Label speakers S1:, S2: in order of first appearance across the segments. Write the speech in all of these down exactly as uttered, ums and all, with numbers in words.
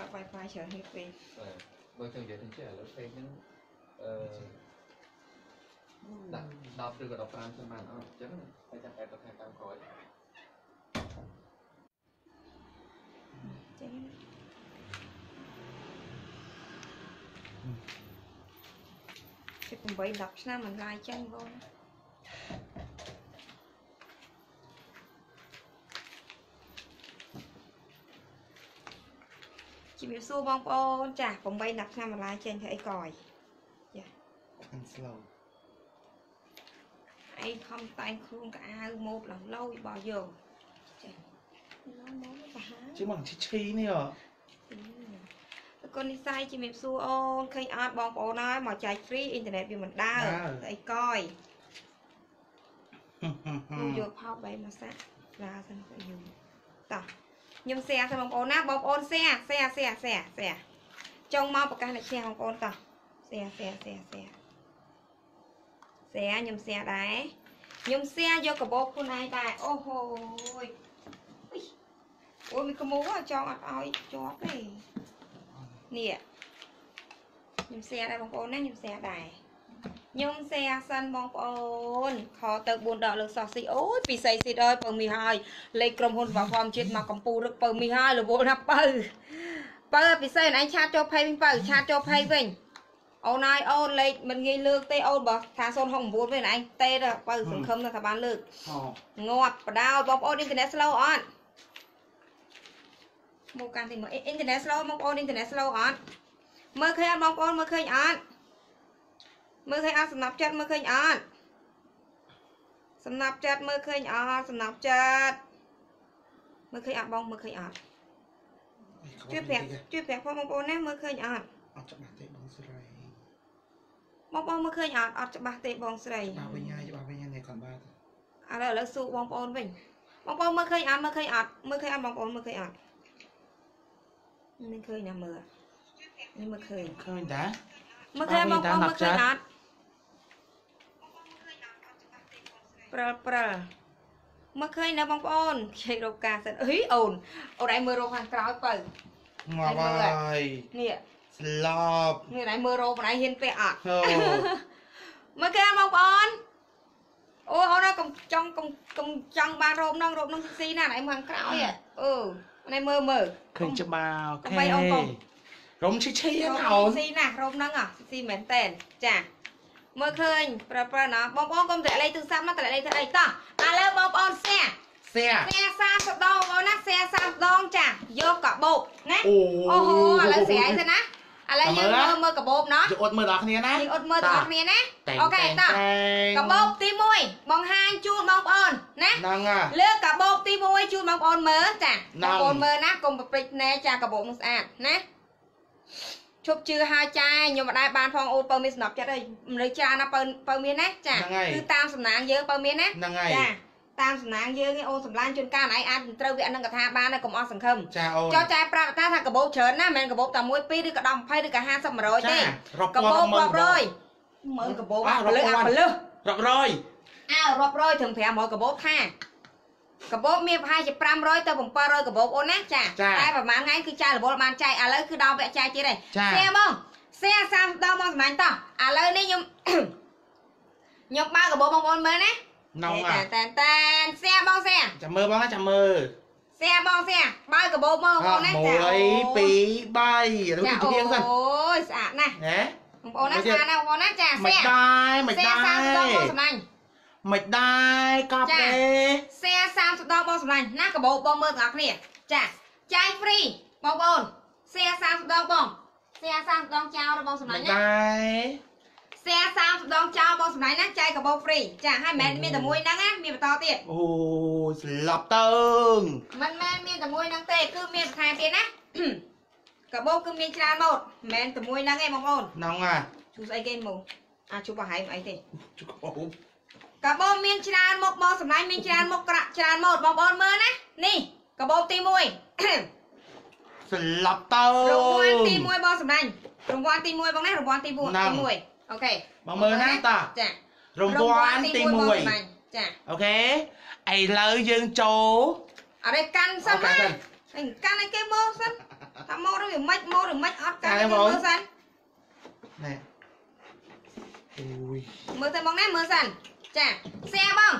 S1: wifi ច្រើននេះពេក
S2: បើចឹងនិយាយទៅចេះឥឡូវពេកហ្នឹងអឺដាក់ដល់ឬក៏ដល់5ឆ្នាំបានអត់អញ្ចឹងតែចាំតែទៅខាងតាមក្រោយ
S1: ចឹងជិត8 10ឆ្នាំមិនឡាយចឹងបងជំរាបសួរបងប្អូនចាស់8 10ឆ្នាំម្លាយចេញធ្វើអីក្រោយចា
S3: ខាង slow
S1: អីខំតែងខ្លួនកអាវម៉ូតឡងឡូយរបស់យកចាឡងម៉ូតទៅហា
S3: ជិះមកឈីឈីនេះអ
S1: ឺកូននិស័យជំរាបសួរអូនឃើញអត់បងប្អូនហើយមកចែក free អ៊ីនធឺណិតវាមិនដើរអីក្រោយគូយកផោបបីមកសាក់ឡាសិនទៅយូរតោះខ្ញុំ share ទៅបងប្អូនណាបងប្អូន share share share share share ចង់មកប្រកាសអ្នក share បងប្អូនតោះ share share share share share ខ្ញុំ share ដែរខ្ញុំ share យកកាបូបខ្លួនឯងដែរអូហូយអូយមីក្មូចង់អត់ឲ្យជាប់ទេនេះខ្ញុំ share ដែរបងប្អូនណាខ្ញុំ share ដែរខ្ញុំ share សិនបងប្អូនខទៅ4ដកលើសោះស៊ីអូយពិសីស៊ីដល់ពៅមីហើយលេខក្រុមហ៊ុនវ៉ាហ្វមជាតិមកកម្ពុជារឹកពៅមីហើយរវល់ណាបើបើពិសីឯងឆាតចូល page វិញបើឆាតចូល page វិញអូនហើយអូនលេខមិនងាយលើកទេអូនបើថាศูนย์หก 9វិញឯងទេបើសង្ឃឹមថាបានលើកងាប់បដោបងប្អូនអ៊ីនធឺណិត slow អត់មកកាន់ទីមើលអ៊ីនធឺណិត slow បងប្អូនអ៊ីនធឺណិត slow អត់មើលឃើញអត់បងប្អូនមើលឃើញអត់មើលឃើញអត់សំណាប់ចិត្តមើលឃើញអត់សំណាប់ចិត្តមើលឃើញអត់សំណាប់ចិត្តមើលឃើញអត់បងមើលឃើញអត់ជួយប្រាប់ជួយប្រាប់បងប្អូនណាមើលឃើញអត់
S3: អត់ច្បាស់ទេបងស្រី
S1: បងប្អូនមើលឃើញអត់អត់ច្បាស់ទេបងស្រី
S3: ច្បាស់វិញហើយច្បាស់វិញនេះគាត់បាទ
S1: ឥឡូវឥឡូវសួរបងប្អូនវិញបងប្អូនមើលឃើញអត់មើលឃើញអត់មើលឃើញអត់បងប្អូនមើលឃើញអត់មិនឃើញណាមើលនេះមើលឃើញ
S3: ឃើញតា
S1: មើលឃើញបងប្អូនមើលឃើញអត់ព្រិលព្រិលមើលឃើញណាបងប្អូនជ័យរកការសិនអីអូនអូនឯងមើលរោខាងក្រោយបើ
S3: ងាប់ហើយ
S1: នេះ
S3: ស្លាប់
S1: នេះឯងមើលរោបងឯងហ៊ានពេកអត់មើលឃើញបងប្អូនអូអូនកុំចង់កុំកុំចង់បានរោមនឹងរោមនឹងស៊ីណាឯងមើលខាងក្រោយអឺអូនឯងមើលមើល
S3: ឃើញច្បាស់អូខេរោមឈីឈីហ្នឹងអូន
S1: ស៊ីណារោមនឹងស៊ីមែនតែនចាមើលឃើញប្រប្រណាបងប្អូនកុំតែលេខទូរស័ព្ទមកតែលេខទៅអីតោះឥឡូវបងប្អូន share
S3: share
S1: share សាមសិបដងបងប្អូនណា share សាមសិបដងចាយកកាបូបណាអូហូឥឡូវ share ទៅណាឥឡូវយើងមើលមើលកាបូបណោះ
S3: យើងអត់មើលដល់គ្នាណា
S1: យើងអត់មើលដល់គ្នាណាអូខេតោះកាបូបទី1បង្ហាញជូនបងប្អូនណា
S3: ហ្នឹង
S1: លើកកាបូបទី1ជូនបងប្អូនមើលចាបងប្អូនមើលណាកុំប្រព្រឹត្តណែចាកាបូបនឹងស្អាតណាជប់ជឿហើយចាខ្ញុំមិនដែលបានផងអូនបើមានសំណប់ចិត្តអីមនុស្សច្រើនណាបើបើមានណាចាគឺតាមសំណាងយើងបើមានណា
S3: ចា
S1: តាមសំណាងយើងអូនសម្លាញ់ជួនកាលឯងអាចត្រូវវគ្គនឹងកថាបានហើយកុំអស់សង្ឃឹម
S3: ចាអូន
S1: ចោះចាប្រាប់ថាថាកាបូបច្រើនណាមិនមែនកាបូបតែមួយពីរឬក៏ដប់20ឬក៏50 100ទេកាបូបរាប់រយមើលកាបូបអាពលឹះអាពលឹះ
S3: រាប់រយ
S1: អើរាប់រយถึง500កាបូបថាកាបូបមានប្រហែលជា500ទៅ700កាបូបអូនណាចាតែប្រហែលថ្ងៃគឺចាយរវល់បានចែកឥឡូវគឺដល់វគ្គចែកទៀតហើយសៀមកសៀសាមដងមកសម្លាញ់តោះឥឡូវនេះខ្ញុំខ្ញុំបើកាបូបបងប្អូនមើលណា
S3: ណង
S1: តែតែតែសៀបងសៀ
S3: ចាំមើលបងចាំមើល
S1: សៀបងសៀបើកាបូបមើលបងប្អូនណា
S3: ចាមួយពីរបីទៅទីទៀងសិន
S1: អូយស្អាតណាស់
S3: ហ៎
S1: បងប្អូនណាស្អាតណាស់បងប្អូនណាចាសៀ
S3: មិនដែរមិនដែរ
S1: សៀសាមដងមកសម្លាញ់
S3: មិនដែរកប់ទេ
S1: សៀសាមដងបងសម្លាញ់ណាកាបូបបងមើលទាំងអស់គ្នាចាចាយ free បងប្អូនសៀសាមដងបងសៀសាមដងចោលរបស់សម្លាញ់ណា
S3: ដែរ
S1: សៀសាមដងចោលបងសម្លាញ់ណាចាយកាបូប free ចាហើយមិនមែនមានតែមួយហ្នឹងណាមានបន្តទៀត
S3: អូស្លាប់ទៅ
S1: មិនមែនមានតែមួយហ្នឹងទេគឺមានបន្ថែមទៀតណាកាបូបគឺមានច្រើនម៉ូតមិនមែនតែមួយហ្នឹងទេបងប្អូន
S3: ហ្នឹងហ่ะ
S1: ជួស្អីគេមកអាជួបប្រហែលអីទេ
S3: ជួបកាបូប
S1: កាបូបមានច្រើនមុខបងសម្លាញ់មានច្រើនមុខក្រាក់ច្រើនម៉ូតបងប្អូនមើលណានេះកាបូបទី1
S3: ស្លាប់ទៅ
S1: រង្វាន់ទី1បងសម្លាញ់រង្វាន់ទី1បងណារង្វាន់ទី1អូខេ
S3: បងមើលណាតា
S1: ចា
S3: រង្វាន់ទី1
S1: ចា
S3: អូខេឥឡូវយើងចូល
S1: អរិកាន់សិនណាអញកាន់ឲ្យគេមើលសិនថាមក nó bị mách mô rồi mách ót cái mơ xanh
S3: nè ui
S1: mơ xanh bóng nét mơ xanh chà xe bông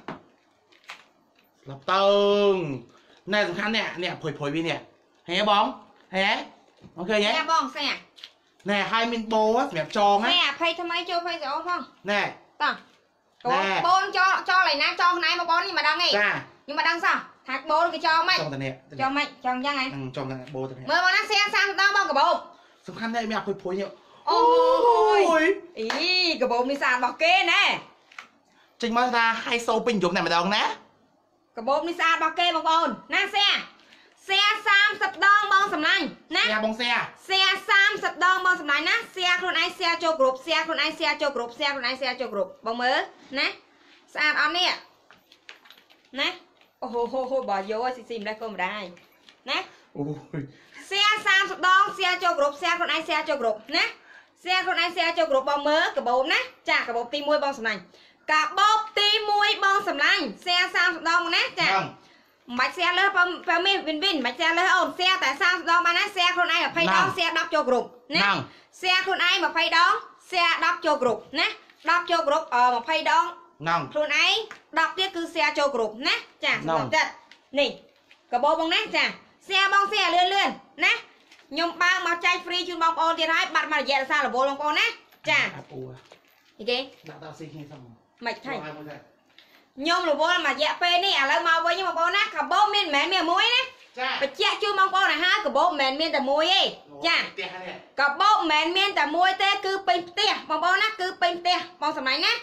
S3: lập tường này sẵn khăn nè nè phổi phổi đi nè hé bóng hé ok nhé
S1: xe bông xe
S3: nè hai min bố á mẹp tròn á
S1: xe phay thầm ấy cho phay rõ không
S3: nè
S1: tao bôn cho cho lại nè cho này mà bón nhưng mà đang này nhưng mà đang sao thạc bố cái cho mày
S3: trong tận nè
S1: cho mày cho nhang này
S3: trong tận bố tận nè
S1: mơ mà nó xe sang tao bao cả bố
S3: sẵn khăn này mẹp phổi phổi nhiều
S1: ôi ý cái bố mi sàn bảo kê nè
S3: trình mới ra hai sâu pin dụng này mà đâu nè
S1: cái bố mi sàn bảo kê bằng bồn nè xe xe sam sập đong bong sầm lanh nè
S3: xe bóng xe
S1: xe sam sập đong bong sầm lanh nè xe con ai xe cho group xe con ai xe cho group xe con ai xe cho group bong mớ nè sàn on nè nè ô hô hô hô bỏ vô xì xìm đây không đây nè xe sam sập đong xe cho group xe con ai xe cho group nè xe con ai xe cho group bong mớ cái bố nè chả cái bố ti môi bong sầm lanh cả bố ti môi bong sầm lanh xe sam sập đong nè chả mạch xe lơ pom pom vin vin mạch xe lơ ồn xe tại sao đó mà nói xe con ai mà phay đó xe đắp cho group nè xe con ai mà phay đó xe đắp cho group nè đắp cho group ờ mà phay đó con ai đắp tiếp cứ xe cho group nè chả đọc chặt nè cái bố bông nè chả xe bông xe lươn lươn nè nhung bang mà chạy free chun bông ôn tiền hai bạn mà dễ sao là bố bông con nè chả gì mạch thành nhôm là bố mà dạ phê nè à lâu mau với nhưng mà bố nát cả bố miên mẹ miên muối nè phải che chui mong bố này ha cả bố mẹ miên tà muối ấy chà cả bố mẹ miên tà muối tê cứ pin tê mong bố nát cứ pin tê mong sầm này nè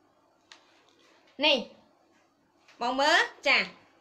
S1: nè mong mớ chà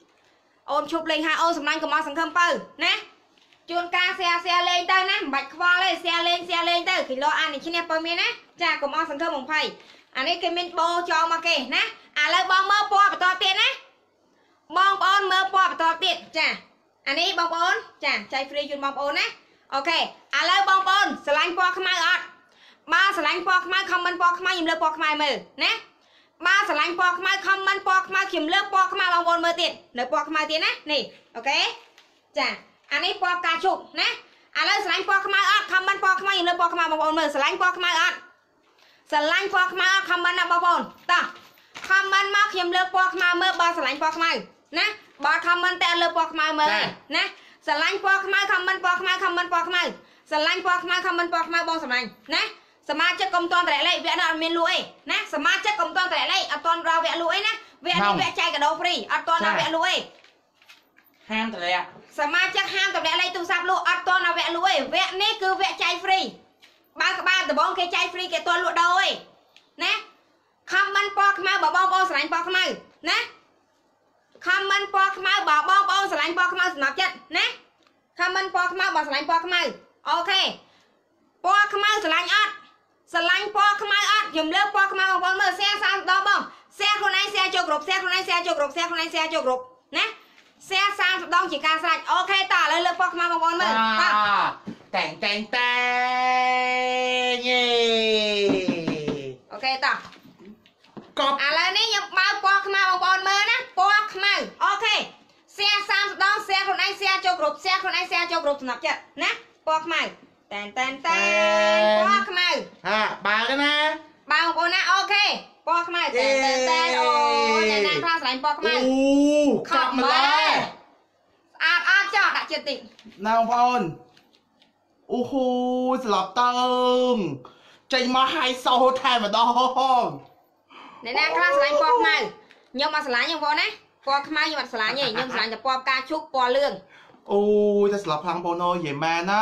S1: ôm chụp lên ha ôm sầm này của mong sầm khâm pơ nè chuồn ca xe xe lên tới nè bạch khoa lên xe lên xe lên tới thì lo ăn thì chi nè pơ miên nè chà của mong sầm khâm mong phay anh ấy cái miên bô cho mà kì nè à lời bong mơ po và to tiền á bong bón mơ po và to tiền chà anh ấy bong bón chà chạy free chun bong bón á ok à lời bong bón slang po khmai ọt ba slang po khmai comment po khmai yếm lơ po khmai mơ nè ba slang po khmai comment po khmai yếm lơ po khmai bong bón mơ tiền nợ po khmai tiền á nè ok chà anh ấy po cà chụp nè à lời slang po khmai ọt comment po khmai yếm lơ po khmai bong bón mơ slang po khmai ọt slang po khmai ọt comment na bong bón ta comment mà khiêm lơ po khmai mơ ba slang po khmai nè ba comment te lơ po khmai mơ nè slang po khmai comment po khmai comment po khmai slang po khmai comment po khmai bong slang nè សមាជិកកុំតន់តែលេខវគ្គនោះអត់មានលក់អីណាសមាជិកកុំតន់តែលេខអត់តន់រកវគ្គលក់អីណាវគ្គនេះវគ្គចែកកាដូហ្វ្រីអត់តន់ដល់វគ្គលក់អីហាមតលាក់សមាជិកហាមតលាក់លេខទូរស័ព្ទលក់អត់តន់ដល់វគ្គលក់អីវគ្គនេះគឺវគ្គចែកហ្វ្រីបើក្បាលដំបងគេចែកហ្វ្រីគេតន់លក់ដូរអីណា comment ពណ៌ខ្មៅបើបងប្អូនស្រឡាញ់ពណ៌ខ្មៅណា comment ពណ៌ខ្មៅបើបងប្អូនស្រឡាញ់ពណ៌ខ្មៅសម្រាប់ចិត្តណា comment ពណ៌ខ្មៅបើស្រឡាញ់ពណ៌ខ្មៅអូខេពណ៌ខ្មៅស្រឡាញ់អត់ស្រឡាញ់ពណ៌ខ្មៅអត់ខ្ញុំលើកពណ៌ខ្មៅបងប្អូនមើល share សាមដងបង share ខ្លួនឯង share ចូលក្រុម share ខ្លួនឯង share ចូលក្រុម share ខ្លួនឯង share ចូលក្រុមណា share សាមដងជាការស្រេចអូខេតើឥឡូវលើកពណ៌ខ្មៅបងប្អូនមើលតើតែងតែងតែងយេអូខេតើកប់ឥឡូវនេះខ្ញុំបើពណ៌ខ្មៅបងប្អូនមើលណាពណ៌ខ្មៅអូខេ share សាមដង share ខ្លួនឯង share ចូលក្រុម share ខ្លួនឯង share ចូលក្រុមសំណាប់ចិត្តណាពណ៌ខ្មៅតែនតែនតែពណ៌ខ្មៅហាបើកណាបើបងប្អូនណាអូខេពណ៌ខ្មៅតែនតែនតែអូអ្នកណាខ្លះស្រឡាញ់ពណ៌ខ្មៅអូខប់ម្ល៉េះស្អាតអត់ចោះដាក់ចិត្តតិចណាបងប្អូនអូហូស្លាប់តើងចេញមកហាយសោថែម្ដងអ្នកណាខ្លះស្រឡាញ់ពណ៌ខ្មៅខ្ញុំអត់ស្រឡាញ់ទេបងប្អូនណាពណ៌ខ្មៅខ្ញុំអត់ស្រឡាញ់ទេខ្ញុំស្រឡាញ់តែពណ៌ផ្កាឈូកពណ៌លឿងអូតែស្លាប់ខាងបងណូយេម៉ែណា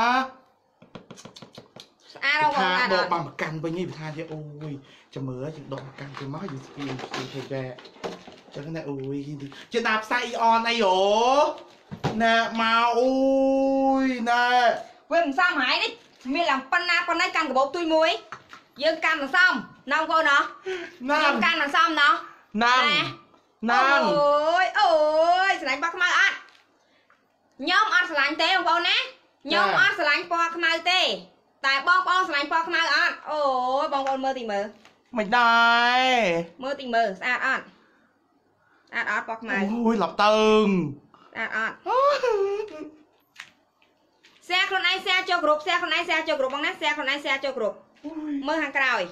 S1: ស្អាតបងប្អូនដកបានប្រកាន់វិញនេះវាថាជាអូយចាំមើលយើងដកប្រកាន់ទៅមកយើងស្គីស្គីទៅដែរចឹងណាអូយជាដាប់ផ្សាយអនអីហ៎ណាមកអូយណាវាមិនសមហើយនេះមានឡើងប៉ុណ្ណាប៉ុណ្ណេះកាន់កាបូបទួយមួយយើងកាន់មិនសមណងបងប្អូនណោះខ្ញុំកាន់មិនសមណោះណាណាអូយអូយស្រឡាញ់បោះខ្មៅអត់ខ្ញុំអត់ស្រឡាញ់ទេបងប្អូនណាខ្ញុំអត់ស្រឡាញ់ពណ៌ខ្មៅទេតែបងប្អូនស្រឡាញ់ពណ៌ខ្មៅអត់អូយបងប្អូនមើលទីមើលមិនដែរមើលទីមើលស្អាតអត់ស្អាតអត់ពណ៌ខ្មៅអូយឡប់តើងស្អាតអត់ xe con ai xe cho group xe con ai xe cho group bằng nát xe con ai xe cho group mơ hàng cào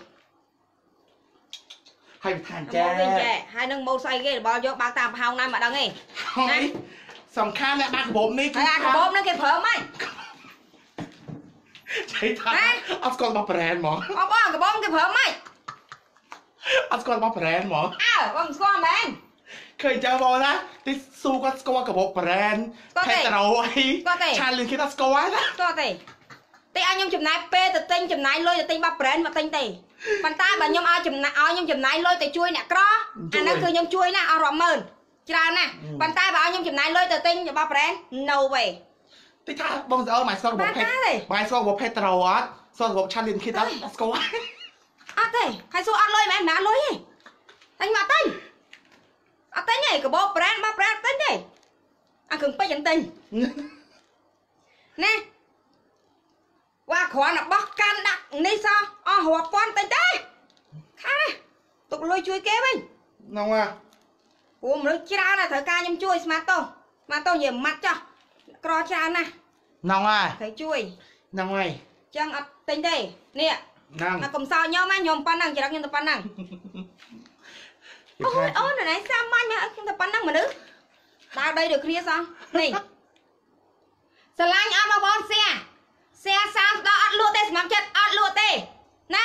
S3: ให้ทานแจ
S1: hai nâng màu xoay ghê bao vô bao tạm hào ngay mà đăng ấy
S3: สำคัญแหละบ้านของผมนี่
S1: hai ai của bốp nó kịp phở mày
S3: ใช้ทานเอาสกอตมาแบรนด์หมอ
S1: có bó của bốp kịp phở mày
S3: เอาสกอตมาแบรนด์หมอ
S1: à bằng score men
S3: เคยเจอบอลนะที่สู้กับสกอตกับผมแบรนด์แค่เราไอ้ชาลินคิดว่าสกอตนะ
S1: cho thì thì anh nhung chùm nái p từ tinh chùm nái lôi từ tinh ba brand mà tinh thì bàn tay bà nhung ai chùm nái ai nhung chùm nái lôi từ chui nè cro anh nóคือnhung chui nè ao rộng mờn chả nè bàn tay bà nhung chùm nái lôi từ tinh ba brand no way
S3: ที่ถ้าบองจะเอาหมายสกอตกับผมเพชรหมายสกอตกับผมเพชรเราอ่ะสกอตกับผมชาลินคิดว่าสกอต
S1: à thế hay số ăn lôi mẹ mẹ lôi gì anh mà tinh à tinh này của bộ brand ba brand tinh đi anh cần phải nhận tình nè qua khỏi là bóc can đặt đi sao à hộp con tinh thế khá tục lôi chui kế mình
S3: น้องว่า
S1: ủa mà nó chira là thở ca nhâm chui mà tô mà tô nhiều mặt cho cro chira nè
S3: น้องว่า
S1: thấy chui
S3: น้องไง
S1: chẳng ập tinh đây nè
S3: นั่ง
S1: là cùng sao nhau mà nhom pan năng chỉ đăng nhân tập pan năng ôi ôi này này sao mai mà không tập pan năng mà nữ tao đây được kia sao nè sờ lanh ăn bao bon xe xe sao đó ăn lụa tê mắm chết ăn lụa tê nè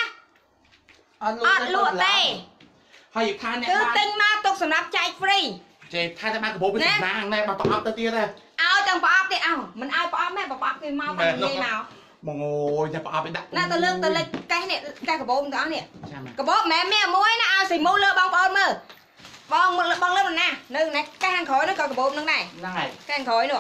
S1: ăn lụa tê
S3: ให้หยิบทานเนี่ย
S1: cứ
S3: บ้าน
S1: tinh ma tục sầm nắp chạy free
S3: เจทานจะมากับผมเป็นนางในมาต่ออัพเตอร์เตี้ยเลย
S1: ao chẳng bỏ áp đi ao mình ai bỏ áp mẹ bỏ áp thì mau bằng gì nào
S3: มองโอ้ยจะเอาไปดัก
S1: nè tao lương tao lấy cái này cái của bố đó nè
S3: ใช่ไหม
S1: của bố mẹ mẹ muối nó ao xì mua lơ bong bong mơ bong bong lên mình nè nơi này cái hàng khói nó còn của bố nước này
S3: นั่งไง
S1: cái hàng khói nữa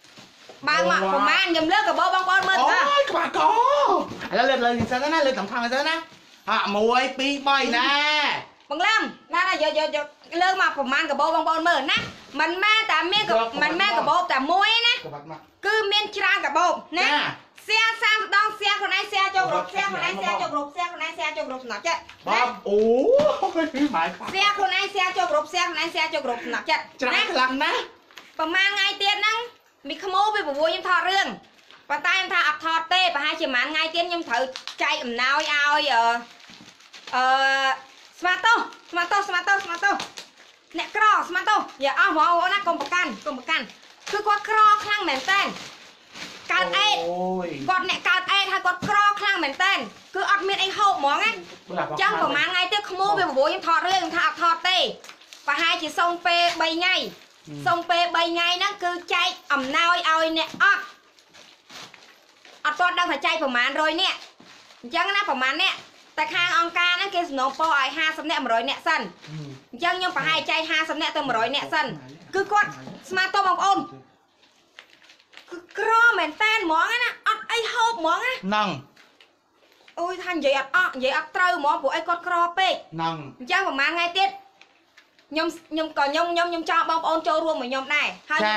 S1: ba ngọn của man nhầm lơ của bố bong bong mơ
S3: โอ้
S1: đó
S3: ยกระบะก็แล้วเลยเลยซะนะเลยสำคัญซะนะอ่ะมวยปีบ่อยนะ
S1: bằng lâm nè là giờ giờ giờ lơ mà của man của bố bong bong mơ nè mình ma tạm miên của mình ma của bố tạm muối nè
S3: กระบะมา
S1: cứ miên tra của bố nè
S3: จ้า
S1: xe sang đong xe con này xe cho group xe con này xe cho group xe con này xe cho group nào chết
S3: บ้าโอ้ยหมายความ
S1: xe con này xe cho group xe con này xe cho group nào chết
S3: จะรักพลังนะ
S1: ประมาณไงเตียนนั่งมีขโมยไปบุบยังทอเรื่องปะใต้ยังทออับทอเต้ปะให้เฉียมันไงเตียนยังถือใจอ่ำนาวเอาเออเออสมาร์โต้สมาร์โต้สมาร์โต้สมาร์โต้เนี่ยกรอสมาร์โต้อย่าเอาหัวเอาหน้ากลมประกันกลมประกันคือกอดกรอคลั่งเหม็นเต้นการเอ็ด
S3: โอ้ย
S1: กอดเนี่ยการเอ็ดถ้ากอดกรอคลั่งเหม็นเต้นคืออัดเมียนไอ้โหหมอไงจังประมาณไงเตี้ยขโมยไปบุบยังทอเรื่องทออับทอเต้ปะให้chỉส่งเปใบไงส่งเปใบไงนั่นคือใจอ่ำนาวเอาเนี่ยอัดอัดตอนดังหัวใจประมาณร้อยเนี่ยจังนะประมาณเนี่ยแต่ข้างองค์การนั่นคือสนองปอยห้าสำเนียงร้อยเนี่ยสั้นจังยังปะให้ใจห้าสำเนียงเต็มร้อยเนี่ยสั้นคือกดสมาร์ทโฟนของอนคือกรอเหม็นแตนหมองนะอัดไอ้โหบหมองนะ
S3: นั่ง
S1: โอ้ยท่านใหญ่อัดอัดใหญ่อัดเต้าหมอผู้ไอ้กดกรอเป็ด
S3: นั่ง
S1: จังประมาณไงติดยมยมก่อนยมยมยมชอบบองโอนโจรวมเหมือนยมได้ให้
S3: จ้าย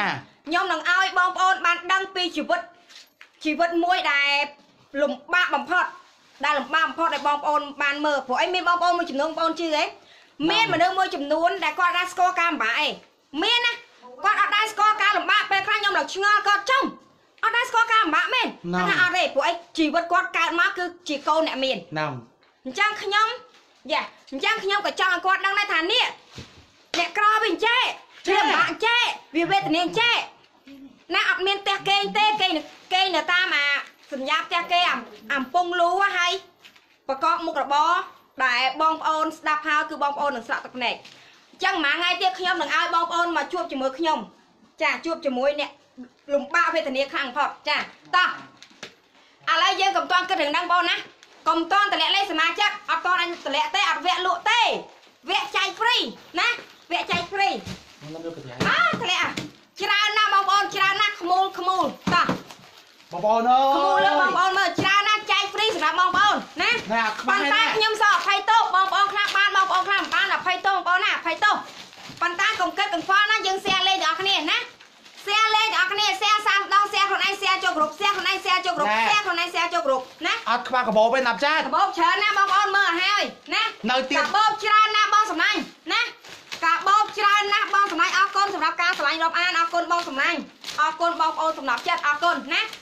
S1: มหนังเอาไอ้บองโอนบันดังปีชีวิตชีวิตมวยได้หลุมบ้าบัมพอดได้หลุมบ้าบัมพอดได้บองโอนบานเมื่อผู้ไอ้เมียบองโอนมือจุ่มนุ่งบองชื่อไอ้เมียมาเดินมือจุ่มนุ่นได้ก็ได้สกอร์การบ่ายเมียนะก็ได้สกอร์การหลุมบ้าเป็นครั้งยมหลักเชื่อก็จ้องเอาได้สกอร์การบ่ายเมียถ้าเอาได้ผู้ไอ้ชีวิตก็การมาคือจีโก้เนี่ยเมีย
S3: นั่ง
S1: จังขยมอย่าจังขยมกับจังก็ดังในฐานนี้เนี่ยกรอเป็นเจ้เรื่องบ้าเจ้วิเวทเนี่ยเจ้น่าอัดเมียนเตะเกย์เตะเกย์เกย์เนี่ยตามาสัญญาเตะเกย์อ่ำอ่ำปงรู้ว่าให้ประกอบมุกระบอได้บองโอนดับพาวคือบองโอนหนึ่งสระตะเนกจังหมาไงเตี้ยขยมหนึ่งไอ้บองโอนมาជួบจมูกขยมจ้าជួบจมูกเนี่ยหลุมบ้าเวทเนี่ยข้างพอจ้าต่ออะไรเยอะกับตอนกระถึงดังบอลนะกลมต้อนแต่เละเล่สมาจักอัดตอนอันแต่เละเต้อัดแวะลุเต้แวะใจฟรีนะแวะใจฟรีอ้าแต่เละชราหน้าบองบอลชราหน้าขมูลขมูลต่อบ
S3: อลเนาะ
S1: ขมูลเรื่องบองบอลมาชราหน้าใจฟรีสำหรับบองบอลนะปันตาขยมสอบไฟโต้บองบอลคลาบ้านบองบอลคลาบ้านแบบไฟโต้บอลน่ะไฟโต้ปันตากงเกิดกันฟ้านะยังเสียเลยเดี๋ยวอันนี้นะเสียเลยเดี๋ยวอันนี้เสียสามดองเสียคนไหนเสียโจกรุกเสียคนไหนเสียโจกรุกเสียคนไหนเสียโจกรุกนะ
S3: อัดขวากระโบไปนับจ้าก
S1: ระบอกเชิญนะบองบอลเมื่อให้นะ
S3: เนย
S1: ก
S3: เตี้ย
S1: ระบอกชราหน้าบองสำนักนะกระบอกชราหน้าบองสำนักเอาก้นสำหรับการสลายรอบอ่านเอาก้นบองสำนักเอาก้นบองโอนสำหรับเจ็ดเอาก้นนะ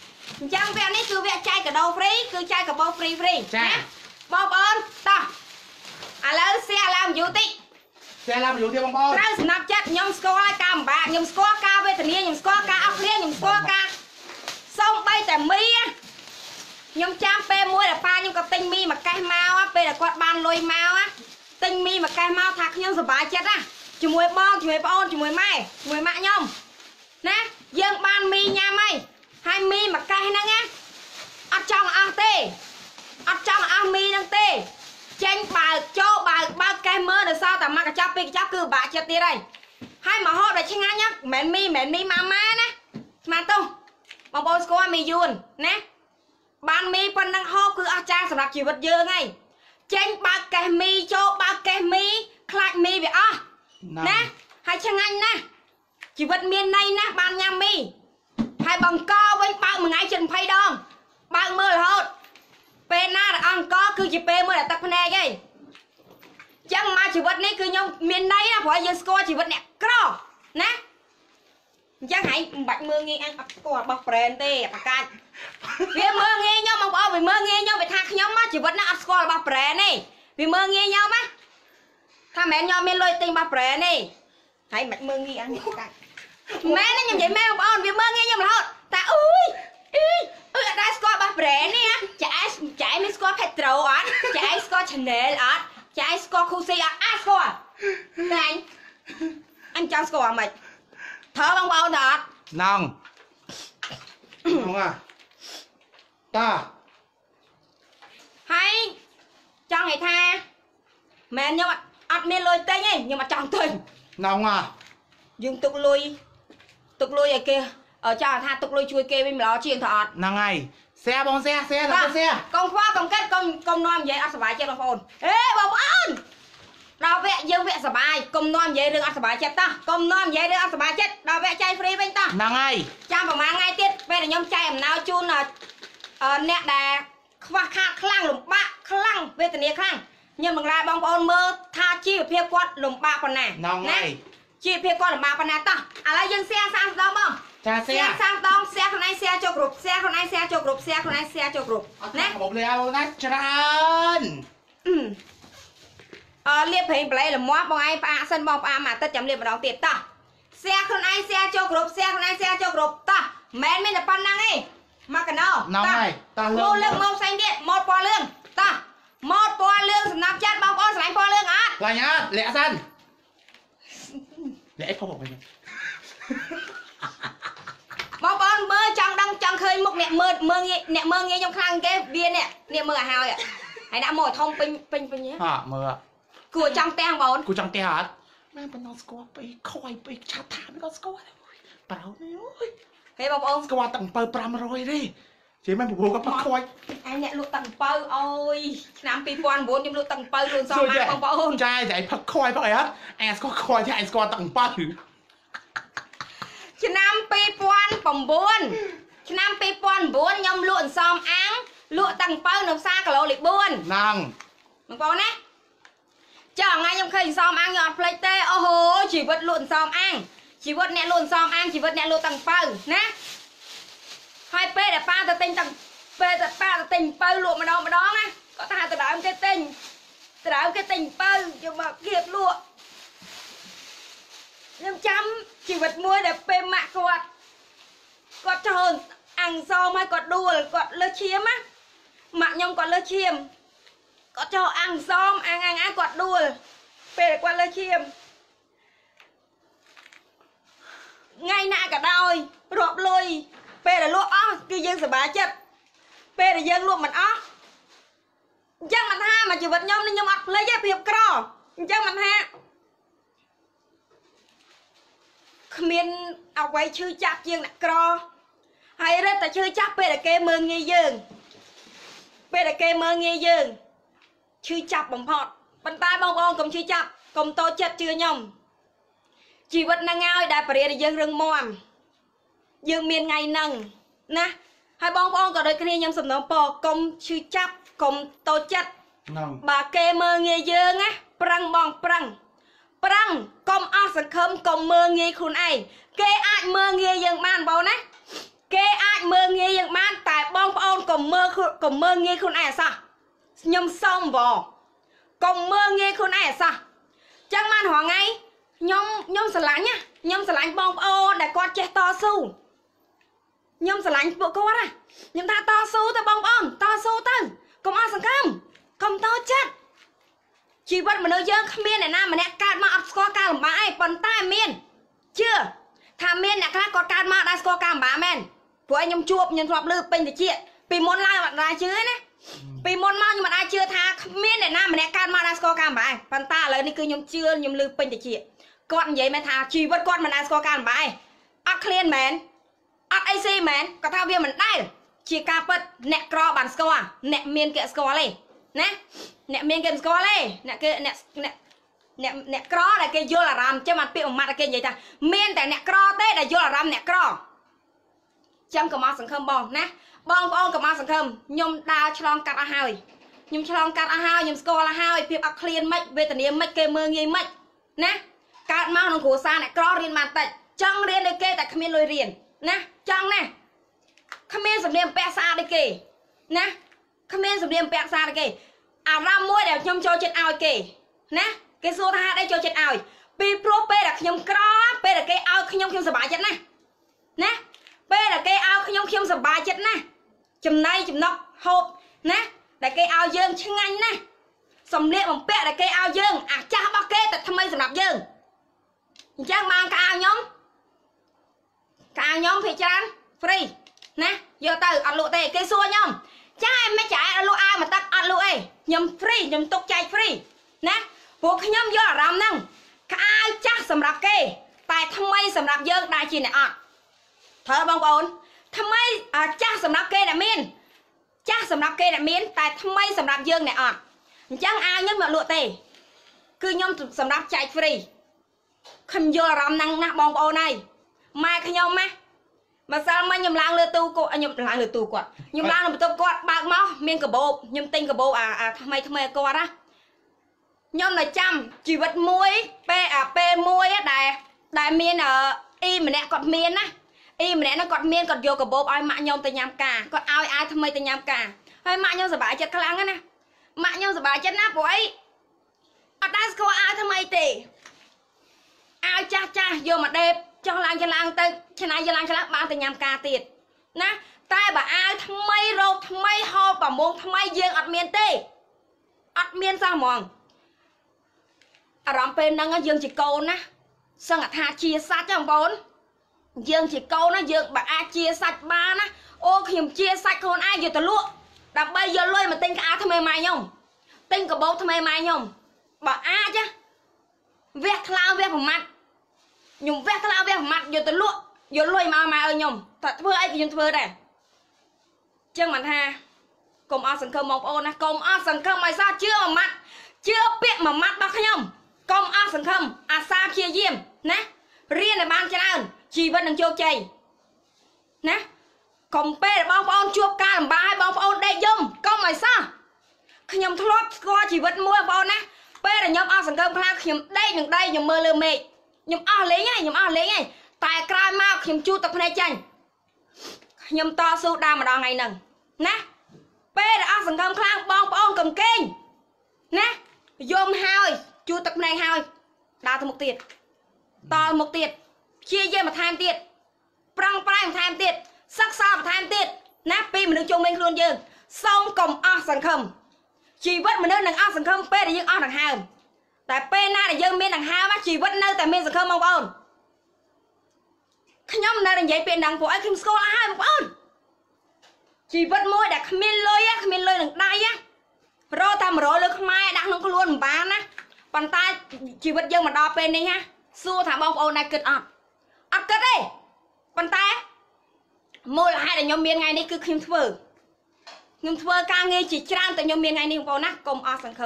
S1: ចាំវគ្គនេះគឺវគ្គចែកកាដូហ្វ្រីគឺចែកកាបោហ្វ្រីហ្វ្រីណាបងប្អូនតោះឥឡូវ share ឡើងយូរតិច
S3: share ឡើងយូរទៀតបងប្អូន
S1: ត្រូវសំណាប់ចិត្តខ្ញុំស្គាល់ហើយការពិបាកខ្ញុំស្គាល់ការវេទនាខ្ញុំស្គាល់ការអស់គ្នាខ្ញុំស្គាល់ការសូមបីតែមីខ្ញុំចាំពេលមួយដែលប៉ាខ្ញុំក៏ទិញមីមួយកេះមកពេលដែលគាត់បានលុយមកទិញមីមួយកេះមកថាខ្ញុំសប្បាយចិត្តណាជាមួយបងជាមួយប្អូនជាមួយម៉ែជាមួយម៉ាក់ខ្ញុំណាយើងបានមីញ៉ាំហើយហើយមីមួយកេះហ្នឹងណាអត់ចង់អស់ទេអត់ចង់អស់មីហ្នឹងទេចេញបើកចូលបើកបើកកេះមើលដល់សល់តែមកកញ្ចប់ពីរកញ្ចប់គឺបាក់ចិត្តទៀតហើយហើយមកហូបដល់ឆ្ងាញ់ណាមិនមីមិនមីម៉ាម៉ាណាស្មានទោះបងប្អូនស្គាល់មីយួនណាបានមីប៉ុណ្ណឹងហូបគឺអស្ចារ្យសម្រាប់ជីវិតយើងហើយចេញបើកកេះមីចូលបើកកេះមីខ្លាចមីវាអស់ណាហើយឆ្ងាញ់ណាស់ជីវិតមានន័យណាស់បានញ៉ាំមីហើយបង្កវិញបើកមួយថ្ងៃជិតยี่สิบដងបើកមើលរហូតពេលណាដែលអង្គគឺជាពេលមើលតែទឹកភ្នែកឯងចឹងមកជីវិតនេះគឺខ្ញុំមានន័យណាព្រោះយើងស្គាល់ជីវិតអ្នកក្រណាអញ្ចឹងហែងមិនបាច់មើលងាយអញអត់ស្គាល់របស់ brand ទេបកាច់វាមើលងាយខ្ញុំបងប្អូនវាមើលងាយខ្ញុំវាថាខ្ញុំមកជីវិតណាអត់ស្គាល់របស់ brand ទេវាមើលងាយខ្ញុំណាថាមិនមែនខ្ញុំមានលុយទិញរបស់ brand ទេហើយមិនមើលងាយអញបកាច់មែនខ្ញុំនិយាយមែនបងប្អូនវាមើលងាយខ្ញុំរហូតតែអុយអីអឺអត់ដែរស្គាល់របស់ brand នេះចាឯងចាឯងមានស្គាល់ Petro អត់ចាឯងស្គាល់ Chanel អត់ចាឯងស្គាល់ Gucci អត់អាចស្គាល់តែអញអញចង់ស្គាល់មិនធ្វើបងប្អូនតើអត់
S3: ណងណងអាតា
S1: ហើយចង់និយាយថាមែនខ្ញុំអត់មានលុយទិញទេខ្ញុំអត់ចង់ទិញ
S3: ណងអា
S1: យើងទុកលុយទុកលុយឲ្យគេចង់ថាទុកលុយជួយគេវិញម្ល៉េះជាងទៅអត់
S3: ហ្នឹងហើយแซ่បងแซ่แซ่ទៅแซ่
S1: កុំខ្វល់កុំកិតកុំកុំនាំនិយាយអត់សុបាយចិត្តបងប្អូនអេបងប្អូនដល់វគ្គយើងវគ្គសុបាយកុំនាំនិយាយរឿងអត់សុបាយចិត្តតោះកុំនាំនិយាយរឿងអត់សុបាយចិត្តដល់វគ្គចែកហ្វ្រីវិញតោះ
S3: ហ្នឹងហើយ
S1: ចាំប្រហែលថ្ងៃទៀតពេលដែលខ្ញុំចែកអំណោយជូនអ្នកដែលខ្វះខាតខ្លាំងលំបាកខ្លាំងវេទនាខ្លាំងខ្ញុំនឹងឡាយបងប្អូនមើលថាជីវភាពគាត់លំបាកប៉ុណ្ណា
S3: ណា
S1: ជីវភាពគាត់លំបាកប៉ុណ្ណាតោះឥឡូវយើង share សាមដងបង
S3: ចាแซ่
S1: សាមដង share ខ្លួនឯង share ចូលក្រុម share ខ្លួនឯង share ចូលក្រុម share ខ្លួនឯង share ចូលក្រុម
S3: ណាបងលេអូណាច្រើន
S1: អឺលាបប្រេងប្រឡេលមាស់បងឯងផ្អាកសិនបងផ្អាកមួយអាទិត្យចាំលាបម្ដងទៀតតោះ share ខ្លួនឯង share ចូលក្រុម share ខ្លួនឯង share ចូលក្រុមតោះមិនមែនមានតែប៉ុណ្្នឹងទេមកកណោ
S3: តោះ
S1: តោះលើលើមកផ្សេងទៀតម៉ូតពណ៌លឿងតោះម៉ូតពណ៌លឿងសំណាប់ចាត់បងប្អូនស្រឡាញ់ពណ៌លឿងអត់
S3: ស្រឡាញ់អត់លាក់សិនលាក់អីផងបងវិញ
S1: បងប្អូនមើលចង់ដឹងចង់ឃើញមុខអ្នកមើលមើលងាយអ្នកមើលងាយខ្ញុំខ្លាំងគេវានេះនេះមើលឲ្យហើយហើយដាក់មកឲ្យធំពេញពេញពេញហ៎
S3: ហ่าមើល
S1: គួរចង់ផ្ទះបង
S3: គួរចង់ផ្ទះអត់ម៉ែបណ្ដោះស្គាល់ពេកខ້ອຍពេកឆាប់ថាមិនក៏ស្គាល់ប្រោនេះអូយ
S1: ហេបងប្អូន
S3: ស្គាល់តាំងបើfive hundredទេជិះមិនពពោះក៏ផឹកខ້ອຍ
S1: អញអ្នកលក់តាំងបើអើយឆ្នាំtwo thousand nineខ្ញុំលក់តាំងបើលក់សមមកបងប្អូន
S3: ចាតែផឹកខ້อยផឹកអីអត់អញស្គាល់ខ້อยតែអញស្គាល់តាំងបើ
S1: ឆ្នាំtwo thousand nineឆ្នាំtwo thousand nineខ្ញុំលក់អន្សមអាំងលក់តាំងបើនៅផ្សារគីឡូលេខfour
S3: ហ្នឹង
S1: បងប្អូនណាចុះថ្ងៃខ្ញុំឃើញអន្សមអាំងខ្ញុំអត់ភ្លេចទេអូហូជីវិតលក់អន្សមអាំងជីវិតអ្នកលក់អន្សមអាំងជីវិតអ្នកលក់តាំងបើណាហើយពេលដែលប៉ាទៅទិញតាំងពេលដែលប៉ាទៅទិញបើលក់ម្ដងម្ដងណាគាត់ថាទៅដើមគេទិញទៅដើមគេទិញបើយកមកគៀបលក់ខ្ញុំចាំជីវិតមួយដែលពេលម៉ាក់គាត់គាត់ចូលអាំងសមហើយគាត់ដួលគាត់លើសឈាមណាម៉ាក់ខ្ញុំគាត់លើសឈាមគាត់ចូលអាំងសមអាំងអាំងអាគាត់ដួលពេលគាត់លើសឈាមថ្ងៃណាក៏ដោយរាប់លុយពេលដែលលក់អស់គឺយើងសប្បាយចិត្តពេលដែលយើងលក់មិនអស់អញ្ចឹងមិនថាមកជីវិតខ្ញុំខ្ញុំអត់ភ្លេចទេភាពក្រអញ្ចឹងមិនថាគ្មានអ្វីឈឺចាប់ជាងអ្នកក្រហើយរឹតតែឈឺចាប់ពេលដែលគេមើងងាយយើងពេលដែលគេមើងងាយយើងឈឺចាប់បំផុតប៉ុន្តែបងប្អូនកុំឈឺចាប់កុំតូចចិត្តជឿខ្ញុំជីវិតហ្នឹងហើយដែលបរិយាយើងរឹងមាំយើងមានថ្ងៃហ្នឹងណាហើយបងប្អូនក៏ដូចគ្នាខ្ញុំសំណូមពរកុំឈឺចាប់កុំតូចចិត្តបើគេមើងងាយយើងណាប្រឹងបងប្រឹងប្រឹងកុំអស់សង្ឃឹមកុំមើងងាយខ្លួនឯងគេអាចមើងងាយយើងបានបងណាគេអាចមើងងាយយ៉ាងបានតែបងប្អូនកុំមើលកុំមើងងាយខ្លួនឯងអសោះខ្ញុំសុំបងកុំមើងងាយខ្លួនឯងអសោះចឹងបានរងថ្ងៃខ្ញុំខ្ញុំស្រឡាញ់ណាខ្ញុំស្រឡាញ់បងប្អូនដែលគាត់ចេះតស៊ូខ្ញុំស្រឡាញ់ពួកគាត់ណាខ្ញុំថាតស៊ូទៅបងប្អូនតស៊ូទៅកុំអស់សង្ឃឹមកុំតូចចិត្តជីវិតមនុស្សយើងគ្មានអ្នកណាម្នាក់កើតមកអត់ស្គាល់ការលំបាកឯងប៉ុន្តែមានជឿថាមានអ្នកខ្លះគាត់កើតមកដែរស្គាល់ការលំបាកមែនព្រោះឯងខ្ញុំជួបខ្ញុំធ្លាប់ឮពេញតិចពីមុនឡើងអត់ដែរជឿណាពីមុនមកខ្ញុំមិនអាចជឿថាគ្មានអ្នកណាម្នាក់កើតមកដែរស្គាល់ការលំបាកប៉ុន្តែឥឡូវនេះគឺខ្ញុំជឿខ្ញុំឮពេញតិចគាត់និយាយមែនថាជីវិតគាត់មិនដែរស្គាល់ការលំបាកឯងអត់ឃ្លានមែនអត់អីស៊ីមែនគាត់ថាវាមិនដែលជាការពិតអ្នកក្របានស្គាល់អ្នកមានគេស្គាល់ទេណាអ្នកមានគេស្គាល់ទេអ្នកគេអ្នកអ្នកអ្នកអ្នកក្រដែលគេយល់អារម្មណ៍ចឹងបានពាក្យមួយម៉ាត់គេនិយាយថាមានតែអ្នកក្រទេដែលយល់អារម្មណ៍អ្នកក្រចឹងកុំមកសង្ឃឹមបងណាបងប្អូនកុំមកសង្ឃឹមខ្ញុំដើរឆ្លងកាត់អស់ហើយខ្ញុំឆ្លងកាត់អស់ហើយខ្ញុំស្គាល់អស់ហើយភាពអត់ឃ្លានមិនវេទនាមិនគេមើងងាយមិនណាកើតមកក្នុងគ្រួសារអ្នកក្ររៀនបានតិចចង់រៀនដូចគេតែគ្មានលុយរៀនណាចង់ណាគ្មានសម្ភារពាក់ស្អាតដូចគេណាគ្មានសម្ភារពាក់ស្អាតដូចគេអារម្មណ៍មួយដែលខ្ញុំចូលចិត្តឲ្យគេណាគេសួរថាអីចូលចិត្តឲ្យពីព្រោះពេលដែលខ្ញុំក្រពេលដែលគេឲ្យខ្ញុំខ្ញុំសប្បាយចិត្តណាណាពេលដែលគេឲ្យខ្ញុំខ្ញុំសប្បាយចិត្តណាចំណៃចំណុកហូបណាដែលគេឲ្យយើងឆ្ងាញ់ណាសម្លៀកបំពាក់ដែលគេឲ្យយើងអាចាស់របស់គេតែថ្មីសម្រាប់យើងអញ្ចឹងបានកៅខ្ញុំកៅខ្ញុំភាគច្រើន free ណាយកទៅអត់លក់ទេគេសួរខ្ញុំចាឯមិនចាអត់លក់អាវមកទឹកអត់លក់អីខ្ញុំ free ខ្ញុំទុកចែក free ណាព្រោះខ្ញុំយកអារម្មណ៍ហ្នឹងកៅចាស់សម្រាប់គេតែថ្មីសម្រាប់យើងដែលជាអ្នកអត់ត្រូវបងប្អូនថ្មីចាស់សម្រាប់គេដែលមានចាស់សម្រាប់គេដែលមានតែថ្មីសម្រាប់យើងអ្នកអត់អញ្ចឹងអាវខ្ញុំមកលក់ទេគឺខ្ញុំសម្រាប់ចែក free ខ្ញុំយកអារម្មណ៍ហ្នឹងណាបងប្អូនហើយម៉ែខ្ញុំណាម្សិលមិញខ្ញុំឡើងលើទូគាត់ខ្ញុំឡើងលើទូគាត់ខ្ញុំឡើងនៅបន្ទប់គាត់បើកមកមានកបោបខ្ញុំទិញកបោបអាអាថ្មីថ្មីគាត់ណាខ្ញុំនៅចាំជីវិតមួយពេលអាពេលមួយដែលដែលមានអ៊ីម្នាក់គាត់មានណាអ៊ីម្នាក់ហ្នឹងគាត់មានគាត់យកកបោបឲ្យម៉ាក់ខ្ញុំទៅញ៉ាំការគាត់ឲ្យអាវថ្មីទៅញ៉ាំការហើយម៉ាក់ខ្ញុំសប្បាយចិត្តខ្លាំងណាម៉ាក់ខ្ញុំសប្បាយចិត្តណាព្រោះអីអត់ដែលស្គាល់អាវថ្មីទេអាវចាស់ចាស់យកមកដេបចុះឡើងចឡើងទៅឆ្នៃឡើងឆ្លាស់បានទៅញ៉ាំការទៀតណាតែបើអាវថ្មីរោគថ្មីហូបប្រមងថ្មីយើងអត់មានទេអត់មានសោះហ្មងអារម្មណ៍ពេលហ្នឹងយើងជាកូនណាសឹងថាជាសាច់បងប្អូនយើងជាកូនណាយើងបើអាចជាសាច់បានណាអូខ្ញុំជាសាច់ខ្លួនឯងយកទៅលក់ដើម្បីយកលុយមកទិញកៅអៅថ្មីម៉ែខ្ញុំទិញកាបូបថ្មីម៉ែខ្ញុំបើអាចណាវះថ្លើវះប្រមាត់ខ្ញុំវះថ្លើវះប្រមាត់យកទៅលក់យកលុយមកម៉ែឲ្យខ្ញុំតែធ្វើអីក៏ខ្ញុំធ្វើដែរចឹងមិនថាកុំអស់សង្ឃឹមបងប្អូនណាកុំអស់សង្ឃឹមឲ្យសោះជឿមួយម៉ាត់ជឿពាក្យមួយម៉ាត់របស់ខ្ញុំកុំអស់សង្ឃឹមអាសាព្យាយាមណារៀនឲ្យបានច្រើនជីវិតនឹងជោគជ័យណាកុំពេលបងប្អូនជួបការលំបាកឲ្យបងប្អូនដេកយំកុំឲ្យសោះខ្ញុំធ្លាប់ស្គាល់ជីវិតមួយបងប្អូនណាពេលដែលខ្ញុំអស់សង្ឃឹមខ្លាំងខ្ញុំដេកនឹងដៃខ្ញុំមើលលើមេឃខ្ញុំអស់លេងហើយខ្ញុំអស់លេងហើយតែក្រោយមកខ្ញុំជូតទឹកភ្នែកចាញ់ខ្ញុំតស៊ូដើរម្ដងថ្ងៃហ្នឹងណាពេលដែលអស់សង្ឃឹមខ្លាំងបងប្អូនកុំកេងណាយំហើយជូតទឹកភ្នែកហើយដើរទៅមុខទៀតតមុខទៀតព្យាយាមបន្ថែមទៀតប្រឹងប្រែងបន្ថែមទៀតសិក្សាបន្ថែមទៀតណាពីមនុស្សជុំវិញខ្លួនយើងសូមកុំអស់សង្ឃឹមជីវិតមនុស្សនឹងអស់សង្ឃឹមពេលដែលយើងអស់ដង្ហើមតែពេលណាដែលយើងមានដង្ហើមជីវិតនៅតែមានសង្ឃឹមបងប្អូនខ្ញុំនៅនិយាយពេលហ្នឹងពួកឯងខ្ញុំស្គាល់អស់ហើយបងប្អូនជីវិតមួយដែលគ្មានលុយគ្មានលុយនឹងដៃរកតែមួយរយលើខ្មែរដាក់ក្នុងខ្លួនមិនបានណាប៉ុន្តែជីវិតយើងមកដល់ពេលនេះណាសួរថាបងប្អូនដែរគិតអត់អត់គិតទេប៉ុន្តែមូលហេតុដែលខ្ញុំមានថ្ងៃនេះគឺខ្ញុំធ្វើខ្ញុំធ្វើការងារជាច្រើនតែខ្ញុំមានថ្ងៃនេះបងប្អូនណាកុំអស់សង្ឃឹម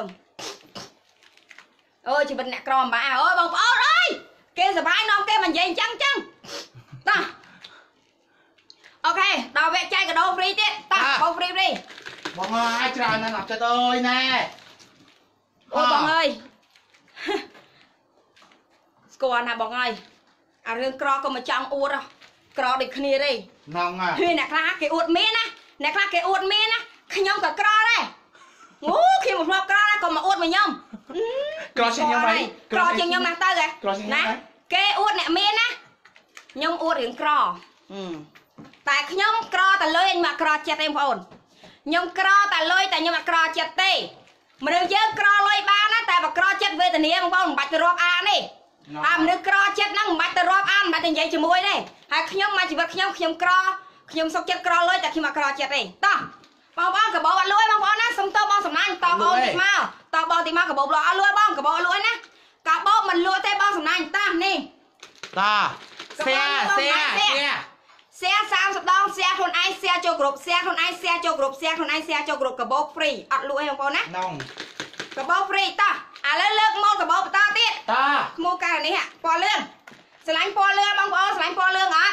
S1: អូជីវិតអ្នកក្រអំបាអូបងប្អូនអើយគេសប្បាយនាំគេមកនិយាយអញ្ចឹងអញ្ចឹងតោះអូខេដល់វគ្គចែកកាដូហ្វ្រីទៀតតោះបងហ្វ្រីហ្វ្រី
S3: បងអើយច្រើនណាស់អត់ចិត្តអើយណែ
S1: អូបងអើយស្គាល់ណាបងអើយអារឿងក្រក៏មកចង់អួតក្រដូចគ្នាទេ
S3: ណងអា
S1: ហើយអ្នកខ្លះគេអួតមានណាអ្នកខ្លះគេអួតមានណាខ្ញុំក៏ក្រដែរអូខ្ញុំមកក្រណាក៏មកអួតមកខ្ញុំ
S3: ក្រជាងខ្ញុំហើយ
S1: ក្រជាងខ្ញុំណាស់ទៅហ៎
S3: ក្រជាងខ្ញុំ
S1: ណាគេអួតអ្នកមានណាខ្ញុំអួតរឿងក្រតែខ្ញុំក្រតែលុយអញមកក្រចិត្តទេបងប្អូនខ្ញុំក្រតែលុយតែខ្ញុំអត់ក្រចិត្តទេមនុស្សយើងក្រលុយបានណាតែបើក្រចិត្តវេទនាបងប្អូនមិនបាច់ទៅរាប់អានទេអាមនុស្សក្រចិត្តហ្នឹងមិនបាច់ទៅរាប់អានមិនបាច់ទៅនិយាយជាមួយទេហើយខ្ញុំមកជីវិតខ្ញុំខ្ញុំក្រខ្ញុំសុខចិត្តក្រលុយតែខ្ញុំអត់ក្រចិត្តទេតោះបងប្អូនកបោអត់លួយបងប្អូនណាសុំតបបងសំណាញ់តបងតិចមកតបងតិចមកកបោលអត់លួយបងកបោលួយណាកបោមិនលួយទេបងសំណាញ់តានេះ
S3: តាសៀសៀសៀ
S1: សៀសាមសិបដងសៀខ្លួនឯងសៀចូលគ្រប់សៀខ្លួនឯងសៀចូលគ្រប់សៀខ្លួនឯងសៀចូលគ្រប់កបោហ្វ្រីអត់លួយទេបងប្អូនណា
S3: ណង
S1: កបោហ្វ្រីតោះឥឡូវលើកមកកបោបន្តទៀត
S3: តា
S1: ឈ្មោះកាលនេះពណ៌លឿងស្រឡាញ់ពណ៌លឿងបងប្អូនស្រឡាញ់ពណ៌លឿងអត់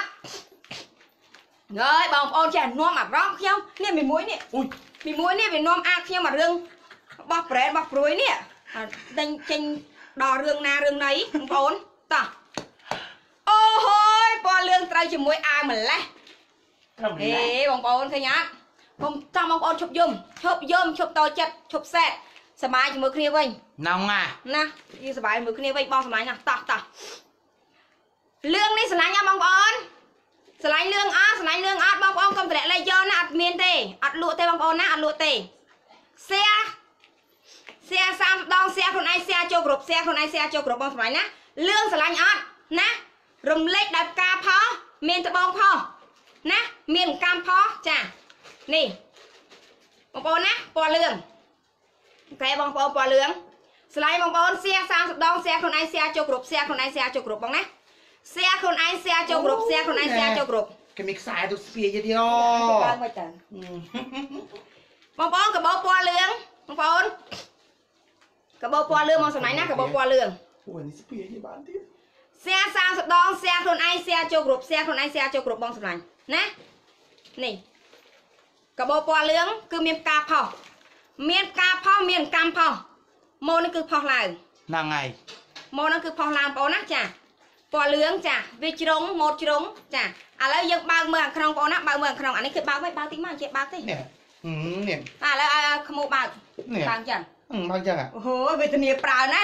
S1: ហើយបងប្អូនចេះនាំអារម្មណ៍ខ្ញុំនេះមីមួយនេះ
S3: អ៊ុយ
S1: មីមួយនេះវានាំអាខ្ញុំអារឿងបោះប្រែនបោះព្រួយនេះដេញចេញដល់រឿងណារឿងណីបងប្អូនតោះអូហូយពណ៌លឿងត្រូវជាមួយអាវម្លេះហេបងប្អូនឃើញអត់ខ្ញុំចង់បងប្អូនឈប់យំឈប់យំឈប់តូចចិត្តឈប់សែតសប្បាយជាមួយគ្នាវិញ
S3: ណងអា
S1: ណាយីសប្បាយជាមួយគ្នាវិញបងសម្លាញ់ណាតោះតោះលឿងនេះស្រឡាញ់ណាបងប្អូនស្រឡាញ់លឿងអត់ស្រឡាញ់លឿងអត់បងប្អូនកុំតម្លាក់លេខយកណាអត់មានទេអត់លក់ទេបងប្អូនណាអត់លក់ទេសៀសៀសាមដងសៀខ្លួនឯងសៀចូលគ្រប់សៀខ្លួនឯងសៀចូលគ្រប់បងសម្លាញ់ណាលឿងស្រឡាញ់អត់ណារំលេចដោយផ្កាផោមានត្បូងផោណាមានកម្មផោចានេះបងប្អូនណាពណ៌លឿងតែបងប្អូនពណ៌លឿងស្លាយបងប្អូនសៀសាមសិបដងសៀខ្លួនឯងសៀចូលគ្រប់សៀខ្លួនឯងសៀចូលគ្រប់បងណាសៀខ្លួនឯងសៀចូលគ្រប់សៀខ្លួនឯងសៀចូលគ្រប់
S3: គេមានខ្សែទៅស្ពាយទៀតយោ
S1: ឡើងមកទៅបងប្អូនកបោពណ៌លឿងបងប្អូនកបោពណ៌លឿងមកសំណាញ់ណាកបោពណ៌លឿង
S3: អូនេះស្ពាយនេះបានទៀត
S1: សៀសាមសិបដងសៀខ្លួនឯងសៀចូលគ្រប់សៀខ្លួនឯងសៀចូលគ្រប់បងសំណាញ់ណានេះកបោពណ៌លឿងគឺមានផ្កាផុសមានផ្កាផុសមានកម្មផុសម៉ូនេះគឺផុសឡើង
S3: ណងហើយ
S1: ម៉ូហ្នឹងគឺផុសឡើងបងប្អូនណាចាពណ៌លឿងចាវាជ្រុងម៉ូតជ្រុងចាឥឡូវយើងបើកមើលខាងក្នុងបងប្អូនណាបើកមើលខាងក្នុងអានេះគឺបើកមិនបើកតិចមកចេះបើកទេ
S3: នេះនេះ
S1: ឥឡូវឲ្យក្មួយបើក
S3: នេះ
S1: បើកចឹង
S3: បើចឹងអា
S1: អូហូវេទនាប្រើណា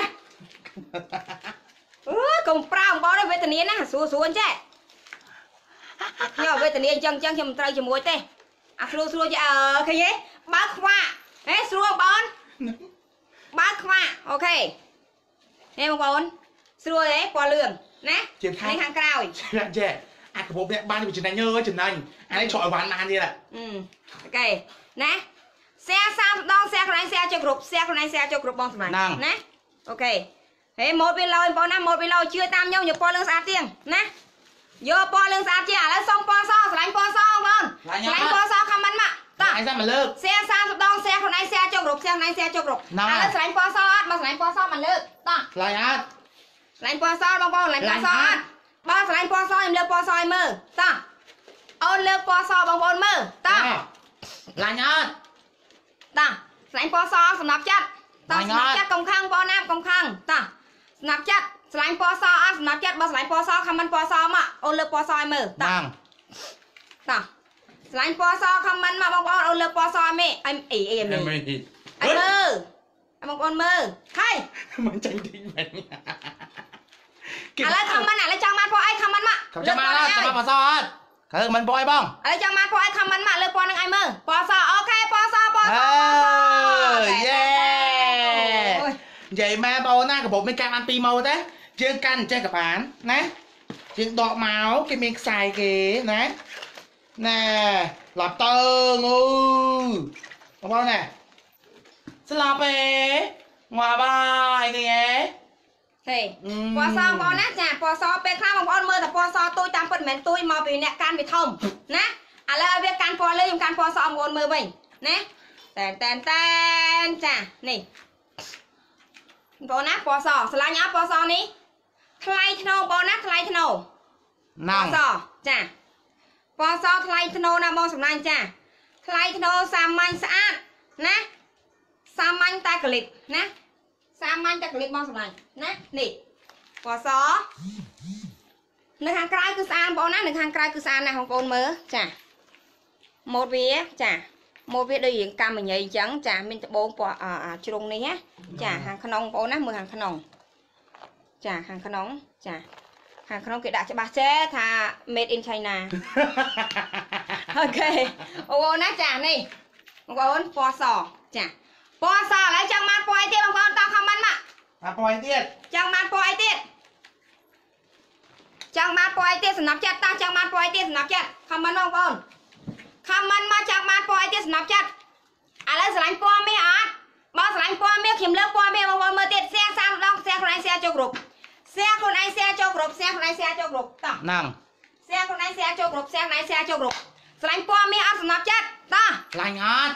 S1: អឺកុំប្រើបងប្អូនវេទនាណាស្រួលស្រួលចេះខ្ញុំវេទនាអញ្ចឹងអញ្ចឹងខ្ញុំមិនត្រូវជាមួយទេអាស្រួលស្រួលចេះអើឃើញទេបើកខ្វាក់ហេស្រួលបងប្អូនបើកខ្វាក់អូខេនេះបងប្អូនស្រួលទេពណ៌លឿងណានេះខាងក្រោយ
S3: ចាចេះអាកបោនេះបានវាចំណេញអើយចំណេញអានេះច្រកឲ្យបានបានទៀត
S1: អឺអូខេណាសៀសាមដងសៀខ្លួនឯងសៀចូលគ្រប់សៀខ្លួនឯងសៀចូលគ្រប់បងសម្លាញ់ណាអូខេហេម៉ូតវាឡយបងណាម៉ូតវាឡយជឿតាមខ្ញុំយកពណ៌លឿងស្អាតជាងណាយកពណ៌លឿងស្អាតជាងឥឡូវសុំពណ៌សស្រឡាញ់ពណ៌សបងប្អូនស្រឡាញ់ពណ៌សខមមិនមកតោះ
S3: ឯងសាមកលើក
S1: សៀសាមដងសៀខ្លួនឯងសៀចូលគ្រប់សៀខ្លួនឯងសៀចូលគ្រប់ឥឡូវស្រឡាញ់ពណ៌សអត់មកស្រឡាញ់ពណ៌សមកលើកតោះ
S3: ឡាយអត់
S1: ស្រឡាញ់ពណ៌សបងប្អូនស្រឡាញ់ពណ៌សអត់បងស្រឡាញ់ពណ៌សខ្ញុំលើកពណ៌សឲ្យមើលតោះអូនលើកពណ៌សបងប្អូនមើលតោះ
S3: ឡាញអត់
S1: តោះស្រឡាញ់ពណ៌សសម្រាប់ចាត់តោះសម្រាប់ចាត់កុំខឹងបងណាកុំខឹងតោះសម្រាប់ចាត់ស្រឡាញ់ពណ៌សអត់សម្រាប់ចាត់បើស្រឡាញ់ពណ៌សខមមិនពណ៌សមកអូនលើកពណ៌សឲ្យមើលតោះ
S3: តាំង
S1: តោះស្រឡាញ់ពណ៌សខមមិនមកបងប្អូនអូនលើកពណ៌សឲ្យមេអីអីអីអីមើលអីមើលឲ្យបងប្អូនមើលហើយ
S3: មិនចាញ់ទីមែន
S1: ឥឡូវខមមិនឥឡូវចង់បានពណ៌អីខមមិនមក
S3: ខ្ញុំចាំបានអត់ចាំបានបសអត់គឺមិនបយបង
S1: ឥឡូវចង់បានពណ៌អីខមមិនមកលើកពណ៌នឹងឲ្យមើលពណ៌សអូខេពណ៌សពណ៌ស
S3: អើយេនិយាយម៉ែបងណាកបោមានការបានពីរម៉ូតទេយើងកាន់ចេះក៏បានណាយើងដកមកគេមានខ្សែគេណាណែឡាប់តើងូបងប្អូនណាស្លាប់ទេងាប់ហើយគេហ៎
S1: ហេពណ៌សបងប្អូនណាចាពណ៌សពេលខ្លះបងប្អូនមើលតែពណ៌សទួយតាមពិតមិនមែនទួយមកពីអ្នកកាន់វាធំណាឥឡូវឲ្យវាកាន់ពណ៌លឿងខ្ញុំកាន់ពណ៌សបងប្អូនមើលវិញណាតែនតែនតែនចានេះបងប្អូនណាពណ៌សស្រឡាញ់អត់ពណ៌សនេះថ្លៃធ្នូបងប្អូនណាថ្លៃធ្នូ
S3: ណង
S1: ពណ៌សចាពណ៌សថ្លៃធ្នូណាបងសម្លាញ់ចាថ្លៃធ្នូសាមញ្ញស្អាតណាសាមញ្ញតែកលិបណាសាមញ្ញតែកលិបបងសម្លាញ់ណានេះពណ៌សនៅខាងក្រៅគឺស្អាតបងណានៅខាងក្រៅគឺស្អាតណាស់បងប្អូនមើលចាម៉ូតវាចាម៉ូតវាដូចរៀងកាំមញ៉ៃអញ្ចឹងចាមានដបងពណ៌ជ្រុងនេះណាចាខាងក្នុងបងប្អូនណាមើលខាងក្នុងចាខាងក្នុងចាខាងក្នុងគេដាក់ច្បាស់ចេះថា made in China អូខេបងប្អូនណាចានេះបងប្អូនពណ៌សចាពណ៌សឥឡូវចង់បានពណ៌អីទៀតបងប្អូនត comment មក
S3: អាពណ៌អីទៀត
S1: ចង់បានពណ៌អីទៀតចង់បានពណ៌អីទៀតសំណប់ចិត្តតោះចង់បានពណ៌អីទៀតសំណប់ចិត្ត comment បងប្អូន comment មកចង់បានពណ៌អីទៀតសំណប់ចិត្តឥឡូវស្រឡាញ់ពណ៌មាសអត់បងស្រឡាញ់ពណ៌មាសខ្ញុំលើកពណ៌មាសបងប្អូនមើលទៀត share សាមដង share ខ្លួនឯង share ចូលគ្រប់ share ខ្លួនឯង share ចូលគ្រប់ share ខ្លួនឯង share ចូលគ្រប់តោះ
S3: ហ្នឹង
S1: share ខ្លួនឯង share ចូលគ្រប់ share ខ្លួនឯង share ចូលគ្រប់ស្រឡាញ់ពណ៌មាសអត់សំណប់ចិត្តតោះ
S3: ស្រឡាញ់អត់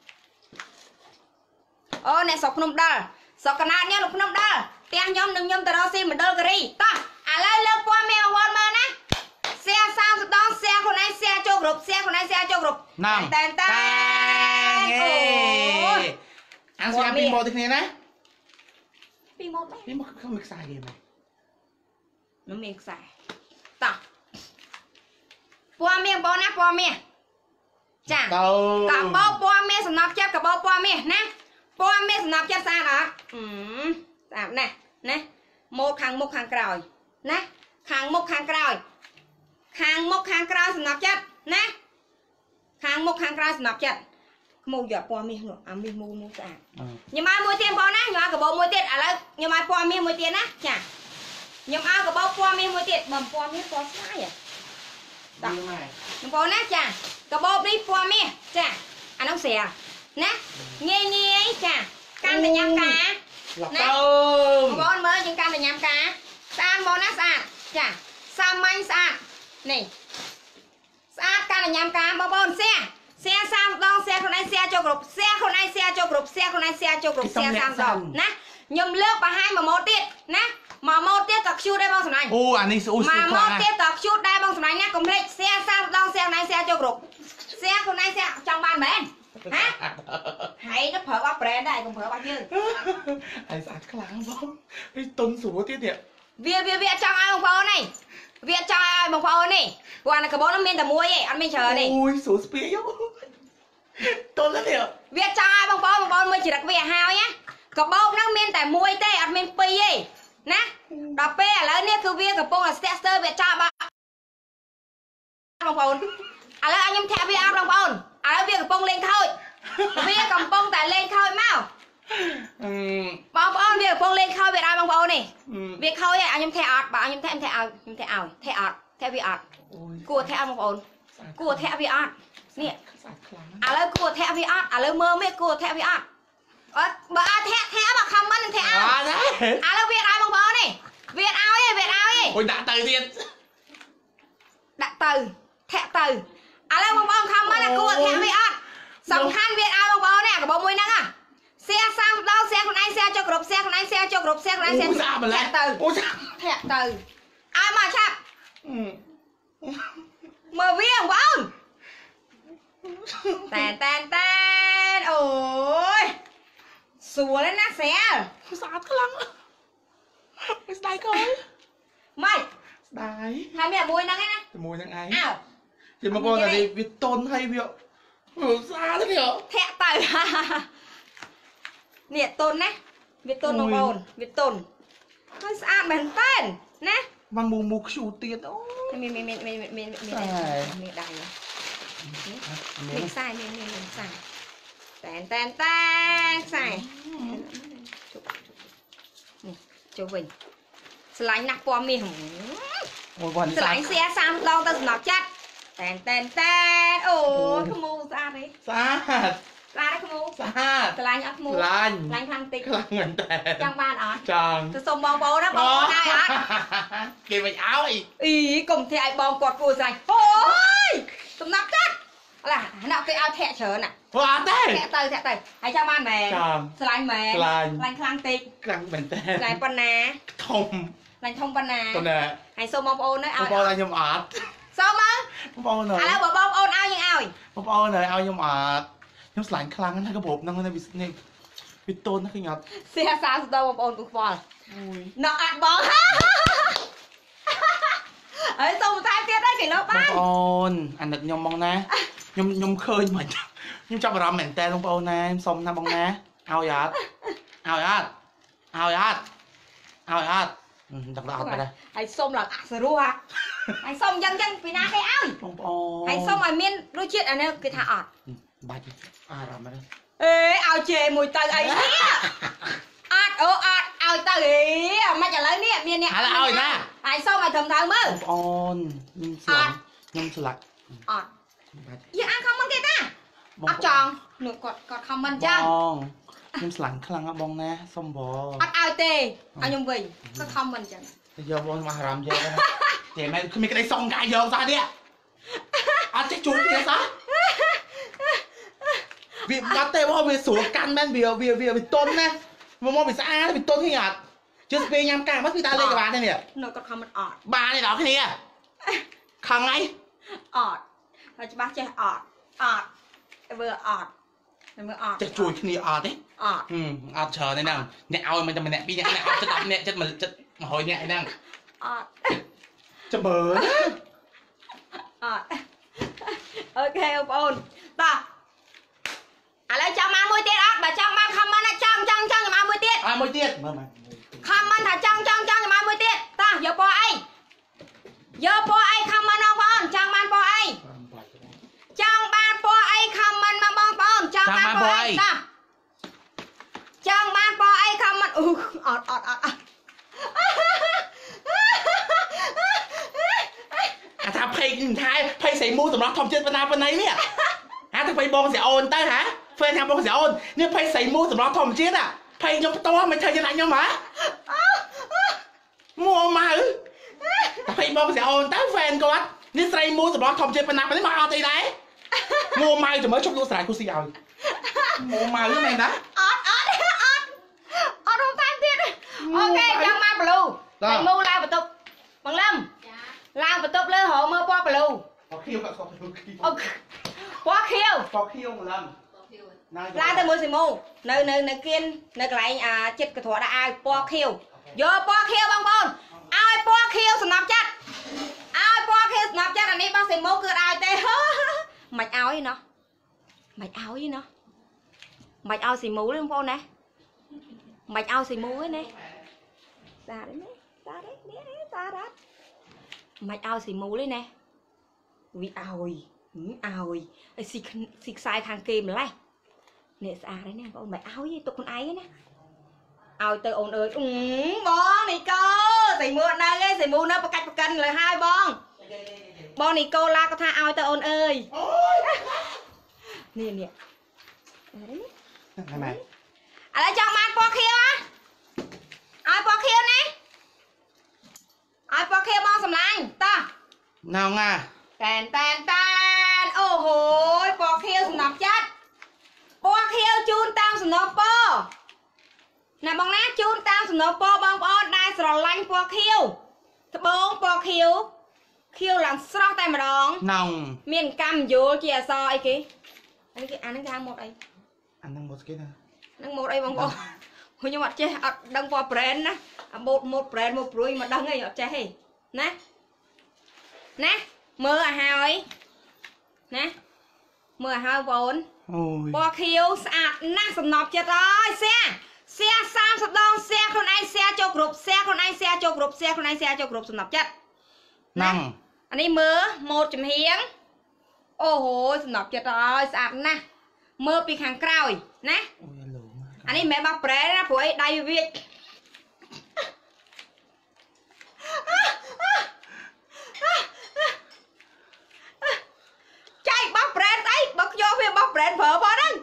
S1: អូអ្នកស្រុកភ្នំដាល់ស្រុកកណាតញ៉ាំលោកភ្នំដាល់ផ្ទះខ្ញុំនឹងខ្ញុំទៅរកស៊ីមណ្ឌលគិរីតោះឥឡូវលើកពណ៌មាសបងប្អូនមើលណា share សាមដង share ខ្លួនឯង share ចូលគ្រប់ share ខ្លួនឯង share ចូលគ្រប់
S3: ហ្នឹង
S1: តែតែអូ
S3: អានស្រាប់ពីម៉ូតគ្នាណា
S1: ពីម៉ូត
S3: ពីម៉ូតខ្ញុំមិនខ្សែគេមក
S1: នឹងមានខ្សែតោះពណ៌មាសបងណាពណ៌មាសចាកាបោពណ៌មាសសំណប់ចិត្តកាបោពណ៌មាសណាពណ៌មាសសំណប់ចិត្តស្អាតអត់អឺស្អាតណាស់ណាម៉ូតខាងមុខខាងក្រោយណាខាងមុខខាងក្រោយខាងមុខខាងក្រោយសំណប់ចិត្តណាខាងមុខខាងក្រោយសំណប់ចិត្តខ្មៅយកពណ៌មាសនោះអាមាសមូមូស្អាតខ្ញុំឲ្យមួយទៀតបងណាខ្ញុំឲ្យកបោមួយទៀតឥឡូវខ្ញុំឲ្យពណ៌មាសមួយទៀតណាចាខ្ញុំឲ្យកបោពណ៌មាសមួយទៀតបើពណ៌មាសពណ៌ស្វាយតោះបងណាចាកបោនេះពណ៌មាសចាអានោះស្រាណាងាយងាយចាកាន់តែញ៉ាំកា
S3: ណា
S1: បងមើលយើងកាន់តែញ៉ាំកាស្អាតបងណាស្អាតចាសាមញ្ញស្អាតនេះស្អាតកាន់តែញ៉ាំកាបងប្អូនស្អាសែសាមដងសែខ្លួនឯងសែចូលគ្រប់សែខ្លួនឯងសែចូលគ្រប់សែខ្លួនឯងសែចូលគ្រប់សែសាមដងណាខ្ញុំលើកបង្ហាញមួយម៉ូតទៀតណាមួយម៉ូតទៀតក៏ខ្ជូតដែរបងសំណាញ់
S3: អូអានេះស្អ៊ូស្អ៊ូ
S1: មួយម៉ូតទៀតក៏ខ្ជូតដែរបងសំណាញ់ណាកុំភ្លេចសែសាមដងសែខ្លួនឯងសែចូលគ្រប់សែខ្លួនឯងសែចង់បានមែនហាហើយទៅប្រើរបស់ brand ដែរកុំប្រើរបស់យើង
S3: ហើយស្អាតខ្លាំងបងវាតុនស្រួលទៀតទៀត
S1: វាវាវាចង់ឲ្យបងប្អូននេះវាចង់ឲ្យបងប្អូននេះព្រោះអាកបោនោះមានតែមួយឯងអត់មានច្រើនទេ
S3: អូយស្រួលស្ពាយតុនទេ
S1: វាចង់ឲ្យបងប្អូនបងប្អូនមើលចរិតវាហើយណាកបោនោះមានតែមួយទេអត់មានពីរទេណាដល់ពេលឥឡូវនេះគឺវាកំពុងតែស្ទាក់ស្ទើរវាចោលបងប្អូនឥឡូវឲ្យខ្ញុំធាក់វាអត់បងប្អូនឥឡូវវាកំពុងលេងខូចវាកំពុងតែលេងខូចមកបងប្អូនវាកំពុងលេងខូចវាដល់បងប្អូននេះវាខូចហើយឲ្យខ្ញុំធាក់អត់បើខ្ញុំធាក់ខ្ញុំធាក់ឲ្យខ្ញុំធាក់ឲ្យធាក់អត់ធាក់វាអត់គួរធាក់បងប្អូនគួរធាក់វាអត់នេះឥឡូវគួរធាក់វាអត់ឥឡូវមើលមកគួរធាក់វាអត់អត់បើអត់ធាក់ធាក់មកខមមិនធាក់អត់ឥឡូវវាឲ្យបងប្អូននេះវាឲ្យឯងវាឲ្យឯង
S3: អូយដាក់ទៅទៀត
S1: ដាក់ទៅធាក់ទៅឥឡូវបងប្អូនខមមិនគួរធាក់វាអត់សំខាន់វាឲ្យបងប្អូននេះកបោមួយហ្នឹងណាសែសាមដល់សែខ្លួនឯងសែចូលគ្រប់សែខ្លួនឯងសែចូលគ្រប់សែខ្លួនឯងសែ
S3: ស្អាតម្ល៉េះ
S1: ទៅ
S3: អូ
S1: ធាក់ទៅឲ្យមកឆាប់មើលវាបងប្អូនតែតែតែអូយស្រួលណាស់សែ
S3: ស្អាតខ្លាំងមិនស្ដាយកូន
S1: ម៉េច
S3: ស្ដាយ
S1: ហើយមានមួយហ្នឹងឯណា
S3: ជាមួយហ្នឹងឯង
S1: អើ
S3: ជិះមកបងតានេះវាតុនហើយវាស្អាតទេ
S1: ធាក់ទៅនេះតុនណាវាតុនបងប្អូនវាតុនហើយស្អាតមែនតើណា
S3: បានមូមូខ្ជូទៀតអូ
S1: មានមានមានមានមានមានមានដៃមានខ្សែមានមានមានខ្សែតែនតែនតែខ្សែនេះចូលវិញស្រឡាញ់ណាស់ពណ៌មាស
S3: អូយបង
S1: ស្រឡាញ់សែសាមដងទៅសំណប់ចិត្តតែនតែនតែនអូខ្មៅស្អាតទេ
S3: ស្អាត
S1: ស្អាតទេខ្មៅ
S3: ស្អាត
S1: ស្រឡាញ់អត់ខ្មៅ
S3: ស្រឡាញ់
S1: ស្រឡាញ់ខ្លាំងតិច
S3: ខ្លាំងមែនតើ
S1: ចង់បានអត់
S3: ចង់
S1: ទៅសុំបងប្អូនណាបងប្អូនដែរអត់
S3: គេមិនឲ្យ
S1: អីកុំធាក់ឲ្យបងគាត់គួរស្រឡាញ់អូយសំណប់ចិត្តអឡាណាគេឲ្យធាក់ច្រើនណា
S3: អត់ទេ
S1: ធាក់ទៅធាក់ទៅហើយចាំបានមែនស្រឡាញ់មែន
S3: ស្រឡាញ់
S1: ខ្លាំងខ្លាំងតិច
S3: ខ្លាំងមែនតើ
S1: ស្រឡាញ់ប៉ុណ្ណា
S3: ធំ
S1: ខ្លាញ់ធំប៉ុណ្ណា
S3: ប៉ុណ្ណា
S1: ហើយសូមបងប្អូនឲ្យ
S3: បងប្អូនឲ្យខ្ញុំអត់
S1: សូមមក
S3: បងប្អូនឥ
S1: ឡូវបើបងប្អូនឲ្យយើងឲ្យ
S3: បងប្អូនឲ្យខ្ញុំអត់ខ្ញុំស្រឡាញ់ខ្លាំងណាស់កបោបហ្នឹងនេះវាតូនណាស់ខ្ញុំអត់
S1: សៀសាស្ទើបងប្អូនគូខ្វល់អូយណក់អត់បង ấy xong tay tiết đấy thì nó bán
S3: ôn anh được nhom bông nè nhom nhom khơi mà nhom cho vào mền tè luôn bông nè em xong năm bông nè ao yết ao yết ao yết ao yết đọc đọcไปเลย
S1: ấy xong là à sờ rùa ấy xong dân dân vì na cái áo
S3: បងប្អូន
S1: ấy xong rồi miên đôi chuyện anh ấy cái thả ọt
S3: បាច់អារម្មណ៍
S1: ê ao chè mùi tơ ấy ọt ơ ọt ao tơ ấy mà trả lời nè miên nè ấy xong rồi thầm thầm mơ
S3: បងប្អូនខ្ញុំស្លាប់ខ្ញុំស្លាប់
S1: ọt giờ ăn không ăn kia ta ọt tròn nửa cọt cọt không ăn chăng
S3: ខ្ញុំស្លាញ់ខ្លាំងណាស់បងណាសុំបង
S1: អត់ឲ្យទេឲ្យខ្ញុំវិញក៏ខំមិនចឹង
S3: យកបងមកអារម្មណ៍យកទេមែនគ្មានក្តីសង្កាយយកសោះនេះអត់ចេះជួយគ្នាសោះវាបាត់ទេបងវាស្រួលកាន់មែនវាវាវាវាតុនណាមកមកវាស្អាតវាតុនគ្នាអត់ជិះស្ពេញញ៉ាំកាមកវាដើរលេងក្បាលទេនេះ
S1: នៅក៏ខំមិនអត់
S3: បានទេដល់គ្នាខឹងហើយ
S1: អត់ហើយច្បាស់ចេះអត់អត់ធ្វើអត់មើលអត់
S3: ចេះជួយគ្នាអត់ទេ
S1: អត់
S3: អត់ច្រើនទេហ្នឹងអ្នកឲ្យមិនតែម្នាក់ពីរនាក់អ្នកអត់ចិត្ត10នាក់ចិត្តមួយចិត្តមួយរយនាក់ឯហ្នឹង
S1: អត់
S3: ចាំបើ
S1: អត់អូខេបងប្អូនតោះឥឡូវចង់មកមួយទៀតអត់បើចង់មកខមមិនណាចង់ចង់ចង់មកមួយទៀត
S3: អើមួយទៀតមើលមក
S1: ខមមិនថាចង់ចង់ចង់មកមួយទៀតតោះយកពណ៌អីយកពណ៌អីខមមិនបងប្អូនចង់បានពណ៌អីចង់បានពណ៌អីខមមិនមកបងប្អូនចង់បានពណ៌អីតោះចង់បានពណ៌អីខមមិនអូអត់អត់អត់
S3: អាថាភ័យថែភ័យស្រីមូសម្រាប់ធម្មជាតិបណ្ណាបណ្ណៃនេះអាថាភ័យបងស្រីអូនទៅហ៎ហ្វេនថាបងស្រីអូននេះភ័យស្រីមូសម្រាប់ធម្មជាតិភ័យខ្ញុំផ្ទាល់មិនធ្វើយ៉ាងណាខ្ញុំហ៎មួម៉ៅភ័យបងស្រីអូនទៅហ្វេនគាត់នេះស្រីមូសម្រាប់ធម្មជាតិបណ្ណាបណ្ណៃមកអត់អីដែរមួម៉ៅចាំមើលជប់យកស្រ័យគូស៊ីឲ្យមួម៉ៅមែនតា
S1: អត់អត់អត់អត់រំតាមទៀតអូខេចាំមកប្លូតែមូឡើងបន្ទប់បងលឹមឡើងបន្ទប់លើរហមើលពណ៌ប្លូ
S3: ពណ៌ខៀវក៏ស្គាល់ប្លូខៀវ
S1: អូពណ៌ខៀវ
S3: ពណ៌ខៀវម្លឹម
S1: ឡើងទៅមើលស៊ីមូនៅនៅនៅគៀននៅកន្លែងអាចិត្តកធរដាក់អាវពណ៌ខៀវយកពណ៌ខៀវបងប្អូនឲ្យពណ៌ខៀវសំណប់ចិត្តឲ្យពណ៌ខៀវសំណប់ចិត្តអានេះបងស៊ីមូគឺឲ្យទេមិនឲ្យណោះមិនឲ្យណោះមិនឲ្យស៊ីមូទេបងប្អូនណាមិនឲ្យស៊ីមូទេណាសាទេណាសាទេនេះសាដែរមិនឲ្យស៊ីមូទេណាវាឲ្យឲ្យឲ្យស៊ីស៊ីខ្សែខាងគេម្លេះនេះស្អាតហើយណាបងអូនមិនឲ្យទេទុកខ្លួនឯងណាឲ្យទៅអូនអើយអឺបងនីកូស្រីមួនៅឯងស្រីមូនៅប្រកាច់ប្រកិនលើហើយបងបងនីកូឡាគាត់ថាឲ្យទៅអូនអើយនេះនេះ
S3: ហ្នឹងហើយ
S1: ឥឡូវចង់បានពណ៌ខៀវឲ្យពណ៌ខៀវណាឲ្យពណ៌ខៀវបងសម្លាញ់តោះ
S3: ណងណា
S1: តែនតែនតែនអូហូយពណ៌ខៀវសំណប់ចិត្តពណ៌ខៀវជូនតាមសំណពពណែបងណាជូនតាមសំណពពបងប្អូនដែលស្រឡាញ់ពណ៌ខៀវត្បូងពណ៌ខៀវខៀវឡើងស្រស់តែម្ដង
S3: ណង
S1: មានកម្មយល់ជាអសអីគេអានេះគេអានេះគេហៅម៉ូតអី
S3: អាហ្នឹងម៉ូតគេណា
S1: ហ្នឹងម៉ូតអីបងប្អូនខ្ញុំអត់ចេះអត់ដឹងពណ៌ brand ណាអាម៉ូតម៉ូត brand ម៉ូតព្រួយមកដឹងអីអត់ចេះទេណាណាមើលឲ្យហើយណាមើលឲ្យហើយបងប្អូន
S3: អូយ
S1: ពណ៌ខៀវស្អាតណាស់សំណប់ចិត្តអើយសែសែសាមសិបដងសែខ្លួនឯងសែចូលគ្រប់សែខ្លួនឯងសែចូលគ្រប់សែខ្លួនឯងសែចូលគ្រប់សំណប់ចិត្ត
S3: ណង
S1: អានេះមើលម៉ូតចំហៀងអូហូសំណប់ចិត្តអើយស្អាតណាស់មើលពីខាងក្រោយណា
S3: អូយលោ
S1: អានេះមិនមែនបោះប្រែណាព្រោះអីដៃវាវាចចៃបោះប្រែស្អីបើយកវាបោះប្រែប្រើផងហ្នឹង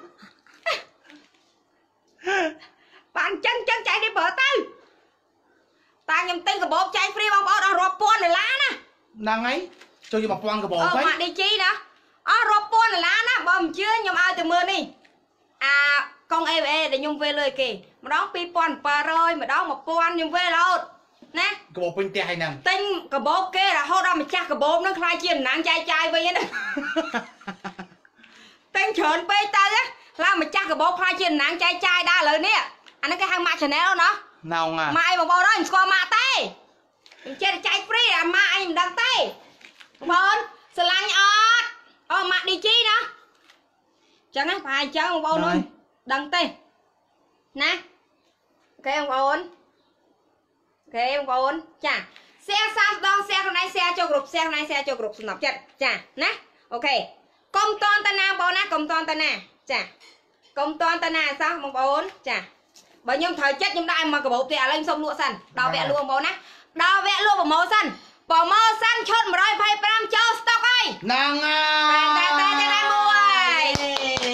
S1: បានចឹងចឹងចៃនេះប្រើទៅតាខ្ញុំទិញកាបូបចៃហ្វ្រីបងប្អូនអស់រាប់ពាន់ដុល្លារណា
S3: ហ្នឹងហើយចូលយក1000កាបូប
S1: អឺ
S3: ហើយ
S1: ម៉ាក់ឌីជីណាអស់រាប់ពាន់ដុល្លារណាបើមិនជឿខ្ញុំឲ្យទៅមើលនេះអាកង เอ วี เอ ដែលខ្ញុំវេលលើគេម្ដងពីរពាន់bảyរយម្ដងmột nghìnខ្ញុំវេលរហូតណា
S3: កាបូបពេញផ្ទះហើយហ្នឹង
S1: ទិញកាបូបគេរហូតដល់ម្ចាស់កាបូបនឹងខ្លាចជាតំណាងចាយចាយវិញណាទិញច្រើនពេកទៅណាខ្លាចម្ចាស់កាបូបខ្លាចជាតំណាងចាយចាយដែរឥឡូវនេះអានេះគេហៅម៉ាក់ Chanel ណា
S3: ណង
S1: ម៉ាក់អីបងប្អូនអើយមិនស្គាល់ម៉ាក់ទេ chơi chạy free à mà anh đăng tay bốn sờ lạnh ọt ô mặt đi chi đó chẳng á phải chơi một bốn luôn đăng tay nè ok ông bốn ok ông bốn chà xe sao đón xe hôm nay xe cho group xe hôm nay xe cho group nộp chất chà nè ok công toàn ta na bốn nè công toàn ta nè chà công toàn ta nè sao ông bốn chà bởi nhung thời chất nhung đại mà cái bộ tẹo lên sông lụa sần đào vẽ luôn bố nè đào vẽ luôn bộ màu xanh bộ màu xanh chốt một đôi phay pram cho stock ấy
S3: nàng
S1: à ta ta ta ta mua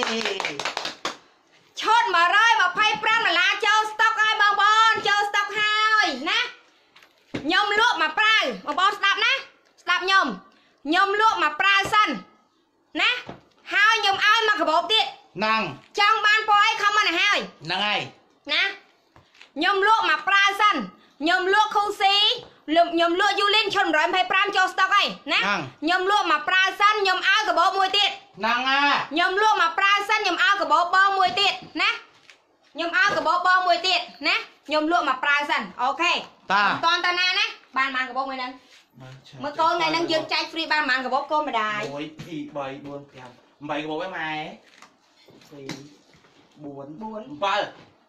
S1: chốt một đôi mà phay pram là cho stock ấy bong bon cho stock hai nè nhom lụa mà prai bong bon đạp nè đạp nhom nhom lụa mà prai xanh nè hai nhom ai mà cái bộ tiện
S3: nàng
S1: trong ban poi không mà này hai
S3: nàng ai
S1: nè nhom lụa mà prai xanh nhom lụa không xí nhom lụa du linh chôn rồi phải pram cho stock ấy nè nhom lụa mà prai xanh nhom áo của bộ mùi tiệt
S3: nàng à
S1: nhom lụa mà prai xanh nhom áo của bộ bo mùi tiệt nè nhom áo của bộ bo mùi tiệt nè nhom lụa mà prai xanh ok
S3: ta
S1: toàn ta na nè ban mang của bộ người nâng mà con này nâng dương trái free ban mang của bộ cô mà đài
S3: ôi thì bày buồn kèm bày của bộ với mày thì buồn
S1: buồn
S3: ba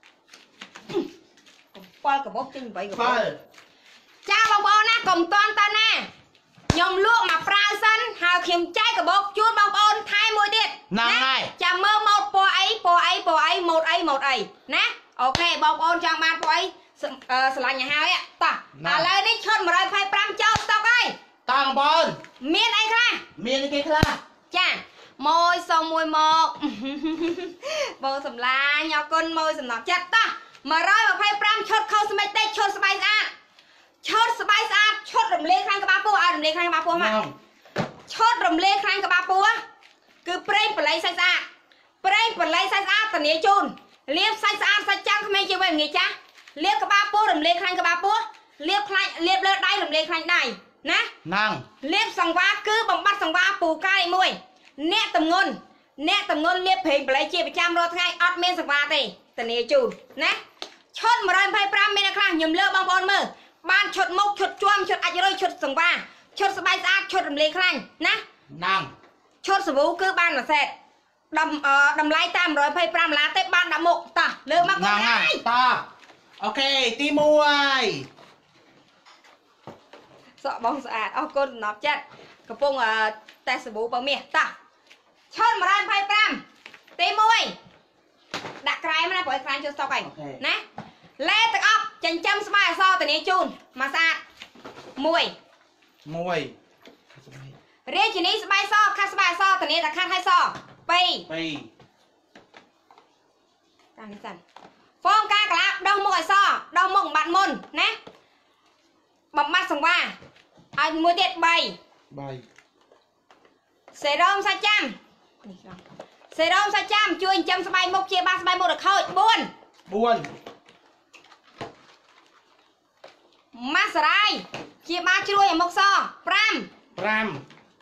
S1: qua của bộ chân vậy của
S3: ba
S1: cha bông bông nè cùng toàn ta nè nhom lụa mà prai xanh hào khiêm trái của bộ chuột bông bông thay mùi tiệt
S3: nàng ai
S1: chà mơ một po ấy po ấy po ấy một ấy một ấy nè ok bông ôn trong ban po ấy sờ lại nhà hai á ta à lời đi chôn một đôi phay pram cho stock ấy
S3: tàng bồn
S1: miên anh ra
S3: miên cái kia
S1: chà môi xong môi một bông sầm la nhỏ con môi sầm nọ chặt ta mà rồi mà phay pram chốt khâu sầm tê chốt sầm bay ra chốt sầm bay ra chốt đầm lê khang cái ba po à đầm lê khang cái ba po mà chốt đầm lê khang cái ba po á cứ prey phải lấy sai ra prey phải lấy sai ra tận nhảy chun liệp sai ra sai trắng không ai chơi về nghề cha liệp cái ba po đầm lê khang cái ba po liệp khang liệp lên đây đầm lê khang này nè
S3: nàng
S1: liệp sòng vá cứ bằng bắt sòng vá pù cay môi nè tầm ngôn nè tầm ngôn liệp hình phải lấy chia phải trăm rồi thay ọt men sòng vá thì tận nhảy chun nè chốt mà rồi phải pram men khang nhầm lơ bằng bon mơ ban chốt mốc chốt chuam chốt ai rồi chốt sòng vá chốt sờ bay ra chốt đầm lê khang nè
S3: nàng
S1: chốt sờ vũ cứ ban là sệt đầm đầm lái tam rồi phải pram lá tép ban đã mục ta lơ mắc con ai
S3: ta ok ti muôi
S1: sợ bóng sợ ạt ô con nó chết cái phong à tay sờ vũ bao miệng ta chốt mà ra phải pram ti muôi đặt cái mà phải pram cho sao cảnh nè lê tự ốc chân châm spy so từ này chun mà sạt muôi
S3: muôi
S1: riêng chỉ ní spy so khát spy so từ này là khát hai so pi
S3: pi
S1: càng dần phong ca cả lạp đông mồi so đông mông bạn môn nè bấm mắt sòng qua anh mua tiệt bay
S3: bay
S1: xe đông sa trăm xe đông sa trăm chui trăm sa bay một chia ba sa bay một được khơi buồn
S3: buồn
S1: mắt sài chia ba chui một so pram
S3: pram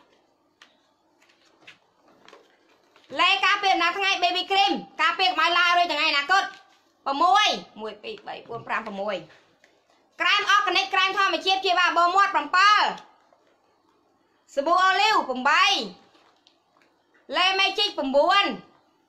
S1: lê cà phê nào ngày baby cream cà phê mai la rồi ngày nào cốt và môi mùi bị bảy buồn pram và môi crime organic crime thôi mà chia chia ba bò mót bằng pa sữa bù olive bằng bay lê magic bằng buồn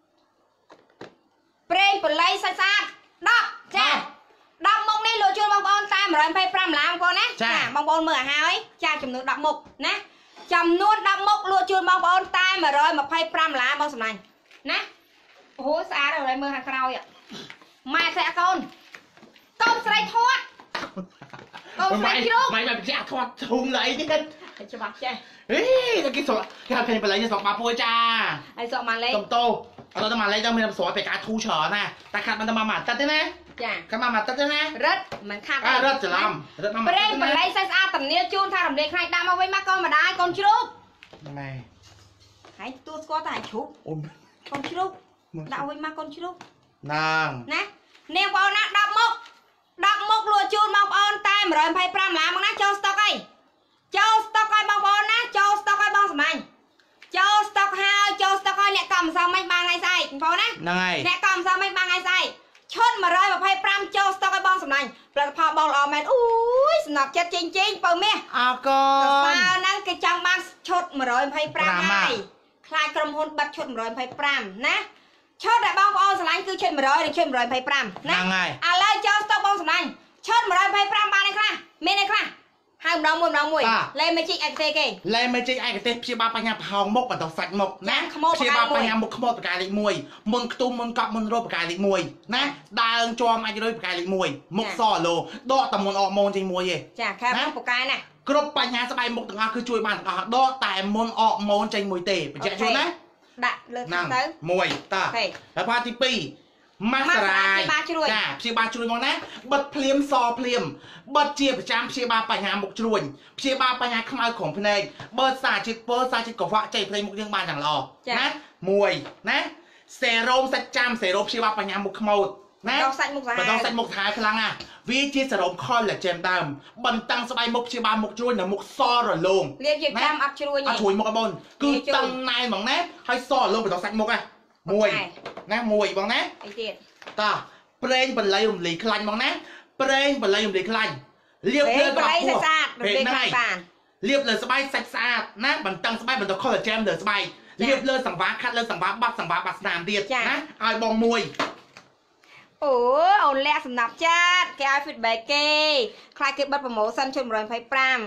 S1: prey bằng lấy sa sa đọc cha đọc mông đi lùi chưa bông bông ta mà rồi phải pram làm con nè cha bông bông mưa hai cha chùm nước đọc mục nè chùm nuốt đọc mục lùi chưa bông bông ta mà rồi mà phải pram làm bông sầm này nè hố xa rồi đây mưa hàng khao vậy mai sẽ con con sẽ thoát con sẽ chứ
S3: mày mày sẽ thoát thùng lấy chứ
S1: hãy cho bác chơi
S3: ê cái sọ cái thằng phải lấy cho sọ bà pui cha
S1: hãy sợ màn lên
S3: cầm tô ở đâu mà lấy cho mình làm sọ phải cá thu chở nè ta khát mình ta mà mặt tắt thế nè
S1: dạ
S3: cái mà mặt tắt thế nè
S1: rất mình khát
S3: à rất chỉ làm rất mà mặt
S1: đây mình lấy size A tầm nia chun tha làm đẹp hai đam với má con mà đai con chú
S3: này
S1: hãy tôi có tài chú con chú đạo với má con chú
S3: nàng
S1: nè nè bao nát đập mốc đập mốc lùa chun mọc on tay mà rồi phải pram làm nó cho stock ấy cho stock ấy bao bao nát cho stock ấy bao sầm anh cho stock hai cho stock ấy nè cầm sao mấy ba ngày sai bao nè
S3: này
S1: nè cầm sao mấy ba ngày sai ชดมาร้อยมาไพ่ปรามโจสตอกไอ้บองสำนักปลาพอบองอแมนอุ้ยสนับเจ็ดจริงจริงเปิดเมีย
S3: อาก่อน
S1: ฟ้านั่งกระจังบ้านชดมาร้อยไพ่ปรามไงคลายกรมพลบัดชดมาร้อยไพ่ปรามนะชดแต่บองอสำนักคือชดมาร้อยหรือชดมาร้อยไพ่ปรามนะอะไรโจสตอกบองสำนักชดมาร้อยไพ่ปรามบ้านเลยค่ะเมียเลยค่ะhai một đồng một đồng mùi lên mấy chị anh tê kì
S3: เลยไม่ใช่ไอ้กระเทพพี่บ้าปัญญาพองมกปัตตสักมกนะพี่บ้าปัญญามกขโมยปากกาลิมวยมึงตุ้มมึงกอบมึงโรปากกาลิมวยนะดาเอิงจอมไอ้จะโดยปากกาลิมวยมกซ่อโลดอตะมนออกมนจริงมวยเย่
S1: จ้ะแค่มกปากกาน่ะ
S3: กรบปัญญาสบายมกต่างคือช่วยบ้านต่างดอแต่มนออกมนจริงมวยเตะเป็นแจ๊ช่วยนะ
S1: ดักเลยนั่ง
S3: มวยตาแล้วพาทิปีมาสลายจ้าพี่บ้าช่วยมองนะบัดเพลียมซอเพลียมบัดเจียบจำพี่บ้าปัญญาหมกช่วยพี่บ้าปัญญาขมายของพนัยเบิดสาจิตเบิดสาจิตกว่าใจเพลงมุกยังบ้านอย่างรอนะมวยนะเซรั่มสัจจำเซรั่มพี่บ้าปัญญาหมกขมายนะ
S1: ต้องใส่หมกท้าย
S3: ต้องใส่หมกท้ายพลังอ่ะวิธีเซรั่มคอนแหละเจมดำบันตังสบายมุกพี่บ้ามุกช่วยเนี่ยมุกซอระลง
S1: เรียกยิบจำอัพช่วย
S3: อ่ะช่วยมุกบอลคือตังนายมองนะให้ซอลงไปต้องใส่มุกอ่ะมวยนะมวยมองนะ
S1: ไอเด็ด
S3: ตาเปรย์บรรลัยอุ่มหลีคลันมองนะเปรย์บรรลัยอุ่มหลีคลันเรียบเลยกับพวกเพลงได้เรียบเลยสบายสะอาดนะบันตังสบายบันตังคอลลาเจนเลยสบายเรียบเลยสังวาคัดเลยสังวาบักสังวาบักสนามเดียดนะไอ้บองมวย
S1: โอ้เอาแรกสำนับจัดแกไอฟิตแบกเก้คลายเก็บบัตรโปรโมชั่นชมรอยไพ่ปราม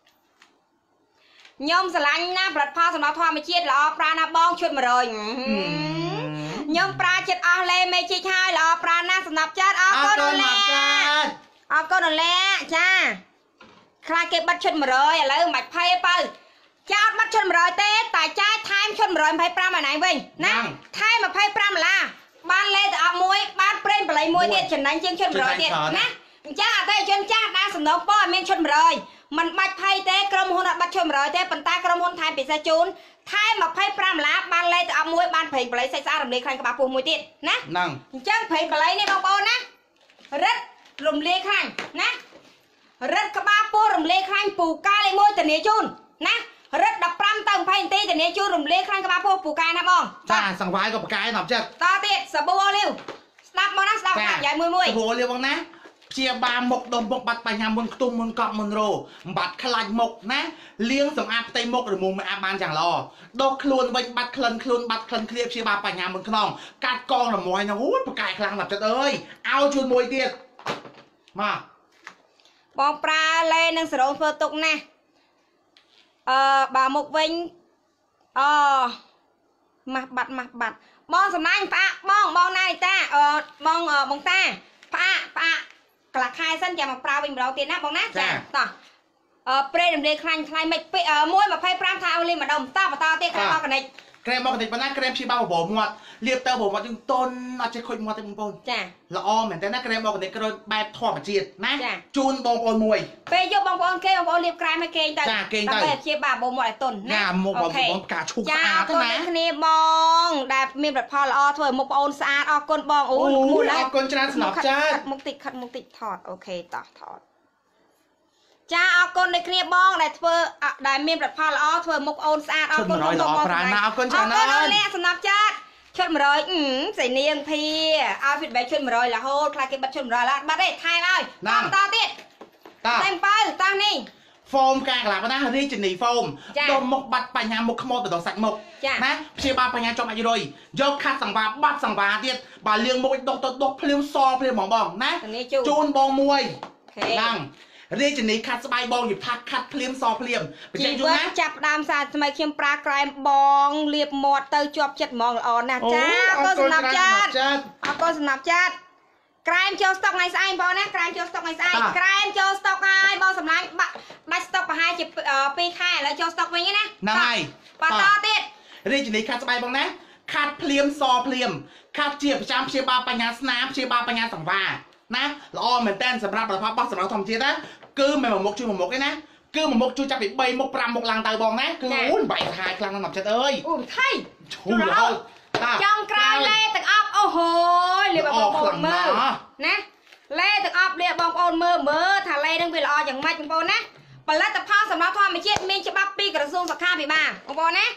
S1: ยมสลังนะปลัดพาสำนักทอไม่เชียดหรอปลาหน้าบองชดมาเลยยมปลาเจ็ดอาเลไม่ใช่ชายหรอปลาหน้าสนับจัดอ๋อก็โดนแล่อ๋อก็โดนแล่จ้าใครเก็บบัตรชนมาเลยอะไรหมัดไพ่ไปจ้าบัตรชนมาเลยเต้แต่จ้าไทม์ชนมาเลยไพ่ปลามาไหนเว้ยนะไทม์มาไพ่ปลามาละบ้านเล่แต่เอามวยบ้านเปรนไปเลยมวยเด็ดชนนั้นยังชนมาเลยเด็ดนะจ้าเต้ชนจ้าหน้าสนับป้อเมนชนมาเลยมันบัตรไพ่เต้กรมหุ่นบัตรชนมาเลยเต้ปันตากรมหุ่นไทยปิดสะจูนไทยมาไพ่ปรามลาบ้านเลยจะเอามวยบ้านเพลงไปเลยใส่ซาลำเลียงใครกับบาปูมวยติดนะ
S3: นั่ง
S1: จ้างเพลงไปเลยนี่บางปอนนะรัดลำเลียงใครนะรัดกับบาปูลำเลียงใครปูกาเลยมวยแต่เนี้ยจูนนะรัดดับปรามตั้งเพลงตีแต่เนี้ยจูนลำเลียงใครกับบาปูปูกานะบอง
S3: จ้าสังวายกับกายหนับจัด
S1: ต่อติดสบู่เร็วสตับมานะสตับใหญ่มวยมวย
S3: สบู่เร็วบ้างนะเชียบาหมกดมบกบัดไปยามบนตุ้มบนเกาะบนโรบัดขลังหมกนะเลี้ยงสำอาบเตยหมกหรือมุมอาบานอย่างรอดอกคลุนใบบัดคลันคลุนบัดคลันเคลียบเชียบาไปยามบนขนองกัดกองหลับมวยนะโอ้ยประกายคลังหลับจัดเอ้ยเอาชวนมวยเตี้ยมา
S1: บองปลาเลยนังสระเฟิร์ตุกนะเอ่อบาหมกวิงอ๋อมาบัดมาบัดบองสำนักปะบองบองนายตาเอ่อบองเอ่อบองตาปะปะกระคายสั้นจะมาปลาเป็นเราเตียนนะบองนะจ้ะต่อเอ่อเปรย์ดำเนินคลายคลายไม่เอ่อมวยมาไพ่ปลาทาวเลยมาดมต้าปะตาเตี้ยคลายมากันใน
S3: แกรมบอกกันติดปะนะแกรมชีบ้าบ่หมดเรียบเตอร์บ่หมดจึงต้นอาจจะคุยหมดเต็มปน
S1: จ้ะ
S3: ละออเหมือนแต่นะแกรมบอกกันติดกระโดดแบบทอดมาจีดนะจูนบองปนมวย
S1: เปย์ยกบองปนเกย์บองปนเรียบกลายไม่เกย์แต่แต่แบบเชียบาบ่หมดต้นนะ
S3: โอเคกาชุกสะอาดนะ
S1: นี่บองได้มีแบบพอละอถอยมุกปนสะอาดออกก้นบองโอ้ยมุกแล้ว
S3: ออกก้นชนะสนับจ้า
S1: มุกติดขัดมุกติดถอดโอเคต่อถอดจ้าเอาก้นในเคลียบองได้เพื่อได้มีแบบพอละอถอยมุกปนสะอาดออกก้นบองบองเอาก้นชนะเอาเละสนับจ้าชนมาเลยอืมใส่เนียงพี่เอาฟิตแบบชนมาเลยละโหคลายเก็บบัตรชนมาเลยละบัตรได้ทายเลยตามต่อติดเต็มไปตามนี่
S3: โฟมกางหลับนะรีจินีโฟมดมมกบัดปัญญามกขโมยแต่ดอกสักมกนะเชียบาปัญญาจอมอายุเลยยกคัดสังบาบัดสังบาเดียดบาเลี้ยงมกดกดกเพลียวซอเพลียวหมองบองนะจูนบองมวยนั่งเรียกจะหนีคัดสบายบองหยิบทักคัดเพลียมซอเพลียม
S1: เป็นยังไงนะจับดามสาดสมัยเขียมปลากรายบองเรียบหมดเตยจวบจัดมองอ่อนนะจ้าก็สนับจัดเอาก็สนับจัดกรายโจสต็อกไงสไอบอลนะกรายโจสต็อกไงสไอกรายโจสต็อกไอบอลสำลังบับัสต็อกไปให้จะปีค่ายแล้วโจสต็อกไปงี้นะ
S3: นั่งไง
S1: ปาต่อติด
S3: เรียกจะหนีคัดสบายบองนะคัดเพลียมซอเพลียมคัดเจียบจามเชียบาปัญญาสนามเชียบาปัญญาสังวานะล้อเหมือนเต้นสำหรับประพับบักสำหรับทอมเทียนะคือแม่หมกช่วยหมกเลยนะคือหมกช่วยจับไปใบหมกปรำหมกลังตายบองนะคืออุ้นใบทายกลางหนับจัดเอ้ย
S1: อุ้นไทย
S3: ชูเรา
S1: จังกลายเล่ตึกอัพโอ้โหเรียบบอกบองมือนะเล่ตึกอัพเรียบบองบองมือมือถ้าเล่ดังเวลาอย่างไม่จังบอลนะปลาตะพาสำหรับทอมไม่เชี่ยมีฉบับปีกระทรวงสักข้าพี่บ้าบองบอลนะ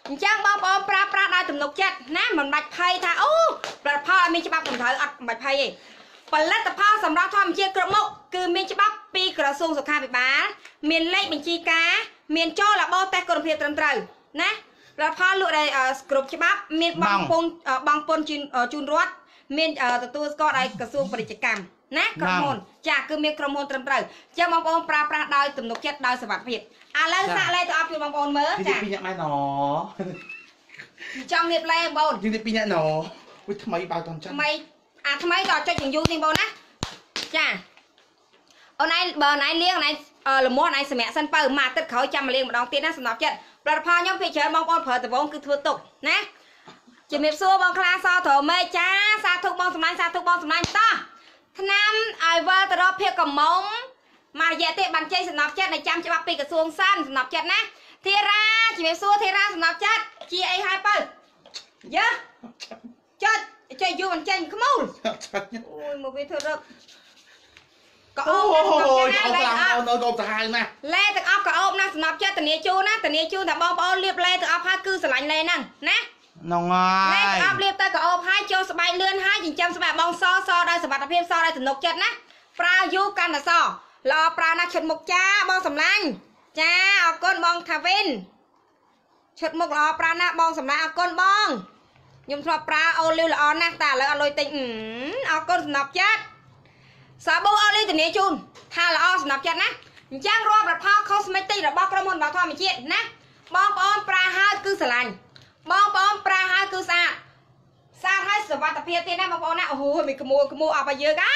S1: จังบองบองปลาปลาได้ตุ่มนกจัดนะมันบัดไพ่ท่าโอ้ปลาพ่อมีฉบับผมเถอะอัดบัดไพ่ผลิตภัณฑ์สำหรับทำเชียร์กระมกคือมีฉบับปีกระทรวงสุขาภิบาลเมียนเลขบัญชีกาเมียนโจ้ละโบแต่กรมเพียรตรำนะแล้วพอลุได้กรุบฉบับเมียนบางปงบางปนจุนจุนรถเมียนตัวก็ได้กระทรวงปฏิจกรรมนะกรมนจากคือเมียนกรมนตรำจะบางปงปลาปลาได้ตุ่มนกจัดได้สวัสดิ์เพียรอะไรสักอะไรตัวอัพอยู่บางปงเมื่อจ้ะ
S3: ปีนี้ไม่หนอ
S1: จังเรียบเลยบง
S3: ยี่สิบปีนี้หนอวิทำไมเบาตอนจัง
S1: ทำไมอ่ะทำไมต่อจะถึงยูนี่บงนะจ้ะเอาไหนเบอร์ไหนเลี้ยงไหนเออหรือมดไหนสมัยสันเปิดมาติดเขาจำมาเลี้ยงมาดองตีนั่นสำหรับจัดปลาพายย่อมพิจารณามองบอลเผยแต่บงคือทัวตกนะจะมีซัวบองคลาซอถอเมจ้าซาทุกบองสมัยซาทุกบองสมัยต่อทนำไอเวอร์ตรอเพียกับมงมาเยติบันใจสำหรับจัดในจำจะมาปีกระทรวงสั้นสำหรับจัดนะเทราจะมีซัวเทราสำหรับจัดจีไอไฮเปิลเยอะจัดใจยูมันใจขมูลโอ้ยมาไปเถอะก็โอ้โหเอากลางเอาโดนโดนตายนะเล่ตึกออฟก็ออฟนะสำหรับเจ้าตะเนียจูนะตะเนียจูแต่บอลบอลเรียบเล่ตึกออฟให้คือสลายเลยนั่งนะ
S3: น้องไง
S1: เล่ตึกออฟเรียบตึกก็ออฟให้โจสบายเลื่อนให้จริงจำสบายบองซอซอได้สบัดเพียบซอได้ถึงนกเจ็ดนะปลายูกันแต่ซอรอปลาหน้าชดมุกจ้าบองสำลังจ้าเอาก้นบองทาวินชดมุกรอปลาหน้าบองสำลังเอาก้นบองยมทอปลาเอาเลี้ยวละออนนะแต่แล้วเอาลอยติงเอาก้นสนับจัดสาบูเอาลีตัวนี้จูนถ้าละออสนับจัดนะจ้างรอบแบบพ่อเขาสมัยตีระบอกกระมวลแบบทอมีเจี๊ยนะบองปอมปลาฮาคือสลันบองปอมปลาฮาคือสะสะให้สวัสดิ์เพียรตีนะบองปอมนะโอ้โหมีขโมยขโมยเอาไปเยอะไง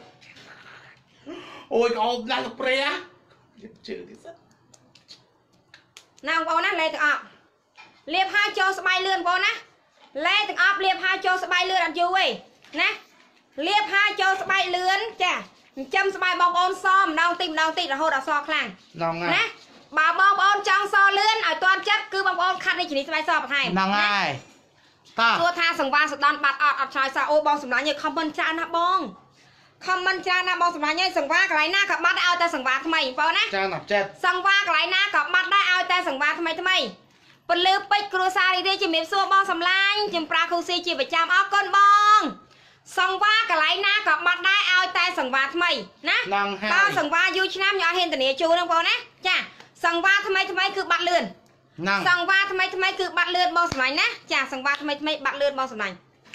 S3: โอ้ยเอาได้กับเปรี้ยจืดที่สุด
S1: นางปอมนะเลยตึกออกเรียบห้าโจสบายเลื่อนปอมนะเลยตึกออกเรียบห้าโจสบายเลื่อนอันยูเว้ยนะเรียบห้าโจสบายเลื่อนจ้ะจำสบายบองบอลซ้อมดาวติมดาวติดระโหดซอคลัง
S3: น้องไง
S1: นะบ่าวบองบอลจังซอเลื่อนไอตอนจัดคือบองบอลคัดในชนิดสบายซอปไทย
S3: น้องไง
S1: ตัวทาสังวาสดานบัดออดอัดชายซาโอบองสำนักเนี่ยคอมบัญชานะบองคอมบัญชานะบองสำนักเนี่ยสังวากระไรหน้ากับบัดได้เอาแต่สังวาทำไมเปล่านะ
S3: จ้าหนับเจ็ด
S1: สังวากระไรหน้ากับบัดได้เอาแต่สังวาทำไมทำไมปลือไปครัวซาดีๆจะมีซัวบองสำลังจิมปลาคูซีจีบประจำเอาก้นบองสังวากระไรหน้ากับบัดได้เอาแต่สังวาทำไมนะตาสังวาอยู่ชนะยาเห็นแต่เนี่ยจูนึงเปล่านะจ้าสังวาทำไมทำไมคือบัดเลื่อนสังวาทำไมทำไมคือบัดเลื่อนบองสำนักนะจ้าสังวาทำไมทำไมบัดเลื่อนบองสำนัก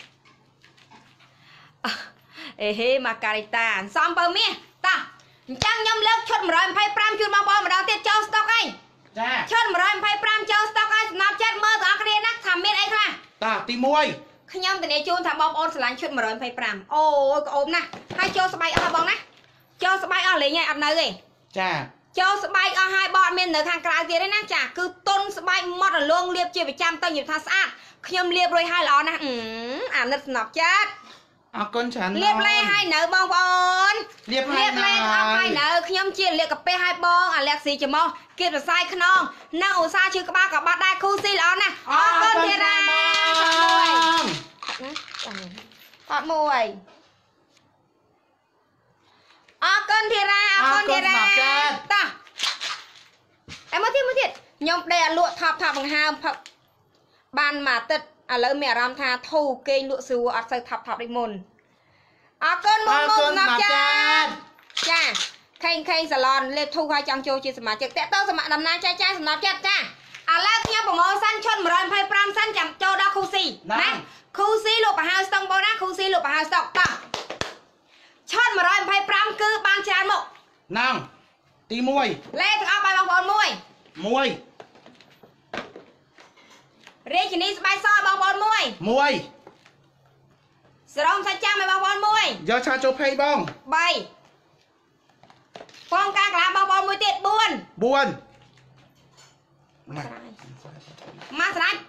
S1: เอ้เฮมาการิตาซ้อมเปล่าเมียตาจังยมเลิกชดมรอยไพ่ปรามจุดบองบอลมาดาวเตี้ยเจ้าสต๊อกไอ้ชดมรอยไพ่ปรามเจ้าสต๊อกไอ้นับจัดเมื่อตัวอักเรียนนักทำเมียไอ้ค่ะ
S3: ตาตีมวย
S1: ขยำแต่เนี่ยจูนทำบอลโอนสลายชดมรอยไพ่ปรามโอ้ก็อมนะให้เจ้าสบายเอาบองนะเจ้าสบายเอาเลยไงอันไหนเลย
S3: จ้า
S1: เจ้าสบายเอาให้บอลเมียนเหนือทางกลางเตี้ยได้นะจ้าคือต้นสบายมอดลงเรียบเจียบประจำตั้งอยู่ท่าสะอาดขยำเรียบเลยให้ล้อนะอืมอ่านนับนับจัด
S3: เอาก้นฉัน
S1: เรียบเลยให้เหนือบองบอล
S3: เรียบเลย
S1: เอาให้เหนือขยำเจียเรียกกับเป้ให้บองอ่ะเรียกสีจะมองเก็บใส่ขนองนั่งอุตส่าห์ชื่อกระบะกับบัดได้คู่ซีล้อนะอ๋อก้นเทียร์ถอดมวยอ๋อก้นเทียร์อ๋อก้นเทียร์ต่อไอ้เมื่อที่เมื่อที่ยมได้ลวดทับทับบังฮามบานมาติดอ่ะแล้วแม่รำทาทูเกยลวดสูอัดใส่ทับทับได้มนอ๋อก้นมุนมุนนับจ้าจ้าใครใครสลอนเล็บทูใครจังโจจีสมาจิกแต่ต้นสมัครดำน้ำใจใจสำนักจัดจ้าอ่ะแล้วเนี่ยผมเอาสั้นชนมรอนไพ่ปรามสั้นจำโจดาคูซีนะคูซีลูกปะฮาวสตองโบนะคูซีลูกปะฮาวสตอกต่อชนมรอนไพ่ปรามคือบางจานหมก
S3: นั่งตีมวย
S1: เล่ถึงเอาไปบางบอลมวย
S3: มวย
S1: เรียกชนิดสบายซอบางบอลมวย
S3: มวย
S1: สรองใส่จ้าไม่บางบอลมวย
S3: ยอชาโจเพย์บ้อง
S1: ใบฟองกลางกลางบางบอลมวยเตี้ยบ้วน
S3: บ้วน
S1: มาสลาย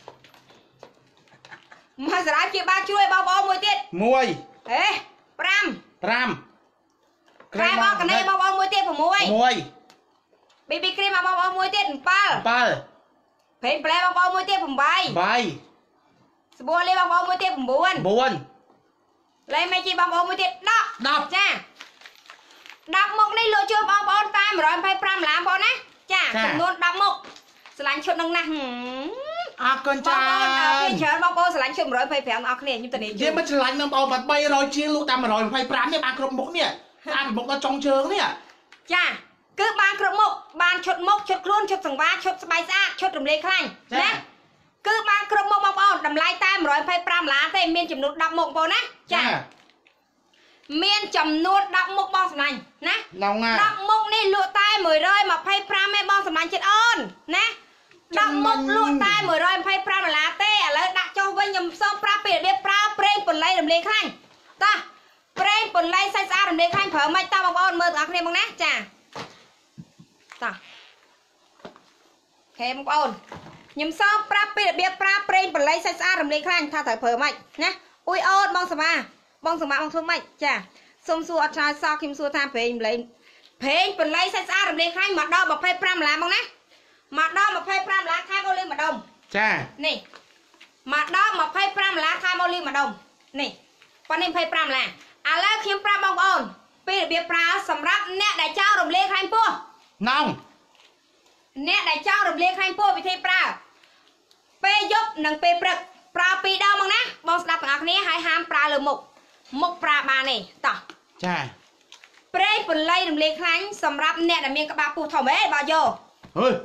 S1: มาสลายเกี่ยวบ้าช่วยบางบอลมวยเตี้ย
S3: มวย
S1: เอ๊ะปราม
S3: ปราม
S1: ใครบอกกันในบางบอลมวยเตี้ยผมมวย
S3: มวย
S1: บีบีครีมบางบอลมวยเตี้ยปัล
S3: ปัล
S1: เพนแปลบางบอลมวยเตี้ยผมใบ
S3: ใบ
S1: สบัวเลยบางบอลมวยเตี้ยผมบ้วน
S3: บ้วน
S1: เลยไม่จีบางบอลมวยเตี้ยดับ
S3: ดับ
S1: จ้าดับหมกในเรือช่วยบางบอลตายมารอยไพ่ปรามหลามบอลนะจ้าจำนวนดับหมกสลายชดน้องนะ
S3: อអរគុណចា
S1: បងច្រើនបងប្អូនស្រឡាញ់ខ្ញុំmột trăm hai mươi lămអស់គ្នាខ្ញុំទៅនេះ
S3: យើងមិនឆ្លាញ់នឹងបងបាត់300ជាងលក់តាមmột trăm hai mươi lămនេះបានគ្រប់មុខនេះតាមមុខដល់ចុងជើងនេះ
S1: ចាគឺបានគ្រប់មុខបានឈុតមុខឈុតខ្លួនឈុតសង្វាឈុតស្បែកស្អាតឈុតរំលាយខ្លាញ់ណាគឺបានគ្រប់មុខបងប្អូនតម្លៃតែmột trăm hai mươi lămដុល្លារទេមានចំនួន10មុខបងប្អូនណាចាមានចំនួន10មុខបងសម្លាញ់ណា10មុខនេះលក់តែmột trăm hai mươi lămឯងបងសម្លាញ់ចិត្តអូនណា10មុខលក់តែmột trăm hai mươi lămដុល្លារទេឥឡូវដាក់ចុះវិញខ្ញុំសូមប្រាប់ពីរបៀបប្រើប្រេងបន្លៃរំលាយខ្លាញ់តោះប្រេងបន្លៃសាច់ស្អាតរំលាយខ្លាញ់ប្រើមិនតោះបងប្អូនមើលទាំងអស់គ្នាមកណាចាតោះហេបងប្អូនខ្ញុំសូមប្រាប់ពីរបៀបប្រើប្រេងបន្លៃសាច់ស្អាតរំលាយខ្លាញ់ថាត្រូវប្រើមិនណាអ៊ុយអូនបងសមាបងសមាបងធ្វើមិនចាសុំសួរអត់ឆ្លើយសោះខ្ញុំសួរថាប្រេងបន្លៃប្រេងបន្លៃសាច់ស្អាតរំលាយខ្លាញ់មកដល់25ដុល្លារមកណាមកដល់25ដុល្លារខែមកលេងម្ដុំ
S3: ចា
S1: នេះមកដល់25ដុល្លារខែមកលេងម្ដុំនេះប៉ុណ្នេះ25ដុល្លារឥឡូវខ្ញុំប្រាប់បងប្អូនពីរបៀបប្រើសម្រាប់អ្នកដែលចោលរំលាយខ្លាញ់ពោះ
S3: ណង
S1: អ្នកដែលចោលរំលាយខ្លាញ់ពោះវិធីប្រើពេលយប់និងពេលព្រឹកប្រើពីរដងមកណាបងស្ដាប់ទាំងអស់គ្នាហើយហាមប្រើលើមុខមុខប្រើបានទេតោះ
S3: ចា
S1: ប្រេងបន្លៃរំលាយខ្លាញ់សម្រាប់អ្នកដែលមានក្បាលពោះធំហេបើយក
S3: ហឺ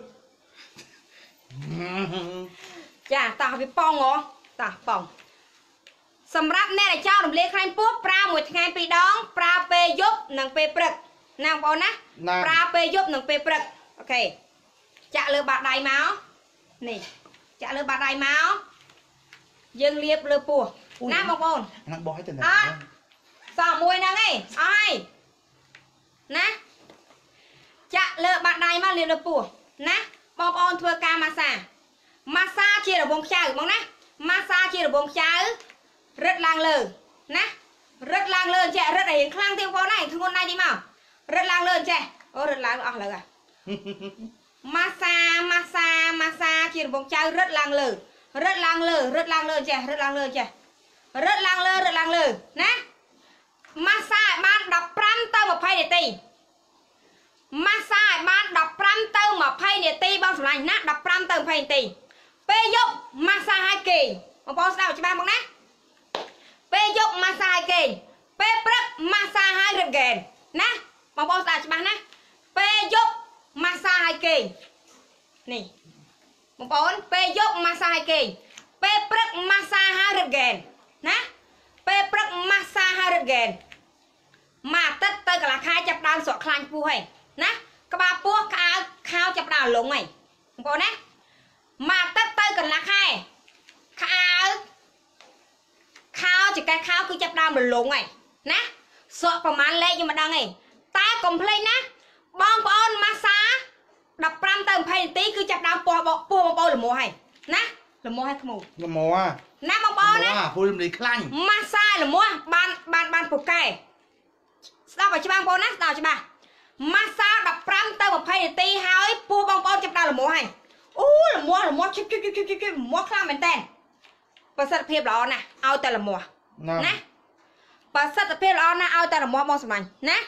S1: ចាតោះវាប៉ងហ៎តោះប៉ងសម្រាប់អ្នកដែលចោលរំលាយខ្លាញ់ពោះប្រើមួយថ្ងៃពីរដងប្រើពេលយប់និងពេលព្រឹកណាបងប្អូនណាប្រើពេលយប់និងពេលព្រឹកអូខេចាក់លើបាតដៃមកនេះចាក់លើបាតដៃមកយើងលាបលើពោះណាបងប្អូន
S3: ហ្នឹងបោះឲ្យទៅណា
S1: អត់សោះមួយហ្នឹងឯងអស់ហើយណាចាក់លើបាតដៃមកលាបលើពោះណាបងប្អូនធ្វើការម៉ាស្សាម៉ាស្សាជារង្វង់ខ្ចៅបងណាម៉ាស្សាជារង្វង់ខ្ចៅរឹតឡើងលើណារឹតឡើងលើចេះរឹតឲ្យខ្លាំងទៀតបងប្អូនឯងធ្ងន់ណាស់ទីមករឹតឡើងលើចេះអូរឹតឡើងអស់លើម៉ាស្សាម៉ាស្សាម៉ាស្សាជារង្វង់ខ្ចៅរឹតឡើងលើរឹតឡើងលើរឹតឡើងលើចេះរឹតឡើងលើចេះរឹតឡើងលើរឹតឡើងលើណាម៉ាស្សាឲ្យបាន15ទៅ20នាទីម៉ាស្សាឲ្យបាន15ទៅ20នាទីបងសម្លាញ់ណា15ទៅ20នាទីពេលយប់ម៉ាស្សាឲ្យគេបងប្អូនស្ដាប់ច្បាស់មកណាពេលយប់ម៉ាស្សាឲ្យគេពេលព្រឹកម៉ាស្សាឲ្យរឹតហ្គេនណាបងប្អូនស្ដាប់ច្បាស់ណាពេលយប់ម៉ាស្សាឲ្យគេនេះបងប្អូនពេលយប់ម៉ាស្សាឲ្យគេពេលព្រឹកម៉ាស្សាឲ្យរឹតហ្គេនណាពេលព្រឹកម៉ាស្សាឲ្យរឹតហ្គេនមួយអាទិត្យទៅកន្លះខែចាប់ដើមស្រកខ្លាញ់ពោះហើយណាក្បាលពោះក្អៅខោចាប់ដើមលងហើយបងប្អូនណាមួយអាទិត្យទៅកន្លះខែក្អៅខោចកេះខោគឺចាប់ដើមលងហើយណាស្រកប្រហែលលេខខ្ញុំមិនដឹងទេតែកុំភ្លេចណាបងប្អូនម៉ាស្សា15ទៅ20នាទីគឺចាប់ដើមពោះពោះបងប្អូនល្មមហើយណាល្មមហើយខ្មោច
S3: ល្មម
S1: ណាបងប្អូនណា
S3: ពូរំលាយខ្លាញ់
S1: ម៉ាស្សាល្មមបានបានបានពូកែស្ដាប់ឲ្យច្បាស់បងប្អូនណាស្ដាប់ច្បាស់ម៉ាស្សា15ទៅ20នាទីហើយពោះបងប្អូនចាប់ដើមល្មមហើយអូល្មមល្មមជិបជិបជិបជិបជិបល្មមខ្លាំងមែនតើប្រសិទ្ធភាពល្អណាស់ឲ្យតែល្មមណាប្រសិទ្ធភាពល្អណាស់ឲ្យតែល្មមបងសម្លាញ់ណា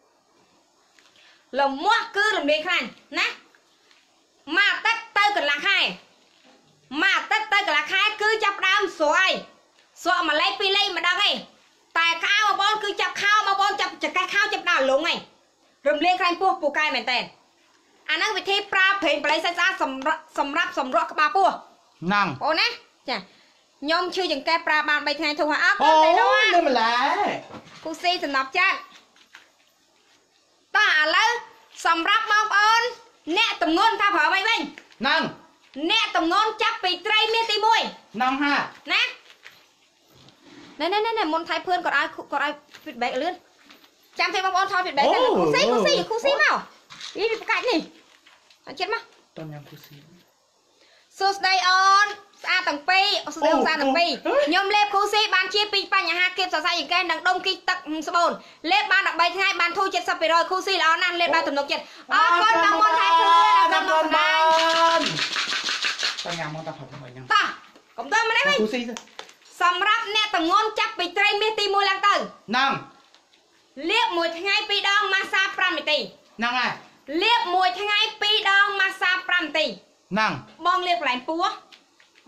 S1: ល្មមគឺរំលាយខ្លាញ់ណាមួយអាទិត្យទៅកន្លះខែមួយអាទិត្យទៅកន្លះខែគឺចាប់ដើមស្រ័យស្រក់មួយលេខពីរលេខមិនដឹងទេតែខោបងប្អូនគឺចាប់ខោបងប្អូនចាប់ចកេះខោចាប់ដើមលងហើយរំលាយខ្លាញ់ពោះពូកែមែនតើអាហ្នឹងវិធីប្រើប្រេងបន្លៃសាច់ស្អាតសម្រាប់សម្រាប់សម្រក់ក្បាលពោះ
S3: ហ្នឹង
S1: អូនណាចាខ្ញុំឈឺចង្កេះប្រើបាន3ថ្ងៃធូរហើយអត់
S3: អូលឿនម្ល៉េះ
S1: គូស៊ីសំណប់ចាត់តោះឥឡូវសម្រាប់បងប្អូនអ្នកតំងន់ថាប្រើមិនវិញ
S3: ហ្នឹង
S1: អ្នកតំងន់ចាប់ពីត្រីមានទី1
S3: ហ្នឹងហា
S1: ណាណែណែណែមុនថៃភឿនគាត់ឲ្យគាត់ឲ្យ feedback លឿនចាំទេបងប្អូនថត feedback ទៅគូស៊ីគូស៊ីគូស៊ីមកនេះវាប្រកាច់នេះអញ្ចឹងមក
S3: តញ៉ាំគូស៊ី
S1: សួស្ដីអូនស្អាតទាំងពីរសួស្ដីស្អាតទាំងពីរខ្ញុំលេបគូស៊ីបានជាពីបញ្ហាគៀបសរសៃចង្កេះនិងដុំគីទឹកស្បូនលេបបាន13ថ្ងៃបានធូរ 70% គូស៊ីល្អណាស់លេបបានទំនុកចិត្តអរគុណបងមុនថៃភឿនអរគុណបង
S3: បានតញ៉ាំមកតាផឹកមកញ៉ាំ
S1: តោះកុំទៅមកនេះវិញ
S3: គូស៊ី
S1: សម្រាប់អ្នកតំងន់ចាប់ពីត្រីមាសទី1ឡើងទៅ
S3: ហ្នឹង
S1: លាបមួយថ្ងៃពីរដងម៉ាស្សា5នាទី
S3: ហ្នឹងហើយ
S1: លាបមួយថ្ងៃពីរដងម៉ាស្សា5នាទី
S3: ហ្នឹង
S1: បងលាបកន្លែងពោះ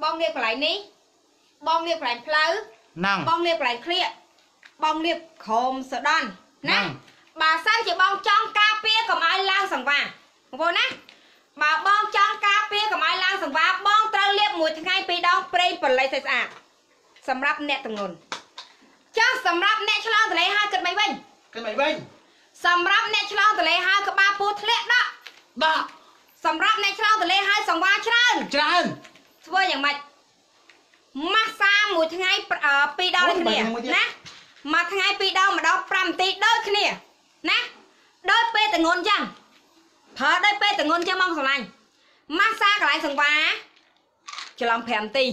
S1: bong liệp lại ní bong liệp lại phơi
S3: năng
S1: bong liệp lại khịa bong liệp khom sợ đòn nè bà sao chỉ bong trong cà phê cầm ai lang sòng vàng vô nè bà bong trong cà phê cầm ai lang sòng vàng bong trâu liệp mùi ngay pi đong prey phần lấy sạch à sầm rắp nẹt từng ngồn cho sầm rắp nẹt cho lo từ lấy hai cân máy bình
S3: cái mày bên
S1: សម្រាប់អ្នកឆ្លងទន្លេហើយក្បាលពោះធ្លាក់ដកដកសម្រាប់អ្នកឆ្លងទន្លេហើយសង្វារច្រើនច្រើនធ្វើយ៉ាងម៉េចម៉ាស្សាមួយថ្ងៃពីរដងគ្នាណាមួយថ្ងៃពីរដងម្ដង5នាទីដូចគ្នាណាដូចពេលតងន់ចឹងប្រើដូចពេលតងន់ចឹងមកស្រឡាញ់ម៉ាស្សាកន្លែងសង្វារច្រឡំ5នាទី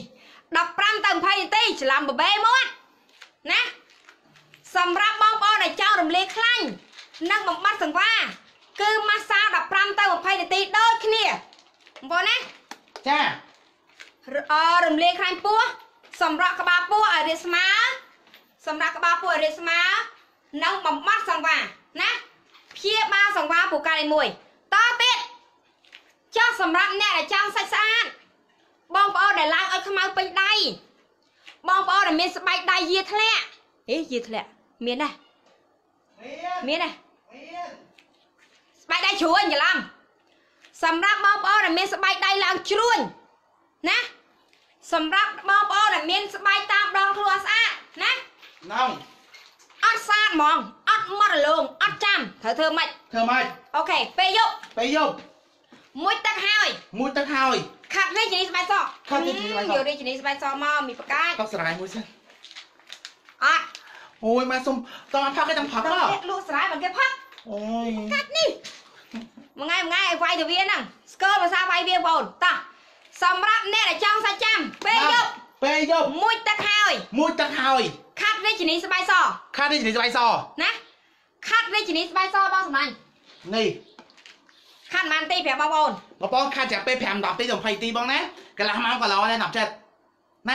S1: 15ទៅ20នាទីច្រឡំបបេមួយណាសម្រាប់បងប្អូនដែលចង់រំលាយខ្លាញ់និងបំបត្តិសង្វារគឺម៉ាស្សា15ទៅ20នាទីដូចគ្នាបងណាចាអររំលាយខ្លាញ់ពោះសម្រាប់ក្បាលពោះឲ្យរាបស្មើសម្រាប់ក្បាលពោះឲ្យរាបស្មើនិងបំបត្តិសង្វារណាព្យាបាលសង្វារពូកែមួយតទៀតចុះសម្រាប់អ្នកដែលចង់សាច់ស្អាតបងប្អូនដែលឡើងឲ្យខ្មៅពេញដៃបងប្អូនដែលមានស្បែកដៃយាធ្លាក់អេយាធ្លាក់មានដែរមានដែរស្បែកដៃជ្រួញច្រឡំសម្រាប់បងប្អូនដែលមានស្បែកដៃឡើងជ្រួញណាសម្រាប់បងប្អូនដែលមានស្បែកតាមដងខ្លួនស្អាតណាណងអត់ស្អាតហ្មងអត់មករលោងអត់ចាំត្រូវធ្វើម៉េចធ្វើម៉េចអូខេពេលយប់ពេលយប់មួយទឹកហើយមួយទឹកហើយខាត់រាជនីស្បែកសខាត់រាជនីស្បែកសយករាជនីស្បែកសមកមានបកាច់ខុសស្រ័យមួយសិនអត់អូយម៉ែសុំតើផឹកគេទាំងផឹកមកលក់ស្រ័យមិនគេផឹកអូយកាត់នេះមួយថ្ងៃមួយថ្ងៃឲ្យវាយទៅវាហ្នឹងស្គាល់ភាសាវាយវាបងតោះសម្រាប់អ្នកដែលចង់សាច់ចាំពេលយប់ពេលយប់មួយទឹកហើយមួយទឹកហើយខាត់រាជនីស្បែកសខាត់រាជនីស្បែកសណាខាត់រាជនីស្បែកសបងសម្លាញ់នេះខាត់ប៉ុន្មានទីប្រាប់បងប្អូនបងប្អូនខាត់ចាក់ពេល5 10ទីទៅ20ទីបងណាកន្លះម៉ោងក៏ល្អដែរដល់ចិត្តណា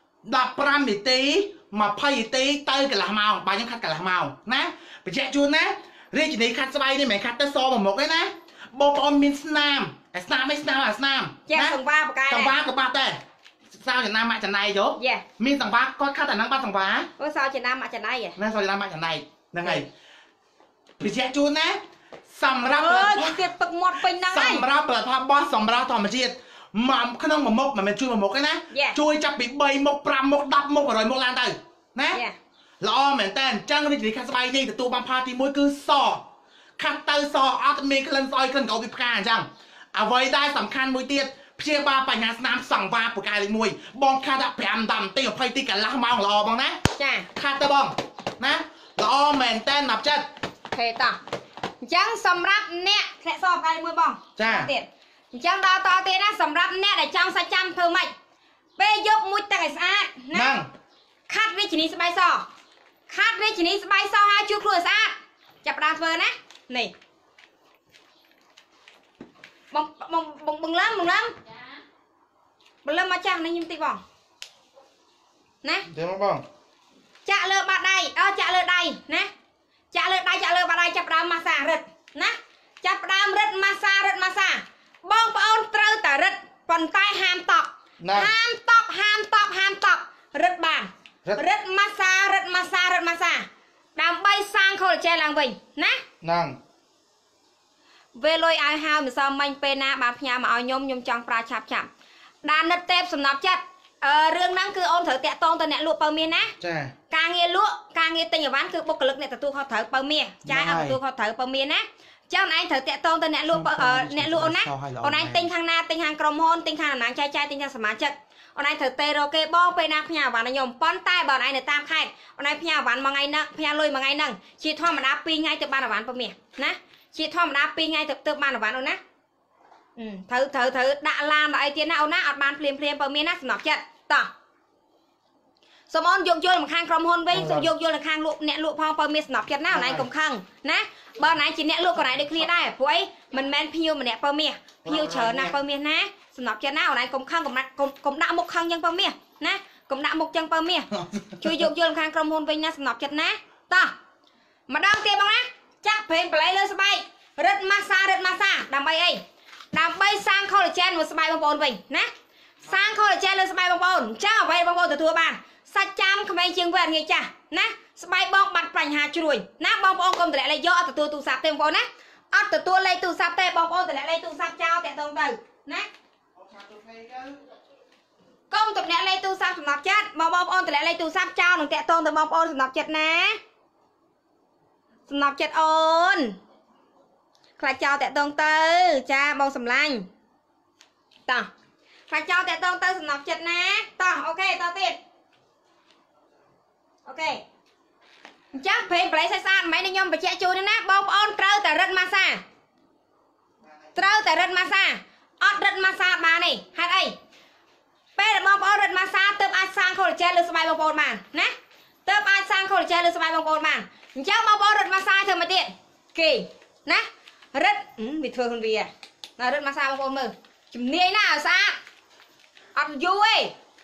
S1: 15នាទី20នាទីទៅកន្លះម៉ោងបើខ្ញុំខាត់កន្លះម៉ោងណាបញ្ជាក់ជូនណារាជនីខាត់ស្បែកនេះមិនមែនខាត់ទៅសមួយមុខទេណាបងប្អូនមានស្នាមអាស្នាមមិនស្នាមអាស្នាមចាសង្វារបកាយសង្វារក៏បាត់ដែរសោចំណាំមកចំណៃយកមានសង្វារគាត់ខាត់តែនឹងបាត់សង្វារអូសោចំណាំមកចំណៃណាសោចំណាំមកចំណៃហ្នឹងហើយបញ្ជាក់ជូនណាសម្រាប់អើយទៀតពឹកមាត់ពេញហ្នឹងហើយសម្រាប់ផលិតផលបោះសម្រាប់ធម្មជាតិមកក្នុងមួយមុខមិនមែនជួយមួយមុខទេណាជួយចាប់ពី3មុខ5មុខ10មុខ100មុខឡើងទៅណាល្អមែនតើអញ្ចឹងរាជនីខាត់ស្បែកនេះទទួលបានផលទី1គឺសខាត់ទៅសអត់មានក្លិនស្អុយក្លិនក្រអូបពីផ្កាអញ្ចឹងអ្វីដែលសំខាន់មួយទៀតព្យាបាលបញ្ហាស្នាមសង្វារពូកែលេខ1បងខាត់ដាក់5 10នាទី20នាទីកន្លះម៉ោងល្អបងណាចាខាត់ទៅបងណាល្អមែនតើណាប់ចិត្តអូខេតោះអញ្ចឹងសម្រាប់អ្នកធ្លាក់សពកែលេខ1បងចាទៀតអញ្ចឹងដល់តទៀតណាសម្រាប់អ្នកដែលចង់សាច់ចាំធ្វើម៉េចពេលយប់មួយទឹកឲ្យស្អាតណាខាត់រាជនីស្បែកសខាត់រាជនីស្បែកសហើយជួយខ្លួនស្អាតចាប់ផ្ដើមធ្វើណានេះបងបងបងបងឡឹមបងឡឹមចាបងឡឹមមកចាំនេះខ្ញុំតិចបងណាទេមកបងចាក់លើបាតដៃអើចាក់លើដៃណាចាក់លើដៃចាក់លើបាតដៃចាប់ផ្ដើមម៉ាស្សារឹតណាចាប់ផ្ដើមរឹតម៉ាស្សារឹតម៉ាស្សាបងប្អូនត្រូវតែរឹតប៉ុន្តែហាមតក់ហាមតក់ហាមតក់ហាមតក់រឹតបានរឹតម៉ាស្សារឹតម៉ាស្សារឹតម៉ាស្សាដើម្បីសាង collagen ឡើងវិញណាហ្នឹងពេលលុយឲ្យហៅមិនសមមិញពេលណាបានផ្ញើមកឲ្យខ្ញុំខ្ញុំចង់ប្រើឆាប់ឆាប់ដាននិតទេពសំណប់ចិត្តអឺរឿងហ្នឹងគឺអូនត្រូវតាក់ទងទៅអ្នកលក់បើមាសណាចាការងារលក់ការងារទិញអីវ៉ាន់គឺបុគ្គលិកអ្នកទទួលខុសត្រូវបើមាសចាយអត់ទទួលខុសត្រូវបើមាសណាចឹងឯងត្រូវតាក់ទងទៅអ្នកលក់អ្នកលក់អូនណាអូនឯងទិញខាងណាទិញខាងក្រុមហ៊ុនទិញខាងអាណាចែកចាយទិញខាងសមាជិកអូនឯងត្រូវទេរកគេបងពេលណាផ្ញើអីវ៉ាន់ឲ្យខ្ញុំប៉ុន្តែបើអូនឯងនៅតាមខេត្តអូនឯងផ្ញើអីវ៉ាន់មួយថ្ងៃហ្នឹងផ្ញើលុយមួយថ្ងៃហ្នឹងជាធម្មតាពីរថ្ងៃទៅបានអីវ៉ាន់បើមាសណាជាធម្មតាពីរថ្ងៃទៅទៅបានអីវ៉ាន់អូនណាត្រូវត្រូវត្រូវដាក់ឡានដល់អីទៀតណាអូនណាអត់បានភ្លាមភ្លាមបើមានណាសំណប់ចិត្តតោះសូមអូនយកយល់មកខាងក្រុមហ៊ុនវិញសូមយកយល់នៅខាងលក់អ្នកលក់ផងបើមានសំណប់ចិត្តណាអូនឯងកុំខឹងណាបើអូនឯងជាអ្នកលក់ក៏ណៃដូចគ្នាដែរព្រោះអីមិនមែនភ្ញៀវម្នាក់បើមាសភ្ញៀវច្រើនណាស់បើមាសណាសំណប់ចិត្តណាអូនឯងកុំខឹងកុំដាក់កុំដាក់មុខខឹងចឹងបើមាសណាកុំដាក់មុខចឹងបើមាសជួយយកយល់ខាងក្រុមហ៊ុនវិញណាសំណប់ចិត្តណាតោះម្ដងទៀតបងណាចាក់ប្រេងបល័យលើស្បែករឹតម៉ាស្សារឹតម៉ាស្សាដើម្បីអីដើម្បីសាង collagen មួយស្បែកបងប្អូនវិញណាសាងខូឡាជែនលើស្បែកបងប្អូនចាអ្វីបងប្អូនទទួលបានសាច់ចាំក្មេងជាងវែងងាយចាស់ណាស្បែកបងបាត់បញ្ហាជ្រួយណាបងប្អូនកុំតម្លាក់លេខយកអត់ទទួលទូរស័ព្ទទេបងប្អូនណាអត់ទទួលលេខទូរស័ព្ទទេបងប្អូនតម្លាក់លេខទូរស័ព្ទចោលតាក់ទងទៅណាកុំតម្លាក់លេខទូរស័ព្ទសម្រាប់ចិត្តបងប្អូនតម្លាក់លេខទូរស័ព្ទចោលនឹងតាក់ទងទៅបងប្អូនសម្រាប់ចិត្តណាសម្រាប់ចិត្តអូនខ្លាចចោលតាក់ទងទៅចាបងសម្លាញ់តោះខ្លាចចោលតាក់ទងទៅសម្រាប់ចិត្តណាតោះអូខេតោះទៀតអូខេអញ្ចឹងព្រេងប្រេងស្អាតមិនមែនខ្ញុំបញ្ជាក់ជូនទេណាបងប្អូនត្រូវតែរឹតម៉ាសាត្រូវតែរឹតម៉ាសាអត់រឹតម៉ាសាបានទេហេតុអីពេលបងប្អូនរឹតម៉ាសាទើបអាចសាងខូឡាជែនលើស្បែកបងប្អូនបានណាទើបអាចសាងខូឡាជែនលើស្បែកបងប្អូនបានអញ្ចឹងបងប្អូនរឹតម៉ាសាធ្វើមកទៀតគេណារឹតវាធ្វើខ្លួនវាណារឹតម៉ាសាបងប្អូនមើលជំនាញណាឲ្យស្អាតអត់យូរទេ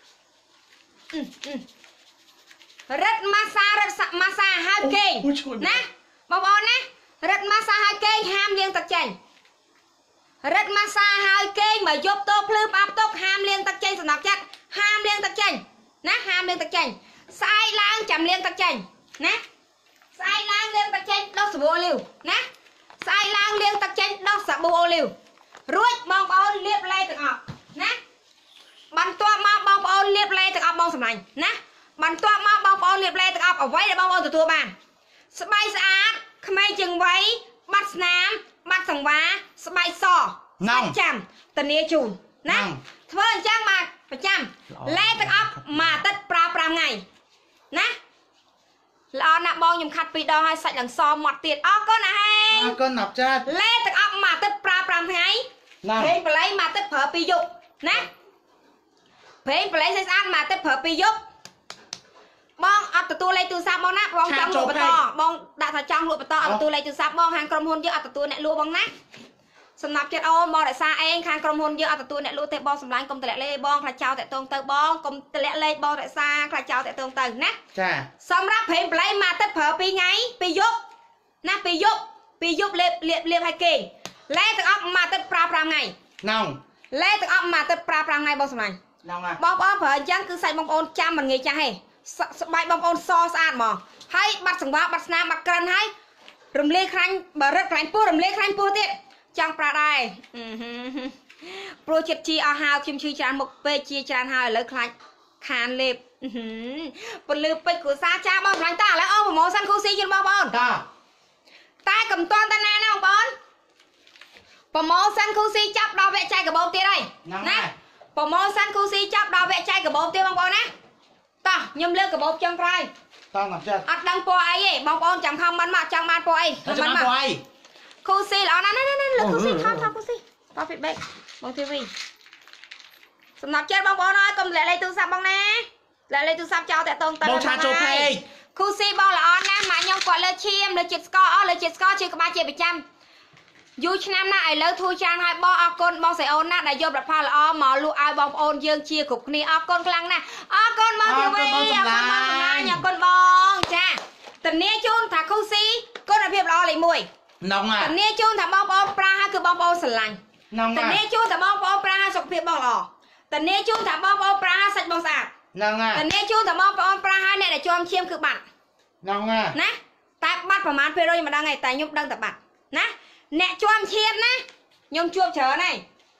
S1: រឹតម៉ាសារឹតម៉ាសាហើយកេងណាបងប្អូនណារឹតម៉ាសាហើយកេងហាមលាងទឹកចេញរឹតម៉ាសាហើយកេងមកយប់តោភ្លឺផ្អាប់ទុកហាមលាងទឹកចេញសំណប់ចិត្តហាមលាងទឹកចេញណាហាមលាងទឹកចេញស្អែកឡើងចាំលាងទឹកចេញណាស្អែកឡើងលាងទឹកចេញដុសសាប៊ូអូលីវណាស្អែកឡើងលាងទឹកចេញដុសសាប៊ូអូលីវរួចបងប្អូនលាបឡេទាំងអស់ណាបន្ទាប់មកបងប្អូនលាបឡេទាំងអស់បងសម្លាញ់ណាបន្ទាប់មកបងប្អូនលាបឡេទាំងអស់អ្វីដែលបងប្អូនទទួលបានស្បែកស្អាតក្មេងជាងវ័យបាត់ស្នាមបាត់សង្វាស្បែកសសាច់ចាំធានាជូនណាធ្វើអញ្ចឹងមកប្រចាំឡេទាំងអស់មួយអាទិត្យប្រើប្រាំថ្ងៃណាល្អណាស់បងខ្ញុំខាត់ពីរដងហើយសាច់ឡើងសមាត់ទៀតអរគុណអាហេង
S3: អរគុណណាប់ចាត់
S1: ឡេទាំងអស់មួយអាទិត្យប្រើប្រាំថ្ងៃព្រេងបល័យមួយអាទិត្យប្រើពីរយប់ណាព្រេងបល័យស្អាតមួយអាទិត្យប្រើពីរយប់បងអត់ទទួលលេខទូរស័ព្ទបងណាបងចង់លក់បន្តបងដាក់ថាចង់លក់បន្តអត់ទទួលលេខទូរស័ព្ទបងខាងក្រុមហ៊ុនយើងអត់ទទួលអ្នកលក់បងណាសំណាប់ចិត្តអូនបងរក្សាឯងខាងក្រុមហ៊ុនយើងអត់ទទួលអ្នកលក់ទេបងសម្លាញ់កុំតម្លាក់លេខបងខ្លាចចោលតាក់ទងទៅបងកុំតម្លាក់លេខបងរក្សាខ្លាចចោលតាក់ទងទៅណា
S3: ចា
S1: សម្រាប់ព្រេងបល័យមួយអាទិត្យប្រើពីរថ្ងៃពីរយប់ណាពីរយប់ពីរយប់លេបលេបលេបឲ្យគេឡេទាំងអស់មួយអាទិត្យប្រើប្រាំថ្ងៃ
S3: ណង
S1: ឡេទាំងអស់មួយអាទិត្យប្រើប្រាំថ្ងៃបងសម្លាញ់
S3: ណង
S1: បងប្អូនប្រើអញ្ចឹងគឺសាច់បងប្អូនចាំមិនងាយចាស់ទេស្បែកបងប្អូនសស្អាតហ្មងហើយបាត់សង្វាបាត់ស្នាមបាត់ក្រិនហើយរំលាយខ្លាញ់បើរឹតខ្លាញ់ពោះរំលាយខ្លាញ់ពោះទៀតចង់ប្រាដែរព្រោះចិត្តជាអស់ហើយខ្ញុំឈឺច្រើនមុខពេកជាច្រើនហើយឥឡូវខ្លាចខានលេបពលឺពេជ្រគ្រូសាចាបងខ្លាញ់តាឥឡូវអូប្រម៉ូសិនគូស៊ីជូនបងប្អូន
S3: តា
S1: តែកំតាន់តាណាណាបងប្អូនប្រម៉ូសិនគូស៊ីចាប់ដល់វគ្គចែកកាបូបទៀតហើយណាប្រម៉ូសិនគូស៊ីចាប់ដល់វគ្គចែកកាបូបទៀតបងប្អូនណាតោះខ្ញុំលើកកាបូបចុងក្រោយ
S3: តោះណាប់ចាត់
S1: អត់ដឹងពណ៌អីទេបងប្អូនចាំខំមិនមកចង់បានពណ៌អី
S3: ខំមិនមកពណ៌អី
S1: គូស៊ីល្អណាស់ណាណាលើគូស៊ីថតថតគូស៊ីតោះ feedback បងធីវីសំណាប់ចិត្តបងប្អូនអើយកុំលាក់លេខទូរស័ព្ទបងណាលាក់លេខទូរស័ព្ទចោលតាក់ទងទៅ
S3: បងឆាចូលពេក
S1: គូស៊ីបងល្អណាស់ម៉ាក់ខ្ញុំគាត់លើឈាមលើជាតិស្ករអស់លើជាតិស្ករជាក្បាលជាប្រចាំយូរឆ្នាំណាស់ឥឡូវធូរចានហើយបងអរគុណបងសៃអូនណាស់ដែលយកផលិតផលល្អមកលក់ឲ្យបងប្អូនយើងជាគ្រប់គ្នាអរគុណខ្លាំងណាស់អរគុណបងធីវីអរគុណបងសម្លាញ់អរគុណបងចាធានាជូនថាគូស៊ីគុណភាពល្អលេខមួយ
S3: ណង
S1: ធានាជូនថាបងប្អូនប្រាហើយគឺបងប្អូនស្រឡាញ់ធានាជូនថាបងប្អូនប្រាហើយសុខភាពបងល្អធានាជូនថាបងប្អូនប្រាហើយសាច់បងស្អាត
S3: ណង
S1: ធានាជូនថាបងប្អូនប្រាហើយអ្នកដែលជាប់ឈាមគឺបាត់
S3: ណង
S1: ណាតែបាត់ប្រហែលភាគរយមិនដឹងទេតែខ្ញុំដឹងតែបាត់ណាអ្នកជាប់ឈាមណាខ្ញុំជួបច្រើនហើយ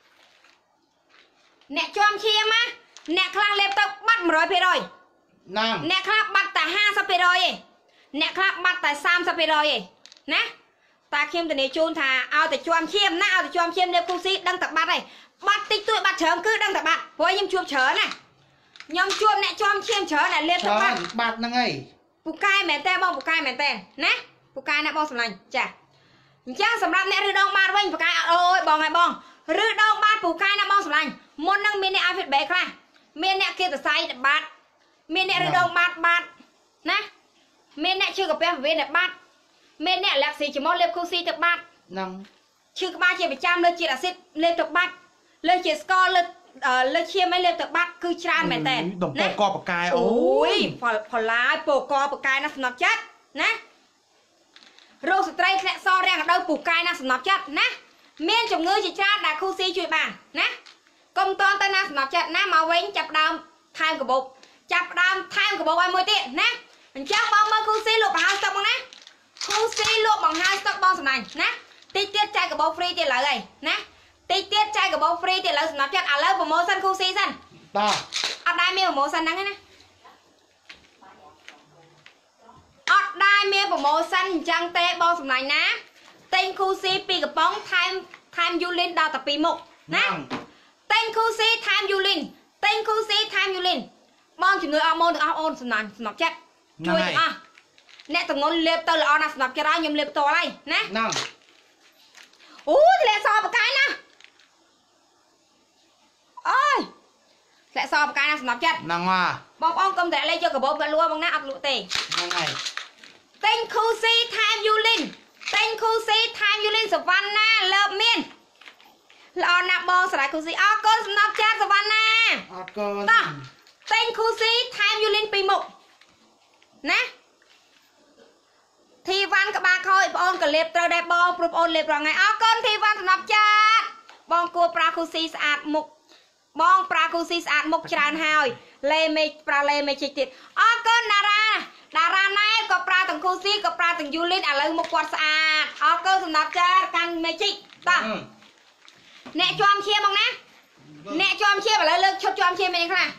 S1: អ្នកជាប់ឈាមណាអ្នកខ្លះលេបទៅបាត់មួយរយភាគរយ
S3: ណង
S1: អ្នកខ្លះបាត់តែห้าสิบភាគរយឯងអ្នកខ្លះបាត់តែสามสิบភាគរយឯងណាតែខ្ញុំធានាជូនថាឲ្យតែជាប់ឈាមណាឲ្យតែជាប់ឈាមលេបគូស៊ីដឹងតែបាត់ហើយបាត់តិចតួចបាត់ច្រើនគឺដឹងតែបាត់ព្រោះខ្ញុំជួបច្រើនណាខ្ញុំជួបអ្នកជាប់ឈាមច្រើនដែលលេបទៅបាត់
S3: បាត់ហ្នឹងហើយ
S1: ពូកែមែនតើបងពូកែមែនតើណាពូកែណាបងសម្លាញ់ចាអញ្ចឹងសម្រាប់អ្នកឬដងបាតវិញពូកែអត់អូយបងហើយបងឬដងបាតពូកែណាបងសម្លាញ់មុនហ្នឹងមានអ្នកឲ្យ feedback ខ្លះមានអ្នកគេសរសៃបាត់មានអ្នកឬដងបាតបាត់ណាមានអ្នកឈឺកាពះវេនតែបាត់មានអ្នកលាក់ស៊ីច្មោះលេបគូស៊ីទៅបាត់
S3: ហ្នឹង
S1: ឈឺក្បាលជាប្រចាំលើជាតិអាស៊ីតលេបទៅបាត់លើជាតិស្ករលើលើឈាមឲ្យលេបទៅបាត់គឺច្រើនមែនតើ
S3: ដំពកកបកាយអូ
S1: យផលផលឡាយពកកបកាយណាសំណប់ចិត្តណារោគស្ត្រីធ្លាក់សរាំងអដូវពូកែណាសំណប់ចិត្តណាមានជំងឺជាច្រើនដែលគូស៊ីជួយបានណា công toàn tay na nạp chặt na màu vén chập đam tham của bột chập đam tham của bột ai môi tiện nè mình chắc bao mơ khu xí luộc bằng hai stock bằng nè khu xí luộc bằng hai stock bao này nè tí tiết chai của bột free tiền lợi này nè tí tiết chai của bột free tiền lợi nạp chặt à lớp promotion khu xí dân
S3: to
S1: ở đây miêu promotion nắng nè ở đây miêu promotion trăng tê bao này nè tên khu xí pi của bóng time time du linh đào tập pi một nè tên khu xí time du linh tên khu xí time du linh bong chỉ người ao môn được ao ôn sầm nàn sầm chết chui à nè tụi ngôn liệp tao là on sầm chết ra nhom liệp to đây nè
S3: nâng
S1: ui lẹ sò một cái nè ơi lẹ sò một cái nè sầm chết
S3: nâng à
S1: bong ông công thể lấy cho cả bộ cả lúa bong nè ập lụa tề
S3: nâng này
S1: tên khu xí time du linh tên khu xí time du linh Savannah lợp miên là nạp bong sải khu xí à con sầm chết Savannah
S3: ọt con
S1: ta tên khu xí time du linh pi mục nè thì văn các bạn khôi bọn cả liệp trâu đẹp bong prop on liệp rồi ngày ó con thì văn nạp chat bong cua pra khu xí sạch mục bong pra khu xí sạch mục tràn hào lê mê pra lê mê chích tiệt ó con đà ra đà ra này có pra từng khu xí có pra từng du linh à lấy một quạt sạch ó con nạp chat căn mê chích ta nè cho em chia bong nè nè cho em chia và lấy lực cho cho em chia mình này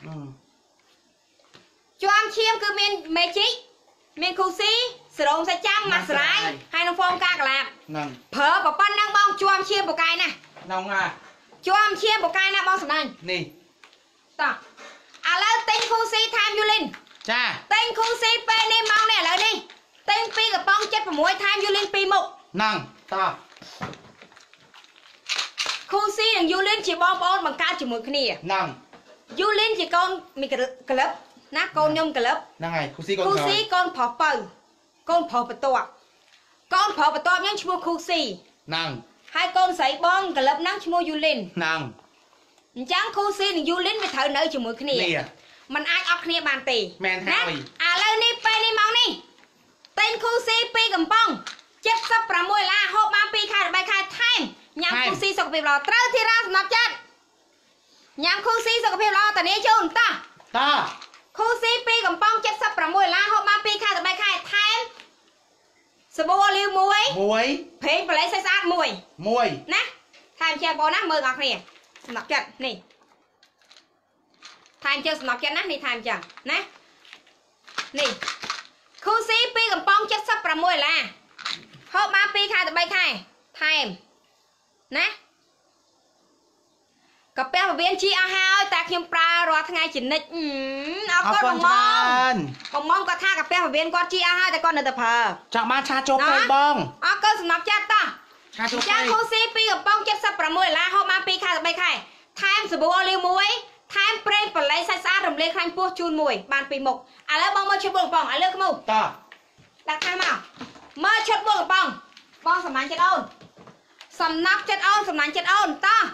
S1: cho em chia cứ mình mê chích mình khu xí sử dụng sẽ chăm mặt sải hai nó phong ca cả làm
S3: nâng
S1: phở và pan đang bong cho em chia một cái nè
S3: nông à
S1: cho em chia một cái nè bong sầm này
S3: nè
S1: ta à lấy tên khu xí time du linh
S3: cha
S1: tên khu xí pe đi mau nè lại đi tên piกับbong chết vào mũi time du linh pi một
S3: nâng to
S1: khu xí thằng du linh chỉ bong bong bằng cao chỉ một cái này
S3: nâng
S1: du linh chỉ con mình cái club nát con nhung club
S3: nâng này khu xí con
S1: khu
S3: rồi
S1: xí con phò pờ con phò bờ tọa con phò bờ tọa nhang mua khu xí
S3: nâng
S1: hai con sấy bong club nắng mua du linh
S3: nâng
S1: chẳng khu xí thằng du linh với thợ nơi chỉ một cái này
S3: nè
S1: mình ai ọc kia bàn tì
S3: men hai
S1: à lên đi pe đi mau đi tên khu xí pi cầm bong chết sắp ra môi la hộp ba pi khai bài khai time nhằm khu xí sọc phim lò trâu thì ra nạp chân nhằm khu xí sọc phim lò tao nhớ chôn ta
S3: ta
S1: khu xí pi cầm bong chết sắp ra môi la hộp ba pi khai bài khai time sờ bô liu muối
S3: muối
S1: phê phải lấy sai sát muối
S3: muối
S1: nè time chơi bò nát mơ ngọc nè nạp chân nè time chơi nạp chân nát đi time chân nè nè khu xí pi cầm bong chết sắp ra môi la hộp ba pi khai bài khai time nèกับแป้งเบียนชีอาหารแต่คิมปลารอทั้งไงจินนิดอืมเอาก้อนมองมองมองมองก็ท่ากับแป้งเบียนก้อนชีอาหารแต่ก้อนเนตเพอ
S3: จากมาชาโจไปบ้อง
S1: เอาก้อนสนับจัดตา
S3: ชาโจไป
S1: จ้าคูซีปีกับป้องเจ็บสับประมวยละหอบมาปีค่ะใบไข่ไทม์สบู่อลิวมวยไทม์เปรย์ปลายไซซ่ารำเลียงครันพวกจูนมวยบานปีหมกอะไรบ้องมาชุดบ้องป้องอะไรเลือกมู
S3: ต่อ
S1: ดักไทม์มามาชุดบ้องป้องป้องสมานจัดอ้อนสำนับจัดอ้อนสมานจัดอ้อนต่อ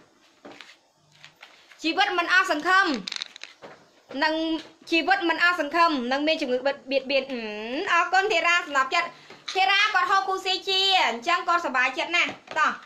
S1: ชีวิตมันอาสังคมนังชีวิตมันอาสังคมนังเมย์จุงเบียดเบียนอืมเอาก้นเทราสนับจัดเทราก่อนฮอคูซีจีจังก่อนสบายจัดนะต่อ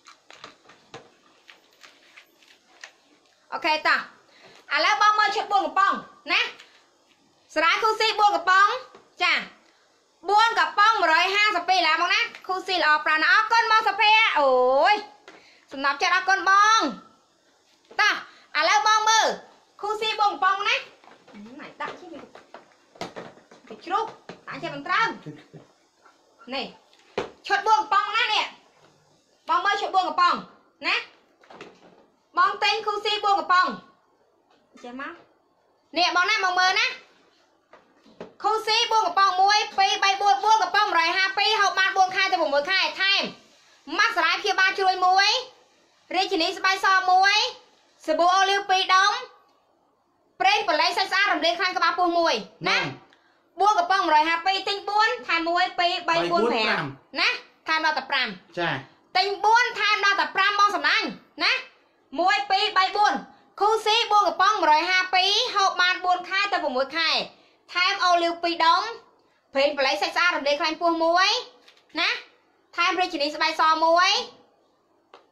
S1: โอเคต่ออ่ะแล้วบ้องมาชุดบวงกับป้องนะสลายคูซีบวงกับป้องจ้ะบวงกับป้องร้อยห้าสปีแล้วมั้งนะคูซีออกปลานะเอาก้นมองสเปียโอ้ยสนับจัดเอาก้นบ้องต่อà lao bong mơ khu xí bong bong nè này đặt chứ cái chút tại cho mình trăng này chốt bong bong nè nè bong mơ chốt bong bong nè bong tên khu xí bong bong chơi má nè bong nè bong mơ nè khu xí bong bong muối pi bay buông buông bong rồi ha pi học ba buông khai cho vùng muối khai time mắt sải kia ba chui muối rê chỉ ní bay so muốiสบู่อลิวปีดมเปรย์ปลายไซซ่ารำเลียงครั้งกระบะปูมวยนะบัวกระป๋องรอยฮาปีติงบ้วนทานมวยปีใบบ้วนแผลนะทานดาวตะปรามใช่ติงบ้วนทานดาวตะปรามมองสำนักนะมวยปีใบบ้วนคู่ซีบัวกระป๋องรอยฮาปีหอบมาบ้วนค่ายแต่ผมมวยค่ายทานอลิวปีดมเปรย์ปลายไซซ่ารำเลียงครั้งปูมวยนะทานเปรย์ชนิดสบายซอมวย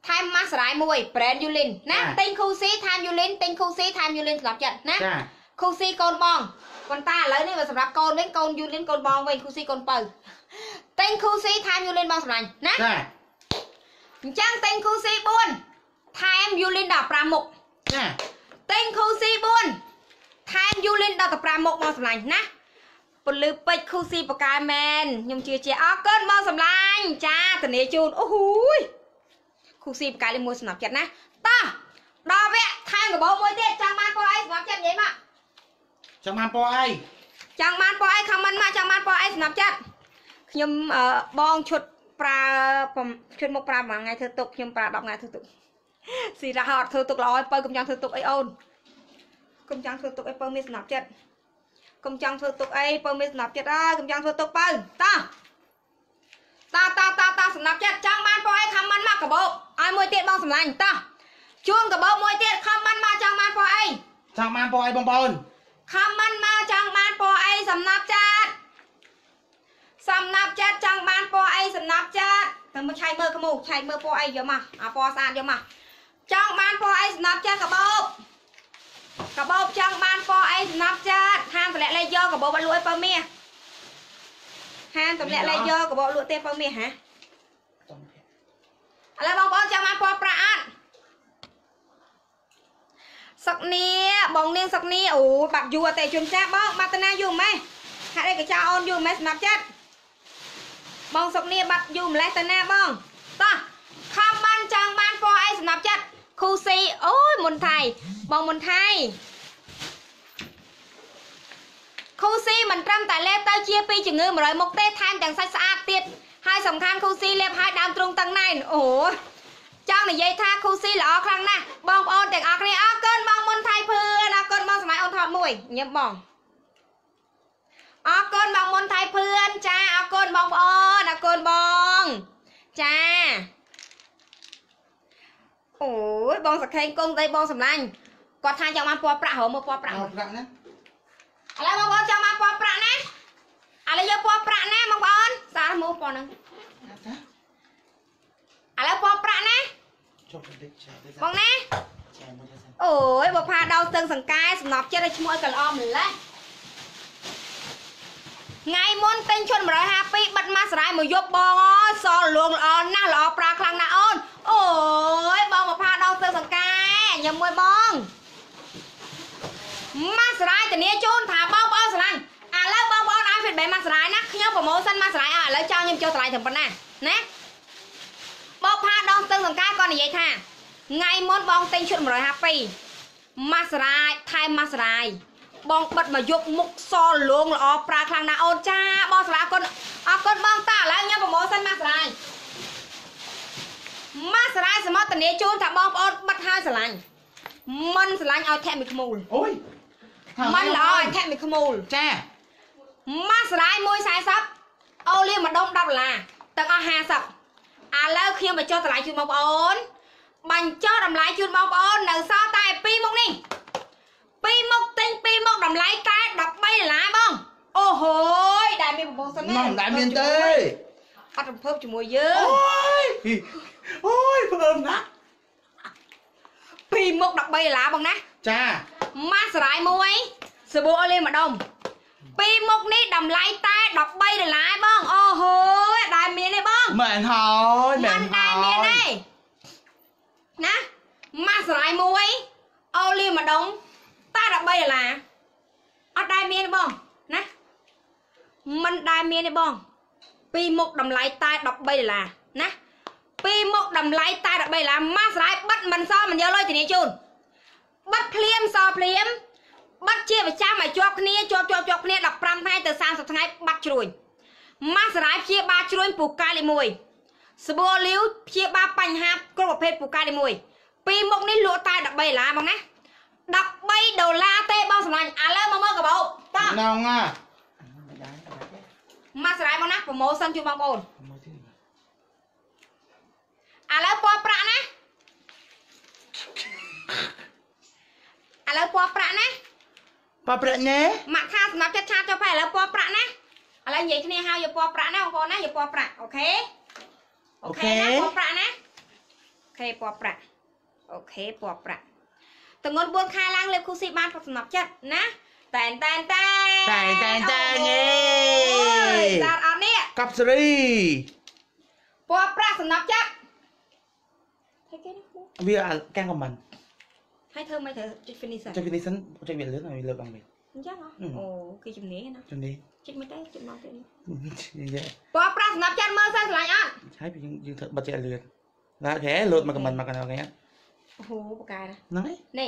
S1: time มาสลายมวยแบรนด์ยูลินนะเต็งคูซี time ยูลินเต็งคูซี time ยูลินสำหรับจัดนะคูซีโกนบองคนตาเลยนี่มาสำหรับโกนเว้นโกนยูลินโกนบองเว้นคูซีโกนเปิดเต็งคูซี time ยูลินบองสำหรับนะจังเต็งคูซีบุญ time ยูลินดอกปลาหมกเต็งคูซีบุญ time ยูลินดอกปลาหมกบองสำหรับนะปลือไปคูซีปากกาแมนยมเชียเชียอ๋อเกินบองสำหรับจ้าตะเนจูนโอ้โหคูซีปากกาเลยมวยสนับจัดนะต่อดอเวะไทยกับโบมวยเด็ดจังมันปอไอสนับจัดยังมะ
S3: จังมันปอไอ
S1: จังมันปอไอคำมันมาจังมันปอไอสนับจัดยมเอ่อบองชุดปลาผมชุดมุกปลาบางไงเธอตกยมปลาดอกไงเธอตกสีระหอดเธอตกลอยเปิลกำจังเธอตกไอโอนกำจังเธอตกไอเปิลมีสนับจัดกำจังเธอตกไอเปิลมีสนับจัดอ่ะกำจังเธอตกเปิลต่อตาตาตาตาสนับจัดจังมันปอไอคำมันมากกับโบไอมวยเตะบองสำลังต่อช่วงกับโบมวยเตะคำมันมาจังมันปอไอ
S3: จังมันปอไอบองบอล
S1: คำมันมาจังมันปอไอสำนับจัดสำนับจัดจังมันปอไอสำนับจัดแต่ไม่ใช่เบอร์ขมูใช่เบอร์ปอไอเยอะมาอ่ะปอสานเยอะมาจังมันปอไอสำนับจัดกับโบกับโบจังมันปอไอสำนับจัดห้ามตัวแหละเลยเยอะกับโบบรรลุเปอร์เมียห้ามตัวแหละเลยเยอะกับโบรรลุเตะเปอร์เมียฮะอะไรบองบอลจังมันปอประอันสักนี้บองเนียงสักนี้โอ้บัดอยู่แต่จุนแซ่บบ้องบัตนาอยู่ไหมหาได้กับชาออนอยู่ไหมสนับจัดบองสักนี้บัดอยู่ไหมตนาบ้องต่อคำมันจังมันปอไอสนับจัดคูซีโอ้ยมนไทยบองมนไทยคูซีมันตรำแต่เล็บเต้าเชียปีจึงเงยมาเลยมกเต้ทานจังไซสะอาดเตียดให้สำคัญคูซีเล็บให้ดามตรงตั้งในโอ้จังในยัยท่าคูซีหล่อครั้งนะบองออนแต่ออกนี่ออกเกินบองมนไทยเพื่อนออกเกินบองสมัยออนทอดมวยเงียบบองออกเกินบองมนไทยเพื่อนจ้าออกเกินบองออนออกเกินบองจ้าโอ้ยบองสักแข่งกงได้บองสำลังกอดทานจังมันปอประหัวมือปอประหัวนะอะไรบองบองจังมันปอประนะอะไรเยอะปอประนะบองบองสารมือปอนึงอะไรปอประนะบองนะโอ้ยบอพาดาวตึงสังกายสนอบเจ้าได้ช่วยกันอ้อมเลยไงมนเต็งชนมาเลยฮะปีบัดมาสลายมือยกบองซอลวงอ่อนน่าหล่อปลาคลังน่าอ้อนโอ้ยบองบอพาดาวตึงสังกายอย่ามวยบองมาสลายแต่เนี้ยจูนถามบองบองสลายอ่ะแล้วบองบองเอาเผ็ดใบมาสลายนะขี้โปรโมชั่นมาสลายอ่ะแล้วเจ้ายังเจ้าสลายถึงปนน่ะนะบองพาดองตึงสังกายก่อนนี่ยัยท่าไงมดบองเต็งชุดมาเลยฮะปีมาสลายไทยมาสลายบองบัดมายกมุกซอลวงหล่อปลาคลังนาโอนจ้าบองสลายคนเอาคนบองตาแล้วเงี้ยโปรโมชั่นมาสลายมาสลายสมอตเนจูนถ้าบองออนบัดห้าสลายมันสลายเอาแทมิขมูลโอ้ยมันหล่อแทมิขมูลจ้ามาสลายมวยสายซับเอาเรียมาดมดับละแต่เอาหาสับอ่ะแล้วเคี่ยวไปเจอสลายจูนบองออนบังเจ้าดำไล่จุดบอลบอลหนึ่งซาตายปีมกนี่ปีมกติงปีมกดำไล่ตายดับใบหลายบ้องโอ้โหได้มีบอลสนั่น
S3: ได้มีเต้
S1: อัดเพิ่มจมูกเยอะ
S3: โอ้ยโอ้ยเพิ่มนะ
S1: ปีมกดับใบหลายบ้องนะ
S3: จ้า
S1: มาสลายมวยสบู่อะไรมาดมปีมกนี่ดำไล่ตายดับใบหลายบ้องโอ้โหได้มีเลยบ้อง
S3: เหมือนหอยเหมือนหอย
S1: ได้มีเลยนะมาสลายมวยเอาเรียมาดงตาดับใบละเอาได้เมียนบ้องนะมันได้เมียนบ้องปีมกดำไล่ตายดับใบละนะปีมกดำไล่ตายดับใบละมาสลายบัดมันซ้อมันเยอะเลยทีนี้จูนบัดเพลียมซอเพลียมบัดเชี่ยไปจ้ามาจวบนี้จวบจวบจวบนี้ดับปรำให้แต่สามสัปดาห์บัดช่วยมาสลายเชี่ยบาช่วยปลูกกาลิมวยสบู่ลิ้วเพียบาปัญหากรบเพชรปูกาได้มวยปีมกนี่ลัวตายดับใบลาบ้างนะดับใบโดลาเต้บ้างสมัยอ่ะแล้วมาเมื่อกับเราป้า
S3: น้องอ่ะ
S1: มาสลายบ้างนะผมโมสันจูบางโอนอ่ะแล้วปอประนะอ่ะแล้วปอประนะ
S3: ปอประเนี่ย
S1: มาท่าสนับจัดชาติจะไปแล้วปอประนะอะไรอย่างนี้ฮะอย่าปอประนะของโอนนะอย่าปอประโอเคโอเคนะปอประนะเคปอประโอเคปอประตงนบวนคาล่างเล็บคูซีบ้านผสมจัดนะแต่แต่แต่
S3: แต่แต่แต่เงี้ย
S1: จานอันนี้
S3: กับสรี
S1: ปอประสมจัด
S3: วิอาแกงกับมัน
S1: ให้เธอไม่เธอจะฟินิสัน
S3: จะฟินิสันจะเวียนเลือดหน่อยเลือดบางเม็ด
S1: จังเหรอโอ้คือจุดนี้นะ
S3: จุดนี้
S1: จุดไม่ได้จุดมองเป็น
S3: เยอะ
S1: ปอประสมจัดเมื่อสักหลายอัน
S3: ใช่ไปยังยังเธอบัดเจ็บเลือดแล้วแค่เลือดมากับมันมากันอะไรเงี้ย
S1: โอ้โหปากกานะ
S3: นั่น
S1: นี่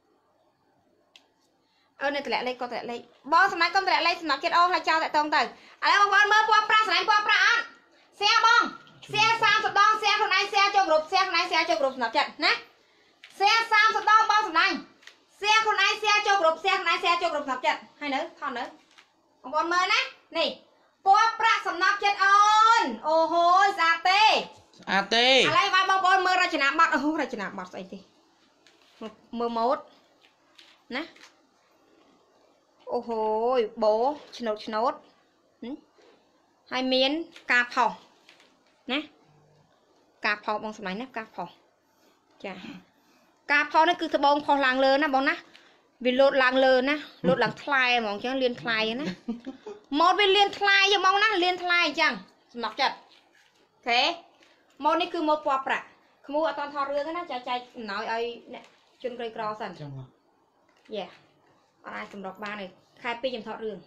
S1: เออในแต่ละเลขก็แต่ละเลขบอสมัยก็แต่ละเลขสนับเจ็ดองละเจ้าแต่ตรงแต่อะไรบางวันเมื่อปอปลาสไลด์ปอปลาอันเสียบองเสียสามสตองเสียคนไหนเสียโจกรุบเสียคนไหนเสียโจกรุบสนับเจ็ดนะเสียสามสตองบองสมัยเสียคนไหนเสียโจกรุบเสียคนไหนเสียโจกรุบสนับเจ็ดให้เนื้อทอนเนื้อบางวันเมื่อนะนี่ปอปลาสนับเจ็ดออนโอ้โหซาเต้
S3: อาเต้
S1: อะไรบางบางวันเมื่อราชนาบัตรโอ้โหราชนาบัตรใส่ทีเมื่อมดนะโอ้โหโบชนดชนดให้เมียนกาเผานะกาเผาบางสมัยนะกาเผาจ้ะกาเผานั่นคือสบงพอลางเลยนะบองนะวิโรดลางเลยนะโรดหลังทลายมองจังเลียนทลายนะมอดวิเลียนทลายยังมองนะเลียนทลายจังสมัครจัดโอเคมอดนี่คือมอดปอประขมูตอนทอเรือก็น่าใจใจหน่อยไอ้เนี่ยจนไกลกรอสั่นเย่อะไรสำหรับบ้านเลยใครไปยังทอดเรื่อง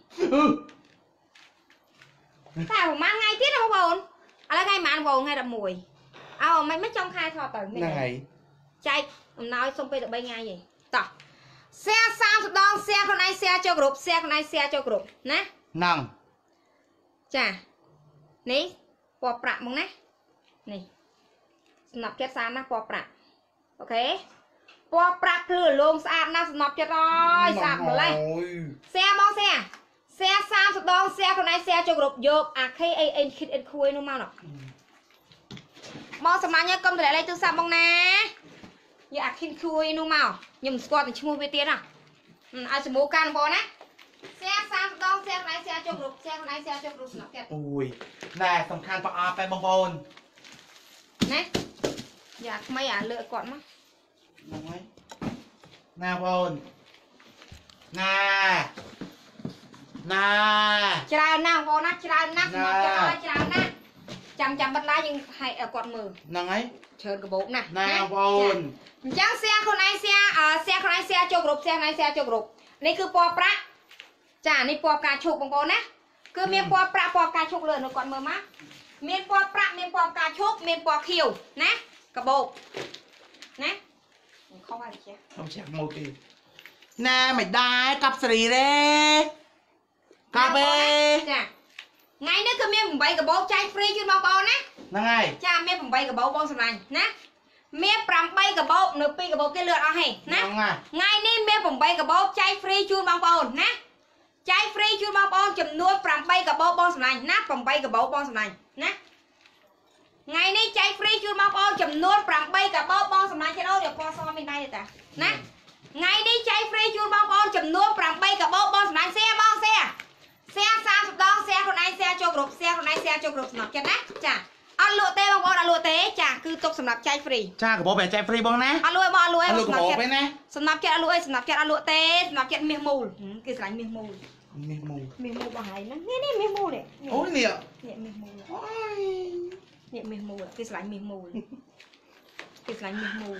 S1: แต่ผมมาไงที่เราบอกอะไรไงมาบอกไงดับมวยเอาไม่ไม่จองใครทอดต่อไม่ได้ใจน้อยส่งไปต่อใบไงvậyต่อเสียสามสตองเสียคนไหนเสียโจกรุบเสียคนไหนเสียโจกรุบนะ
S3: นั่ง
S1: จ้ะนี่ปอประมึงนะนี่สนับเจ็ดสามนะปอประโอเคปอปรับเพื่อลงสะอาดนะสนับจะร้อยสะอาดหมดเลยเสียมองเสียเสียสามสตองเสียคนไหนเสียจกรบโยกอะใครเอ็นคิดเอ็นคุยนู่นมาหรอกมองสมัยนี้กำลังอะไรตัวสามมองนะอย่าคิดคุยนู่นมาหยุ่มสกอตชั่วโมงไปเตี้ยน่ะเอาสมูกันบอนะเสียสามสตองเสียคนไหนเสียจกรบเสียคนไหนเสียจกรบสนับแก
S3: อุ้ยแต่สำคัญพออาไปบองบอล
S1: นะอยากไม่อยากเลือกก่อนมั้ง
S3: น้อยนาบอลนานา
S1: จราหน้าบอลนะจราหน้าสนับจะอะไรจราหน้าจำจำบรรดายังให้กอดมือ
S3: นั่งไง
S1: เชิญกระบอกนะ
S3: นาบอล
S1: จังเสียคนไหนเสียเอ่อเสียคนไหนเสียโจกรุบเสียคนไหนเสียโจกรุบนี่คือปอประจ้านี่ปอกาชุกบางคนนะคือเมียปอประปอกาชุกเลยหนูกอดมือมั้ยเมียปอประเมียปอกาชุกเมียปอคิวนะกระบอกนะเขาว่าอะไรเชีย
S3: เขาเชียโมกีน่าไม่ได้กับสรีเร่กับเบ้
S1: จ้ะไงนี่คือเมียผมไปกับโบ๊ใจฟรีจุดบอลบอลนะ
S3: นั่งไง
S1: จ้าเมียผมไปกับโบ๊บอลสมัยนะเมียปรำไปกับโบ๊หนึ่งปีกับโบ๊เกลือเอาให้นะไงนี่เมียผมไปกับโบ๊ใจฟรีจุดบอลบอลนะใจฟรีจุดบอลบอลจำนวนปรำไปกับโบ๊บอลสมัยนะผมไปกับโบ๊บอลสมัยนะไงนี่ใจฟรีจุดบอลบอลจำนวนปรำไปกับโบ๊บอลสมัยจะเอาเดี๋ยวพอซ้อมไม่ได้เลยแต่นะไงนี่ใจฟรีจูนบองบอลจำนวนปรับไปกับบอลบอลสมัยเสียบอลเสียเสียสามสิบดองเสียคนไหนเสียโจกรุบเสียคนไหนเสียโจกรุบสนับกันนะจ้ะอันลูเต้บองบอลอันลูเต้จ้ะคือตกสำหรับใจฟรี
S3: จ้ากับบอกแบบใจฟรีบองนะ
S1: อันลูบอลลูเอ้
S3: สำหรับกัน
S1: สำหรับกันอันลูเอ้สำหรับกันอันลูเต้สำหรับกันเมียมูลคือสายเมียมูล
S3: เมียมูล
S1: เมียมูลว่าไงนะนี่นี่เมียมูลเนี่ย
S3: โอ้ยเนี่ย
S1: เนี่ยเมียมูลเนี่ยเมียมูลคือสายเมียมูลคือสายเมียมูล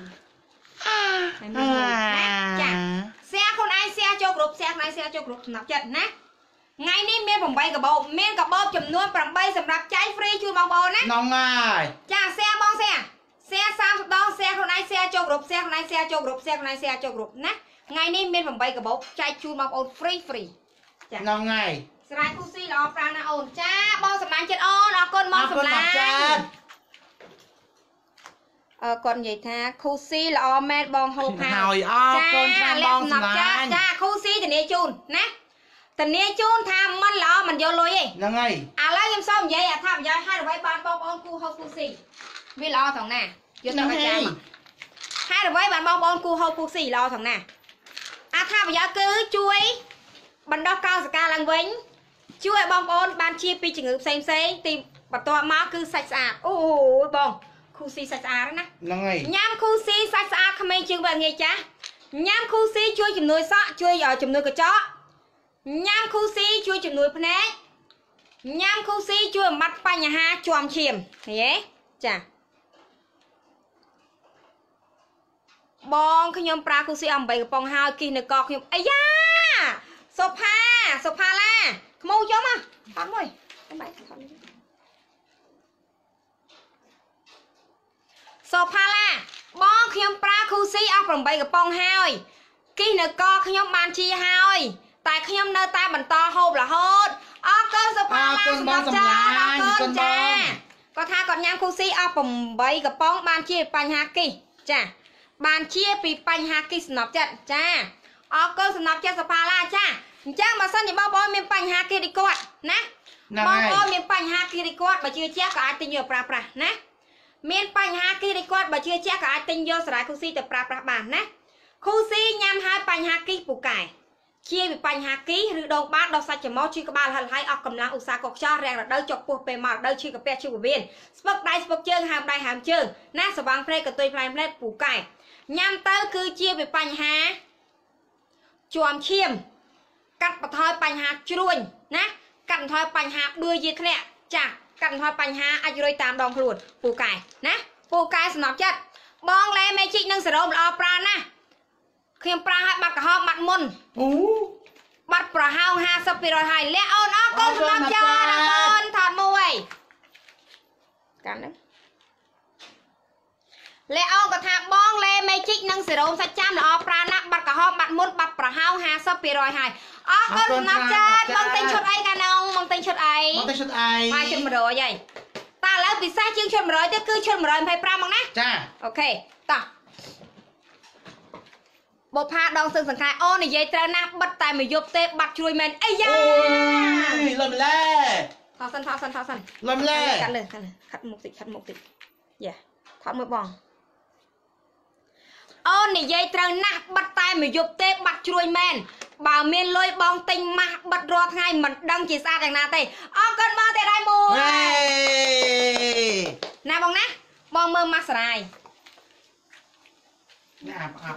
S1: จ้ะเสียคนไหนเสียโจกรุบเสียคนไหนเสียโจกรุบนับจัดนะไงนี่เมียผมไปกับโบเมียกับโบจำนวนปรับไปสำหรับใจฟรีชูบองโบนะ
S3: น้องง่าย
S1: จ้ะเสียบองเสียเสียสามสิบดองเสียคนไหนเสียโจกรุบเสียคนไหนเสียโจกรุบเสียคนไหนเสียโจกรุบนะไงนี่เมียผมไปกับโบใจชูบองโบฟรีฟรี
S3: จ้ะน้องง่าย
S1: สไลด์คูซี่รอปราณาโอนจ้าบองสำนักจัดอ้อนก้นมองสำนักเออก่อนใหญ่ท่าคูซี่ละอแม่บองโฮพา
S3: จ้า
S1: เล็บหนักจ้าจ้าคูซี่แต่เนี้ยจูนนะแต่เนี้ยจูนทำมันละมันโยนเลย
S3: ยังไง
S1: อะไรยังซ้อมใหญ่อะทำใหญ่ให้ไว้บานบองบองกูเขาคูซี่วิลอสองหน้าโยนตัวกระจายให้ไว้บานบองบองกูเขาคูซี่รอสองหน้าอาถ้าพยาคือช่วยบรรดาการสกาลังเว้นช่วยบองบอลบานชีปีจึงเซมเซตีปัตตัวมาคือใส่สะอาดโอ้โหบอง khu si sạch á nè
S3: năng ngày
S1: nhám khu si sạch á không ai chừng bạn nghe chá nhám khu si chui chùm nuôi sọ chui ở chùm nuôi cái chó nhám khu si chui chùm nuôi phné nhám khu si chui mặt pa nhà ha chòm chìm nhé chà bong khi nhom pra khu si ông bảy bong hai kia nè cọt nhom ấy da sofa sofa la mâu chó mà thon môi sofa la bong khi nhom pra khu si ông bảy bong hai kia nè cọt khi nhom bàn chi hai tại khi nhom nơi ta bẩn to hộp là hốt ở cơn sofa la sầm lấp cha ở cơn cha có tha còn nhang khu si ông bảy bong bàn chi bàn ha kia cha bàn chia vì bánh hà kỳ sնប់ចិត្តចាអរគុណสำหรับចិត្តសភាឡាចាអញ្ចឹងបើសិនជាបងប្អូនមានបញ្ហាគេរីគាត់ណាបងប្អូនមានបញ្ហាគេរីគាត់បើជឿជាក់ក៏អាចទិញយកប្រើប្រាស់ណាមានបញ្ហាគេរីគាត់បើជឿជាក់ក៏អាចទិញយកសារ៉ាយគូស៊ីទៅប្រើប្រាស់បានណាគូស៊ីញ៉ាំហើយបញ្ហាគីពូកែជាពីបញ្ហាគីឬដងបាតដល់សាច់ច្រមុះឈឺក្បាលហិលហើយអស់កម្លាំងឧស្សាហ៍កុកខ្យល់រាំងរដូវចុកពោះពេលមករដូវឈឺកាពះឈឺពោះវៀនស្ពឹកដៃស្ពឹកជើងហើមដៃហើមជើងណាស្វាងព្រែកកតុយផ្លែផ្លែពូកែញ៉ាំទៅគឺជាពីបញ្ហាជាប់ឈាមកាត់បន្ថយបញ្ហាជ្រួញណាកាត់បន្ថយបញ្ហាដួលយាធ្លាក់ចាស់កាត់បន្ថយបញ្ហាអាចរុយតាមដងខ្លួនពូកែណាពូកែសំណប់ចិត្តបងឡែមេជីកនិងសេរ៉ូមល្អប្រើណាខ្ញុំប្រើឲ្យបាត់ក្រហមបាត់មុនអូបាត់ប្រហោងห้าสิบពីរយហើយលះអូនអរគុណសំណប់ចិត្តអរគុណថតមួយកាន់ហ្នឹងលេអូនក៏ថាបងលេមេជីកនិងសេរ៉ូមសាច់ចាំល្អប្រើណាស់បាត់ក្រហមបាត់មុនបាត់ប្រហោងห้าสิบពីរយហើយអរគុណសំណប់ចិត្តបងទិញឈុតអីកានងបងទិញឈុតអីបងទិញឈុតអីបាយឈុតmột trămហើយតើឥឡូវពិសេសជាងឈុតmột trămទៀតគឺឈុតmột trăm hai mươiห้าមកណាចាអូខេតោះបបផាដងសឹងសង្ខែអូននិយាយត្រូវណាស់បិទតែមួយយប់ទេបាត់ជ្រួយមែនអីយ៉ាលំលែថតសិនថតសិនថតសិនលំលែកាត់លើកាត់លើខាត់មុខតិចខាត់មុខតិចយ៉ាថតមួយបងអូននិយាយត្រូវណាស់បិទតែមួយយប់ទេបាត់ជ្រួយមែនបើមានលុយបងទិញម៉ាស់បិទរាល់ថ្ងៃមិនដឹងជាស្អាតយ៉ាងណាទេអរគុណបងទេដៃមួយណាបងណាបងមើលម៉ាស់សារាយណាអាប់អាប់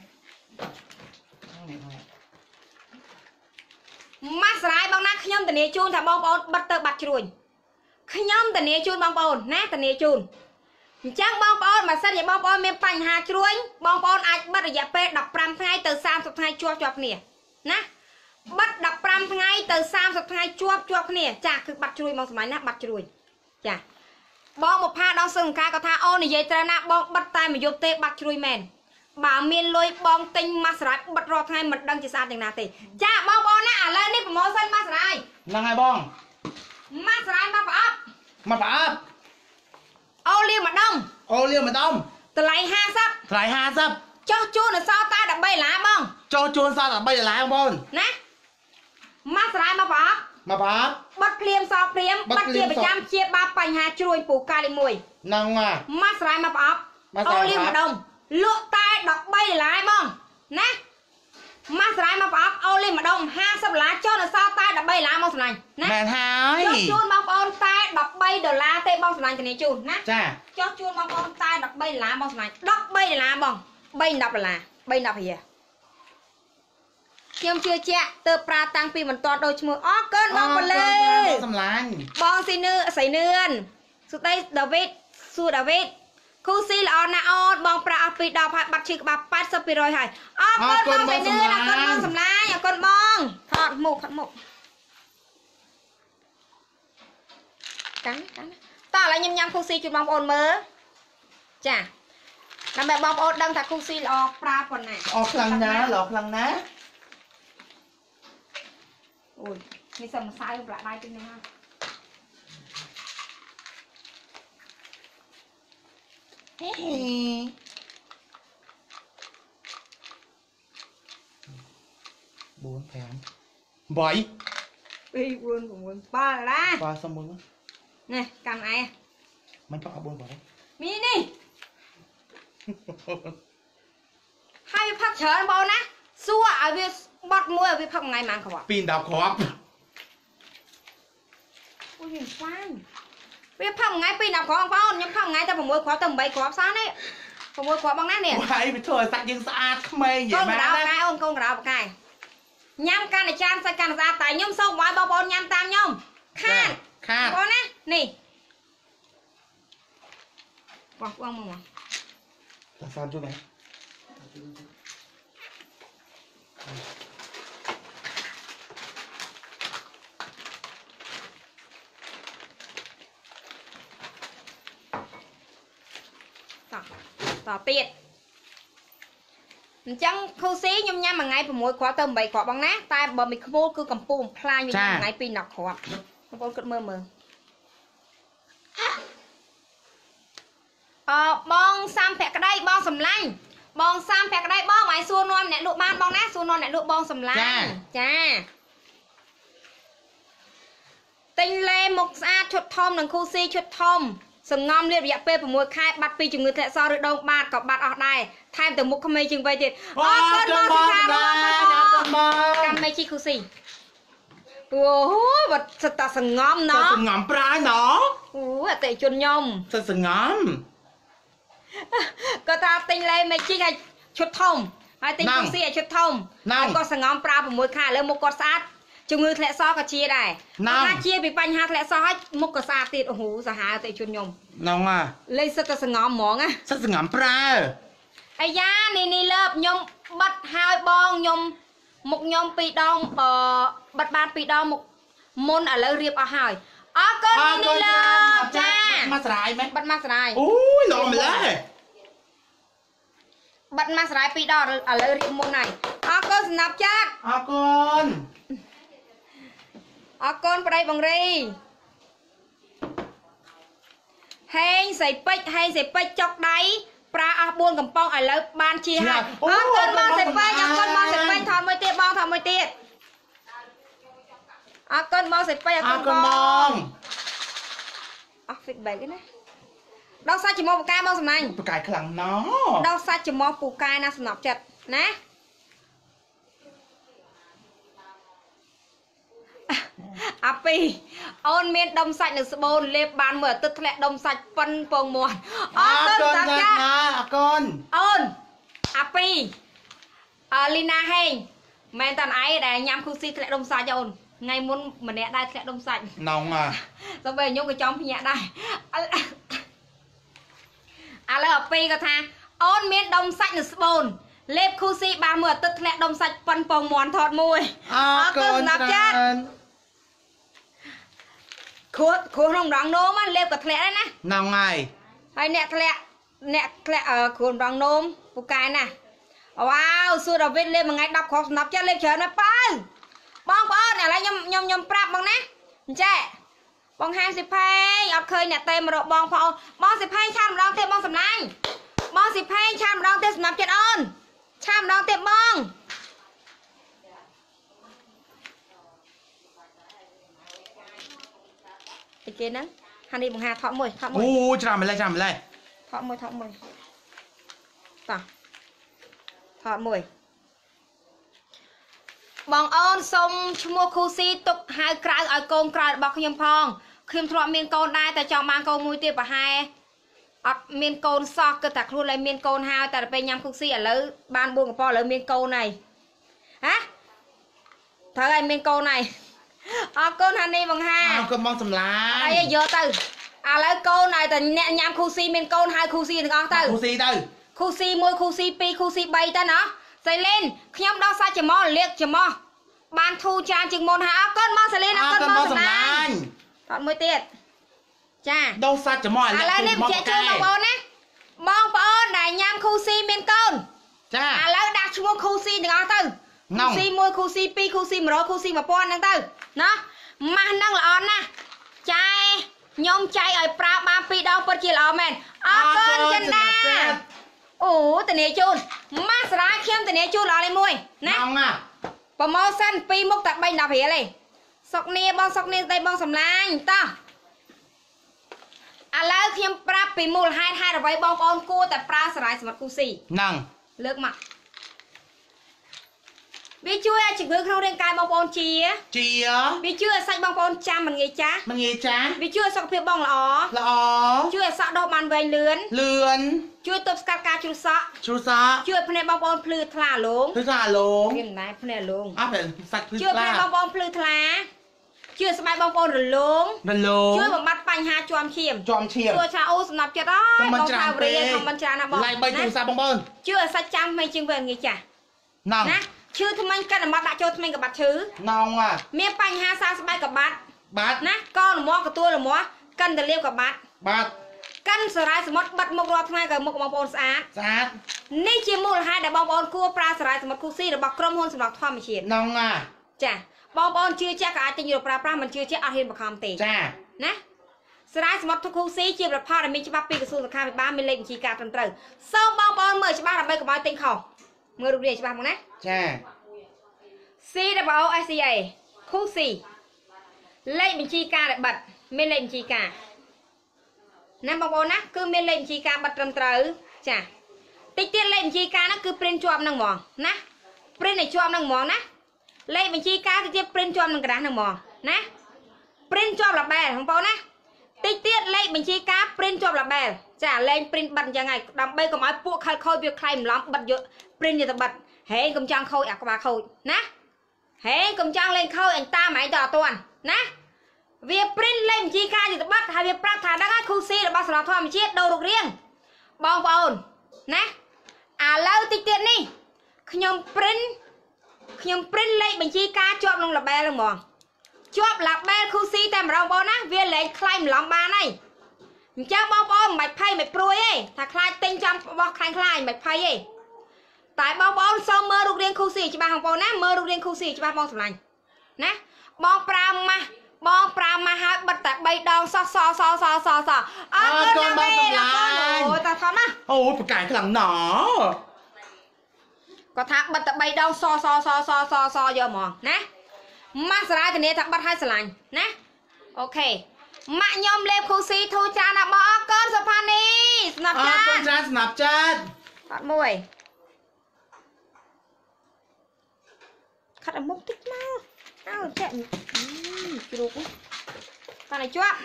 S1: ម៉ាស់សារាយបងណាខ្ញុំធានាជូនថាបងប្អូនបិទទៅបាត់ជ្រួញខ្ញុំធានាជូនបងប្អូនណាធានាជូនអញ្ចឹងបងប្អូនបើសិនជាបងប្អូនមានបញ្ហាជ្រួញបងប្អូនអាចបិទរយៈពេលដប់ប្រាំថ្ងៃទៅសាមសិបថ្ងៃជាប់ជាប់គ្នាណាបិទដប់ប្រាំថ្ងៃទៅសាមសិបថ្ងៃជាប់ជាប់គ្នាចាគឺបាត់ជ្រួញបងសម្លាញ់ណាបាត់ជ្រួញចាបងមកផាដល់សឹងកាក៏ថាអូននិយាយត្រូវណាបងបិទតែមួយយប់ទេបាត់ជ្រួយមែនបើមានលុយបងទិញម៉ាស់សារាយបិទរាល់ថ្ងៃមិនដឹងជាស្អាតយ៉ាងណាទេចាបងប្អូនណាឥឡូវនេះប្រម៉ូសិនម៉ាស់សារាយហ្នឹងហើយបងម៉ាស់សារាយមកប្រអប់មកប្រអប់អូលាម្ដុំអូលាម្ដុំតម្លៃห้าสิบតម្លៃห้าสิบចុះជួនអសតតែ13ដុល្លារបងចុះជួនសតតែ13ដុល្លារបងប្អូនណាម៉ាស់សារាយមកប្រអប់មកប្រអប់បិទភ្លាមសភ្លាមបិទជាប្រចាំជាបាបញ្ហាជ្រួញពូកាលីមួយហ្នឹងម៉ាស់សារាយមកប្រអប់អូលាម្ដុំលក់តែ13ដុល្លារបងណាម៉ាស់សារាយមកប្រអប់អូលាម្ដុំห้าสิบដុល្លារចុះអសតតែ13ដុល្លារមកសម្លាញ់ណាមែនហើយចុះជួនបងប្អូនតែ13ដុល្លារទេបងសម្លាញ់ធានាជូនណាចាចុះជួនបងប្អូនតែ13ដុល្លារបងសម្លាញ់13ដុល្លារបង3 10ដុល្លារ3 10រៀលខ្ញុំជឿជាក់ទើបប្រើតាំងពីមិនតតដូចឈ្មោះអរគុណបងបលឺសម្លាញ់បងស៊ីនឿសៃនឿនសុដីដាវីតសួរដាវីតគូស៊ីល្អណាស់អូនបងប្រាក់អស់ពីដប់ហើយបាត់ឈឺក្បាល八十ពីរយហើយអរគុណបងសៃនឿនអរគុណបងសម្លាញ់អរគុណបងថតមុខថតមុខកាន់កាន់តោះឥឡូវញ៉ាំញ៉ាំគូស៊ីជូនបងប្អូនមើលចាដើម្បីបងប្អូនដឹងថាគូស៊ីល្អប្រើប៉ុណ្ណាអរខ្លាំងណាស់ល្អខ្លាំងណាស់អូយនេះសិតម្សៅប្រឡាក់ដៃទៅនេះហើយហេbốn5 bảyពីbốn sáu baឡាba sáu bốnនេះកាន់ឯងមិនចង់ឲ្យbốn bảyមីនេះហើយផឹកច្រើនបងណាសួរឲ្យវាបត់មួយឲ្យវាផឹកថ្ងៃម៉ានគ្រាប់ពីដប់គ្រាប់អូយវាស្វាញវាផឹកថ្ងៃពី10គ្រាប់បងខ្ញុំផឹកថ្ងៃតែ6គ្រាប់ទៅ8គ្រាប់សោះនេះ6គ្រាប់បងណានេះ
S3: ហើយវាធ្វើឲ្យសាច់យើងស្អាតក្មេងនិយាយមកណាកូនក្រៅកាយអូនកូនក្រៅកាយញ៉ាំកាន់តែចានសាច់កាន់តែស្អាតតែខ្ញុំសូមឲ្យបងប្អូនញ៉ាំតាមខ្ញុំខាតខាតបងណានេះបងបងមកមកតាសានជួយណាតទៀតអញ្ចឹងខូស៊ីខ្ញុំញ៉ាំមួយថ្ងៃ6គ្រាប់ទៅ8គ្រាប់បងណាតែបើមិនខ្មូលគឺកំពុងផ្លាញខ្ញុំញ៉ាំមួយថ្ងៃពី10គ្រាប់បងប្អូនគិតមើលមើលអឺបងសាំភក្តីបងសំឡាញ់បងសាំភក្តីបងឲ្យសួរនាំអ្នកលក់បានបងណាសួរនាំអ្នកលក់បងសំឡាញ់ចាទិញលេមុខស្អាតឈុតធំនិងខូស៊ីឈុតធំសងំលាបរយៈពេល6ខែបាត់ពីជំងឺធ្លាក់សរឬដងបាតក៏បាត់អស់ដែរថែមទាំងមុខក្មេងជាងវ័យទៀតអរគុណបងសុខាបងកម្មមេជីគូស៊ីអូបាត់សិតតែសងំណោះសងំប្រាណោះអូអតិជនខ្ញុំសិតសងំក៏ថាទិញលេមេជីឲ្យឈុតធំហើយទិញគូស៊ីឲ្យឈុតធំហើយក៏សងំប្រើ6ខែឥឡូវមុខគាត់ស្អាតជំងឺធ្លាក់សរក៏ជាដែរថាជាពីបញ្ហាធ្លាក់សរហើយមុខក៏ស្អាតទៀតអូហូសាហាវតែជនខ្ញុំណងហ่ะលេខសិតតែសងំហ្មងណាសិតសងំប្រើអាយ៉ានេះនេះលើបខ្ញុំបិទហើយបងខ្ញុំមុខខ្ញុំពីរដងបើបិទបានពីរដងមុខមុនឥឡូវរៀបអស់ហើយអរគុណនេះលើបចាមកស្រាយមែនបិទមកស្រាយអូយឡំម្លេះបិទមកស្រាយពីរដងឥឡូវរៀបមុនហើយអរគុណសំណាប់ចាត់អរគុណអរគុណប្តីបងរីហេងសៃពេជ្រហេងសៃពេជ្រចុកដៃប្រើអស់បួនកំប៉ុងឥឡូវបានជាហើយអរគុណបងសៃពេជ្រអរគុណបងសៃពេជ្រថតមួយទៀតបងថតមួយទៀតអរគុណបងសៃពេជ្រអរគុណបងអស់ feedback ណាដល់សាច់ចំហពូកែបងសំណាញ់ពូកែខ្លាំងណាស់ដល់សាច់ចំហពូកែណាសំណប់ចិត្តណាអាពីអូនមានដុំសាច់នៅស្បូនលេបបានមួយអាទិត្យធ្លាក់ដុំសាច់ប៉ិនពងមាត់អរគុណតាចាអរគុណអូនអាពីអលីណាហេងមែនតាឯងដែលញ៉ាំគូស៊ីធ្លាក់ដុំសាច់អូនថ្ងៃមុនម្នាក់ដែរធ្លាក់ដុំសាច់ណងហ่ะទៅពេលខ្ញុំក៏ចង់ភ្ញាក់ដែរឥឡូវអាពីក៏ថាអូនមានដុំសាច់នៅស្បូនលេបគូស៊ីបានមួយអាទិត្យធ្លាក់ដុំសាច់ប៉ិនពងមាត់ថតមួយអរគុណសម្រាប់ចាត់ខួរខួរក្នុងរងនោមលេបក៏ធ្លាក់ដែរណាណងហើយហើយអ្នកធ្លាក់អ្នកធ្លាក់ខួររងនោមពូកែណាវ៉ាវសួរដាវីតលេបមួយថ្ងៃ10គ្រាប់សម្រាប់ចាត់លេបច្រើនណាស់ប៉ៅបងប្អូនឥឡូវខ្ញុំខ្ញុំខ្ញុំប្រាប់បងណាអញ្ចេះបងហាមសិភេងអត់ឃើញអ្នកទេមករកបងប្អូនបងសិភេងឆាតម្ដងទៀតបងសំឡាញ់បងសិភេងឆាតម្ដងទៀតសម្រាប់ចិត្តអូនឆាម្ដងទៀតបងអីគេហ្នឹងហានេះបង្ហាថតមួយថតមួយអូច្រើនម្លេះច្រើនម្លេះថតមួយថតមួយតោះថតមួយបងអូនសុំឈ្មោះគូស៊ីទុកហៅក្រៅឲ្យកូនក្រៅរបស់ខ្ញុំផងខ្ញុំធ្លាប់មានកូនដែរតែចង់បានកូនមួយទៀតប្រហែលអត់មានកូនសោះគឺតែខ្លួនlạiមានកូនហើយតែពេលញ៉ាំគូស៊ីឥឡូវបានបួនកំប៉ុងឥឡូវមានកូនហើយហ៎ត្រូវឲ្យមានកូនហើយអរគុណហានីបងហាអរគុណបងសម្លាញ់អីយកទៅឥឡូវកូនឲ្យតែអ្នកញ៉ាំគូស៊ីមានកូនហើយគូស៊ីទាំងអស់ទៅគូស៊ីទៅគូស៊ីមួយគូស៊ីពីរគូស៊ីបីទៅណាសៃលីនខ្ញុំដោះសាច់ចំហលាកចំហបានធូរចានជាងមុនហើយអរគុណបងសៃលីនអរគុណបងសម្លាញ់ថតមួយទៀតចាដោះសាច់ចំហឥឡូវនេះបញ្ជាក់ជូនបងប្អូនណាបងប្អូនដែលញ៉ាំគូស៊ីមានកូនចាឥឡូវដាក់ឈ្មោះគូស៊ីទាំងអស់ទៅគូស៊ីមួយគូស៊ីពីរគូស៊ី100គូស៊ី1000ហ្នឹងទៅណាម៉ាស់ហ្នឹងល្អណាស់ចែខ្ញុំចែកឲ្យប្រើបានពីរដងពិតជាល្អមែនអរគុណចិនដាអូតានីជូនម៉ាស់ស្រាយខ្ញុំតានីជូនល្អលេខមួយណាប្រម៉ូសិនពីរមុខតែ3 10រៀលទេសុកនីបងសុកនីស្ដីបងសំឡាញ់តោះឥឡូវខ្ញុំប្រាប់ពីមូលហេតុហេតុអ្វីបងប្អូនគួរតែប្រើសារាយសម្រាប់គូស៊ីហ្នឹងលើកមក
S1: វាជួយឲ្យជំងឺក្នុងរាងកាយបងប្អូនជា
S3: ជា
S1: វាជួយឲ្យសាច់បងប្អូនចាំមិនងាយចាស់
S3: មិនងាយចាស់
S1: វាជួយឲ្យសុខភាពបងល្អ
S3: ល្អ
S1: ជួយឲ្យសក់ដុសបានវែងលឿន
S3: លឿន
S1: ជួយទប់ស្កាត់ការជ្រុះសក់
S3: ជ្រុះសក់
S1: ជួយឲ្យភ្នែកបងប្អូនភ្លឺថ្លាលង
S3: គឺថាអាឡង
S1: វាមិនដែរភ្នែកលង
S3: អត់ពេលសាច់ភ្លឺ
S1: ជួយ
S3: ថ្លា
S1: ភ្នែកបងប្អូនភ្លឺថ្លាជួយស្បែកបងប្អូនរលោង
S3: រលោង
S1: ជួយបំបត្តិបញ្ហាជាំឈាម
S3: ជាំឈាម
S1: ជួយថាអូសំណប់ចិត្តអើយបងថាវរីខំមិនច្រើនណាបង
S3: ឡាយបីទូរស័ព្ទបងប្អូន
S1: ជួយឲ្យសាច់ចាំមិនជាងវាងាយចាស់
S3: ណង
S1: ណាឈឺថ្មិញកាត់អាម៉ាត់ដាក់ចូលថ្មិញក៏បាត់ឈឺ
S3: ណងអា
S1: មានបញ្ហាសាស្បែកក៏បាត់
S3: បាទ
S1: ណាកលមាស់កទួលលមាស់កិនតលៀបក៏បាត់
S3: បាទ
S1: កិនសរាយសមុទ្របាត់មុខរាល់ថ្ងៃក៏មុខបងប្អូនស្អាត
S3: ស្អាត
S1: នេះជាមូលហេតុដែលបងប្អូនគួរប្រើសរាយសមុទ្រគូស៊ីរបស់ក្រុមហ៊ុនសម្រាប់ធម្មជាតិ
S3: ណងអា
S1: ចាបងប្អូនជឿជាក់ក៏អាចទិញយកប្រើប្រាស់មិនជឿជាក់អត់ហ៊ានបង្ខំទេ
S3: ចា
S1: ណាសរាយសមុទ្រគូស៊ីជាផលិតផលដែលមានច្បាប់ពីក្រសួងសុខាភិបាលមានលេខបញ្ជីការត្រឹមត្រូវសូមបងប្អូនមើលច្បាស់ដើម្បីកុំឲ្យទិញខុសមើលរូបរាងច្បាស់មកណា
S3: ចា
S1: C W S C A គូស៊ីលេខបញ្ជីការដែលបិទមានលេខបញ្ជីការណាបងប្អូនណាគឺមានលេខបញ្ជីការបិទត្រឹមត្រូវចាតិចទៀតលេខបញ្ជីការហ្នឹងគឺ print ជាប់ហ្នឹងហ្មងណា print ឲ្យជាប់ហ្នឹងហ្មងណាលេខបញ្ជីការគឺ print ជាប់នឹងกระดาษហ្នឹងហ្មងណា print ជាប់ label បងប្អូនណាតិចទៀតលេខបញ្ជីការ print ជាប់ label ចាលេខ print បិទអញ្ចឹងហើយដើម្បីកុំឲ្យពួកខលខូចវាខ្លាយម្លំបិទយក print យកទៅបិទហេកុំចង់ខូចអាក្បាលខូចណាហេកុំចង់លេងខូចអញតាមឯងទៅអត់ទាន់ណាវា print លេខបញ្ជីការយកទៅបិទហើយវាប្រាប់ថាហ្នឹងហើយគូស៊ីរបស់សម្រាប់ធម្មជាតិដូររូបរាងបងប្អូនណាឥឡូវតិចទៀតនេះខ្ញុំ print ខ្ញុំ print លេខបញ្ជីការជាប់ក្នុង label ហ្នឹងហ្មងជាប់ label គូស៊ីតែម្ដងបងណាវាលែងខ្លាយម្លំបានហើយអញ្ចឹងបងប្អូនមិនបាច់ភ័យមិនព្រួយទេថាខ្លាចទិញចំរបស់ខ្លាញ់ខ្លាយមិនបាច់ភ័យទេតែបងប្អូនសូមមើលរូបរាងគូស៊ីច្បាស់បងប្អូនណាមើលរូបរាងគូស៊ីច្បាស់បងស្រឡាញ់ណាបងប្រើម៉ាស់បងប្រើម៉ាស់ហើយបិទតែបីដងសោះសសសសសអរគុណបងស្រឡាញ់អូតាថនណា
S3: អូយប្រកាយខ្លាំងណាស់
S1: គាត់ថាបិទតែបីដងសសសសសសយកហ្មងណាម៉ាស់សារាយធានាថាបិទឲ្យស្រឡាញ់ណាអូខេម៉ាក់ខ្ញុំលេបគូស៊ីធូរច្រើនណាស់បងអរគុណសុផានីស្នាប់
S3: អ
S1: ចា
S3: រគុណច្រើនស្នាប់ចាត់
S1: អត់មួយខាត់ឲ្យមុខតិចមកអើតែជ្រូកតានេះជាប់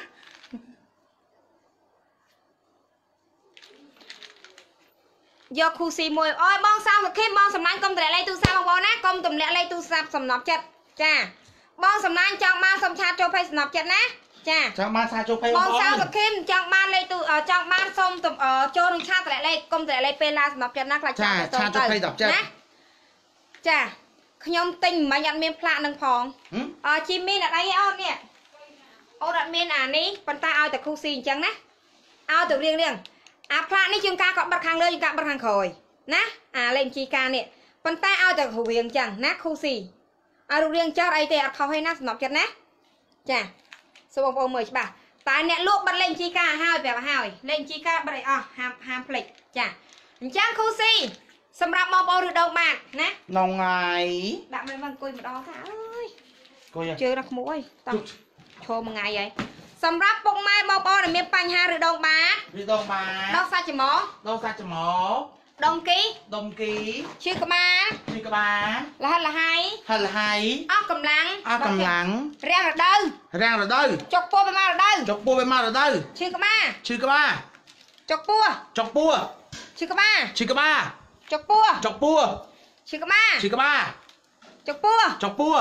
S1: យកគូស៊ីមួយអើយបងសាសុខេមបងសំណាញ់កុំតម្លាក់លេខទូរស័ព្ទបងប្អូនណាកុំតម្លាក់លេខទូរស័ព្ទសំណប់ចិត្តចាបងសំណាញ់ចង់បានសុំឆាតចូល page សំណប់ចិត្តណាចា
S3: ចង់បានថាចូលពេក
S1: ប
S3: បង
S1: ង
S3: ប្អូ
S1: សា
S3: ន
S1: សុខេមចង់បានលេខទូចង់បានសុំចូលនឹងឆាតតម្លាក់លេខកុំតម្លាក់លេខពេលឡាសំណប់ចិត្តណាខ្លាច
S3: ចាឆាចូលពេកដល់ចិត្ត
S1: ណាចាខ្ញុំទិញមិនអត់មានផ្លាកនឹងផងអឺជីមីនអត់អីអូននេះអូនអត់មានអានេះប៉ុន្តែឲ្យតែគូស៊ីអញ្ចឹងណាឲ្យទៅរៀងរៀងអាផ្លាកនេះជាងការក៏បិទខាងលើជាងការបិទខាងក្រោយណាអាលេខបញ្ជីការនេះប៉ុន្តែឲ្យតែរូបរាងអញ្ចឹងណាគូស៊ីឲ្យរូបរាងចាស់អីទេអត់ខុសទេណាសំណប់ចិត្តណាចាសូមបងប្អូនមើលច្បាស់តែអ្នកលក់បិទលេខបញ្ជីការឲ្យប្រាប់ឲ្យលេខបញ្ជីការបិទឲ្យអស់ហាមហាមភ្លេចចាអញ្ចឹងគូស៊ីសម្រាប់បងប្អូនឬដងបាតណា
S3: នងហើយ
S1: ដាក់មិនមកអង្គុយម្ដងថាអើយ
S3: គួយ
S1: ជើងដល់ក្មួយតោះឈរមួយថ្ងៃហើយសម្រាប់ពុកម៉ែបងប្អូនដែលមានបញ្ហាឬដងបាត
S3: រីដងបា
S1: ដងសាច់ច្រមុះ
S3: ដងសាច់ច្រមុះ
S1: ដងគី
S3: ដុំគី
S1: ឈឺក្បាល
S3: ឈឺក្បាល
S1: លះលះហើយ
S3: ហិលហើយ
S1: អស់កម្លាំង
S3: អស់កម្លាំង
S1: រាំងរដូវ
S3: រាំងរដូវ
S1: ចុកពោះប្រមាណរដូវ
S3: ចុកពោះវាមករដូវ
S1: ឈឺក្បាល
S3: ឈឺក្បាល
S1: ចុកពោះ
S3: ចុកពោះ
S1: ឈឺក្បាល
S3: ឈឺក្បាល
S1: ចុកពោះ
S3: ចុកពោះ
S1: ឈឺក្បាល
S3: ឈឺក្បាល
S1: ចុកពោះ
S3: ចុកពោះ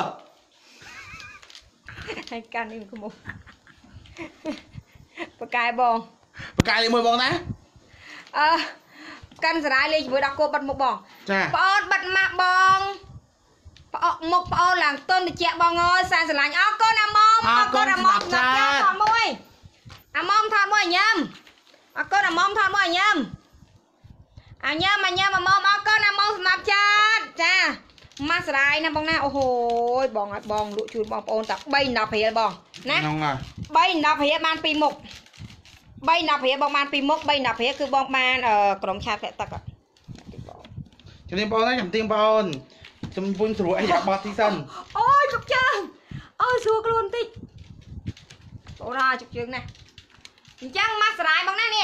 S1: ហើយកាន់នេះក្មួយបកាយបង
S3: ប្រកាយលេខមួយបងណា
S1: អឺកាន់សារាយលេខជាមួយដល់គោបិទមុខបង
S3: ចា
S1: ប្អូនបិទម៉ាក់បងប្អូនមុខប្អូនឡើងទុនតិចបងអើយសាស្រឡាញ់អរគុណអាម៉មអរគុណអាម៉មណាស់ចាថតមួយអាម៉មថតមួយញ៉ាំអរគុណអាម៉មថតមួយញ៉ាំអាញ៉ាំអាញ៉ាំអាម៉មអរគុណអាម៉មសម្រាប់ចាតចាម៉ាស់សារាយណាបងណាអូហូយបងឲ្យបងលក់ជូនបងប្អូនតែបីដប់រៀលបងណា
S3: នងហើយ
S1: បីដប់រៀលបានពីរមុខបីដប់រៀលបងបានពីរមុខបីដប់រៀលគឺបងបានក្រុមឆាតផ្លែទឹក
S3: ជំរាបបងប្អូនណាជំរាបបងប្អូនជំពុញស្រួលអីយ៉ាបត់ទីសិន
S1: អូយជុកជើងអូយស្រួលខ្លួនតិចអូរ៉ាជុកជើងណាអញ្ចឹងម៉ាស់សារាយបងណានេះ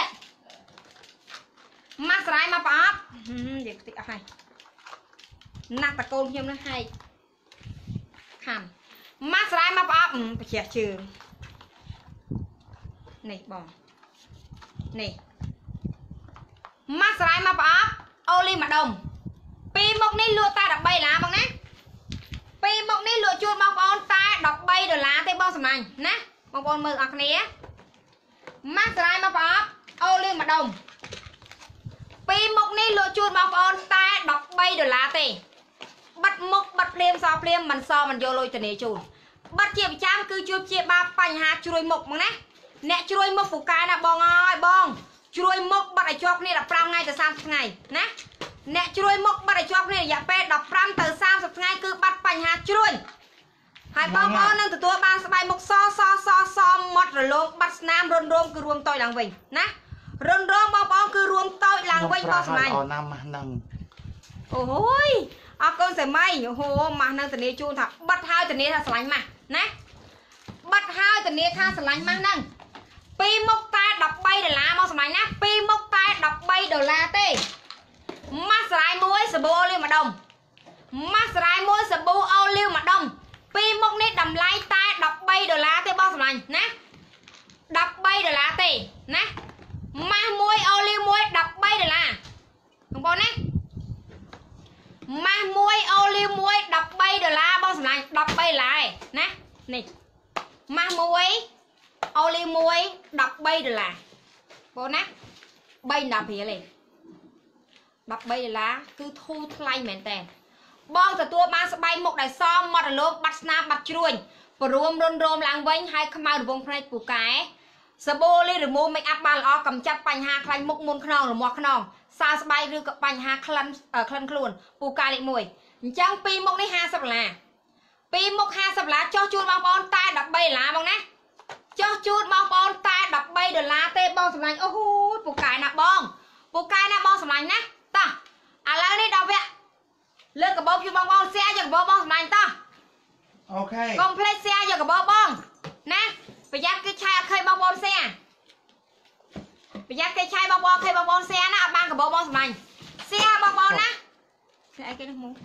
S1: ម៉ាស់សារាយមកប្រអប់និយាយតិចអស់ហើយណាស់តកូនខ្ញុំណាហើយ khăn mát sải mà bóp phải chè trường này bong này mát sải mà bóp oli mà đồng pi một ní lụa ta đập bay lá bong nè pi một ní lụa chuột bong bong ta đập bay đồ lá tây bong sầm này nè bong bong mưa ở này mát sải mà bóp oli mà đồng pi một ní lụa chuột bong bong ta đập bay đồ lá tây bắt mốc bắt đêm so đêm mình so mình vô lôi từ này chùn bắt chia bị chám cứ chưa chia ba pành hạt chui mộc mà nè nè chui mộc phụ cái là bong ơi bong chui mộc bắt ở chọc này là pram ngay từ sáng ngày nè nè chui mộc bắt ở chọc này dạ pe đọc pram từ sáng ngày cứ bắt pành hạt chui hai bong ơi nâng từ tua ba bài mộc so so so so mót rồi luôn bắt nam rôn rôn cứ ruộng tôi làng vinh nè rôn rôn bong bong cứ ruộng tôi làng vinh bong này ôi à con sẽ may hồ mà năng từ này chun thật bắt hai từ này tha sánh mà nè bắt hai từ này tha sánh mà năng pi mốc ta đọc bay để lá mau sánh nè pi mốc ta đọc bay đồ lá tê mát sải muối sờ bô ô liu mà đồng mát sải muối sờ bô ô liu mà đồng pi mốc này đầm lái ta đọc bay đồ lá tê bao sánh nè đọc bay đồ lá tê nè má muối ô liu muối đọc bay đồ lá không có nè má muối ô liu muối đập bay đồ la bao này đập bay lại nè này má muối ô liu muối đập bay đồ la bố nè bay đập phía lên đập bay đồ la cứ thu thay mền tèn bong từ tua ba sẽ bay một đại so một đại lốp bắt snap bắt chuồn và rôm rôm rôm lang vinh hai khăm mau được vòng plei của cái sờ bô lên được mua make up ba là cầm chặt bành hà khai mốc môn khnon là mọt khnon sao bay rư cặp bành hà khăn khăn luôn pù ca lại mùi chẳng pi mốc này hai sập là pi mốc hai sập lá cho chuột bao bon tai đập bay lá bằng nè cho chuột bao bon tai đập bay được lá tê bon sập lạnh ô pù cải nạp bon pù cải nạp bon sập lạnh nè ta à lá đi đọc vậy lên cả bông chuột bon bon xe giờ bon bon sập lạnh ta
S3: ok
S1: complete xe giờ cả bon bon nè bây giờ cái chai khơi bon bon xe bây giờ cái chai bon bon khơi bon bon xe nè ban cả bon bon sập lạnh xe bon bon nè xe cái nó muốn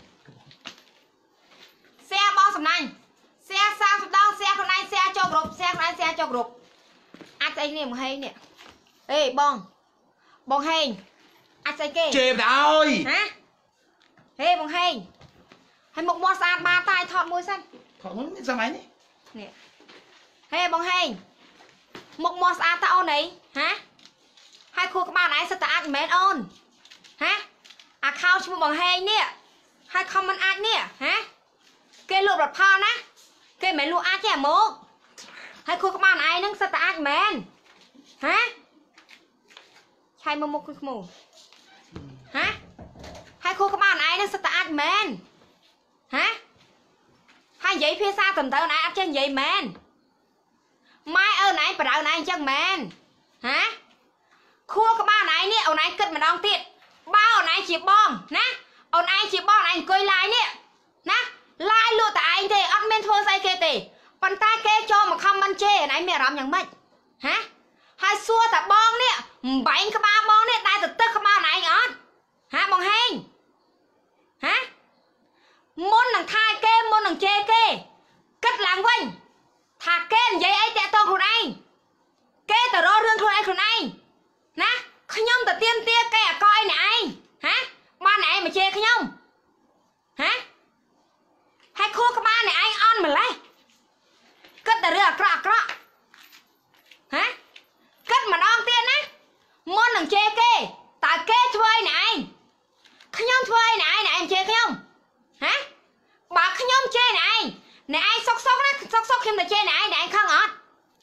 S1: xe bon sầm này xe sao sầm đong xe con này xe cho group xe con này xe cho group anh thấy này một hay nè ê bon bon hay anh thấy kê
S3: chê rồi
S1: hả ê bon hay hay một mua xa ba tay thọt môi xanh
S3: thọt môi sao máy này
S1: nè ê bon hay một mua xa tao này hả hai khu các bạn ấy sẽ ta ăn mến ôn hả à khao cho bằng hay nè hai comment ăn nè hả cái lụa bật pha nè cái mấy lụa ăn chè mố hai khu các bạn ấy nâng sẽ ta ăn mến hả chai mô mô mô hả hai khu các bạn ấy nâng sẽ ta ăn mến hả hai giấy phía xa tầm tớ này ăn trên giấy mến mai ơn này bà đạo này chân mến hả khu các bạn ấy nè ông này cất mà đong tiện bao này chỉ bom nè ông anh chỉ bom anh coi lại nè nè lại luôn tại anh thì ăn men thua say kê tì bàn tay kê cho mà không ăn chê này mẹ làm nhằng mệnh hả hai xua tại bom nè bảy cái ba bom nè đại từ tức cái ba này anh ăn hả bằng hên hả môn thằng khai kê môn thằng chê kê cất làng quanh thà kê vậy ấy tệ to của anh kê tờ rô rương của anh của anh nè khơi nhông tờ tiên tia cây à coi nè anh hả ba này mà chê khơi nhông hả hai khu các ba này anh on mà lấy cất tờ rửa cọ cọ hả cất mà đong tiên á môn thằng chê kê tại kê thuê nè anh khơi nhông thuê nè anh nè em chê khơi nhông hả bà khơi nhông chê nè anh nè anh sốc sốc đó sốc sốc khi mà chê nè anh nè anh không ngọt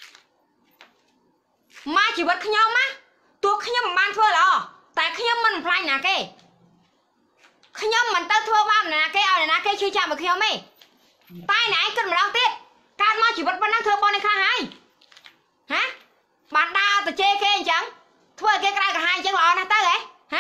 S1: mà chỉ bật khơi nhông áตัวขยำมันทั่วหรอแต่ขยำมันพลายนะแกขยำมันเต้าทั่วบ้านนะแกเอาเลยนะแกช่วยจับมาขยำไหมตายไหนกันมาลองติดการมาจีบวันนั่งเธอบอลในข้าหายฮะบ้านดาวแต่เจ๊แกจังทั่วแกกลายกับหายจังหรอนะเต้เลยฮะ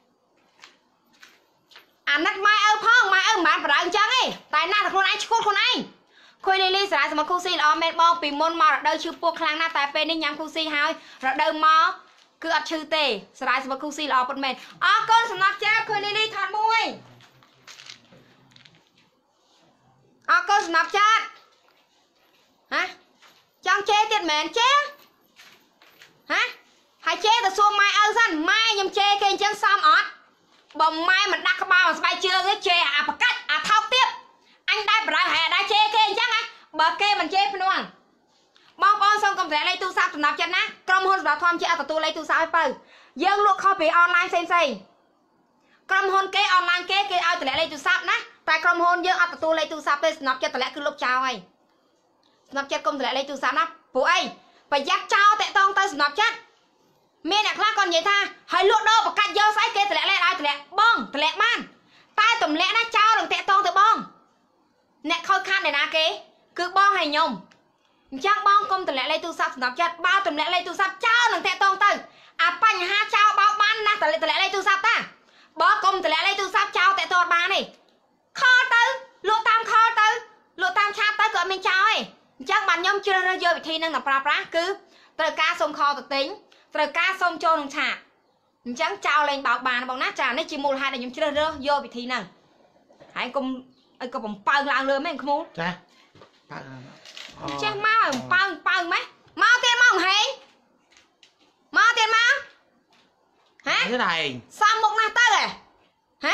S1: อ่านนัดไม้เอาพ่องไม้เอาบ้านประดาจังไอ้ตายหน้าแต่คนไหนชุดคนไหนคุยในลีสายสมัครคู่ซีเราเม็ดบอลปีมนมาเราเดินชื่อพวกครั้งหน้าแต่เป็นนิยามคู่ซีหายเราเดินมาคืออัดชื่อเตะสลายสมัครคู่ซีเราเป็นเมนอ๋อก้อนสำนักแจ๊บคุยลีลีถอดมวย à cô nạp chat hả chẳng chê tiệt mền chê hả hãy chê từ xua mai ơ sân mai nhầm chê kênh chân xăm ọt bầm mai mình đặt cái bao mà bay chưa cái chê à bà cách à thao tiếp anh đai bà hãy đai chê kênh chắc á bà kê mình chê phân hoàn bong bong xong cầm rẽ lấy tu sạp nạp chân á cầm hôn bà thom chê à tu lấy tu sạp hay dương luộc copy online xem xem cầm hôn kế online kế kế ao từ lẽ lấy tu sạp ná tại cầm hôn dương à tu lấy tu sạp nạp chân từ lẽ cứ lúc chào hay nạp chân cầm từ lẽ lấy tu sạp ná phụ ấy phải dắt chào tệ tông tới nạp chân mẹ nè khác con vậy tha hãy lụa đâu và cắt dơ sái kê từ lẽ lẽ ai từ lẽ bong từ lẽ man tai tụm lẽ nó trao đừng tệ tông từ bong nè khôi khăn này nè kế cứ bong hay nhung chắc bong công từ lẽ lấy tu sắp nạp chặt bao tụm lẽ lấy tu sắp trao đừng tệ tông từ à bánh ha trao bao ban nè từ lẽ từ lẽ lấy tu sắp ta bó công từ lẽ lấy tu sắp trao tệ tông ba này kho từ lụa tam kho từ lụa tam chát tới cỡ mình trao ấy chắc bạn nhóm chưa ra dơ bị thi năng là pra pra cứ từ ca sông kho từ tính rồi cá sông cho nông trà chẳng trao lên bảo bàn bằng nát trà nó chỉ một hai là những chưa rơ vô bị thi nào hãy cùng ai có bằng bao lang lơ mấy không muốn
S3: cha
S1: chắc mau bao bao mấy mau tiền mau hãy mau tiền mau hả
S3: thế này
S1: sao một năm tới à hả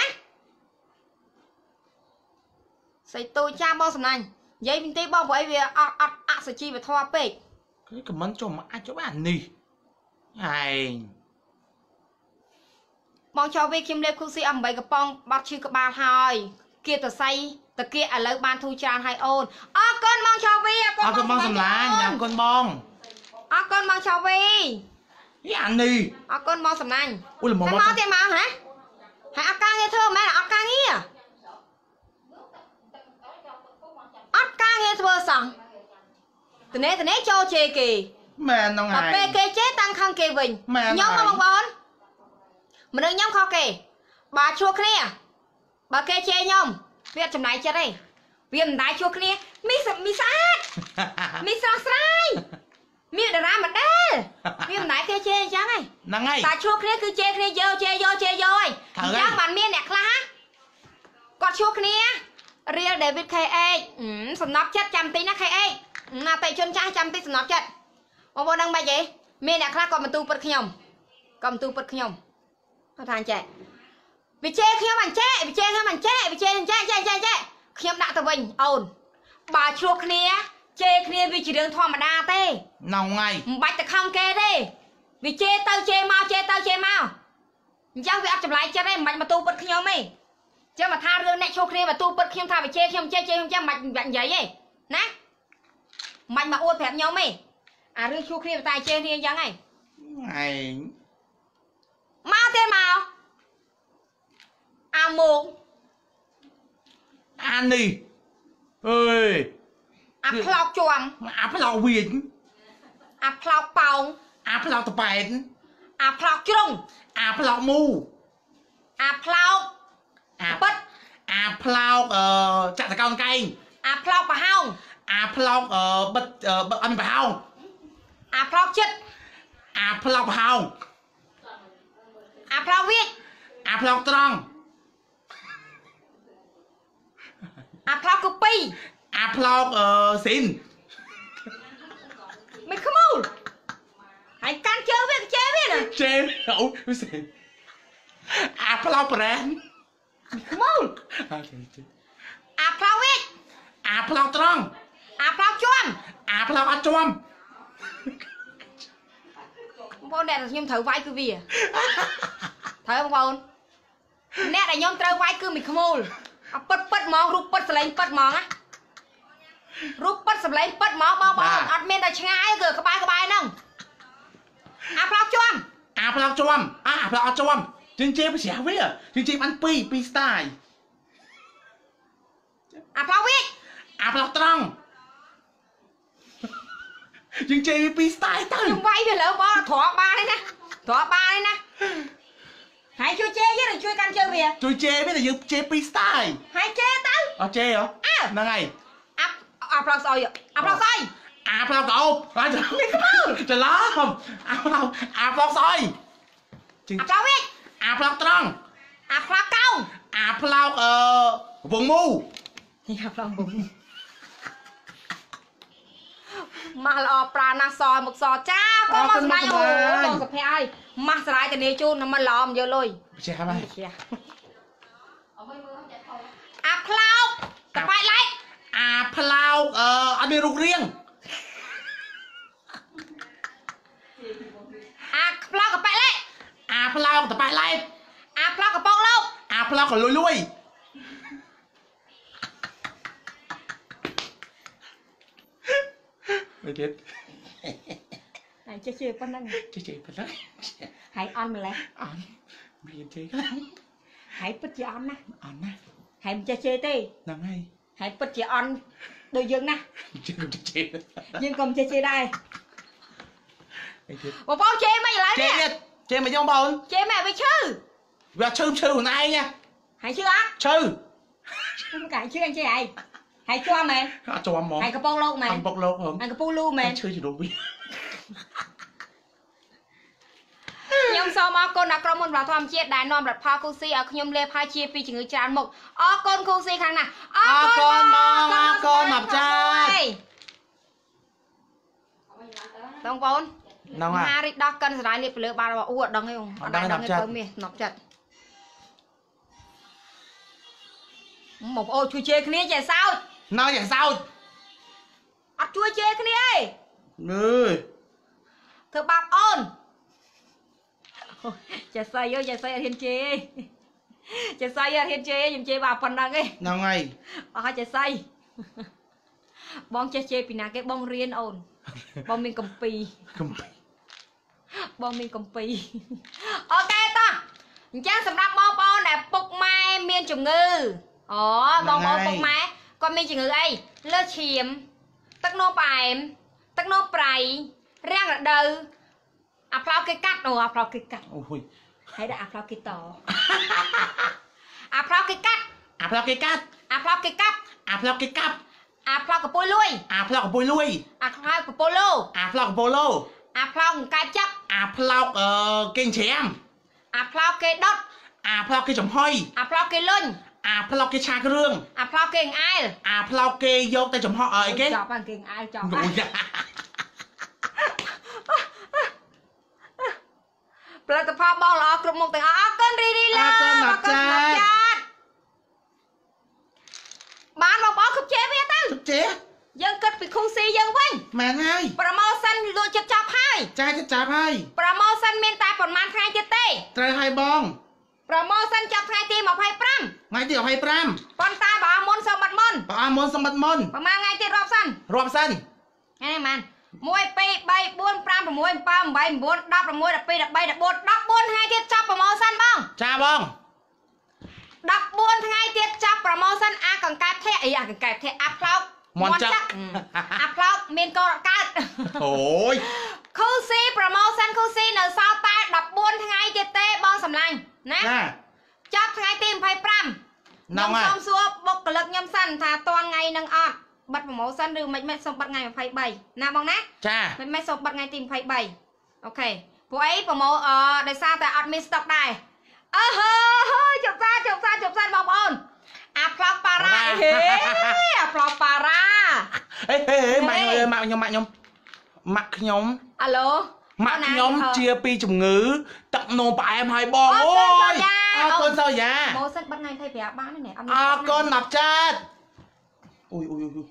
S1: xây tôi cha bao sầm này giấy bình tĩnh bao bởi vì ạ ạ ạ sẽ chi về thoa bể
S3: cái cầm mắn cho mà ai cho bạn nì này
S1: mong cho vi kim lệp khu si âm bảy cái bong bắt chư cái ba hai kia tờ say tờ kia ở lâu ban thu tràn hai ôn à con mong cho vi
S3: à con mong sầm lá nhắm con bong
S1: à con mong cho vi
S3: cái anh đi
S1: à con mong sầm nành
S3: ui là mong
S1: mong tiền mong hả hả à ca nghe thơ mẹ là à ca nghe à à ca nghe thơ sẵn từ nãy từ nãy cho chê kì
S3: mẹ nó
S1: mà
S3: ngày
S1: kê chế tăng khăn kê vinh
S3: mẹ
S1: nhóm
S3: này.
S1: mong bón mình đừng nhóm kho kê bà chua kia bà kê chê nhóm việc chầm này chết đây việc đái chua kia mi sập mi sát mi sát sai mi đã ra mặt đê việc đái kê chê chán này
S3: năng ngay
S1: bà chua kia cứ chê kia dơ chê dơ chê dơ chắc bạn miên nẹt lá còn chua kia real David kê ê sầm nắp chết chăm tí nó kê ê mà tay chân trái chăm tí sầm nắp chết ông bố đang bài gì miền đặc khác còn một tu bật nhom còn tu bật nhom họ than trẻ vì chê khi mà chê vì chê khi mà chê vì chê chê chê chê chê khi đã từ mình ồn bà chuột kia chê kia vì chỉ đường thoa mà đa tê
S3: nòng ngay
S1: bạch ta không kê đi vì chê tao chê mau chê tao chê mau cháu vì áp chụp lại chê đây mạnh mà tu bật nhom ấy chứ mà tha rương này chuột kia mà tu bật nhom tha vì chê không chê chê không chê mạnh bạn vậy ấy nè mạnh mà uất phép nhom ấy à rương chua kia tài chê thì chẳng này
S3: này
S1: mau tên màu à mù
S3: anh đi ơi
S1: à plọc chuồng
S3: à phải lau biển
S1: à plọc bồng
S3: à phải lau tập bèn
S1: à plọc trung
S3: à phải lau mu
S1: à plọc
S3: à
S1: bít
S3: à phải lau ờ chặt con cây
S1: à plọc bà hông
S3: à phải lau ờ bật ờ bật ăn bà hông
S1: à plọc chích
S3: à phải lau bà hông
S1: à plọc viết
S3: à phải lau trăng
S1: à plọc copy
S3: à phải lau ờ xin
S1: mày không muốn hãy can chơi với chơi với nè
S3: trên ấu xin à phải lau brand
S1: không muốn à plọc viết
S3: à phải lau trăng
S1: à plọc chuông
S3: à phải lau ăn chôm
S1: bọn này là nhôm thử vai cứ vì à thấy không bọn nè là nhôm thử vai cứ mình không muốn à bật bật mong rút bật lên bật mong á rút bật lên bật mong bao bao ăn men là ngay rồi các bài các bài nông à plọc chuông
S3: à phải lau chôm à phải lau ăn chôm trên chế phải xẻo với à trên chế ăn pi pi style
S1: à plọc viết
S3: à phải lau trăng trên chế pi style tới
S1: không vay về lỡ bao thọ ba đấy nè thọ ba đấy nè hãy chui chê chứ đừng chui can chơi về
S3: chui chế biết là như chế pi style
S1: hãy chê tới
S3: à chế hả
S1: à
S3: năng ngày
S1: à à plọc soi à plọc soi
S3: à phải lau cậu à trời lắm à phải lau à phải lau soi
S1: à plọc viết
S3: à phải lau trăng
S1: à plọc câu
S3: à phải lau ờ vùng mu
S1: thì à plọc vùng mà là pra na soi một sò cha có mà sai ô con sập hay mà sai cái này chun nó mà lòm vô lôi
S3: chị hai bay
S1: à plau tập bài lại
S3: à plau ờ anh đi rụng riêng
S1: à plau tập bài lại
S3: à plau tập bài lại
S1: à plau tập bông lâu
S3: à plau còn lùi lùi Mày chết
S1: này chơi chơi con năng
S3: chơi chơi phải đấy
S1: hãy on mà lại
S3: on mày chơi cái
S1: hãy bứt chị on nè
S3: on nè
S1: hãy chơi chơi tê
S3: làm ngay
S1: hãy bứt chị on đôi dương nè
S3: chơi cùng chơi
S1: dương cầm chơi chơi đây
S3: mày chết
S1: một bao chơi mày lại
S3: chơi
S1: nè
S3: đi chơi mày trong bồn
S1: chơi mẹ với chư
S3: và chư chư hồi nay nha
S1: hãy chưa á
S3: chư
S1: không cả chưa anh chơi ai hãy cho mày
S3: cho ăn món
S1: hãy cái bông lâu mày
S3: ăn bọc lâu không
S1: hãy cái pulu mày
S3: chơi gì đâu biết
S1: nhom so mà con đã có một vào tham chiết đại non đặt pha coxi ở nhom lê pha chia pi chừng tràn một ở con coxi khang nè
S3: ở con mong con mập trai
S1: tông con
S3: đâu à
S1: Harry đó cân giải liệp lừa ba bảo uột đằng không ở đây đằng cái miền nọc chặt một ô chui chê kia chạy sao
S3: nói vậy sao
S1: ắt chui chê kia
S3: người
S1: thưa bạc ôn chạy say vô chạy say ở thiên chê chạy say ở thiên chê dùng chê bà phần đằng ấy
S3: nào ngày
S1: ở chạy say bong chê chê pina cái bong riêng ôn bong mình cầm pì
S3: cầm
S1: bong mình cầm pì ok ta chắc sầm đắp bong bong nè phục mai miên chủng ngư ồ bong bong phục mai con miên chủng ngư ấy lơ chiếm tắc nô bài tắc nô bài rang là đời à phao cái cắt ồ à phao cái cắt
S3: ôi
S1: hãy đã à phao cái tỏ à phao cái cắt
S3: à phao cái cắt
S1: à phao cái cắt
S3: à phao cái cắt
S1: à phao cái pôi lui
S3: à phao cái pôi lui
S1: à phao cái polo
S3: à phao cái polo
S1: à phao cái chấp
S3: à phao ờ kênh chém
S1: à phao cái đốt
S3: à phao cái chồng hoi
S1: à phao cái lưng
S3: à phao cái cha cái rương
S1: à phao cái ai
S3: à phao cái vô tay chồng họ ở cái
S1: chọc bằng cái ai chọc là tập pha bong là cụm một tiếng à con đi đi là
S3: con mặt chát
S1: bán một bó khúc chế với tao
S3: chế
S1: dân cất bị khung xì dân vinh
S3: mẹ hai
S1: promotion luôn chụp chọc hai
S3: trai cái chạp hai
S1: promotion miền tây còn man khai tiết tê
S3: trai hai bong
S1: promotion chọc khai tim một hai pram
S3: ngày tiệu hai pram
S1: con tai bảo môn sông bật môn
S3: bảo am môn sông bật môn
S1: bảo mang ngày tiết rộp sân
S3: rộp sân
S1: nghe này man môi pi bay buôn pram và môi pam bay buôn đắp và môi đập pi đập bay đập buôn đắp buôn hai tiết chọc promotion bong
S3: cha bong
S1: đập buôn hai tiết chọc promotion a còn cài thế ý à còn cài thế áp lóc
S3: món chắc
S1: áp lóc miền co cát
S3: ôi
S1: khu si promotion khu si nở sao ta đập buôn hai tiết tê bong sầm lanh nè chọc hai tim phải pram nông xong xua bốc lực nhâm săn thà toàn ngày nâng ọt bật một mẫu sân đưa mấy mẹ xong bật ngày mà phải bảy nào bong nát
S3: cha
S1: mấy mẹ xong bật ngày tìm phải bảy ok vụ ấy của mẫu ờ để sao tại admin stock này ơ hơi chụp ra chụp ra chụp ra bong ôn upload para hế upload para
S3: ê ê ê mạnh ơi mạnh nhóm mạnh nhóm mặt nhóm
S1: alo
S3: mặt nhóm chia pi chủng ngữ tận nô bài em hai bong ôi con sao dạ
S1: mẫu sân bật ngày thay vẻ bán này này
S3: à con nạp chat ui ui ui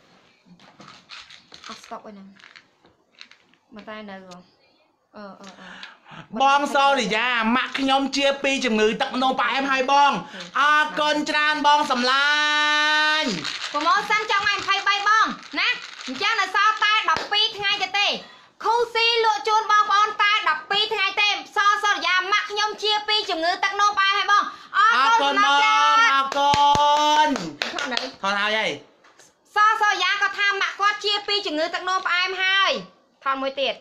S1: stop rồi nè mà tay này rồi ờ ờ ờ
S3: bong sao thì dạ mặt nhóm chia pi chủng ngữ tận nô bài em hai bong à con tràn bong sầm lan
S1: của mẫu sân trong anh thay bay bong nè cha là sao tay đập pi ngay cho tê khu si lựa chôn bong bong tay đập pi ngay tê so so dạ mặt nhóm chia pi chủng ngữ tận nô bài hai bong
S3: à con bong à con thôi nào vậy
S1: so so giá có tham mạ qua chia pi chừng ngư tắc nô pa em hai thon môi tiệt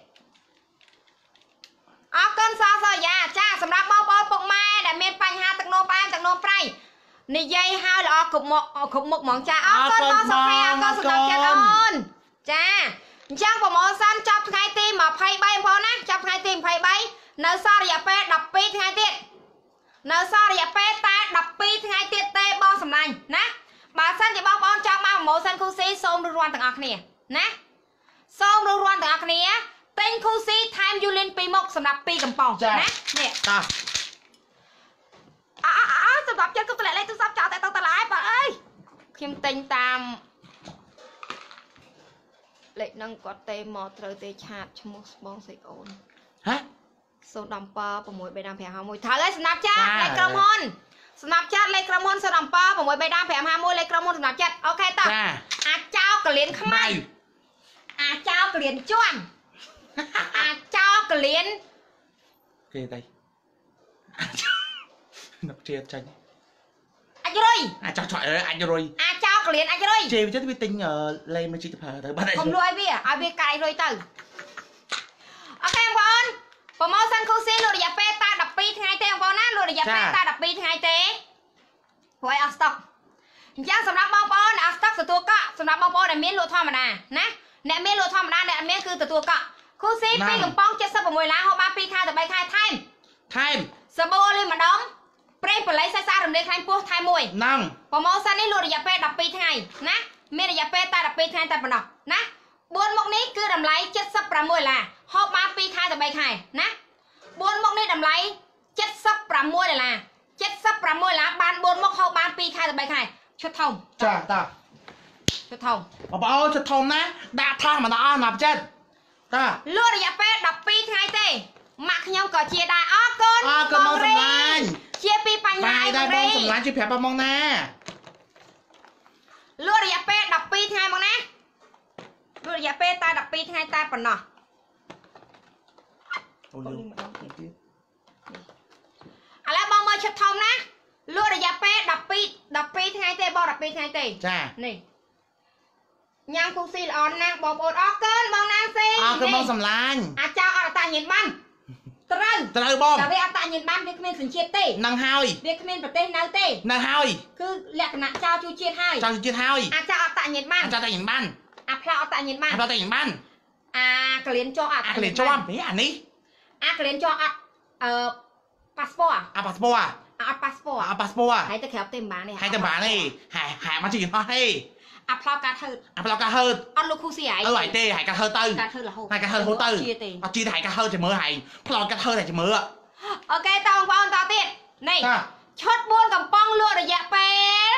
S1: ở cân so so giá cha sầm đáp bao bao bụng mai để miền panh ha tắc nô pa em tắc nô pray nị dây hai là cục một cục một món cha ở cân bao so pray ở cân sầm đáp chết ôn cha trang của món xanh chọc ngay tim mà phay bay em nè chọc ngay tim phay bay nợ so thì pe đập pi ngay tiệt nợ so thì pe ta đập pi ngay tiệt tê bon sầm lành nè bà xanh thì bong bong trong bao mẫu xanh khu xí xôm rùa tầng ọc nè nè សូមរួបរวมទាំងអស់គ្នាទិញគូស៊ី time Yulin ពីរមុខសម្រាប់ពីរកំប៉ុងណានេះតោះអអអសម្រាប់ចិត្តគប់តម្លាក់លេខទូរស័ព្ទចោលតែទៅតម្លាក់បងអើយខ្ញុំទិញតាមលេខហ្នឹងគាត់ទេមកត្រូវទេឆាតឈ្មោះស្បងស្រីអូន
S3: ហ៎
S1: សូមដំប៉6 3 5 5 1ត្រូវហើយសម្រាប់ចាត់លេខក្រុមហ៊ុនសម្រាប់ចាត់លេខក្រុមហ៊ុនសូមដំប៉6 3 5 5 1លេខក្រុមហ៊ុនសម្រាប់ចាត់អូខេតោះអាចោកលៀនខ្មៅអាចោកលៀនជន់អាចោកលៀន
S3: គេទៅនឹកជាចាញ់
S1: អាចរុយ
S3: អាចោចអើអាចរុយ
S1: អាចោកលៀនអាចរុយ
S3: ជេវាទៅវាទិញលេងមកជីទៅប្រើទៅបាត់ហើយក
S1: ុំលួយវាឲ្យវាកាយរុយទៅអូខេបងប្អូនប្រម៉ូសិនគូស៊ីលក់រយៈពេលតែ12ថ្ងៃទេបងប្អូនណាលក់រយៈពេលតែ12ថ្ងៃទេព្រោះឲ្យអស់ស្តុកអញ្ចឹងសម្រាប់បងប្អូនអស់ស្តុកទទួលកក់សម្រាប់បងប្អូនដែលមានលក់ធម្មតាណាអ្នកមានលក់ធម្មតាអ្នកអត់មានគឺទទួលកក់គូស៊ីពីកំប៉ុង76ឡានហូបបាន2ខែទៅ3ខែថែម
S3: ថែម
S1: សាប៊ូអូលីវម្ដងប្រេងបល័យសាសាររំលាយខ្លាញ់ពោះថែមមួយ
S3: ហ្នឹង
S1: ប្រម៉ូសិននេះលក់រយៈពេល12ថ្ងៃណាមានរយៈពេលតែ12ថ្ងៃតែប៉ុណ្ណោះណាបួនមុខនេះគឺតម្លៃ76ឡាហូបបាន2ខែទៅ3ខែណាបួនមុខនេះតម្លៃ76ដុល្លារ76ឡាបានបួនមុខហូបបាន2ខែទៅ3ខែឈុតធំ
S3: ចាតា
S1: ឈុតធំ
S3: បងប្អូនឈុតធំណាដាក់ថាមិនដល់ណាប់ចិត្តតា
S1: លក់រយៈពេល12ថ្ងៃទេម៉ាក់ខ្ញុំក៏ជាដែរអរគុណ
S3: អរគុណបងសម្លាញ់
S1: ជាពីបញ្ញា
S3: ឯដែរបងសម្លាញ់ជួយប្រាប់បងណា
S1: លក់រយៈពេល12ថ្ងៃមកណាលក់រយៈពេលតែ12ថ្ងៃតែប៉ុណ្ណោះ
S3: អូលឿនម្ដងទៀតឥ
S1: ឡូវបងមើលឈុតធំណាលក់រយៈពេល12 12ថ្ងៃទេបង12ថ្ងៃទេ
S3: ចា
S1: នេះញ៉ាំគូស៊ីល្អណាស់បងប្អូនអរគុណបងណាស៊ី
S3: អរគុណបងសម្លាញ់
S1: អាចោអត់តាញៀនបានត្រូវ
S3: ត្រូវបង
S1: តែវាអត់តាញៀនបានវាគ្មានសញ្ជាតិទេ
S3: នឹងហើយ
S1: វាគ្មានប្រទេសនៅទេ
S3: នៅហើយ
S1: គឺលក្ខណៈចោជួយជាតិហើយ
S3: ចោជួយជាតិហើយ
S1: អាចោអត់តាញៀនបាន
S3: អាចោតាញៀនបាន
S1: អាផ្លាអត់តាញៀនបាន
S3: អាផ្លាតាញៀនបាន
S1: អាកលៀនចោអត់
S3: អាកលៀនចោហ៎អានេះ
S1: អាកលៀនចោអត់អឺប៉ាសពត
S3: អាប៉ាសពត
S1: អត់ប៉ាសពត
S3: អាប៉ាសពត
S1: ហើយទៅក្រៅទេមិនបានទេ
S3: ហើយទៅបានទេហើយហើយមកជីអស់ទេ
S1: អាផ្លោកាត់ហឺត
S3: អាផ្លោកាត់ហឺត
S1: អត់លោកគូស៊ីហើយ
S3: អើហើយទេហើយកាត់ហឺតទៅ
S1: កាត់ហឺតរហូត
S3: ហើយកាត់ហឺតរហូតទៅអត់ជីទេហើយកាត់ហឺតជាមើលហើយផ្លោកាត់ហឺតតែជាមើល
S1: អូខេតបងប្អូនតទៀតនេះឈុតបួនកំប៉ុងលក់រយៈពេល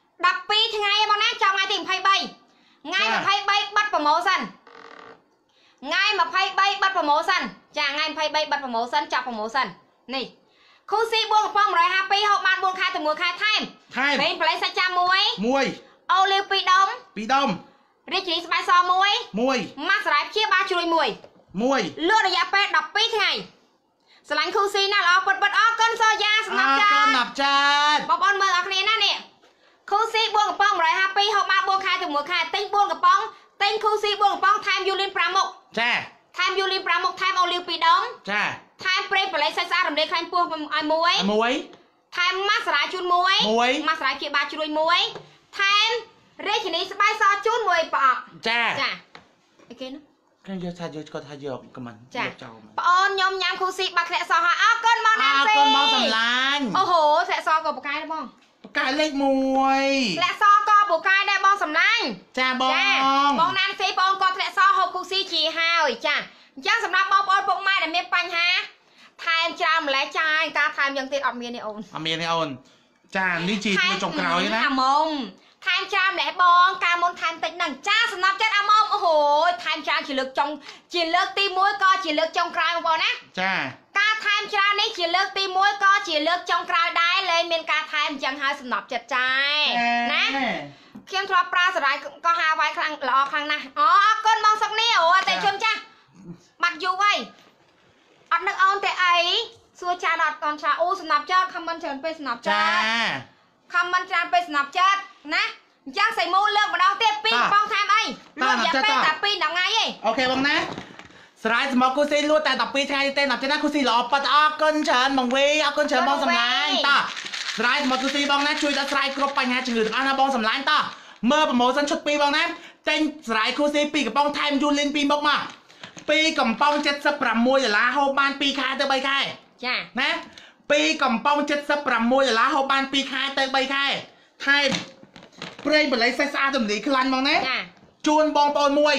S1: 12ថ្ងៃបងណាចាំថ្ងៃទី23ថ្ងៃ23បិទប្រម៉ូសិនថ្ងៃ23បិទប្រម៉ូសិនចាថ្ងៃ23បិទប្រម៉ូសិនចាប់ប្រម៉ូសិននេះគូស៊ីបួនកំប៉ុង152ហូបបាន4ខែទៅ1ខែថែម
S3: ថែម
S1: ពេលបល័យសាច់ចាំមួយ
S3: មួយ
S1: អូលីវពីរដុំ
S3: ពីរដុំ
S1: រាជនីស្បែកសមួយ
S3: មួយ
S1: ម៉ាស់ស្រែព្យាបាលជ្រួយមួយ
S3: មួយ
S1: លក់រយៈពេល12ថ្ងៃស្រឡាញ់គូស៊ីណាល្អពិតពិតអរគុណសូយ៉ាសម្រាប់ចា
S3: អរគុណណាប់ចាត
S1: បងប្អូនមើលអរគ្នាណានេះគូស៊ីបួនកំប៉ុង152ហូបបាន4ខែទៅ1ខែទិញបួនកំប៉ុងទិញគូស៊ីបួនកំប៉ុងថែមយូលីន5មុខ
S3: ចា
S1: ថែមយូលីន5មុខថែមអូលីវពីរដុំ
S3: ចា
S1: ថែមប្រេងបល័យសាច់ស្អាតរំលាយខ្លាញ់ពោះឲ្យមួយ
S3: មួយ
S1: ថែមម៉ាស់សារាជូនមួយម៉ាស់សារាព្យាបាលជ្រួយមួយថែមរាជនីស្បែកសជូនមួយប្រអប់
S3: ចា
S1: ចាអីគេនោះ
S3: ខ្ញុំយកថាយកគាត់ថាយកកំមិន
S1: យកចោលបងអូនខ្ញុំញ៉ាំគូស៊ីបាក់ធ្លាក់សហើយអរគុណបងណា
S3: ស៊ីអរគុណបងសម្លាញ់
S1: អូហូធ្លាក់សក៏បកាយដែរបង
S3: បកាយលេខមួយ
S1: ធ្លាក់សក៏បកាយដែរបងសម្លាញ់
S3: ចាបង
S1: បងណាស៊ីបងគាត់ធ្លាក់សហូបគូស៊ីជាហើយចាអញ្ចឹងសម្រាប់បងប្អូនពុកម៉ែដែលមានបញ្ហាថែមច្រើនម្លេះចាយការថែមយ៉ាងទៀតអត់មានទេអូន
S3: អត់មានទេអូនចានេះជីទៅចុងក្រោយណា
S1: អាមុំថែមច្រើនម្លេះបងការមុនថែមតិចហ្នឹងចាសំណប់ចិត្តអាមុំអូហូថែមច្រើនជាលើកចុងជាលើកទីមួយក៏ជាលើកចុងក្រោយបងប្អូនណា
S3: ចា
S1: ការថែមច្រើននេះជាលើកទីមួយក៏ជាលើកចុងក្រោយដែរលែងមានការថែមអញ្ចឹងហើយសំណប់ចិត្តចាណាខ្ញុំធ្លាប់ប្រើសរាយក៏ហាវាយខ្លាំងល្អខ្លាំងណាស់អូអរគុណបងសុកនេះអូអតិជនចាស់បាត់យូរហើយអត់នឹកអូនទេអីសួរចានអត់តន់ឆ្លាអូសំណប់ចាខមមិនច្រើនពេកសំណប់ចាខមមិនច្រើនពេកសំណប់ចាណាអញ្ចឹងសៃមូលើកម្ដងទៀតពីរបងថែមអីលក់រយៈពេលតែពីរថ្ងៃឯង
S3: អូខេបងណាស្រ័យសម្រាប់គូស៊ីលក់តែ12ថ្ងៃទេណាចេះណាគូស៊ីល្អប៉ាត់អរគុណច្រើនបងវីអរគុណច្រើនបងសម្លាញ់តោះស្រ័យសម្រាប់គូស៊ីបងណាជួយដល់ស្រ័យគ្រប់បញ្ហាជំងឺទាំងអស់ណាបងសម្លាញ់តោះមើលប្រម៉ូសិនឈុតពីរបងណាចេញស្រ័យគូស៊ីពីរកំប៉ុងថែមយូលីនពីរមុខមកពីរកំប៉ុង76ដុល្លារហូបបាន2ខែទៅ3ខែ
S1: ចា
S3: ណាពីរកំប៉ុង76ដុល្លារហូបបាន2ខែទៅ3ខែថែមប្រេងបល័យសាច់ស្អាតរំលាយខ្លាញ់មកណា
S1: ចា
S3: ជួនបងប្អូនមួយ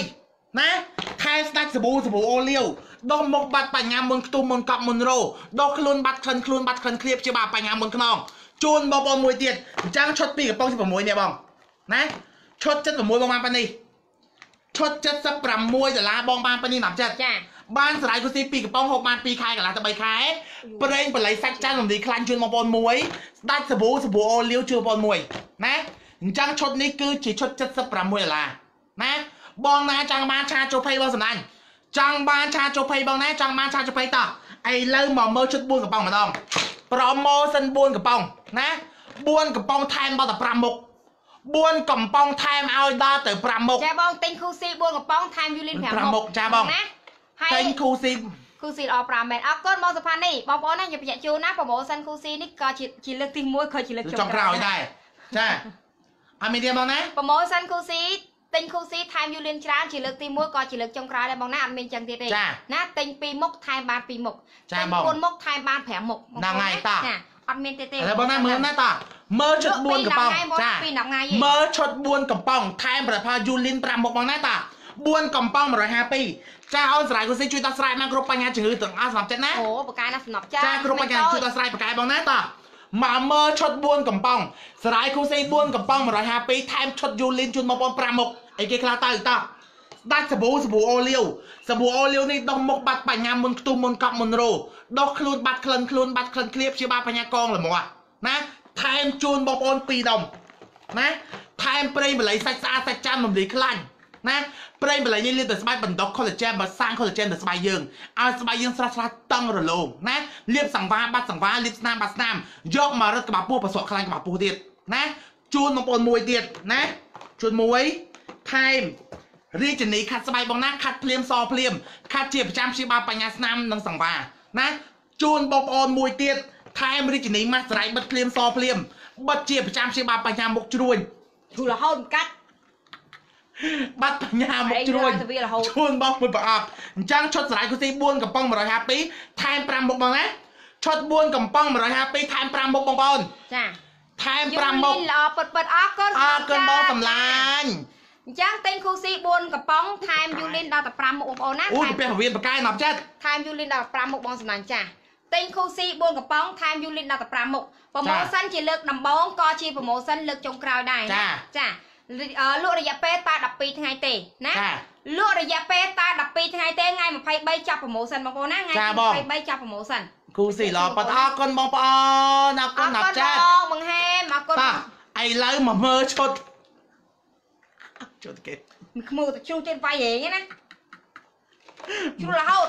S3: ណាថែស្ដាច់សាប៊ូសាប៊ូអូលៀវដោះមុខបាត់បញ្ញាមុនខ្ទុំមុនកប់មុនរោដោះខ្លួនបាត់ក្លិនខ្លួនបាត់ក្លិនគ្លៀបជាបាបញ្ញាមុនខ្នងជូនបងប្អូនមួយទៀតអញ្ចឹងឈុតពីកំប៉ុងទី6នេះបងណាឈុតចិត្ត6បងបានប៉ានេះឈុតចិត្តសិបប្រាំមួយដុល្លារបងបានប៉ានេះណាប់ចិត្តចាបានស្រ័យគូស៊ីពីកំប៉ុងហូបបានពីរខែកន្លះទៅបីខែប្រេងបល័យសាច់ចាន់រំលីខ្លាញ់ជូនបងប្អូនមួយស្ដាច់សាប៊ូសាប៊ូអូលៀវជូនបងប្អូនមួយណាអញ្ចឹងឈុតនេះគឺជាឈុតចិត្តសិបប្រាំមួយដុល្លារណាបងណាចង់បានឆាជោភ័យបងសំឡាញ់ចង់បានឆាជោភ័យបងណាចង់បានឆាជោភ័យតោះឥឡូវមកមើលឈុតបួនកំប៉ុងម្ដងប្រម៉ូសិនបួនកំប៉ុងណាបួនកំប៉ុងថែមដល់តែប្រាំមុខបួនកំប៉ុងថែមឲ្យដល់ទៅប្រាំមុខចាបងទិញគូស៊ីបួនកំប៉ុងថែមយូលីនប្រាំមុខចាបងណាទិញគូស៊ីគូស៊ីល្អប្រាំមែនអរគុណបងសុផានីបងប្អូនណាខ្ញុំបញ្ជាក់ជូនណាប្រម៉ូសិនគូស៊ីនេះក៏ជាជាលើកទីមួយក៏ជាលើកចុងក្រោយដែរចាអត់មានទេបងណាប្រម៉ូសិនគូស៊ីទិញគូស៊ីថែមយូលីនច្រើនជាលើកទីមួយក៏ជាលើកចុងក្រោយដែរបងណាអត់មានចឹងទៀតទេណាទិញពីរមុខថែមបានពីរមុខទិញបួនមុខថែមបានប្រាំមុខហ្នឹងហើយតាចាអត់មានទេទេឥឡូវបងណាមើលណាតាមើលឈុតបួនកំប៉ុងចាមើលឈុតបួនកំប៉ុងថែមប្រផលយូលីនប្រាំមុខបងណាតាបួនកំប៉ុងមួយរយហាពីរចាអូនស្រ័យគូស៊ីជួយដោះស្រាយមកគ្រប់បញ្ហាជំងឺទាំងអស់សម្រាប់ចិត្តណាអូបកាយណាសំណប់ចាចាគ្រប់បញ្ហាជួយដោះស្រាយបកាយបងណាតាមកមើលឈុតបួនកំប៉ុងស្រ័យគូស៊ីបួនកំប៉ុងមួយរយហាពីរថែមឈុតយូលីនជូនបងប្អូនប្រាំមុខអីគេខ្លះទៅតាដាច់សាប៊ូសាប៊ូអូលៀវសាប៊ូអូលៀវនេះដោះមុខបាត់បញ្ញាមុនខ្ទុំមុនកប់មុនរោដោះខ្លួនបាត់ក្លិនខ្លួនបាត់ក្លិនគ្លៀបជាបាបញ្ញាកងល្មាស់ណាថែមជូនបងប្អូនពីរដុំណាថែមប្រេងបល័យសាច់ស្អាតសាច់ចាំរំលាយខ្លាញ់ណាប្រេងបល័យនេះលាបទៅស្បែកបណ្ដុះ collagen មកសាង collagen ទៅស្បែកយើងឲ្យស្បែកយើងស្រស់ស្រាយតឹងរលោងណាលាបសង្វារបាត់សង្វារលាបស្នាមបាត់ស្នាមយកមករឹតក្បាលពោះប្រសក់ខ្លាញ់ក្បាលពោះទៀតណាជូនបងប្អូនមួយទៀតណាជូនមួយថែមរាជនីខាត់ស្បែកបងណាខាត់ភ្លាមសភ្លាមខាត់ជាប្រចាំព្យាបាលបញ្ញាស្នាមនិងសង្វារណាជូនបងប្អូនមួយទៀតថែមរាជនីម៉ាស់ស្រ័យបិទភ្លាមសភ្លាមបិទជាប្រចាំព្យាបាលបញ្ញាមុខជ្រួញជូនរហូតកាត់បាត់បញ្ញាមុខជ្រួញជូនបងមួយប្រអប់អញ្ចឹងឈុតស្រ័យគូស៊ីបួនកំប៉ុងមួយរយហាពីរថែមប្រាំមុខបងណាឈុតបួនកំប៉ុងមួយរយហាពីរថែមប្រាំមុខបងប្អូនចាថែមប្រាំមុខល្អពិតពិតអរគុណអរគុណបងសម្លាញ់អញ្ចឹងទិញគូស៊ីបួនកំប៉ុងថែមយូលីនដល់តែប្រាំមុខបងប្អូនណាអូទៅពះពវៀនបកាយណាប់ចិត្តថែមយូលីនដល់ប្រាំមុខបងសម្លាញ់ចាទិញគូស៊ីបួនកំប៉ុងថែមយូលីនដល់តែប្រាំមុខប្រម៉ូសិនជាលើកដំបូងក៏ជាប្រម៉ូសិនលើកចុងក្រោយដែរណាចាលក់រយៈពេលតែដប់ពីរថ្ងៃទេណាលក់រយៈពេលតែដប់ពីរថ្ងៃទេថ្ងៃម្ភៃបីចាប់ប្រម៉ូសិនបងប្អូនណាថ្ងៃម្ភៃបីចាប់ប្រម៉ូសិនគូស៊ីល្អប៉ាត់អរគុណបងប្អូនអរគុណណាប់ចាបងបង្ហែមអរគុណឥឡូវមកមើលឈុតជូតគេមិនខ្មៅទៅជ្រូទៀតវាយហេងណាជ្រូរហូត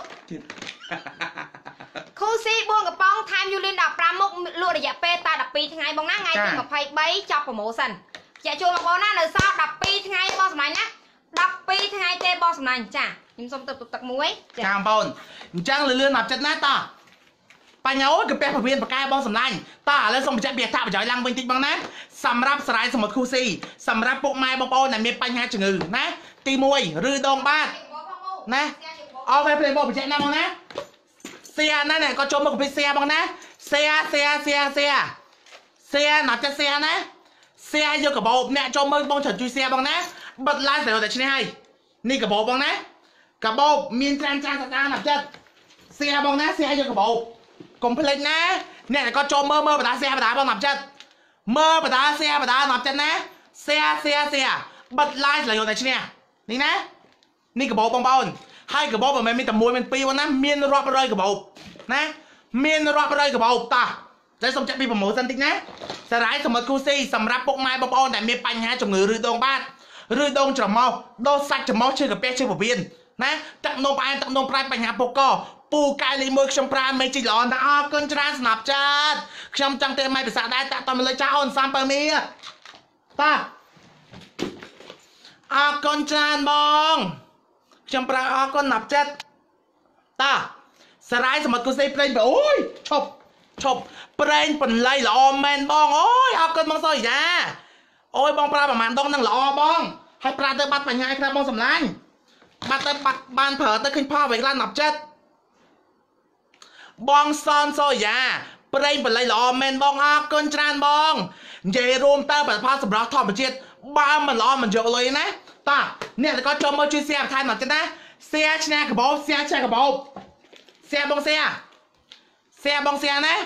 S3: គូស៊ីបួនកំប៉ុងថែមយូលីនដល់ប្រាំមុខលក់រយៈពេលតែដប់ពីរថ្ងៃបងណាថ្ងៃទីម្ភៃបីចាប់ប្រម៉ូសិនចាចូលបងប្អូនណានៅសល់ដប់ពីរថ្ងៃបងសម្លាញ់ណាដប់ពីរថ្ងៃទេបងសម្លាញ់ចាខ្ញុំសុំទៅទឹកមួយចាបងប្អូនអញ្ចឹងលឿនលឿនមកចិត្តណាតបញ្ញាអូកាពះពវៀនបកាយបងសម្លាញ់តឥឡូវសូមបញ្ជាក់ពីអត្ថប្រយោជន៍ឡើងវិញតិចបងណាសម្រាប់ស្រ័យសមុទ្រគូស៊ីសម្រាប់ពុកម៉ែបងប្អូនដែលមានបញ្ហាជំងឺណាទីមួយឬដងបាតណាអរពេលភ្លេងបងបញ្ជាក់ណាបងណាសៀណានេះក៏ចូលមកពីសៀបងណាសៀសៀសៀសៀសៀណាត់ចិត្តសៀណាសៀយកកាបោបអ្នកចូលមើលបងច្រើនជួយសៀបងណាបិទឡានតែតែឈ្នះហើយនេះកាបោបបងណាកាបោបមានត្រាំត្រាំស្ដារណាត់ចិត្តសៀបងណាសៀយកកាបោបកុំភ្លេចណាអ្នកក៏ចូលមើលមើលបដាសៀបដាបងណាត់ចិត្តមើលបដាសៀបដាណាត់ចិត្តណាសៀសៀសៀបិទឡានតែយកតែឈ្នះនេះណានេះកាបោបបងប្អូនហើយកាបោបមិនមែនមានតែមួយមានពីរបងណាមានរាប់រយកាបោបណាមានរាប់រយកាបោបតាតែសូមចាក់ពីប្រម៉ូសិនតិចណាសារ៉ាយសមុទ្រគូស៊ីសម្រាប់ពុកម៉ែបងប្អូនដែលមានបញ្ហាជំងឺឬដងបាតឬដងច្រមុះដោសាច់ច្រមុះឈឺកាពះឈឺពោះវៀនណាទឹកនោមផ្អែមទឹកនោមប្រៃបញ្ហាពុកកពូកែលេខមួយខ្ញុំប្រើមេជីល្អណាស់អរគុណច្រើនស្នាប់ចាតខ្ញុំចង់ទេម៉ែភាសាដែរតាក់តមកលើចាអូនសាំបើមីតាអរគុណច្រើនបងខ្ញុំប្រើអរគុណណាប់ចិត្តតាសារ៉ាយសមុទ្រគូស៊ីប្រេងអូយឈប់ឈប់ប្រេងបន្លៃល្អមែនបងអូយអរគុណបងសុយយ៉ាអូយបងប្រើប្រហែលដងនឹងល្អបងហើយប្រើទៅបាត់បញ្ញាខ្លះបងសម្លាញ់បាត់ទៅបាត់បានប្រើទៅឃើញផលវិញខ្លះណាប់ចិត្តបងសនសុយយ៉ាប្រេងបន្លៃល្អមែនបងអរគុណច្រើនបងនិយាយរួមទៅផលសម្រាប់ធម្មជាតិ ba mình lo mình dọn lối nè ta nè là có cho mơ chui xe thay mặt cho nè xe nè cái bộ xe xe cái bộ xe bông xe xe bông xe nè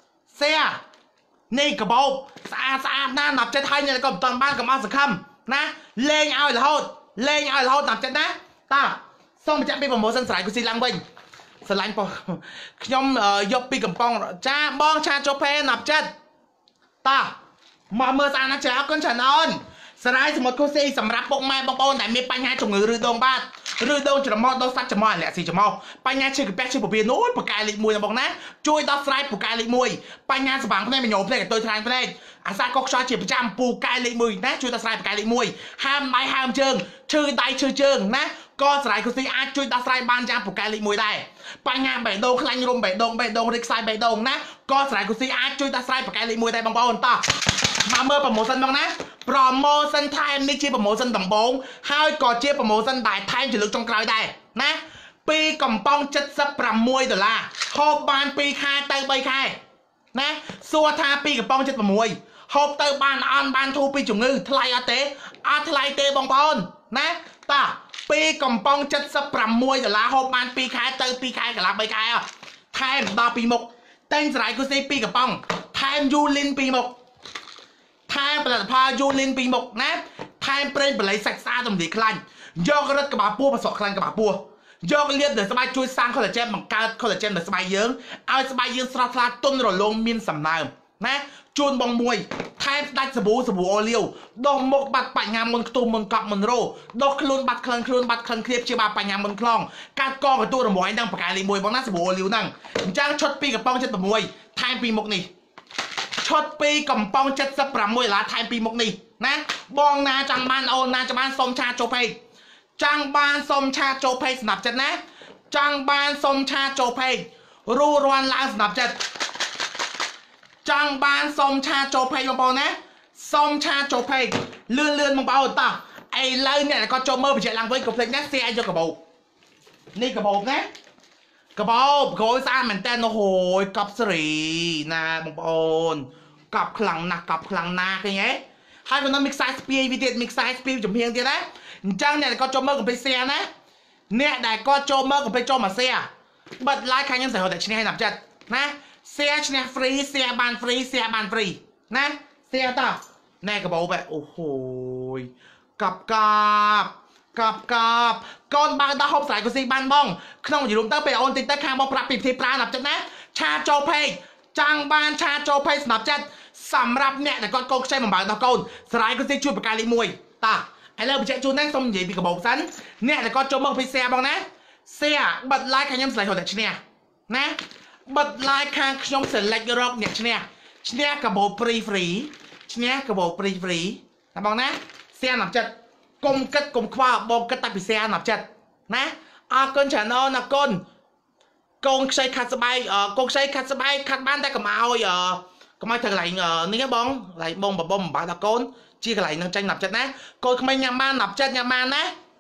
S3: xeนี่กระบอกสะอาดสะอาดนะนับจะไทยเนี่ยก็ตอนบ้านกับมาสักคำนะเล่งเอาละโหดเล่งเอาละโหดนับจะนะตาส่งไปจะไปโปรโมชั่นสายกุศิลังบินสไลด์ปอยมเอ่อยกปีกำปองจ้าบ้องชาโจเพนับจัดตามาเมื่อสารนะเจ้าคนฉันนอนสไลด์สมุดคุซีสำหรับปกไม้บางปอนแต่มีปัญหาจมูกรือดงบ้านรือดงจะมอดองซัดจะมอดแหละสิจะมอปัญญาชื่อแป๊กชื่อปุ๊บเบียนู้นปากกาลิมวยนะบอกนะช่วยดอสไลด์ปากกาลิมวยปัญญาสว่างพนักมันโยมเพลงกับตัวทางเพลงอาซาก็ชอบจีบประจำปูกาลิมวยนะช่วยดอสไลด์ปากกาลิมวยห้ามไม้ห้ามเชิงชื่อใดชื่อเชิงนะก็สไลด์คุซีอาจช่วยดอสไลด์บ้านจามปากกาลิมวยได้ปัญญาใบดงคลังรวมใบดงใบดงริกไซใบดงนะก็สไลด์คุซีอาจช่วยดอสไลด์ปากกาลิมวยได้บางปอนต่อมาเมื่อโปรโมชั่นบ้างนะโปรโมชั่นไทม์นี่ชื่อโปรโมชั่นต่ำบงให้ก่อเชื่อโปรโมชั่นได้ไทม์จะลึกจงกลายได้นะปีกำปองจัดสับปรำมวยดอลลาร์หอบบานปีคายเตยใบคายนะสัวทาปีกำปองจัดปรำมวยหอบเตยบานอ่อนบานทูปีจุงงือทลายอาเตอาทลายเตบองปอนนะตาปีกำปองจัดสับปรำมวยดอลลาร์หอบบานปีคายเตยปีคายกับลาใบคายอ่ะไทม์ดาปีมกเต้นสายกุซีปีกำปองไทม์ยูลินปีมกไทม์ผลิตภัณฑ์ยูลินปีมกนะไทม์เปรนเป็นไรสักซาตรงดีคลันยกรถกระบะปัวผสมคลันกระบะปัวยกเลียดเดือดสบายช่วยสร้างคอลลาเจนบังการคอลลาเจนเดือดสบายเยื้องเอาสบายเยื้องสลาดสลาดต้นรอลงมีนสำนามนะจูนบองมวยไทม์ได้สบู่สบู่โอเลี้ยวดอกมกบัดปัญญามนตูมนกับมนโรดอกคลุนบัดคลันคลุนบัดคลันเคลียบเชื่อมาปัญญามนคลองการกองกับตัวระมวยนั่งประกาศลีมวยบางหน้าสบู่โอเลี้ยวนั่งจ้างชดปีกับป้องเจ็ดประมวยไทม์ปีมกนี่ชดปีกับป้องเจ็ดสปรามวยละไทม์ปีมกนี่นะบองนาจังบ้านโอนาจังบ้านสมชาโจเพจังบ้านสมชาโจเพสนับจัดนะจังบ้านสมชาโจเพรูรวนลาสนับจัดจังบ้านสมชาโจเพบางปอนะสมชาโจเพเลื่อนเลื่อนบางปอต่อไอ้เลื่อนเนี่ยก็โจเมอร์ไปเจลังไว้กับเพลงนะเสียเยอะกระบอกนี่กระบอกนะกระบอกโขยซ่าเหมือนแต่โอ้โหกับสรีนะบางปอนกับคลังหนักกับคลังหนักอย่างเงี้ยให้คนนั้นมิกซ์ไซส์ปีวิเดียมิกซ์ไซส์ปีจมเพียงเดียวนะจังเนี่ยก็โจมเมอร์กับไปเสียนะเนี่ยได้ก็โจมเมอร์กับไปโจมมาเสียบัดไลค์ใครยังใส่หัวแต่ชนะให้หนับจัดนะเสียชนะฟรีเสียบานฟรีเสียบานฟรีนะเสียต่อแน่กระบอกแบบโอ้โหกับกับกับกับก้อนบางตาหอบสายกุศิบานบ้องขนมอยู่รวมตั้งไปโอนติดตั้งคางบ้องปรับปิดทีปลาหนับจัดนะชาโจเพย์จังบานชาโจเพย์หนับจัดสำหรับเนี่ยแต่ก็โกงใช้หมอนบางตะโกนสไลด์ก็จะช่วยประกาศลิมวยตาไอ้เลิกไปเช็คจูนนั่งสมหยีปีกระบอกสันเนี่ยแต่ก็โจมมองไปเสียบ้างนะเสียบัดไลค์ขยันสไลด์หัวแต่ชเนี่ยนะบัดไลค์ข้างขยมเสร็จเล็กยรอกเนี่ยชเนี่ยชเนี่ยกระบอกฟรีฟรีชเนี่ยกระบอกฟรีฟรีนะบ้างนะเสียหนับจัดกลมกัดกลมคว้าบอกกัดตัดไปเสียหนับจัดนะอาก้นฉันเอาหนักก้นกงใช้ขัดสบายเอ่อกงใช้ขัดสบายขัดบ้านได้กับมาเอาเอ่อก็ไม่ถึงไหลเออนี่ก็บ้องไหลบ้องแบบบ้องบาตะโกนชี้ไหลนั่งใจหนับจัดนะโกยไม่ยามบ้านหนับจัดยามบ้านนะ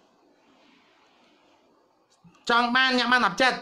S3: จังบ้านยามบ้านหนับจัด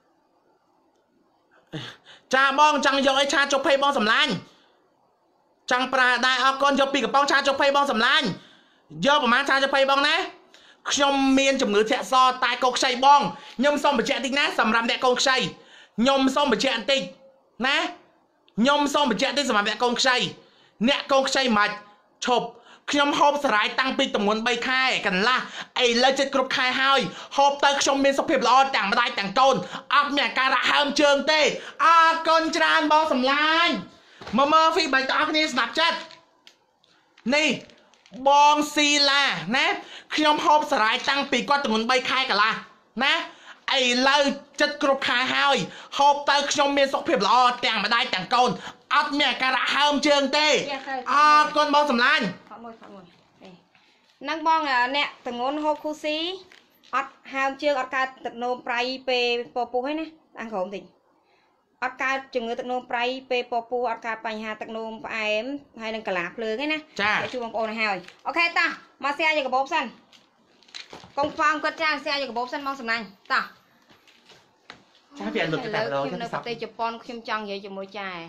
S3: จ้าบ้องจังยกไอชาจกเพย์บ้องสำลังจังปลาได้เอาก้นยกปีกับบ้องชาจกเพย์บ้องสำลังเยอะประมาณชาจกเพย์บ้องนะยมเมียนจมือแฉะซอตายกกใส่บ้องยมส้มไปแฉะติ๊กนะสำรำแดกกกใส่ยมส้มไปแฉะติ๊กนะยมส้มไปแจกที่สมัยแบบกองใช้เนี่ยกองใช้มาชบขยมหอบสลายตั้งปีตำนวนใบค่ายกันล่ะไอ้เลยจะกรุบค่ายห้อยหอบเตอร์ชมเมียนสกเพียบล้อแต่งมาได้แต่งต้นอับเนี่ยการะห้ามเชิงเต้อากอนจานบอสำลายมาเมอร์ฟีใบตอกนี่สนับจัดนี่บองซีลานะขยมหอบสลายตั้งปีก็ตำนวนใบค่ายกันล่ะนะไอ้เลยจะกรุบค่ายห้อยหอบเตอร์ชมเมียนสกเพียบล้อแต่งมาได้แต่งต้นอัดเมียการะห้ามเชิงเต้อากอนบอสำลาย
S1: นั่งบ้องเนี่ยแต่งนหกคู่ซีอัดหามเชื่ออัดการตัดโนมไปเปปอปูให้นะอังขมติอัดการจึงเงินตัดโนมไปเปปอปูอัดการไปหาตัดโนมไปเอ็มให้นังกะลาเพลิงให้นะจ้าช่วยบังโอนให้หน่อยโอเคตามาเสียอย่างกับบ๊อบสันกองฟางก็จ้างเสียอย่างกับบ๊อบสันมองสำนักตา
S3: จ้าเปลี่ยนหลุดแต่เรา
S1: คิมในประเทศญี่ปุ่นคิมจังเยอะจะมวยจ่าย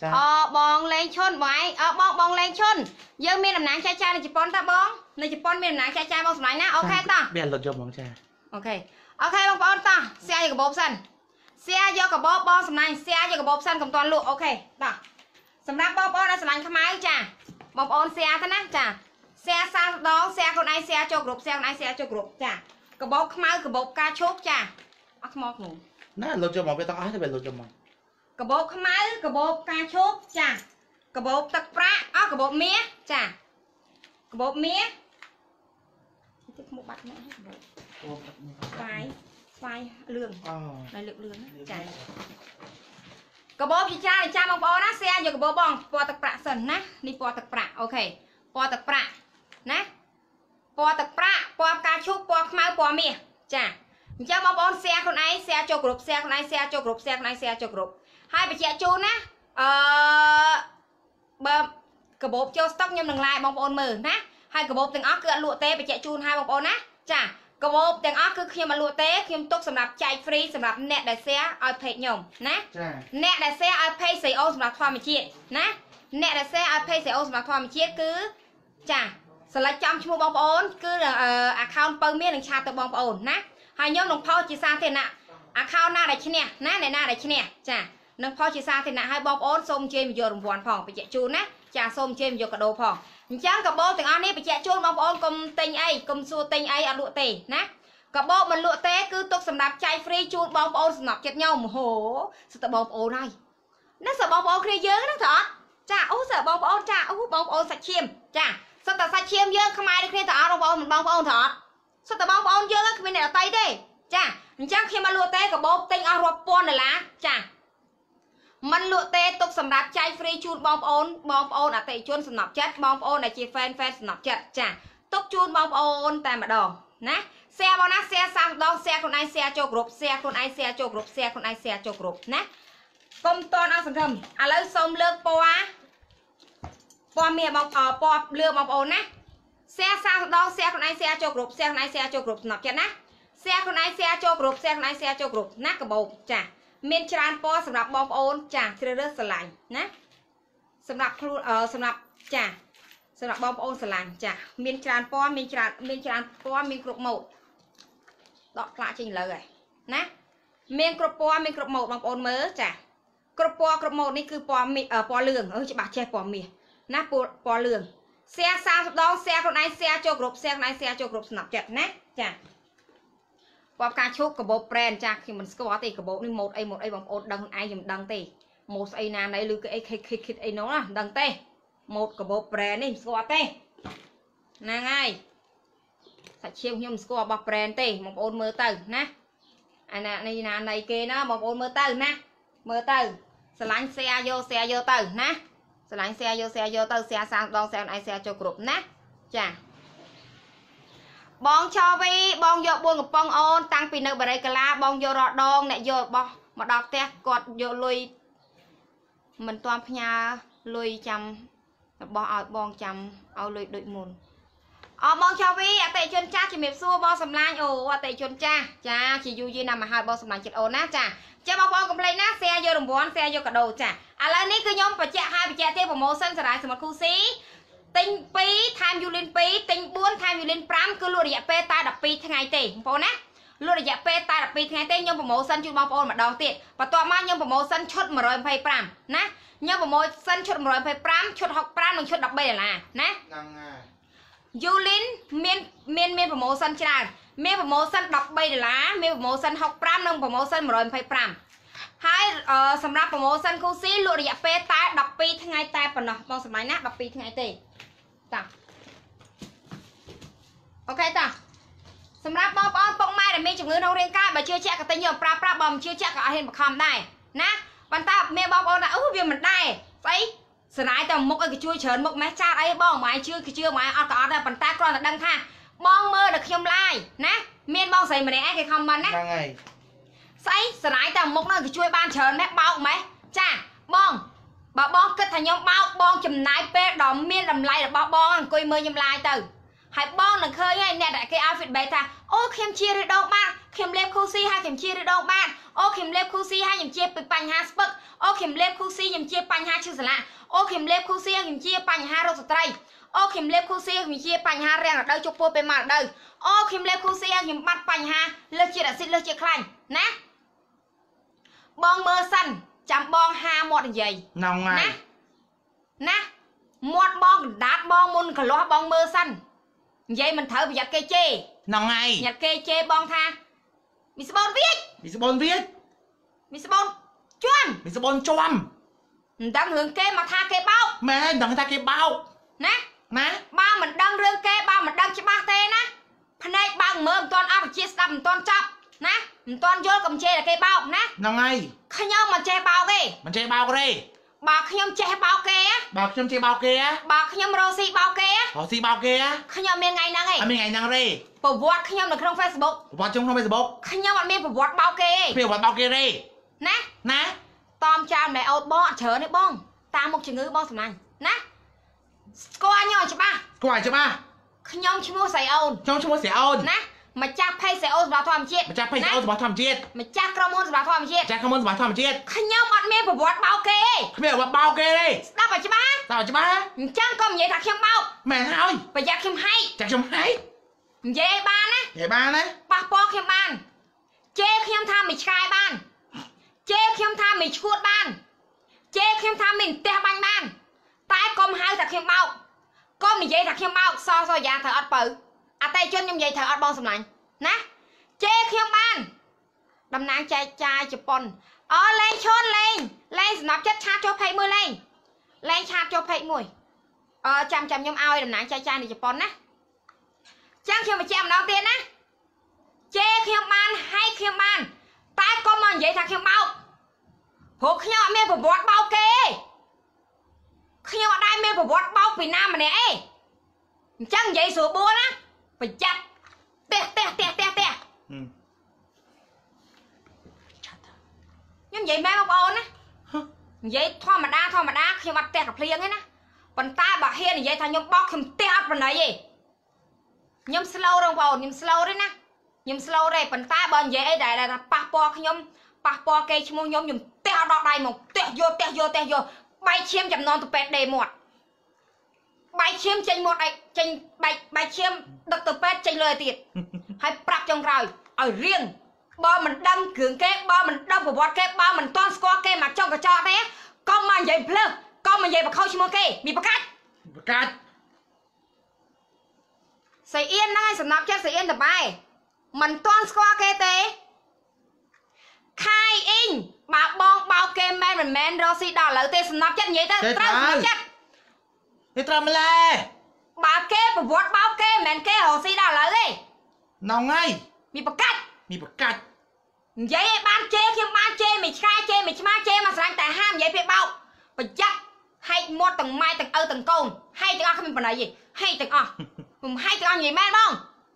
S1: អបងលេងឈុនបងឯងអបងបងលេងឈុនយើងមានតំណាងចាចានៅជប៉ុនតាបងនៅជប៉ុនមានតំណាងចាចាបងសម្លាញ់ណាអូខេតោះ
S3: វាលុតយកបងចា
S1: អូខេអូខេបងប្អូនតោះសៀយកកាបូបសិនសៀយកកាបូបបងសម្លាញ់សៀយកកាបូបសិនកុំតន់លក់អូខេតោះសម្រាប់បងប្អូនដែលស្រឡាញ់ខ្មៅចាបងប្អូនសៀទៅណាចាសៀសាដងសៀខ្លួនឯងសៀចូលគ្រប់សៀខ្លួនឯងសៀចូលគ្រប់ចាកាបូបខ្មៅកាបូបការឈោកចាអត់ខ្មោចក្នុង
S3: ណាលុតយកបងវាទាំងអស់ទៅវាលុតយកបង
S1: កាបូបខ្មៅកាបូបការឈោកចាកាបូបទឹកប្រាក់អស់កាបូបមាសចាកាបូបមាសទឹកមុខបាត់ណាកាបូបស្វាយស្វាយលឿងអូនៅលើកលឿងចាកាបូបជាច្រើនចាំបងប្អូនណាសៀយកកាបូបបងពណ៌ទឹកប្រាក់សិនណានេះពណ៌ទឹកប្រាក់អូខេពណ៌ទឹកប្រាក់ណាពណ៌ទឹកប្រាក់ពណ៌ផ្កាឈូកពណ៌ខ្មៅពណ៌មាសចាអញ្ចឹងបងប្អូនសៀខ្លួនឯងសៀចូលគ្រប់សៀខ្លួនឯងសៀចូលគ្រប់សៀខ្លួនឯងសៀចូលគ្រប់ហើយបញ្ជាក់ជូនណាអឺបើកាបូបចូលស្តុកខ្ញុំនឹងឡាយបងប្អូនមើលណាហើយកាបូបទាំងអស់គឺអត់លក់ទេបញ្ជាក់ជូនឲ្យបងប្អូនណាចាកាបូបទាំងអស់គឺខ្ញុំអត់លក់ទេខ្ញុំទុកសម្រាប់ចែក free សម្រាប់អ្នកដែល share ឲ្យ page ខ្ញុំណាចាអ្នកដែល share ឲ្យ page សីអូសម្រាប់ធម្មជាតិណាអ្នកដែល share ឲ្យ page សីអូសម្រាប់ធម្មជាតិគឺចាស្រេចចំឈ្មោះបងប្អូនគឺ account ពៅមាននឹងឆាតទៅបងប្អូនណាហើយខ្ញុំនឹង post ជាសាធារណៈ account ណាដែលឈ្នះណាអ្នកណាដែលឈ្នះចានឹងផលជាសាធារណៈឲ្យបងប្អូនសូមអញ្ជើញមកយករង្វាន់ផងបញ្ជាក់ជូនណាចាសូមអញ្ជើញមកយកកាដូផងអញ្ចឹងកាបូបទាំងអស់នេះបញ្ជាក់ជូនបងប្អូនកុំទិញអីកុំសួរទិញអីអត់លក់ទេណាកាបូបមិនលក់ទេគឺទុកសម្រាប់ចែក free ជូនបងប្អូនសំណប់ចិត្តខ្ញុំហូសិតតែបងប្អូនហើយណាសិតបងប្អូនគ្នាយើងហ្នឹងតើអត់ចាអូសិតបងប្អូនចាអូបងប្អូនសាច់ឈាមចាសិតតែសាច់ឈាមយើងខ្មែរដូចគ្នាតើអត់បងប្អូនមិនបងប្អូនតើអត់សិតតែបងប្អូនយើងគ្មានអ្នកដទៃទេចាអញ្ចឹងខ្ញុំមិនលក់ទេកាបូបទិញអស់រាប់ពាន់ដុល្លារចាមិនលក់ទេទុកសម្រាប់ចែក free ជូនបងប្អូនបងប្អូនអតិថិជនសំណប់ចិត្តបងប្អូនដែលជា fan fan សំណប់ចិត្តចាទុកជូនបងប្អូនតែម្ដងណា share បងណា share សាម្ដង share ខ្លួនឯង share ចូលគ្រប់ share ខ្លួនឯង share ចូលគ្រប់ share ខ្លួនឯង share ចូលគ្រប់ណាកុំតន់អស់សង្ឃឹមឥឡូវសូមលើកពណ៌ពណ៌មាសបងពណ៌លឿងបងប្អូនណា share សាម្ដង share ខ្លួនឯង share ចូលគ្រប់ share ខ្លួនឯង share ចូលគ្រប់សំណប់ចិត្តណា share ខ្លួនឯង share ចូលគ្រប់ share ខ្លួនឯង share ចូលគ្រប់ណាកាបូបចាមានច្រើនពណ៌សម្រាប់បងប្អូនចាជ្រើសរើសស្រឡាញ់ណាសម្រាប់ខ្លួនសម្រាប់ចាសម្រាប់បងប្អូនស្រឡាញ់ចាមានច្រើនពណ៌មានច្រើនមានច្រើនពណ៌មានគ្រប់ម៉ូដដកផ្លាកចេញលើហើយណាមានគ្រប់ពណ៌មានគ្រប់ម៉ូដបងប្អូនមើលចាគ្រប់ពណ៌គ្រប់ម៉ូដនេះគឺពណ៌ពណ៌លឿងអឺច្បាស់ចេះពណ៌មាសណាពណ៌ពណ៌លឿង share សាម្ដង share ខ្លួនឯង share ចូលគ្រប់ share ខ្លួនឯង share ចូលគ្រប់ស្នាប់ចិត្តណាចាពណ៌ផ្កាឈូកកាបូប brand ចាខ្ញុំមិនស្គាល់ទេកាបូបនេះម៉ូដអីម៉ូដអីបងប្អូនដឹងខ្លួនឯងខ្ញុំមិនដឹងទេម៉ូដស្អីណាណៃឬក៏អីខិតខិតខិតអីនោះណាមិនដឹងទេម៉ូដកាបូប brand នេះមិនស្គាល់ទេហ្នឹងហើយសាច់ឈាមខ្ញុំមិនស្គាល់របស់ brand ទេបងប្អូនមើលទៅណាអាណានេះណាណៃគេណាបងប្អូនមើលទៅណាមើលទៅស្រឡាញ់ share យក share យកទៅណាស្រឡាញ់ share យក share យកទៅ share សាម្ដង share ឯង share ចូលគ្រប់ណាចាបងឆោវីបងយកបួនកំប៉ុងអូនតាំងពីនៅបារីកាឡាបងយករដងអ្នកយករបស់មកដល់ផ្ទះគាត់យកលុយមិនទាន់ផ្ញើលុយចាំរបស់ឲ្យបងចាំឲ្យលុយដូចមុនអរបងឆោវីអតិជនចាស់ជំរាបសួរបងសម្លាញ់អូអតិជនចាស់ចាជាយូរយារណាស់មកហើយបងសម្លាញ់ចិត្តអូនណាចាចាំបងប្អូនកុំភ្លេចណា share យករង្វាន់ share យកកាដូចាឥឡូវនេះគឺខ្ញុំបញ្ជាក់ឲ្យបញ្ជាក់ទេ promotion សារាយសមុទ្រគូស៊ីទិញពីរថែមយូលីនពីរទិញបួនថែមយូលីនប្រាំគឺលក់រយៈពេលតែដប់ពីរថ្ងៃទេបងប្អូនណាលក់រយៈពេលតែដប់ពីរថ្ងៃទេខ្ញុំប្រម៉ូសិនជូនបងប្អូនម្ដងទៀតបន្ទាប់មកខ្ញុំប្រម៉ូសិនឈុតមួយរយម្ភៃប្រាំណាខ្ញុំប្រម៉ូសិនឈុតមួយរយម្ភៃប្រាំឈុតហុកប្រាំនិងឈុតដប់បីដុល្លារណាហ្នឹងហើយយូលីនមានមានមានប្រម៉ូសិនច្រើនមានប្រម៉ូសិនដប់បីដុល្លារមានប្រម៉ូសិនហុកប្រាំនិងប្រម៉ូសិនមួយរយម្ភៃប្រាំហើយសម្រាប់ប្រម៉ូសិនគូស៊ីលក់រយៈពេលតែដប់ពីរថ្ងៃតែប៉ុណ្ណោះបងសម្លាញ់ណាដប់ពីរថ្ងៃទេតាអូខេតាសម្រាប់បងប្អូនពុកម៉ែដែលមានជំងឺក្នុងរាងកាយបើជឿជាក់ក៏ទិញយកប្រើប្រាស់បើមិនជឿជាក់ក៏អត់ហ៊ានបង្ខំដែរណាប៉ុន្តែមានបងប្អូនថាអូវាមិនដែរស្អីស្រ័យតែមុខឲ្យគេជួយច្រើនមុខម៉េះចាតអីបងម៉ែជឿគេជឿម៉ែអត់ក៏អត់ដែរប៉ុន្តែគ្រាន់តែដឹងថាបងមើលដល់ខ្ញុំឡាយណាមានបងស្រីម្នាក់ឯងគេខមមិនណាហ្នឹងហើយស្អីស្រ័យតែមុខនោះគេជួយបានច្រើនម៉េះបោកម៉េះចាបងបើបងគិតថាខ្ញុំបោកបងចំណាយពេលដ៏មានតម្លៃរបស់បងអង្គុយមើលខ្ញុំឡាយទៅហើយបងនឹងឃើញហើយអ្នកដែលគេឲ្យ feedback ថាអូខ្ញុំជាឬដងបាន khiêm lép khu si hai khiêm chia được đâu bạn ô khiêm lép khu si hai khiêm chia bị bành ha spuk ô khiêm lép khu si khiêm chia bành ha chữ lạ ô khiêm lép khu si khiêm chia bành ha rô trai ô khiêm lép khu si khiêm chia bành ha rèn ở đâu chụp po bên mặt đâu ô khiêm lép khu si khiêm bắt bành ha lơ chia đã xịt lơ chia khanh nè bong mơ xanh chạm bong ha một giày
S3: nòng ngay
S1: nè nè một bong đát bong môn cả loa bong mơ xanh vậy mình thở bị giặt cây chê
S3: nòng ngay
S1: nhặt cây chê bong tha mình sẽ bong viết
S3: mình sẽ bôn viết
S1: mình sẽ bong chuan
S3: mình sẽ bôn choam
S1: đang hướng kê mà tha kê bao
S3: mẹ đừng ta kia bao
S1: nè
S3: nè
S1: ba mình đang rương kê ba mình đang chỉ ba tê nè phần này ba mơ toàn áp chia sắp toàn chắp nè toàn vô cầm chê là kê bao nè
S3: nòng ngay
S1: khi nhau mà chê bao kê
S3: mình chơi bao cái đi
S1: bà khi nhau chê bao kê á
S3: bao trong chơi bao kia
S1: bà khi nhau rosi bao kê á
S3: họ si bao kia
S1: khi nhau miền ngày năng ấy
S3: anh mình ngày năng đi
S1: bộ vót khi nhau được trong Facebook
S3: vào trong không Facebook
S1: khi nhau bạn miền bộ vót bao kê
S3: phiêu vào bao kia đi
S1: nè
S3: nè
S1: tòm chạm này ô bó chớ đấy bong ta một chữ ngữ bong sầm này nè cô anh nhau chứ ba
S3: quài cho ba
S1: khi nhau chỉ mua giày ôn
S3: trong trong sẽ ôn
S1: nè mà cha pay giày ôn vào thòm chết
S3: mà cha phải sẽ ôn vào thầm chết
S1: mà cha crom ôn vào thòm chết
S3: cha không ôn vào thầm chết
S1: khi nhau bạn miền bộ vót bao kê
S3: phiêu vào bao kia đi
S1: đáp vào chứ ba
S3: sao cho ba
S1: chẳng có vậy thật khiêm bao
S3: mẹ thôi
S1: bây giờ khiêm hay
S3: cha trong hay
S1: vậy ba nè
S3: vậy ba nè
S1: ba po khiêm ban chê khiêm tham mình khai ban chê khiêm tham mình chuột ban chê khiêm tham mình te banh ban tai com hai thật khiêm bao com mình vậy thật khiêm bao so so già thở ớt bự à tay chân nhưng vậy thở ớt bon sầm lạnh nè chê khiêm ban đầm nang chai chai chụp pon ờ lên chôn lên lên nạp chất chat cho pay mưa lên lên chat cho pay mùi ờ chăm chăm nhom ao đầm nang chai chai này chụp pon nè trang khiêm mà chém nào tiền nè chê khiêm ban hay khiêm ban tai com mà vậy thật khiêm bao hộp khi nhau mê bọt bao kê khi nhau đai mê bọt bao Việt Nam mà nè chẳng vậy sửa búa á phải chặt tè tè tè tè tè nhưng vậy mẹ bọc ôn á vậy thôi mà đa thôi mà đa khi mặt tè cặp liêng ấy nè còn ta bà hiền thì vậy thằng nhom bóc khiêm tè phần này gì nhom slow đâu vào nhom slow đấy nè nhom slow đây còn ta bên vậy đây là pa po khi nhom pa po kê chmô nhom nhom tè đọt đây một tè vô tè vô tè vô bay chiêm chậm non tụi pet đề một bay chiêm chênh một này chênh bay bay chiêm đợt tụi pet chênh lời tiệt hay prap trong rồi ở riêng ba mình đâm cường kê ba mình đâm vào bọt kê ba mình toan squat kê mặt trong cái cho thế con mà vậy plug con mà vậy mà khâu chmô kê bị bắt cắt
S3: bắt cắt
S1: sấy yên ngay sầm nắp chết sấy yên tập bài mình toan squat kê thế khai in bà bong bao kem men mình men rosi đỏ lỡ tê snap chất nhảy tê trăng chất
S3: tê trăng lê
S1: bà kê bà vót bao kem men kê hồ si đỏ lỡ đi
S3: nòng ngay
S1: mi bạc cắt
S3: mi bạc cắt
S1: vậy ban chê khi ban chê mình khai chê mình ma chê mà sang tại ham vậy việc bao bà chất hay một tầng mai tầng ơ tầng côn hay tầng o không mình này gì hay tầng o hay tầng o gì men không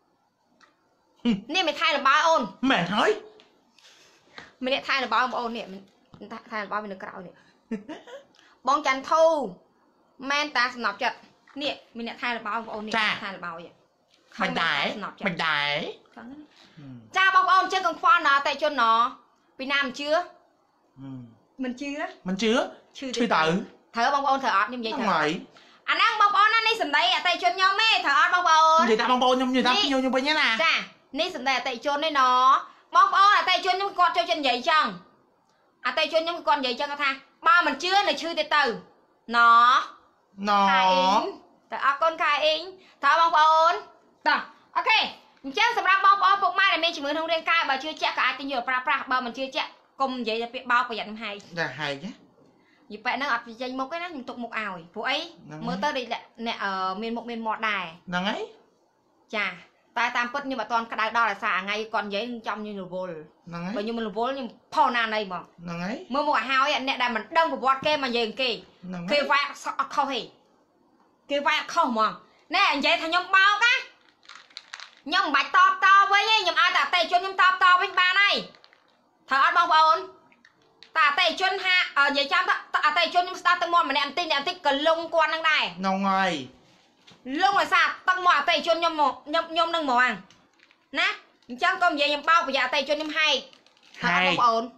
S1: nên mày thay là ba ôn
S3: mẹ nói
S1: mình để thay là bao ôn nè mình thay là bao mình được cạo nè bong chăn thu men ta nọc chật nè mình để thay là bao ôn nè thay là bao vậy
S3: mình đái mình đái
S1: cha bong ôn chưa cần khoan nào tại cho nó Việt Nam chưa mình chưa
S3: mình chưa chưa tự
S1: thở bong ôn thở ọt như vậy thở
S3: ngoài
S1: anh ăn bong ôn anh đi sầm đây à tại cho nhau mê thở ọt bong ôn
S3: người ta bong ôn như ta như như bây nhá nè
S1: cha ní sầm đây tại cho nên nó bong ôn là tay chân những con cho chân vậy chăng à tay chân những con vậy chăng tha ba mình chưa này chưa từ từ nó
S3: nó
S1: từ à con khai in thở bong ôn rồi ok chắc sầm ra bong ôn phục mai này mình chỉ mới thông lên cai bà chưa chắc cả ai tin nhiều pra pra ba mình chưa chắc cùng vậy là việc bao của dặn hay
S3: là hay nhé
S1: vì vậy nó ập danh một cái nó tục một ảo phụ ấy mới tới đây nè ở miền một miền một đài
S3: nằng ấy
S1: chà tai tam put nhưng mà toàn cái đo là xả ngay còn giấy trong như là vô bởi như mình vô nhưng phò nan đây mà
S3: nằng ấy
S1: mưa mùa hao vậy nè đàn mình đông của bọt kê mà về kì kê vai không hề kê vai không mà nè vậy thằng nhom bao cá nhom bạch to to với nhom ai ta tay chân nhom to to với ba này thở ăn bông ôn ta tay chân ha ở vậy chăm ta tay chân nhom start mòn mà nè em tin em thích cần lông quan năng này
S3: nông ngoài
S1: lông là sao tăng mỏ tay chân nhom một nhom nhom nâng mỏ nè chẳng có gì nhầm bao bây giờ tay cho nhầm hay thở bông ổn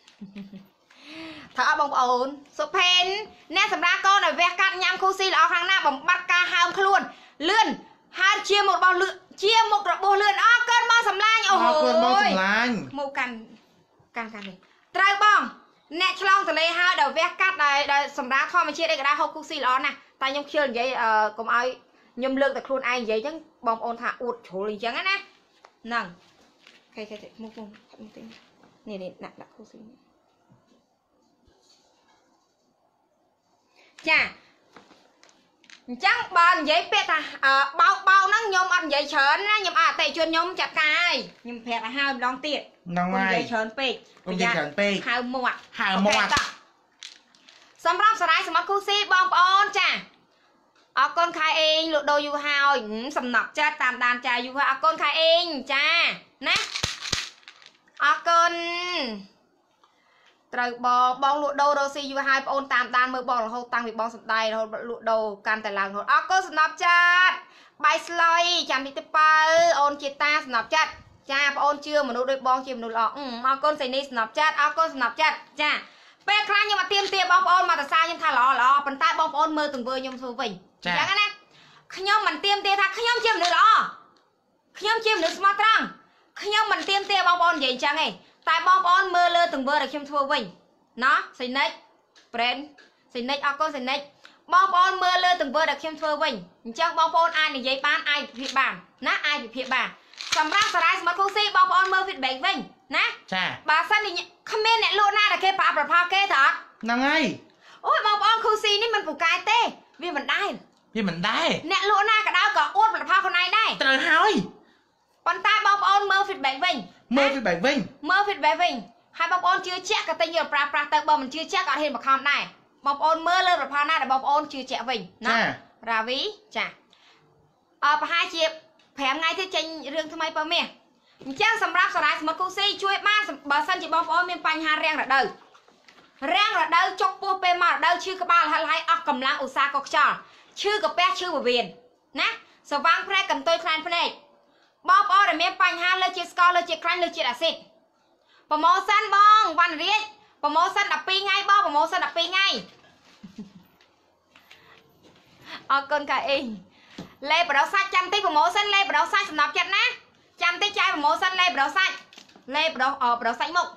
S1: thở bông ổn số pen nè sầm ra con này vẽ cắt nhằm khu xì là khang na bằng bắt ca ham luôn lươn hai chia một bao lươn chia một bộ lươn ó cơn bao sầm lan ồ
S3: cơn bao sầm lan
S1: màu cằn cằn cằn này trai bong nè chlong từ đây hai đầu vẽ cắt này đây sầm ra kho mà chia đây cái đa hộp khu xì là nè tay nhung chưa vậy cùng ai nhung lương tại luôn ai vậy chứ bong ôn thả ụt chỗ liền chẳng á nè nằng cái cái một một một tiếng này này nặng đặt khu xì chà chẳng bàn giấy pet à bao bao năng nhom ăn giấy chớn á nhom à tệ chuyên nhom chặt cài nhom pet là hai đong tiệt giấy chớn pet
S3: giấy chớn pet
S1: hai một
S3: hai một
S1: สำหรับสไลด์สมัครคู่ซีบองปอนจ้ะเอาก้นคายเองหลุดโดยูฮาวสำนับจ้าตามดานจ้ายูฮาวเอาก้นคายเองจ้านะเอาก้นตรึกบองบองหลุดโดโดซียูฮาวปอนตามดานมือบองเราตั้งวิบองสัปดาห์เราหลุดโดการแต่ละหลุดเอาก้นสำนับจ้าใบสไลด์จำที่ตะเปาโอนจิตตาสำนับจ้าจ้าปอนเชื่อมนุษย์โดยบองเชื่อมนุษย์หลอกเอาก้นใส่นี่สำนับจ้าเอาก้นสำนับจ้าจ้าเป็ดครั้งยังมาเตรียมเตรียมบองปอนมาแต่ซายังทาหล่อหล่อปันใต้บองปอนมือตึงเบอร์ยมสูวิ่งอย่างนั้นนะขยมมันเตรียมเตรียมทักขยมเชื่อมหรือหล่อขยมเชื่อมหรือสมาร์ตรังขยมมันเตรียมเตรียมบองปอนใหญ่จังไงแต่บองปอนมือเลยตึงเบอร์แต่ขยมสูวิ่งเนาะสิเน็กเปรนสิเน็กเอาก้อนสิเน็กบองปอนมือเลยตึงเบอร์แต่ขยมสูวิ่งจังบองปอนไอ้ในใหญ่บ้านไอ้ผิดบ้านนะไอ้ผิดบ้านสำหรับสไลด์สมาร์ทคูซี่บองปอนมือผิดแบ่งวิ่งนะบาสันนี่คอมเมนต์เนี่ยลูน่าแต่เคปาประพาเคถอด
S3: นั่งไง
S1: โอ้ยบองปอนคูซี่นี่มันผูกกายเต้วิ่งมันได้
S3: พี่มันได้
S1: เนี่ยลูน่ากับดาวก็อ้วนประพาคนไหนได้
S3: ตระหาย
S1: ปันใต้บองปอนมือผิดแบ่งวิ่ง
S3: มือผิดแบ่งวิ่ง
S1: มือผิดแบ่งวิ่งให้บองปอนชื่อเช็คกับเตยปลาปลาเตยบอลมันชื่อเช็คกับเห็นบักคำได้บองปอนมือเลยประพาหน้าแต่บองปอนชื่อเช็ควิ่งนะราวิจ้ะเออประหารเจี๊ยบแผงไงที่จริงเรื่องทำไมเปล่าเมียจ้างสำหรับสไลด์สมาร์ทคูซี่ช่วยบ้านบาสันจีบองปอนมีปัญหาแรงระเดิแรงระเดิจกปูเปมาระเดิชื่อกระบาลไล่ออกกำลังอุตสาหกรรมชื่อกระแปะชื่อบเวียนนะสว่างแพร่กันตัวคลานเพลงบองปอนมีปัญหาเลยจีสกอร์เลยจีคลานเลยจีอาซิดโปรโมชั่นบองวันเรียกโปรโมชั่นดับปีไงบองโปรโมชั่นดับปีไงเอาคนกันเองเล่ปเราใส่จำตีโปรโมชั่นเล่ปเราใส่สำหรับจัดนะจำตีใจโปรโมชั่นเล่ปเราใส่เล่ปเราออกเราใส่หมก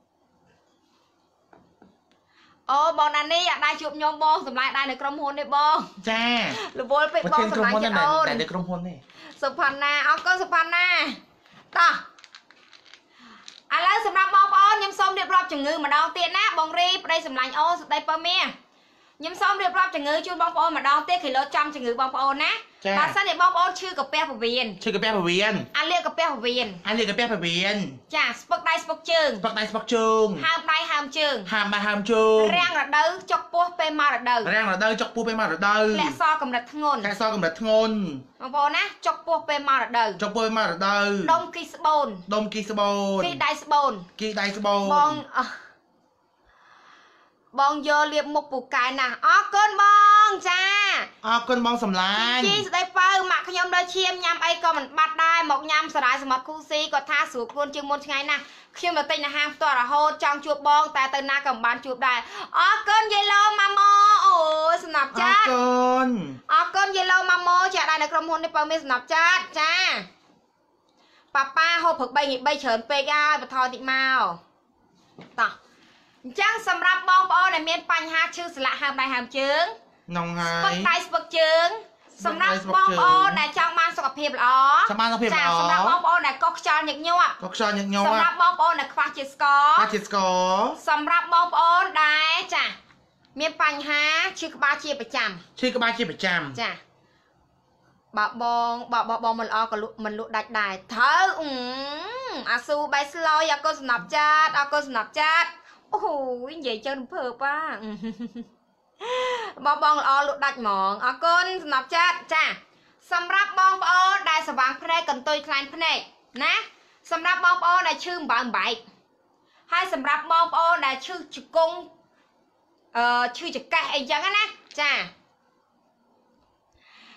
S1: โอ้บองนันนี่อยากได้ชุบโยมบองสำหรับได้ในกรมพลได้บอง
S3: จ้า
S1: หรือโบลไปบองสำหรับจัดโอน
S3: ในกรมพลนี่
S1: สุพรรณนาเอาก็สุพรรณนาต่ออะไรสำหรับบองปอนยำส้มเรียบร้อยจังงือมาดองเตี้ยนะบองรีไปได้สำหรับโอ้สุดได้ปะเมียยำส้มเรียบร้อยจังงือจูนบองปอนมาดองเตี้ยขี่รถจำจังงือบองปอนนะบางสันเดี๋ยวบองปอนชื่อกับแป๊บเวียน
S3: ชื่อกับแป๊บเวียน
S1: อันเรียกกับแป๊บเวียน
S3: อันเรียกกับแป๊บเวียน
S1: จ้าสปอกได้สปอกจึง
S3: สปอกได้สปอกจึง
S1: ห้ามได้ห้ามจึง
S3: ห้ามได้ห้ามจึง
S1: แรงระเดิจกปูไปมาระเดิ
S3: แรงระเดิจกปูไปมาระเดิ
S1: และซอกำลังทงน
S3: และซอกำลังทงน
S1: บองปอนนะจกปูไปมาระเดิ
S3: จกปูไปมาระเดิ
S1: ดมกีสบอน
S3: ดมกีสบอน
S1: กีได้สบอน
S3: กีได้สบอน
S1: บองบองโยเรียบมุกปูกายนะอ๋อเกินบองจ้า
S3: อ๋อเกินบองสำลัก
S1: จีสได้เปิลหมักขยมโดยเชียมยำไอก็มันบัดได้หมกยำสลายสมัครคู่ซีก็ท่าสูบควนจึงมนไงนะเชียมเราตินะฮะตัวเราโหจองจูบบองแต่ตื่นหน้ากับบ้านจูบได้อ๋อเกินเยลโลมาโมโอ้สนับจ้า
S3: อ๋อเกิน
S1: อ๋อเกินเยลโลมาโมจะได้ในกรมพลในเปิลมีสนับจ้าจ้าป้าป้าโหผึกใบหงิบใบเฉินเปย์ได้ปะทอติมาต่อจังสำหรับบองปอในเมียนปัญหาชื่อสละหามได้หามจึง
S3: น้องไฮ
S1: สปอกไตสปอกจึงสำหรับบองปอในจังมาสกับเพียบหรอ
S3: สำหรับสกับเพียบหรอ
S1: สำหรับบองปอในกอกชอนหยักยัว
S3: กอกชอนหยักยัว
S1: สำหรับบองปอในควาจิสกอ
S3: ควาจิสกอ
S1: สำหรับบองปอได้จ้ะเมียนปัญหาชื่อกระบาเชียประจำ
S3: ชื่อกระบาเชียประจ
S1: ำจ้ะบะบองบะบะบองมันออกก็ลุมันลุดัดได้เธออืมอาซูใบสลอยอยากก็สนับจัดเอาก็สนับจัดโอ้โหvậy chơiเพิ่มป้าบองบองอลุดัดหมองอาก้นสนับจัดจ้าสำหรับบองปอได้สว่างเพลกันตุยคลายเพลนะสำหรับบองปอได้ชื่อบางใบให้สำหรับบองปอได้ชื่อจุกงเอ่อชื่อจุกแกไอ้ยังนะจ้า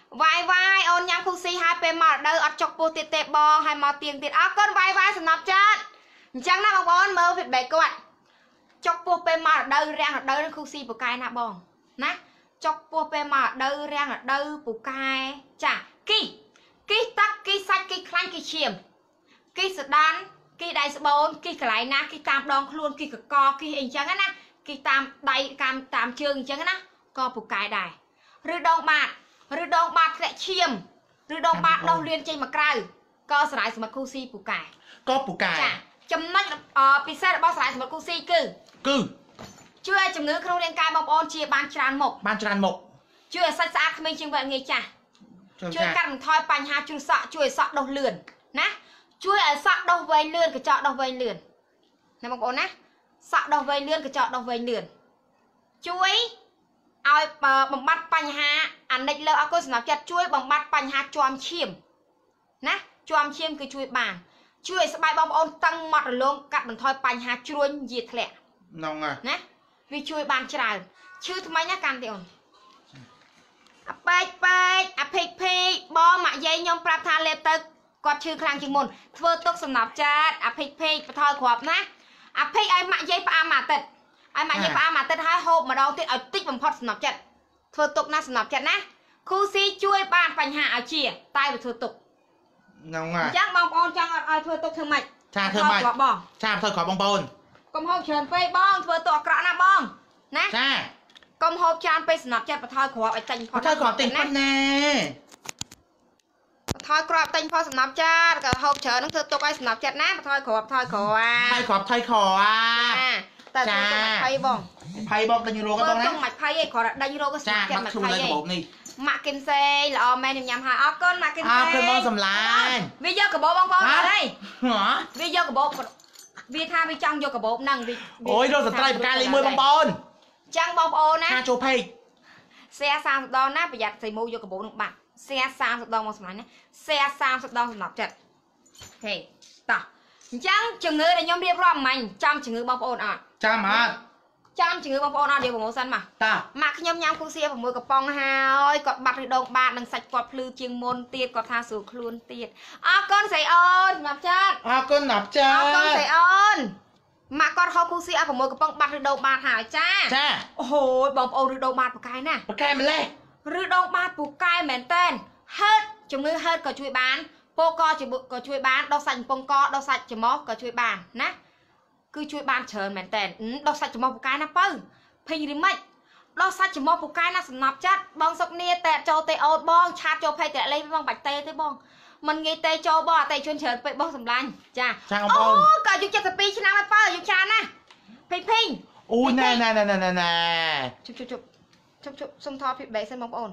S1: វាយវាយអូនញ៉ាំគូស៊ីហើយពេលមកដៅអត់ចុកពោះទៀតទេបងហើយមកទៀងទៀតអរគុណវាយវាយសំណប់ចាត់អញ្ចឹងណាបងប្អូនមើល feedback គាត់ចុកពោះពេលមកដៅរាំងដៅនឹងគូស៊ីពូកែណាបងណាចុកពោះពេលមកដៅរាំងដៅពូកែចាគីគីទឹកគីសាច់គីខ្លាញ់គីឈាមគីសដានគីដៃស្បូនគីកន្លែងណាគីតាមដងខ្លួនគីកកគីអីអញ្ចឹងណាគីតាមដៃតាមតាមជើងអញ្ចឹងណាក៏ពូកែដែរឬដងបាតឬដងបាតធ្លាក់ឈាមឬដងបាតដោះលៀនចេញមកក្រៅក៏ស្រ័យសម្រាប់គូស៊ីពូកែ
S3: ក៏ពូកែ
S1: ចាចំណុចពិសេសរបស់ស្រ័យសម្រាប់គូស៊ីគឺ
S3: គឺ
S1: ជួយឲ្យជំងឺក្នុងរាងកាយបងប្អូនជាបានច្រើនមុខ
S3: បានច្រើនមុខ
S1: ជួយឲ្យសាច់ស្អាតក្មេងជាងវែងងាយចាស់ជួយកាត់បន្ថយបញ្ហាជ្រុះសក់ជួយឲ្យសក់ដុះលឿនណាជួយឲ្យសក់ដុះវែងលឿនកញ្ចក់ដុះវែងលឿនណាបងប្អូនណាសក់ដុះវែងលឿនកញ្ចក់ដុះវែងលឿនជួយឲ្យបំបត្តិបញ្ហាអានិចលើអគុណសម្រាប់ចិត្តជួយបំបត្តិបញ្ហាជាំឈាមណាជាំឈាមគឺជួយបានជួយឲ្យស្បែកបងប្អូនតឹងម៉ត់រលោងកាត់បន្ថយបញ្ហាជ្រួញយាធ្លាក់
S3: ហ្នឹងហើយ
S1: ណាវាជួយបានច្រើនឈឺថ្មីណាកាន់ទេអូនអាពេកពេកអាភិកភិកបងម៉ាក់យាយខ្ញុំប្រាប់ថាលេបទៅគាត់ឈឺខ្លាំងជាងមុនធ្វើទុកសំណប់ចាតអាភិកភិកបថយគ្រាប់ណាអាភិកឲ្យម៉ាក់យាយផ្អាមមួយអាទិត្យឲ្យម៉ាក់យាយផ្អាមមួយអាទិត្យហើយហូបម្ដងទៀតឲ្យតិចបំផុតសំណប់ចិត្តធ្វើទុកណាសំណប់ចិត្តណាគូស៊ីជួយបានបញ្ហាឲ្យជាតែវាធ្វើទុក
S3: ហ្នឹងហើយអ
S1: ញ្ចឹងបងប្អូនចង់អត់ឲ្យធ្វើទុកធ្វើម៉េច
S3: ចាធ្វើម៉េច
S1: បង
S3: ចាធ្វើគ្រាប់បងប្អូនកុំ
S1: ហូបច្រើនពេកបងធ្វើទុកអាក្រក់ណាបងណា
S3: ចា
S1: កុំហូបច្រើនពេកសំណប់ចិត្តបថយគ្រាប់ឲ្យតិចបំផុត
S3: បថយគ្រាប់តិចបំផុតណា
S1: បថយគ្រាប់តិចបំផុតសំណប់ចិត្តក៏ហូបច្រើននឹងធ្វើទុកឲ្យសំណប់ចិត្តណាបថយគ្រាប់ថយគ្រាប់
S3: ថយគ្រាប់ថយគ្រាប់
S1: តែធ្វើទុកមិនភ័យបង
S3: ភ័យបងដេញរោគបងណា
S1: ទុកមិនភ័យឯងគ្រាន់តែដេញរោគក៏សំណប់ចិត្តមិនភ័យឯងម៉ាក់គឹមសេងល្អមែនខ្ញុំញ៉ាំហើយអរគុណម៉ាក់គឹមសេង
S3: អរគុណបងសំឡាញ់
S1: វាយកកាបូបបងប្អូនអត់ហើយវាយកកាបូបវាថាវាចង់យកកាបូបហ្នឹងវា
S3: អូយរកសត្រីបកាលេខមួយបងប្អូន
S1: ចឹងបងប្អូនណា
S3: ថាចូលពេក
S1: แชร์สามสิบដងណាប្រយ័ត្នស្អីមកយកកាបូបនឹងបាត់แชร์สามสิบដងមកសម្លាញ់ណាแชร์สามสิบដងសំណប់ចិត្តហេតោះអញ្ចឹងជំងឺដែលខ្ញុំរៀបរាប់មិញចាំជំងឺបងប្អូនអត់
S3: ចាំអត់
S1: ចាំជំងឺបងប្អូនអត់និយាយប្រម៉ូសិនមក
S3: តា
S1: ម៉ាក់ខ្ញុំញ៉ាំគូសៀ៦កំប៉ុងហើយគាត់បាត់ឬដងបាតនឹងសាច់គាត់ភ្លឺជាងមុនទៀតគាត់ថាស្រួលខ្លួនទៀតអរគុណស្រីអូនសម្រាប់ចាត់
S3: អរគុណសម្រាប់ចាត់
S1: អរគុណស្រីអូនម៉ាក់គាត់ហៅគូសៀឲ្យ6កំប៉ុងបាត់ឬដងបាតហើយចា
S3: ចា
S1: អូយបងប្អូនឬដងបាតពូកែណា
S3: ពូកែម្លេះ
S1: ឬដងបាតពូកែមែនតែនហឺតជំងឺហឺតក៏ជួយបានពោកក៏ជួយបានដោះសាច់កំប៉ុងកដោះសាច់ច្រមុះក៏ជួយបានណាគឺជួយបានច្រើនមែនតែនដោះសាច់ច្រមុះពូកែណាបើភេញរីម៉េចដោះសាច់ច្រមុះពូកែណាសំណប់ចាត់បងសុកនីតែចូលទេអូតបងឆាតចូលភេទតែលេងបងបាច់ទេទេបងមិនងាយទេចូលបងអតិជនច្រើនពេកបងសម្លាញ់ចា
S3: អូ
S1: ក៏យុគ72ឆ្នាំហើយបើយុគច្រើនណាភេញភេញ
S3: អូយណែណែណែណែណែ
S1: ជប់ជប់ជប់ជប់ជប់សុំថតពីបេសិនបងប្អូន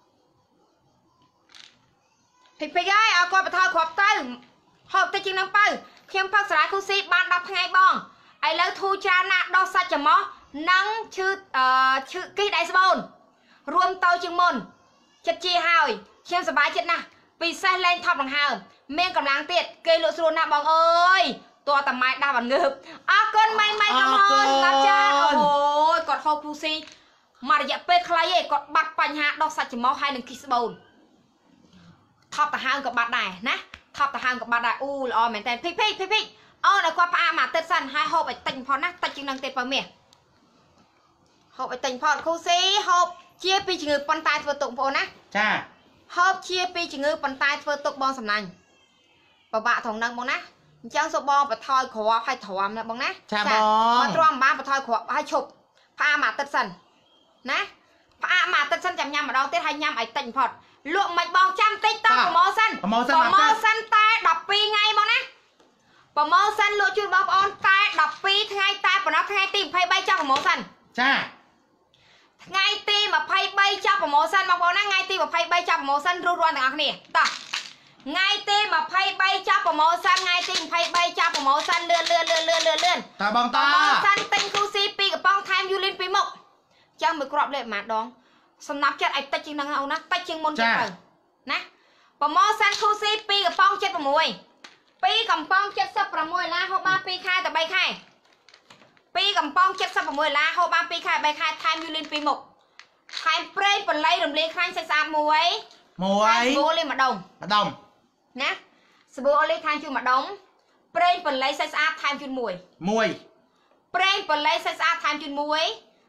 S1: ភេញភេញហើយឲ្យគាត់បថយគ្រាប់ទៅហូបតិចជាងនឹងបើខ្ញុំផឹកសារាយគូស៊ីបានដប់ថ្ងៃបងឥឡូវធូរច្រើនណាស់ដោះសាច់ច្រមុះនិងឈឺអឺឈឺគីដៃស្បូនរួមទៅជាងមុនចិត្តជាហើយខ្ញុំសប្បាយចិត្តណាស់ពិសេសលេងថប់ដង្ហើមមានកម្លាំងទៀតគេលក់ស្រួលណាស់បងអើយតើតាម៉ែដាស់បានងើបអរគុណម៉ៃម៉ៃកំហនសម្រាប់ចាអូយគាត់ហូបគូស៊ីមករយៈពេលខ្លីឯងគាត់បាត់បញ្ហាដោះសាច់ច្រមុះហើយនឹងគីស្បូនថប់ដង្ហើមក៏បាត់ដែរណាថប់ដង្ហើមក៏បាត់ដែរអូល្អមែនតើភិកភិកភិកភិកអូនឲ្យគាត់ផ្អាមួយអាទិត្យសិនហើយហូបឲ្យតិចបំផុតណាតិចជាងនឹងទេបើមាសហូបឲ្យតិចបំផុតគូស៊ីហូបជាពីជំងឺប៉ុន្តែធ្វើទុកបងប្អូនណា
S3: ចា
S1: ហូបជាពីជំងឺប៉ុន្តែធ្វើទុកបងសំណាញ់ពិបាកត្រង់ហ្នឹងបងណាអញ្ចឹងសូមបងបន្ថយគ្រាប់ឲ្យទ្រាំណាបងណា
S3: ចាបង
S1: បើទ្រាំមិនបានបន្ថយគ្រាប់ឲ្យឈប់ផ្អាមួយអាទិត្យសិនណាផ្អាមួយអាទិត្យសិនចាំញ៉ាំម្ដងទៀតហើយញ៉ាំឲ្យតិចបំផុតលក់មិនបងចាំតិចតប្រម៉ូសិន
S3: ប្រម៉ូសិន
S1: ប្រម៉ូសិនតែដប់ពីរថ្ងៃបងណាប្រម៉ូសិនលក់ជូនបងប្អូនតែដប់ពីរថ្ងៃតែប៉ុណ្ណោះថ្ងៃទី23ចុះប្រម៉ូសិន
S3: ចា
S1: ថ្ងៃទី23ចុះប្រម៉ូសិនបងប្អូនណាថ្ងៃទី23ចុះប្រម៉ូសិនរួចរាល់ទាំងអស់គ្នាតោះថ្ងៃទី23ចុះប្រម៉ូសិនថ្ងៃទី23ចុះប្រម៉ូសិនលឿនលឿនលឿនលឿនលឿនលឿន
S3: តើបងតា
S1: ប្រម៉ូសិនទិញគូស៊ីពីរកំប៉ុងថែមយូលីនពីមុខចឹងមួយគ្រាប់លេខប៉ុន្មានដងសំណាប់ចិត្តឲ្យតិចជាងហ្នឹងអូនណាតិចជាងមុនទៀតទៅណាប្រម៉ូសិនគូស៊ីពីរកំប៉ុង76ពីរកំប៉ុង76ដុល្លារហូបបានពីរខែទៅ3ខែពីរកំប៉ុង76ដុល្លារហូបបានពីរខែ3ខែថែមយូលីនពីរមុខថែមប្រេងបល័យរំលាយខ្លាញ់សាច់ស្អាតមួយ
S3: muối
S1: bố lên mà đồng
S3: mà đồng
S1: nè bố lên thay chun mà đồng prey phần lấy size A thay chun muối
S3: muối
S1: prey phần lấy size A thay chun muối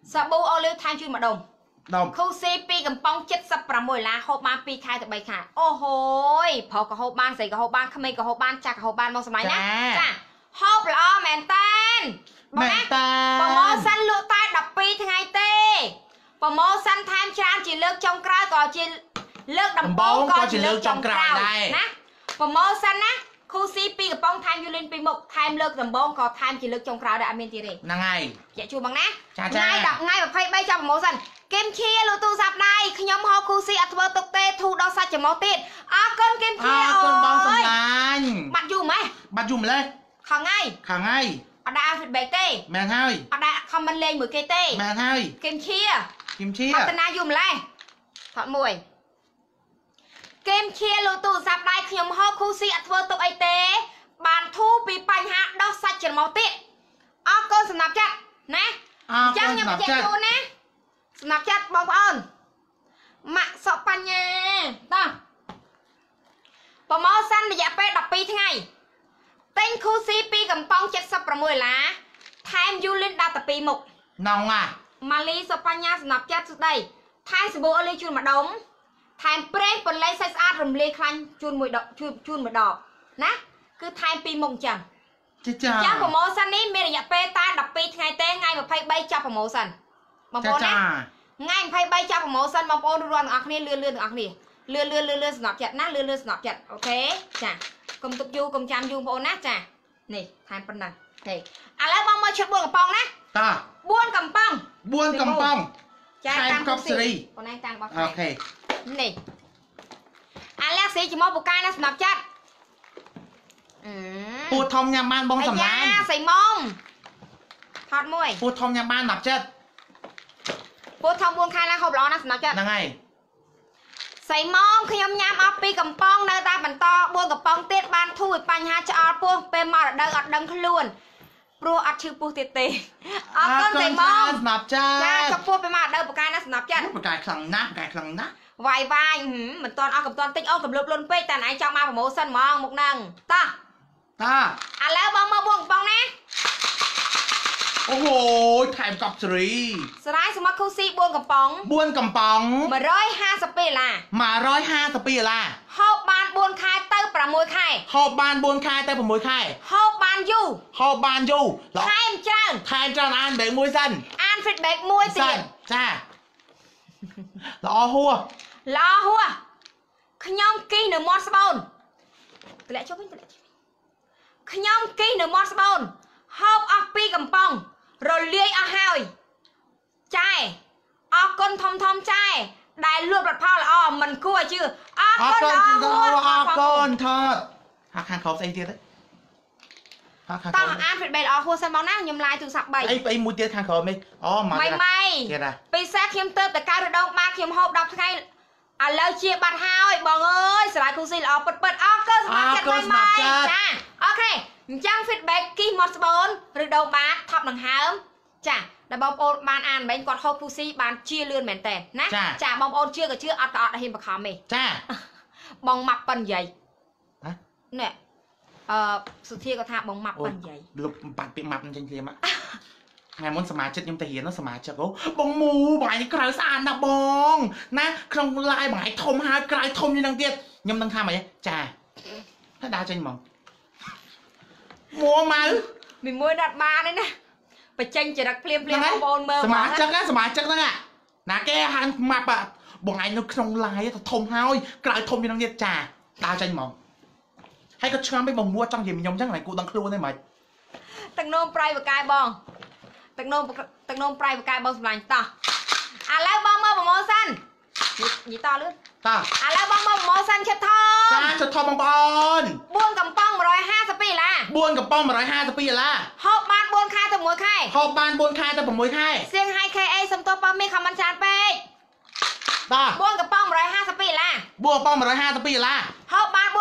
S1: bố lên thay chun mà đồng
S3: đồng
S1: khu xê pê cầm bông chết sắp ra mùi lá hộp ban pi khai từ bay khai ô hôi phó có hộp ban gì có hộp ban khmer có hộp ban chặt có hộp ban mong sớm nháจ้ะhộp là mẹn tên mẹn tên bà mô xanh lụa tay đập pi thằng ngày tê bà mô xanh tham trang chỉ lược trong cray có chỉ lược đầm bông có chỉ lược trong cray đây nè bà mô xanh á khu xê pê cầm bông tham du lên pi mục tham lược đầm bông có tham chỉ lược trong cray đại amen tì rì
S3: năng ngày
S1: dạ chua bằng nè ngay đập ngay và phay bay cho bà mô xanhเกมเคียรูตูซับในขยมฮอคูซีอัตเวอร์ตกเตทูดอสัจจะมอติดอาก้นเกมเคีย
S3: à,
S1: โอ้
S3: con bong sầm
S1: ย
S3: lạnh
S1: บัดอยู่ไหม
S3: บัดยุ่มเลย
S1: ขังไง
S3: ขังให้
S1: อดาฟิดเบกเต้
S3: แมนให้
S1: อดาคอมมันเลงเหมือนเกเต้
S3: แมนให้
S1: เกมเคีย
S3: กิมเชี่ย
S1: พัฒนาอยู่ไหมถอดมวยเกมเคียรูตูซับในขยมฮอคูซีอัตเวอร์ตกไอเต้บานทูปีปัญหาดอสัจจะมอติดอาก้นสนับจัดนะ
S3: อ่า
S1: จัง
S3: con
S1: ยัง
S3: สนั
S1: ไม่
S3: บ
S1: เจ็
S3: จั
S1: บ
S3: ด
S1: อยู่นะสนับจัดบอกอ่อนมะสอบปัญญาต่อปมอสั้นระยะไปดับปีทั้งไงเต็งคูซีปีกับปองเจ็ดสับประมวยละไทม์ยูลินดาตปีหมก
S3: น้องอ่ะ
S1: มาลีสอบปัญญาสนับจัดสุดได้ไทม์สบู่อลีจูนมาดมไทม์เปรย์ปนไลไซส์อาร์รมเลคลันจูนมวยดอกจูนจูนมาดอกนะคือไทม์ปีมงจัง
S3: จ้าจ้า
S1: จ้าปมอสั้นนี้มีระยะไปตาดับปีทั้งไงเต้ไงแบบไพ่ใบจับปมอสั้นบาง
S3: จ้า
S1: คน
S3: จ้า
S1: นะง่ายไพ่ใบจับของหมอสันบางโอนรวนอักนี่เลื่อนเลื่อนอักนี่เลื่อนเลื่อนเลื่อนเลื่อนสนับจัดนะเลื่อนเลื่อนสนับจัดโอเคจ้ะกลมตุกยูกลมจำยูโอนนะจ้ะนี่ทานปนนันนี่อะไรบางมาชุดบวนกับปองนะ
S3: ตา
S1: บวนกับปอง
S3: บ้วนกำปอง
S1: จ้ะ
S3: ไทม์
S1: ตาม
S3: กับสิริ
S1: คนนั้นตามบอก
S3: โอเค
S1: นี่อันแรกสีจะมอบุกายนะสนับจัดอืม
S3: ปูทอมยำบ้านบองสำนัก
S1: ใส่มอมทอดมวย
S3: ปูทอมยำบ้านหนับเจ็ด
S1: ปูทอมบวนคายแล้วเขาล้อนะสนับจัด
S3: นั่งไง
S1: ใส่มอมขยมยำเอาปีกับปองเนื้อตาบันตอบวงกับปองเตี้ยบานทุ่ยปัญหาจะเอาพวกเป็นมาดังอัดดังขลุ่นปลัวอัดชื่อปูเตเตเอาก้นใส่มอม
S3: สนับจ้า
S1: จ้ากับพวกเป็นมาดังปากกานะสนับจัด
S3: ประกายคลังนะประกายคลังนะ
S1: วายวายเหมือนตอนเอากับตอนติ๊กเอากับลุบลุนเป้แต่ไหนจะมาผมโมสันมองมุกนังตา
S3: ตา
S1: อ่ะแล้วบองมาบวงปองนะ
S3: โอ้โหไทม์กับสิริ
S1: สไลด์สมัครคูซีบวงกับปอง
S3: บ้วนกำปอง
S1: มาร้อยห้าสเปล่า
S3: มาร้อยห้าสปีละ
S1: ฮอบบานบวนคายเต้าประมวยไข่
S3: หอบบ้านบนคายแต่ผมมวยคาย
S1: ฮอบบานยู
S3: หอบบ้านอยู่หรอ
S1: ไข่เจ้า
S3: ไทม์จานอันเบงมวยสั้น
S1: อ่านฟิตเบกมวยเสี
S3: สั้
S1: ย
S3: นจ้าหรอหัว
S1: ลาหัวขยมกีหนึ่งมอสบอนตะเละชอบไหมตะเละขยมกีหนึ่งมอสบอนฮอบออกปีกับปองเราเลี้ยอาหอยใจออกก้นทอมทอมใจได้รวบรัดผ้าละอ้อมันกลัวชื่อออก
S3: ออก
S1: ก้น
S3: ก้อน
S1: ละ
S3: อ
S1: หัว
S3: อกก้อนทอดหักหางเขาใส่เดียวเลยหักหาง
S1: ต้อ
S3: เขา
S1: งอ่านฟิตเบกออกหัวสันบองนั่งยำลายถึงสับใบ
S3: ไอ้ไอ้มูเตียหางเขาไหมอ๋อมา
S1: ไม่ไม่
S3: เกียร์อะ
S1: ไปแซกเข็มเติมแต่การระดมมาเข็มหอบดับทั้งไงอ่ะแล้วเชียร์บัตรหายบอกเอ้ยสลายคูซีออกเปิดเปิดออกก็สมัครจัดไม่ไม่จ้าโอเคจังฟิตเบกกี้มอสบอนหรือโดบาร์ท็อปหนังหามจ้าแต่บอมโอนบานอ่านเป็นกอดฮอคูซีบานเชียร์เลื่อนเหมือนแต่นะจ้าบอมโอนเชื่อกับเชื่ออัดอัดเห็นปะคาเม
S3: จ้า
S1: บองมับปันใหญ่
S3: ฮะ
S1: เนี่ยเอ่อสุดที่ก็ท่าบองมับปันใหญ่
S3: ลุกปัดเปียกมับจริงๆมะไงมันสมาชิกยังแต่เห็นนะสมาชิกโอ้บองมูใบกลายสะอาดนะบองนะครองลายใบทมหากลายทมยังดังเดียดยำดังข้ามไหมจ้าถ้าดาวใจมองมัวมา
S1: มีมวยดัดมาเลยนะไปเจงจะรักเพลียมเพลียมบอลเมอร์
S3: สมาชิกนะสมาชิกนั่นอ่ะนะแกหันมาปะบอกไงนึกครองลายแต่ทมหายกลายทมยังดังเดียดจ้าดาวใจมองให้ก็เชื่อไม่บองมัวจังยิมยมจังไหนกูดังครูได้ไหม
S1: ตังโนมไพรบกายบองตังโนมตังโนมไพรบกายบองสำลังต่ออ่ะแล้วบองเมอร์บองโมซันยี่ต่อเลย
S3: ตา
S1: อ่ะแล้วบองเมอร์บองโมซันเช็ดทอ
S3: จ้าม ชุดทอมบองบอล
S1: บ้วนกับป้องร้อยห้าสปีละ
S3: บ้วนกับป้อมมาร้อยห้าสปีละ
S1: ฮอบบานบ้วนคายตัวมวยไข่
S3: หอบบานบนคายแต่ผมมวยไข่
S1: เสียงไฮเคไอสมตัวป้อมมีคำบัญชาเป๊ะ
S3: ตา
S1: บ้วนกับป้องร้อยห้าสปีละ
S3: บ้วนป้อมมาร้อยห้าสปีละ
S1: ฮอบบานบ้วน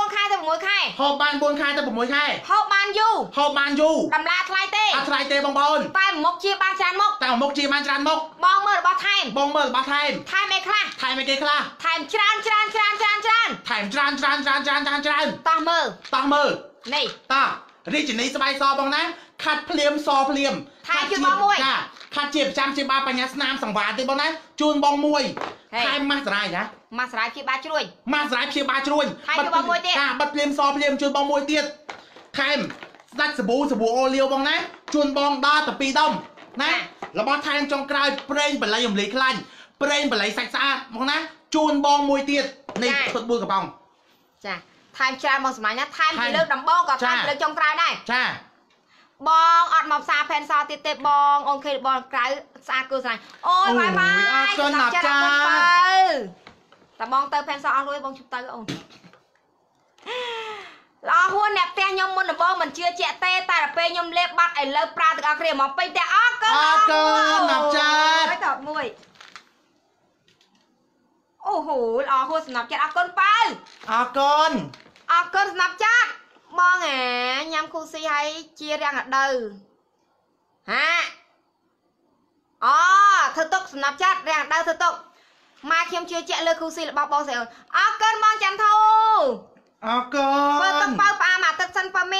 S1: ខែទៅ6ខែ
S3: ហូបបាន4ខែទៅ6ខែ
S1: ហូបបានយូរ
S3: ហូបបានយូរ
S1: តម្លាថ្លៃទេ
S3: អត់ថ្លៃទេបងប្អូន
S1: តែមុខជាបានច្រើនមុខ
S3: តែមុខជាបានច្រើនមុខ
S1: បងមើលរបស់ថែម
S3: បងមើលរបស់ថែម
S1: ថែមអីខ្លះ
S3: ថែមអីគេខ្លះ
S1: ថែមច្រើនច្រើនច្រើនច្រើនច្រើន
S3: ថែមច្រើនច្រើនច្រើនច្រើនច្រើនច្រើន
S1: តោះមើល
S3: តោះមើល
S1: នេះ
S3: តោះរាជនីស្បែកសបងណាខាត់ភ្លាមសភ្លាម
S1: ថែមជាបងមួយ
S3: ចាខាត់ជាប្រចាំជាបាបញ្ញាស្នាមសង្វារទេបងណាជូនបងមួយថែមម៉ាស់សារ៉ាយណា
S1: ម៉ាស់សារ៉ាយព្យាបាលជ្រួញ
S3: ម៉ាស់សារ៉ាយព្យាបាលជ្រួញ
S1: បិទបងមួយទៀត
S3: ចាបិទភ្លាមសភ្លាមជូនបងមួយទៀតថែមស្ដាច់សាប៊ូសាប៊ូអូលីវបងណាជូនបងដល់ទៅពីរដុំណារបស់ថែមចុងក្រោយប្រេងបល័យរំលាយខ្លាញ់ប្រេងបល័យសាច់ស្អាតបងណាជូនបងមួយទៀតនេះពុតបួនកំប៉ុង
S1: ចាថែមច្រើនបងសម្លាញ់ណាថែមពីលើកដំបងក៏ថែមលើកចុងក្រោយដែរ
S3: ចា
S1: បងអត់មកផ្សារផែនសទៀតទេបងអូនឃើញបងក្រៅស្អាតគូស្រាញអូយបាយបាយ
S3: អរគុណណាស់ចា
S1: តែបងទៅផែនសអស់លុយបងជិះទៅអូនល្អហួនអ្នកផ្ទះខ្ញុំមុនដំបងមិនជឿជាក់ទេតែដល់ពេលខ្ញុំលេបបាត់ឥឡូវប្រើទាំងអស់គ្នាមកពេញតែអរគុណ
S3: អរគុណណាស់ចា
S1: ហើយតបមួយអូហូល្អហួនសំណប់ចិត្តអរគុណប៉ៅ
S3: អរគុណ
S1: អរគុណសំណប់ចិត្តបងអាញ៉ាំគូស៊ីហើយជារាំងអដៅហាអូធ្វើទុកសំណាប់ចាត់រាំងអដៅធ្វើទុកម៉ែខ្ញុំជឿជាក់លើគូស៊ីរបស់បងស្រីអូនអរគុណបងច័ន្ទធូ
S3: អរគុណ
S1: ធ្វើទុកបើផ្អាមអាទឹកសិនប៉ាមី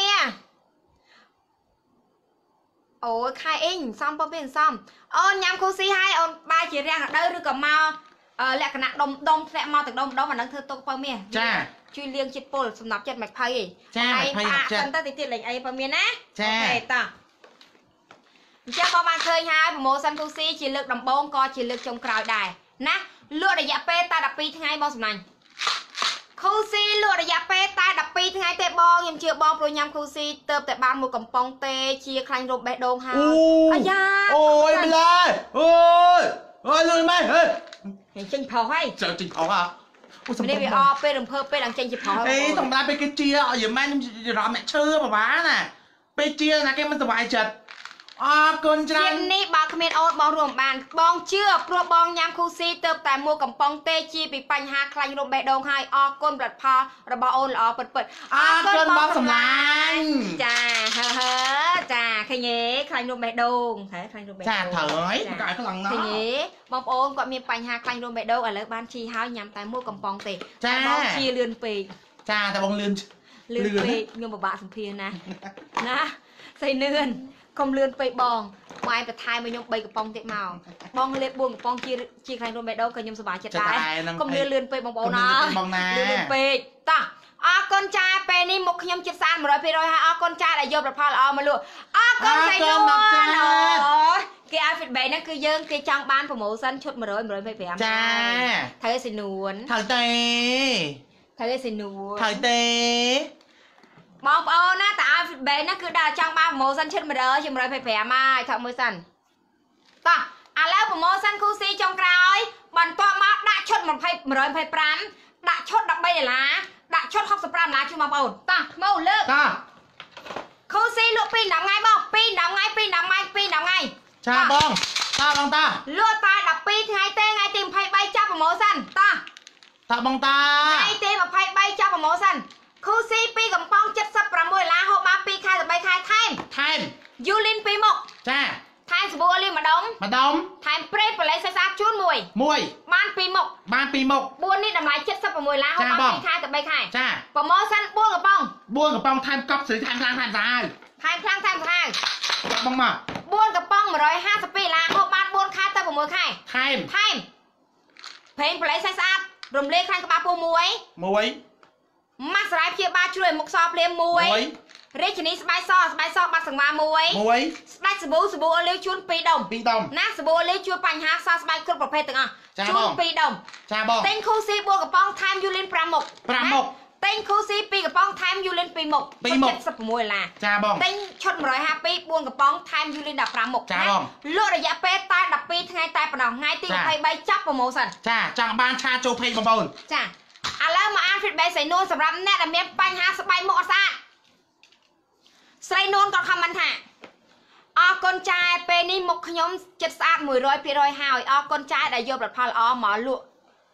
S1: អូយខែអ៊ីងសំប៉ាមីសំអូនញ៉ាំគូស៊ីហើយអូនបាយជារាំងអដៅឬក៏មកលក្ខណៈដុំដុំធ្លាក់មកទាំងដុំដុំអានឹងធ្វើទុកប៉ាមី
S3: ចា
S1: ជួយលៀងចិត្តពុលសំណាប់ចិត្តមិនភ័យឯង
S3: ចាមិនភ័យ
S1: ចិត្តសិនទៅតិចទៀតលេងអីប៉ាមានណា
S3: ចា
S1: អូខេតោះអញ្ចឹងបងបានឃើញហើយប្រម៉ូសិនគូស៊ីជាលើកដំបូងក៏ជាលើកចុងក្រោយដែរណាលក់រយៈពេលតែដប់ពីរថ្ងៃបងសំឡាញ់គូស៊ីលក់រយៈពេលតែដប់ពីរថ្ងៃទេបងខ្ញុំជឿបងព្រោះញ៉ាំគូស៊ីទៅតែបានមួយកំប៉ុងទេជាខ្លាញ់រោមបេះដូងហើយអាយ៉ា
S3: អូយម្ល៉េះអូយអូយលុយម៉េចហេ
S1: ចេញប្រុសហើយ
S3: ចេញប្រុសហ៎
S1: នេះវាអពេលរំភើបពេលឡើងចេញជាប្រុស
S3: អេសម្រាប់ពេលគេជាឲ្យយ៉ាម៉ែខ្ញុំរំអ្នកឈើបបាណាពេលជាណាគេមិនសុបាយចិត្តអរគុណច្រើន
S1: ជាតិនេះបើគ្មានអូនបងរួមបានបងជឿព្រោះបងញ៉ាំគូស៊ីទៅតែមួយកំប៉ុងទេជាពីបញ្ហាខ្លាញ់រោមបេះដូងហើយអរគុណផលិតផលរបស់អូនល្អពិតពិត
S3: អរគុណបងសម្លាញ់
S1: ចាហឺហឺចាឃើញទេខ្លាញ់រោមបេះដូងហ៎ខ្លាញ់រោមបេះដូង
S3: ចាត្រូវហើយបង្កើតខ្លាំងណាស់
S1: ឃើញទេបងប្អូនគាត់មានបញ្ហាខ្លាញ់រោមបេះដូងឥឡូវបានជីហើយញ៉ាំតែមួយកំប៉ុងទេ
S3: ចា
S1: បងជាលឿនពេក
S3: ចាតែបងលឿន
S1: លឿនពេកខ្ញុំពិបាកសម្ភារណាណាស្អីលឿនកុំលឿនពេកបងម៉ែបន្ថែមឲ្យខ្ញុំបីកំប៉ុងទៀតមកបងលេបបួនកំប៉ុងជាជាខ្លាញ់រោមបេះដូងក៏ខ្ញុំសប្បាយចិត្តដែរកុំលឿនលឿនពេកបងប្អូនណាលឿនពេកតោះអរគុណចាពេលនេះមុខខ្ញុំចិត្តស្អាត một trăm phần trăm ហើយអរគុណចាដែលយកផលិតផលល្អមកលក់អរគុណស្រីនួនអូគេឲ្យ feedback ហ្នឹងគឺយើងគេចង់បាន promotion ឈុត100 một trăm hai mươi lăm
S3: ចា
S1: ត្រូវឲ្យស្រីនួន
S3: ត្រូវទេ
S1: ត្រូវឲ្យស្រីនួន
S3: ត្រូវទេ
S1: បងប្អូនណាតើឲ្យ feedback ហ្នឹងគឺដល់ចង់បាន promotion ឈុត100ជា125ហើយថតមួយសិនតោះឥឡូវ promotion គូស៊ីចុងក្រោយបន្ទាប់មកដាក់ឈុត20 một trăm hai mươi lămដាក់ឈុត13ដុល្លារដាក់ឈុត65ដុល្លារជូនបងប្អូនតោះមកលើក
S3: តោះ
S1: គូស៊ីលក់ពី10ថ្ងៃបងពី10ថ្ងៃពី10ថ្ងៃពី10ថ្ងៃ
S3: ចាបងតោះបងតា
S1: លក់តែ12ថ្ងៃទេថ្ងៃទី23ចាប់ promotion តោះ
S3: តោះបងតា
S1: ថ្ងៃទី23ចាប់ promotion គូស៊ីពីកំប៉ុង76ដុល្លារហូបបាន2ខែទៅ3ខែថែម
S3: ថែម
S1: យូលីនពីរមុខ
S3: ចា
S1: ថែមសាប៊ូអូលីវម្ដុំ
S3: ម្ដុំ
S1: ថែមប្រេងបល័យសាច់ស្អាតជូនមួយ
S3: មួយ
S1: បានពីរមុខ
S3: បានពីរមុខ
S1: បួននេះតម្លៃ76ដុល្លារហូបបាន2ខែទៅ3ខែ
S3: ចា
S1: promotion បួនកំប៉ុង
S3: បួនកំប៉ុងថែមកប់ស្រីថែមខ្លាំងថែមសាហាវ
S1: ថែមខ្លាំងថែមសាហាវ
S3: បងមក
S1: បួនកំប៉ុងmột trăm hai mươi haiដុល្លារហូបបាន4ខែទៅ6ខែ
S3: ថែម
S1: ថែមប្រេងបល័យសាច់ស្អាតរំលាយខ្លាំងក្បាលពោះមួយ
S3: មួយ
S1: ម៉ាស់ស្រ័យព្យាបាលជួយមុខសភ្លាមមួយរាជនីស្បែកសស្បែកសបាត់សង្វាមួយ
S3: មួយ
S1: ស្បែកសាប៊ូសាប៊ូអូលីវជូនពីរដុំ
S3: ពីរដុំ
S1: ណាសាប៊ូអូលីវជួយបញ្ហាសស្បែកគ្រប់ប្រភេទទាំងអស់
S3: ជូន
S1: ពីរដុំ
S3: ចាបង
S1: ទិញគូស៊ីបួនកំប៉ុងថែមយូលីន5មុខ
S3: 5មុខ
S1: ទិញគូស៊ីពីរកំប៉ុងថែមយូលីនពីរមុខ
S3: ពីរមុខ
S1: 76ដុល្លារ
S3: ចាបង
S1: ទិញឈុតmột trăm hai mươi haiបួនកំប៉ុងថែមយូលីន15មុខ
S3: ចាបង
S1: លក់រយៈពេលតែ12ថ្ងៃតែប៉ុណ្ណោះថ្ងៃទី23ចាប់ promotion
S3: ចាចង់បានឆាចូលពេកបងប្អូន
S1: ចាឥឡូវមកអាន feedback ស្រីនួនសម្រាប់អ្នកដែលមានបញ្ហាស្បែកមុខអត់ស្អាតស្រីនួនក៏ comment ថាអរគុណចាយពេលនេះមុខខ្ញុំចិត្តស្អាតmột trăm phần trămហើយអរគុណចាយដែលយកផលិតផលល្អមកលក់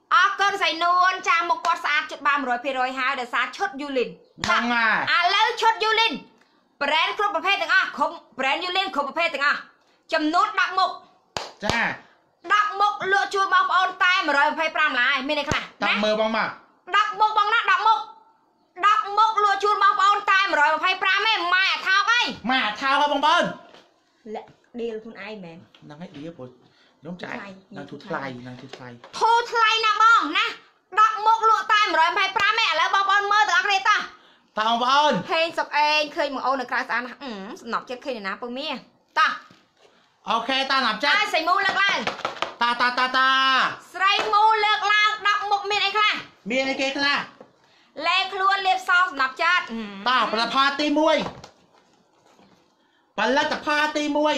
S1: អរគុណសៃនួនចាមកគាត់ស្អាតជិតបានmột trămភាគរយហើយដោយសារឈុតយូលីន
S3: ហ្នឹងហើយ
S1: ឥឡូវឈុតយូលីន brand គ្រប់ប្រភេទទាំងអស់គ្រប់ brand យូលីនគ្រប់ប្រភេទទាំងអស់ចំនួនដប់មុខ
S3: ចា
S1: ដប់មុខលក់ជូនបងប្អូនតែmột trăm hai mươi lămឡាយមានអីខ្លះ
S3: តាមមើលបងមក
S1: ដប់មុខបងណាដប់មុខដប់មុខលក់ជូនបងប្អូនតែmột trăm hai mươi lămឯងម៉ែអាថោកអី
S3: ម៉ែអាថោកហ៎បងប្អូន
S1: លាក់ឌីលខ្លួនឯងមែន
S3: ហ្នឹងហើយឌីលព្រោះខ្ញុំចាយនៅទូថ្លៃនៅទូថ្លៃ
S1: ធូរថ្លៃណាបងណាដប់មុខលក់តែmột trăm hai mươi lămឯងឥឡូវបងប្អូនមើលទាំងអស់គ្នាតោះ
S3: តើបងប្អូន
S1: ហេងសុកអេងឃើញបងអូននៅក្រៅស្អាតណាស់សំណប់ចិត្តឃើញណាពឹងមាតោះ
S3: អូខេតាណាប់ចិត្ត
S1: ហើយស្រីមូលើកឡើង
S3: តាតាតាតា
S1: ស្រីមូលើកឡើងដប់មុខមានអីខ្លះ
S3: មានអីគេខ្លះ
S1: លេខ្លួនលាបសសំណប់ចិត្ត
S3: តាផលិតផលទីមួយផលិតផលទីមួយ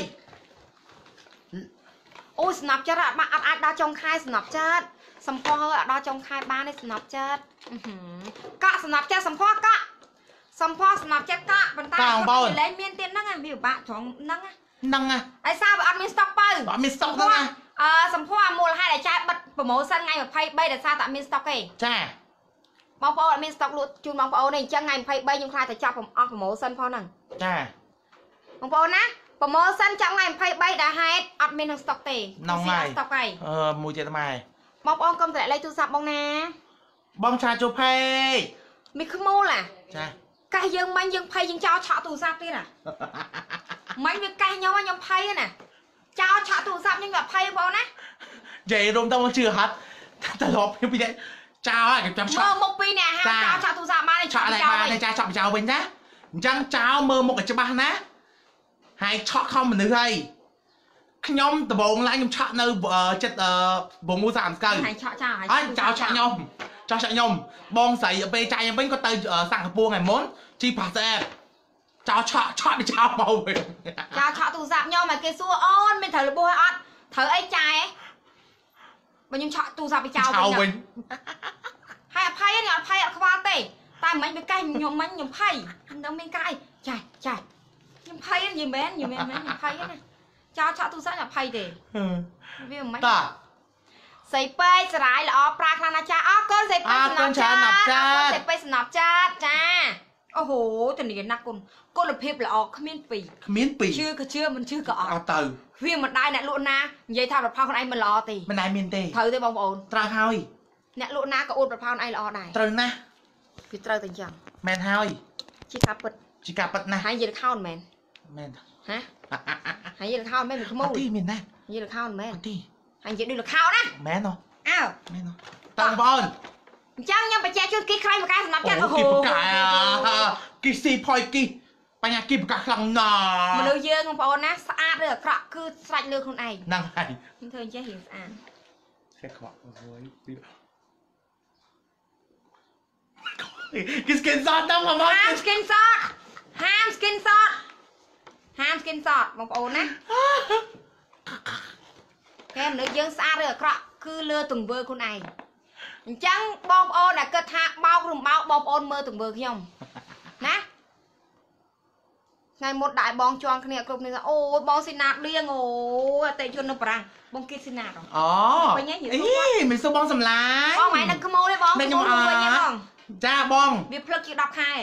S1: អូសំណប់ចិត្តអត់អត់អាចដល់ចុងខែសំណប់ចិត្តសំផស្សអត់ដល់ចុងខែបានទេសំណប់ចិត្តកក់សំណប់ចិត្តសំផស្សកក់សំផស្សសំណប់ចិត្តកក់ប៉ុន្តែលេងមានទៀតហ្នឹងវាពិបាកត្រង់ហ្នឹង
S3: ហ្នឹងហ่ะ
S1: ឯសារវាអត់មានស្តុកបើ
S3: អត់មានស្តុកហ្នឹងណា
S1: អឺសំភ័រមូលហេតុដែលចាយបិទប្រម៉ូសិនថ្ងៃยี่สิบสามដែលសារតែអត់មានស្តុកទេ
S3: ចា
S1: បងប្អូនអត់មានស្តុកលក់ជូនបងប្អូនទេអញ្ចឹងថ្ងៃยี่สิบสามខ្ញុំខ្លាចតែចាប់អស់ប្រម៉ូសិនផងហ្នឹង
S3: ចា
S1: បងប្អូនណាប្រម៉ូសិនចាប់ថ្ងៃยี่สิบสามដែលហេតុអត់មាននឹងស្តុកទេ
S3: ហ្នឹងហើយ
S1: ស្តុកហើយ
S3: អឺមួយទៀតម៉ែ
S1: បងប្អូនកុំតម្លាក់លេខទូរស័ព្ទបងណា
S3: បងឆាជូផេ
S1: មានខ្មូលអា
S3: ចា
S1: កាសយើងមិញយើងភ័យយើងចោលឆក់ទូរស័ព្ទទៀតអាមិញវាកាសខ្ញុំខ្ញុំភ័យណាចោលឆក់ទូរស័ព្ទខ្ញុំក៏ភ័យបងប្អូនណា
S3: និយាយរំទៅមកជឿហត់ត្រឡប់ខ្ញុំពីចោលឲ្យខ្ញុំឆក់
S1: មើលមុខពីនេះហាចោលឆក់ទូរស័ព្ទបាន
S3: ឆក់តែបានតែចាឆក់ចោលវិញណាអញ្ចឹងចោលមើលមុខឲ្យច្បាស់ណាហើយឆក់ខំមនុស្សហើយខ្ញុំដំបងឡើងខ្ញុំឆក់នៅចិត្តបងមូសាមស្កើ
S1: ហើយឆក់ចោល
S3: ហើយចោលឆក់ខ្ញុំចោលឆក់ខ្ញុំបងស្រីពេលចាយខ្ញុំវិញគាត់ទៅសិង្ហបុរីថ្ងៃមុនជីផាសអេបចោលឆក់ឆក់ទៅចោលមកវិញ
S1: ចោលឆក់ទូរស័ព្ទខ្ញុំមកគេសួរអូនមានត្រូវរបួសឲ្យអត់ត្រូវអីចាយបើខ្ញុំឆក់ទូរស័ព្ទទៅចោលវិញហើយអភ័យនេះអត់ភ័យអត់ខ្វល់ទេតែមិញវាកេះខ្ញុំមិញខ្ញុំភ័យខ្ញុំមានកាយចាយចាយខ្ញុំភ័យនិយាយមែននិយាយមែនខ្ញុំភ័យណាចោលឆក់ទូរស័ព្ទអត់ភ័យទេវាមិន
S3: តា
S1: សៃពេកសរាយល្អប្រាខ្លាំងណាស់ចាអរគុណសៃពេកសំណប់ចាអរគុណសៃពេកសំណប់ចាចាអូហូធានាណាស់គុណគុណភាពល្អគ្មានពីរ
S3: គ្មានពីរ
S1: ជឿក៏ជឿមិនជឿក៏អត់
S3: អត់ទៅ
S1: វាមិនដែរអ្នកលក់ណានិយាយថាប្រផលខ្លួនឯងមិនល្អទេ
S3: មិនដែរមានទេ
S1: ត្រូវទេបងប្អូន
S3: ត្រូវហើយ
S1: អ្នកលក់ណាក៏អួតប្រផលខ្លួនឯងល្អដែរ
S3: ត្រូវណាស់
S1: វាត្រូវតែអញ្ចឹង
S3: មែនហើយ
S1: ជាការពិត
S3: ជាការពិតណាស់
S1: ហើយនិយាយខោនមែន
S3: មែន
S1: ហ៎ហើយនិយាយខោនមែនមិនខ្មោច
S3: អត់ទីមានណា
S1: និយាយខោនមែន
S3: អត់ទី
S1: ហើយនិយាយដូចខោនណា
S3: មែនហ៎
S1: អើ
S3: មែនហ៎តើបងប្អូន
S1: អញ្ចឹងខ្ញុំបញ្ជាក់ជូនគីខ្លាំងមកការសម្រាប់ចាត់
S3: អូគីបកាគីស៊ីផយគីបញ្ញាគីបកាខ្លាំងណាស់
S1: មនុស្សយើងបងប្អូនណាស្អាតឬអាក្រក់គឺស្រេចលើខ្លួនឯង
S3: ហ្នឹងហើយ
S1: ខ្ញុំធ្វើអញ្ចឹងរៀងស្អាត
S3: គេខ្វក់អូយគីស្គិនសតដល់មក
S1: ហាមស្គិនសតហាមស្គិនសតហាមស្គិនសតបងប្អូនណាគេមនុស្សយើងស្អាតឬអាក្រក់គឺលើទង្វើខ្លួនឯងអញ្ចឹងបងប្អូនដែលគិតថាបោករំបោកបងប្អូនមើលទង្វើខ្ញុំណាថ្ងៃមុនដែរបងជន់គ្នាគ្រប់គ្នាអូយបងស៊ីណាតលៀងអូយអតិជននៅប្រាំងបងគិតស៊ីណាត
S3: អូអីមិនសួរបងសម្លាញ់
S1: បងមិននឹកខ្មោចទេបង
S3: ខ្ញុំអត់ចាបង
S1: វាភ្លឹកជាដប់ខែ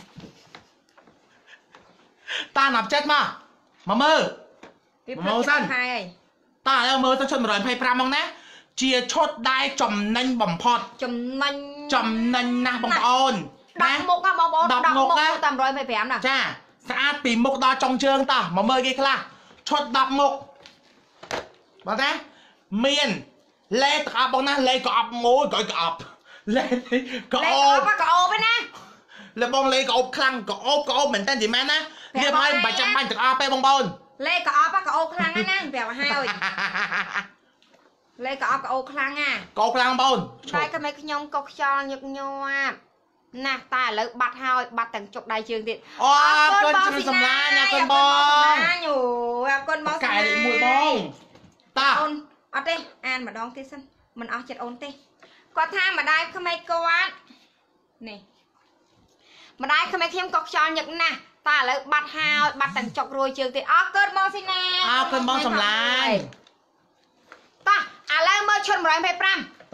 S3: តាណាប់ចិត្តមកមកមើល
S1: វាភ្លឹកជាដប់ខែហើយ
S3: តាឥឡូវមើលទៅឈុតmột trăm hai mươi lămមកណាជាឈុតដែលចំណេញបំផុត
S1: ចំណេញ
S3: ចំណេញណាស់បងប្អូន
S1: ណាមុខណាបងប្អូនដប់មុខតាមmột trăm hai mươi lămណា
S3: ចាស្អាតពីមុខដល់ចុងជើងតោះមកមើលគេខ្លះឈុតដប់មុខបងតាមានលេតក្អប់បងណាលេក្អប់មួយក៏ក្អប់លេក្អប់
S1: ក្អប់ឯណា
S3: លេបងលេក្អប់ខ្លាំងក្អប់ក្អប់មែនតើនិយាយមែនណាវាមិនបាច់ចាំបាច់ទាំងអស់ទេបងប្អូន
S1: លេក្អប់ក្អប់ខ្លាំងណាស់ណាប្រាប់ឲ្យហើយលេក្អប់ក្អប់ខ្លាំងណា
S3: ក្អប់ខ្លាំងបងប្អូន
S1: តែក្មេងខ្ញុំកុកខ្យល់ញឹកញាប់ណាស់តែឥឡូវបាត់ហើយបាត់ទាំងជុកដៃជើងទៀត
S3: អរគុណជួយសម្លាញ់អរគុណបង
S1: អូអរគុណបង
S3: កែមួយបងតា
S1: អូនអត់ទេអានម្ដងទៀតសិនមិនអស់ចិត្តអូនទេគាត់ថាម្ដាយក្មេងគាត់នេះម្ដាយក្មេងខ្ញុំក៏ខ្យល់ញឹកណាស់តែឥឡូវបាត់ហើយបាត់ទាំងចុករួយជើងទៀតអរគុណបងស៊ីណា
S3: អរគុណបងសម្លាញ់
S1: តោះឥឡូវមើលឈុតmột trăm hai mươi lăm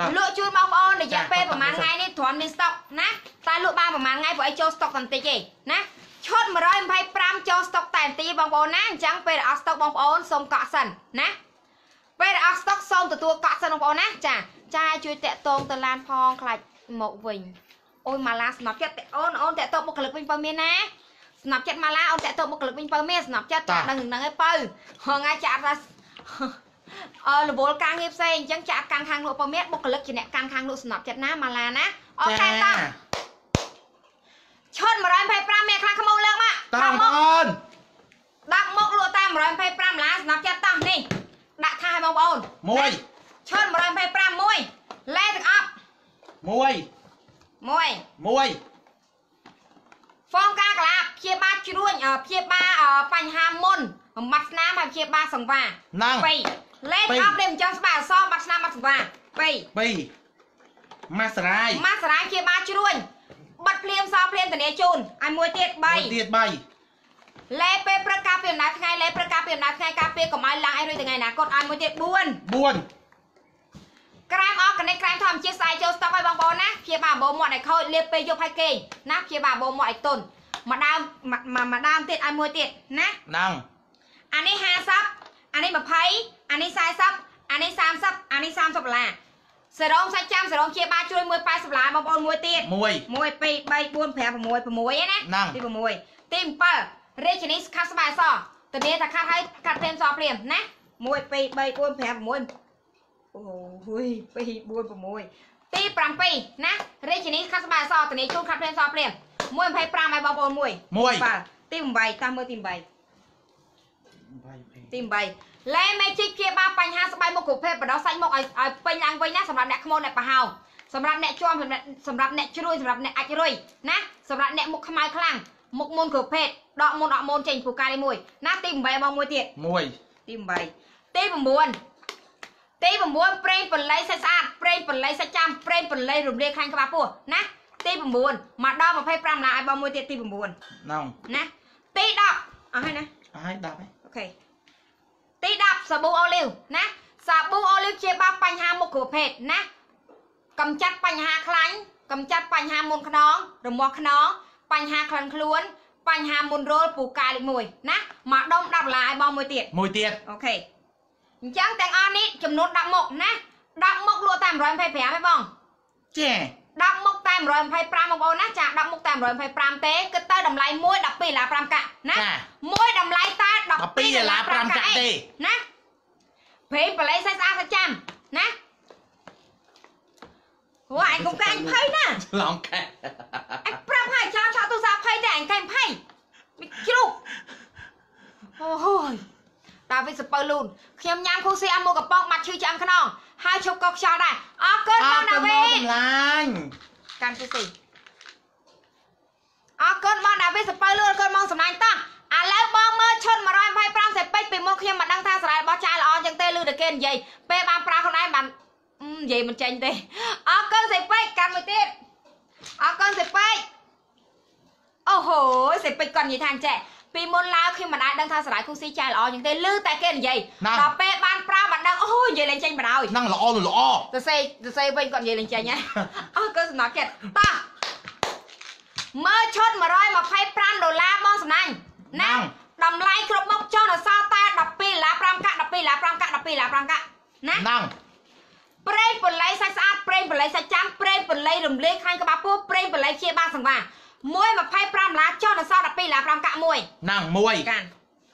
S1: លក់ជូនបងប្អូនរយៈពេលប្រហែលថ្ងៃនេះទ្រាំមានស្តុកណាតែលក់បានប្រហែលថ្ងៃព្រោះអីចូលស្តុកតែបន្តិចទេណាឈុតmột trăm hai mươi lămចូលស្តុកតែបន្តិចបងប្អូនណាអញ្ចឹងពេលអស់ស្តុកបងប្អូនសូមកក់សិនណាពេលអស់ស្តុកសូមទទួលកក់សិនបងប្អូនណាចាចាជួយតាក់ទងទៅឡានផងខ្លាចមកវិញអូយម៉ាឡាស្នាប់ចិត្តអូនអូនតាក់ទងបុគ្គលិកវិញបើមានណាស្នាប់ចិត្តម៉ាឡាអូនតាក់ទងបុគ្គលិកវិញបើមានស្នាប់ចិត្តចាដឹងហ្នឹងឯងបើហងៃចាថាអឺរវល់ការងារផ្សេងអញ្ចឹងចាក់កាន់ខាងលោកបើមានបុគ្គលិកជាអ្នកកាន់ខាងលោកស្នាប់ចិត្តណាម៉ាឡាណាអូខេតោះឈុតmột trăm hai mươi lămមានខ្លះខ្មៅលើកមក
S3: តោះបងប្អូន
S1: ដាក់មកលក់តែmột trăm hai mươi lămឡាស្នាប់ចិត្តតោះនេះដាក់ថាឲ្យបងប្អូន
S3: មួយ
S1: ឈុតmột trăm hai mươi lămមួយលេទាំងអប់
S3: មួយ
S1: មួយ
S3: មួយ
S1: ហ្វងការកលាព្យាបាលជ្រួញព្យាបាលបញ្ហាមុនបំបត្តិស្នាមហើយព្យាបាលសង្វា
S3: ហ្នឹង
S1: ពីរលេទាំងអប់នេះមិនចង់ស្បែកអសបាត់ស្នាមបាត់សង្វាពីរ
S3: ពីរម៉ាសរាយ
S1: ម៉ាសរាយព្យាបាលជ្រួញបាត់ភ្លៀងសភ្លៀងធានាជូនឲ្យមួយទៀតបី
S3: មួយទៀតបី
S1: លេពេលព្រឹកការពីអំណាចថ្ងៃលេព្រឹកការពីអំណាចថ្ងៃការពីកុំឲ្យឡើងអីរួចថ្ងៃណាគាត់ឲ្យមួយទៀតបួន
S3: បួន
S1: ក្រែមអស់កណិតក្រែមធម្មជាតិស្អែកចូលស្តុកឲ្យបងប្អូនណាព្យាបាលបោមាត់ឲ្យខូចលាបពេលយប់ឲ្យគេណាព្យាបាលបោមាត់ឲ្យទន់ម្ដងម្ដងទៀតឲ្យមួយទៀតណា
S3: ហ្នឹង
S1: អានេះห้าสิบអានេះยี่สิบអានេះสี่สิบអានេះสามสิบអានេះสามสิบដុល្លារសេរ៉ូមសាច់ចាំសេរ៉ូមព្យាបាលជួយមួយแปดสิบដុល្លារបងប្អូនមួយទៀត
S3: មួយ
S1: មួយពីរបីបួនប្រាំ6 6ឯណាទី6ទី7រាជនីខាត់ស្បែកសធានាថាខាត់ឲ្យខាត់ព្រាមសព្រាមណាមួយពីរបីបួនប្រាំ6អូយពីរបួន6ទី7ណារាជនីខាត់ស្បែកសធានាជួយខាត់ព្រាមសព្រាមមួយยี่สิบห้าឲ្យបងប្អូនមួយ
S3: មួយ
S1: ទី8តាមមើលទី8ទី8លេមេជីកព្យាបាលបញ្ហាស្បែកមុខគ្រប់ភេទបដោះសាច់មុខឲ្យឲ្យពេញឡើងវិញណាសម្រាប់អ្នកខ្មោចអ្នកប្រហោងសម្រាប់អ្នកជាប់សម្រាប់អ្នកជ្រួយសម្រាប់អ្នកអាចរុយណាសម្រាប់អ្នកមុខខ្មៅខ្លាំងមុខមុនគ្រប់ភេទដកមុនអត់មុនចេញពូកានេះមួយណាទី8បងមួយទៀត
S3: មួយ
S1: ទី8ទី9ទី9ប្រេងបល័យសាច់ស្អាតប្រេងបល័យសាច់ចាំប្រេងបល័យរំលាយខាញ់ក្បាលពោះណាទី9មកដល់ยี่สิบห้าណាឲ្យបងមួយទៀតទី9
S3: ហ្នឹង
S1: ណាទី10អស់ហើយណា
S3: អស់ហើយ10ហើយ
S1: អូខេទី10សាប៊ូអូលីវណាសាប៊ូអូលីវជាបាបញ្ហាមុខគ្រប់ភេទណាកម្ចាត់បញ្ហាខ្លាញ់កម្ចាត់បញ្ហាមុនខ្នងរមាស់ខ្នងបញ្ហាក្លិនខ្លួនបញ្ហាមុនរោលពូកាលេខមួយណាមកដុំ10ដុល្លារឲ្យបងមួយទៀត
S3: មួយទៀត
S1: អូខេអញ្ចឹងទាំងអស់នេះចំនួន10មុខណា10មុខលក់តែmột trăm hai mươi lămឯងបង
S3: ចា
S1: 10មុខតែmột trăm hai mươi lămបងប្អូនណាចា10មុខតែmột trăm hai mươi lămទេគិតទៅតម្លៃមួយ12ដុល្លារ5កាក់ណាមួយតម្លៃតែ12ដុល្លារ5កាក់ទេណាព្រេងបល័យសាច់ស្អាតសាច់ចាំណាអូអញកុំកាញ់ភ័យណា
S3: ឡងខែ
S1: អញប្រាប់ហើយចោលឆោតទូរស័ព្ទភ័យតែអញកាញ់ភ័យមិនជ្រុកអូហូយតាវិសពៅលូនខ្ញុំញ៉ាំខូស៊ីអាមួកកំប៉ុងបាត់ឈឺឆ្អឹងខ្នងហើយឈប់កកខ្យល់ដែរអរគុណបងណាវី
S3: ចម្លាញ់
S1: កាន់គូស៊ីអរគុណបងណាវីសពៅលូនអរគុណបងសម្លាញ់តោះឥឡូវបងមើលឈុតmột trăm hai mươi lămសេពេចពីមុខខ្ញុំមិនដឹងថាសារ៉ែរបស់ចាយល្អចឹងទេឬតែគេនិយាយពេលបានប្រើខ្លួនឯងបាននិយាយមិនចេញទេអរគុណសេពេចកាន់មួយទៀតអរគុណសេពេចអូហូសេពេចគាត់និយាយថាអញ្ចេះពីមុនឡើយខ្ញុំមិនអាចដឹងថាសារ៉ែគូស៊ីចាយល្អចឹងទេឬតែគេនិយាយដល់ពេលបានប្រើបានដឹងអូនិយាយលេងចេញបណ្ដោយ
S3: ហ្នឹងល្អល្អ
S1: សរសេរសរសេរវិញគាត់និយាយលេងចេញហ៎អរគុណសំណត់ចិត្តតោះមើលឈុតmột trăm hai mươi lămដុល្លារបងសំណាញ់ណាតម្លៃគ្រប់មុខចុះនៅសល់តែ12ដុល្លារ5កាក់12ដុល្លារ5កាក់12ដុល្លារ5កាក់ណា
S3: ហ្នឹង
S1: ប្រេងបល័យសាច់ស្អាតប្រេងបល័យសាច់ចាំប្រេងបល័យរំលាយខាញ់ក្បាលពោះប្រេងបល័យព្យាបាលសង្វាមួយยี่สิบห้าដុល្លារចុះនៅសល់12ដុល្លារ5កាក់មួយ
S3: ហ្នឹងមួយ
S1: កាន់